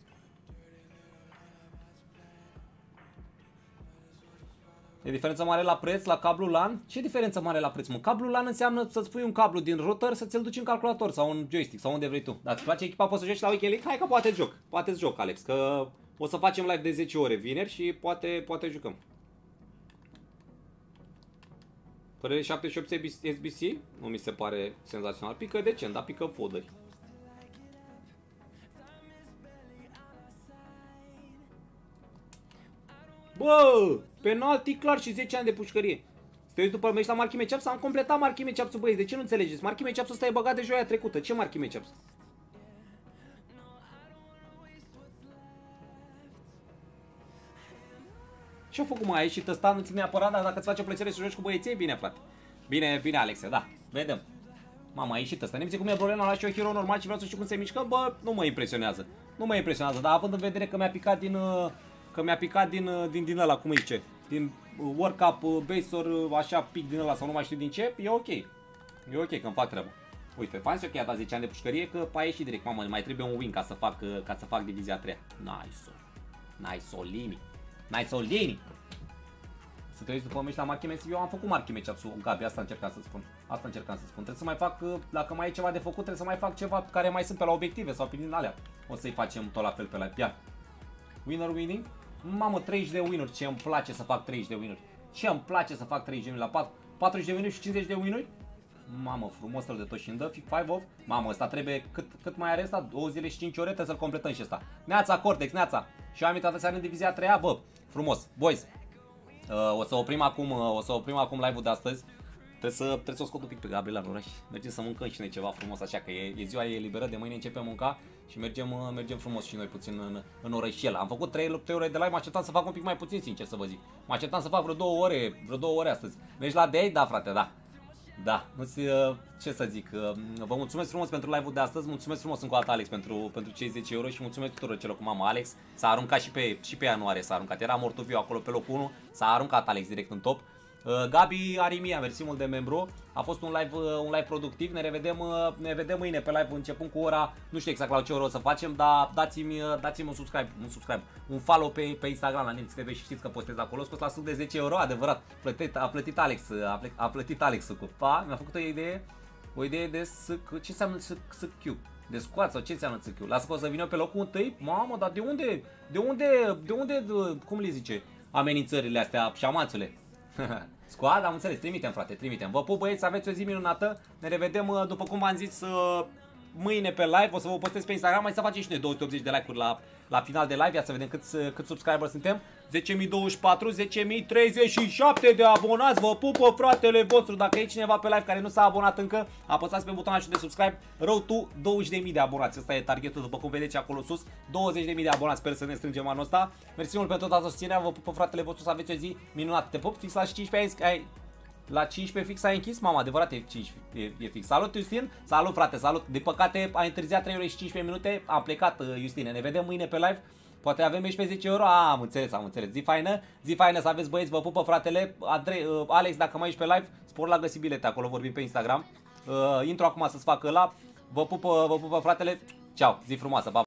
E diferență mare la preț, la cablu LAN? Ce diferență mare la preț, mă? Cablu LAN înseamnă să-ți pui un cablu din router să ți-l duci în calculator sau un joystick sau unde vrei tu. Dacă îți place echipa, poți să joci la Weekend League? Hai că poate joc. Poate-ți joc, Alex, că o să facem live de zece ore vineri și poate, poate jucăm. Părere șaptezeci și opt S B C? Nu mi se pare senzațional. Pică decent, dar pică fodări. Bă, penalti clar și zece ani de pușcărie. Să te uiți după meci la Marky Matchups? Am completat Marky Matchups, băieți. De ce nu înțelegeți? Marky Matchups ăsta e băgat de joia trecută. Ce Marky Matchups? Ce-a făcut, mai a ieșit ăsta? Nu ți neapărat, dar dacă îți face plăcere să joci cu băieții, bine, frate. Bine, bine, Alexe, da. Vedem. Mama, a ieșit ăsta. Ne-mi cum e problema, la și o hero normal și vreau să știu cum se mișcă. Bă, nu mă impresionează. Nu mă impresionează, dar având în vedere că mi-a picat din... Că mi-a picat din, din, din ăla, cum îi zice, din World Cup, Basor, așa, pic din ăla sau nu mai știu din ce, e ok. E ok că îmi fac treabă. Uite, v-am zis ok, a dat zece ani de pușcărie, că a ieșit direct, mamă, mai trebuie un win ca să fac, ca să fac divizia a treia. Nice-o. Nice-olini. Nice-olini. Să te uiți după meci la Marky Matchups, eu am făcut Marky Matchups-ul, Gabi, asta încercam să spun. Asta încercam să spun. Trebuie să mai fac, dacă mai e ceva de făcut, trebuie să mai fac ceva care mai sunt pe la obiective sau pe din alea. O să-i facem tot la fel pe la pian. Winner winning? Mamă, treizeci de win-uri, ce îmi place să fac treizeci de win-uri. Ce îmi place să fac treizeci de win-uri la patruzeci de win-uri și cincizeci de win-uri? Mamă, frumos de tot și îmi dă cinci off. Mamă, ăsta trebuie, cât, cât mai are ăsta? două zile și cinci ore, trebuie să-l completăm și ăsta. Neața, Cortex, neața. Și eu am intrat aseară în divizia a treia, bă, frumos. Boys, uh, o să oprim acum, uh, o să oprim acum live-ul de astăzi. Trebuie să, trebuie să o scot un pic pe Gabriela în oraș. Mergem să mâncăm și noi ceva frumos, așa că e, e ziua, e liberă, de mâine începem munca și mergem, mergem frumos și noi puțin în, în orășel. Am făcut trei ore de live, mă așteptam să fac un pic mai puțin, sincer să vă zic. Mă așteptam să fac vreo două ore, vreo două ore astăzi. Mergi la Day? Da, frate, da. Da, ce să zic, vă mulțumesc frumos pentru live-ul de astăzi, mulțumesc frumos încă o dată, Alex, pentru, pentru cei zece euro și mulțumesc tuturor celor cu mama. Alex s-a aruncat și pe, și pe ianuarie, s-a aruncat, era mortul viu acolo pe locul unu, s-a aruncat Alex direct în top. Uh, Gabi Arimia, mersi mult de membru. A fost un live, uh, un live productiv. Ne revedem, uh, ne vedem mâine pe live începând cu ora, nu știu exact la ce oră o să facem, dar dați-mi uh, dați-mi un subscribe, un subscribe, un follow pe, pe Instagram la Nemți T V și știți că postez acolo. Scos la sub de zece euro, adevărat. Plătit, a plătit Alex, a, plătit, a plătit Alex cu. Pa, mi-a făcut o idee, o idee de să, ce înseamnă să, să Q? De squat sau ce înseamnă să Q? Lasă că o să vină pe locul întâi. Mamă, dar de unde, de unde, de unde, cum le zice, amenințările astea, șamanțule? Squad, am înțeles, trimitem frate, trimitem. Vă pup băieți, aveți o zi minunată. Ne revedem, după cum v-am zis, mâine pe live. O să vă postez pe Instagram, mai să facem și noi două sute optzeci de like-uri la, la final de live. Ia să vedem câți, câți subscriberi suntem. zece mii douăzeci și patru, zece mii treizeci și șapte de abonați. Vă pupă fratele vostru. Dacă e cineva pe live care nu s-a abonat încă, apăsați pe butonul de subscribe. Road to douăzeci de mii de abonați. Ăsta e targetul, după cum vedeți acolo sus. douăzeci de mii de abonați, sper să ne strângem anul ăsta. Mersi mult pentru toată susținerea. Vă pupă fratele vostru, să aveți o zi minunată. Te pup, fix la cincisprezece ai... La cincisprezece fix ai închis? Mama, adevărat e, cincisprezece, e, e fix. Salut, Justin! Salut, frate, salut! De păcate, a întârziat trei ore și cincisprezece minute. Am plecat, Justine. Ne vedem mâine pe live. Poate avem și pe zece euro. A, am înțeles, am înțeles. Zi faină, zi faină să aveți, băieți. Vă pupă, fratele. Andrei, uh, Alex, dacă mai ești pe live, spor la găsi bilete. Acolo vorbim pe Instagram. Uh, intru acum să-ți fac ăla. Vă pupă, vă pupă, fratele. Ceau, zi frumoasă, pa!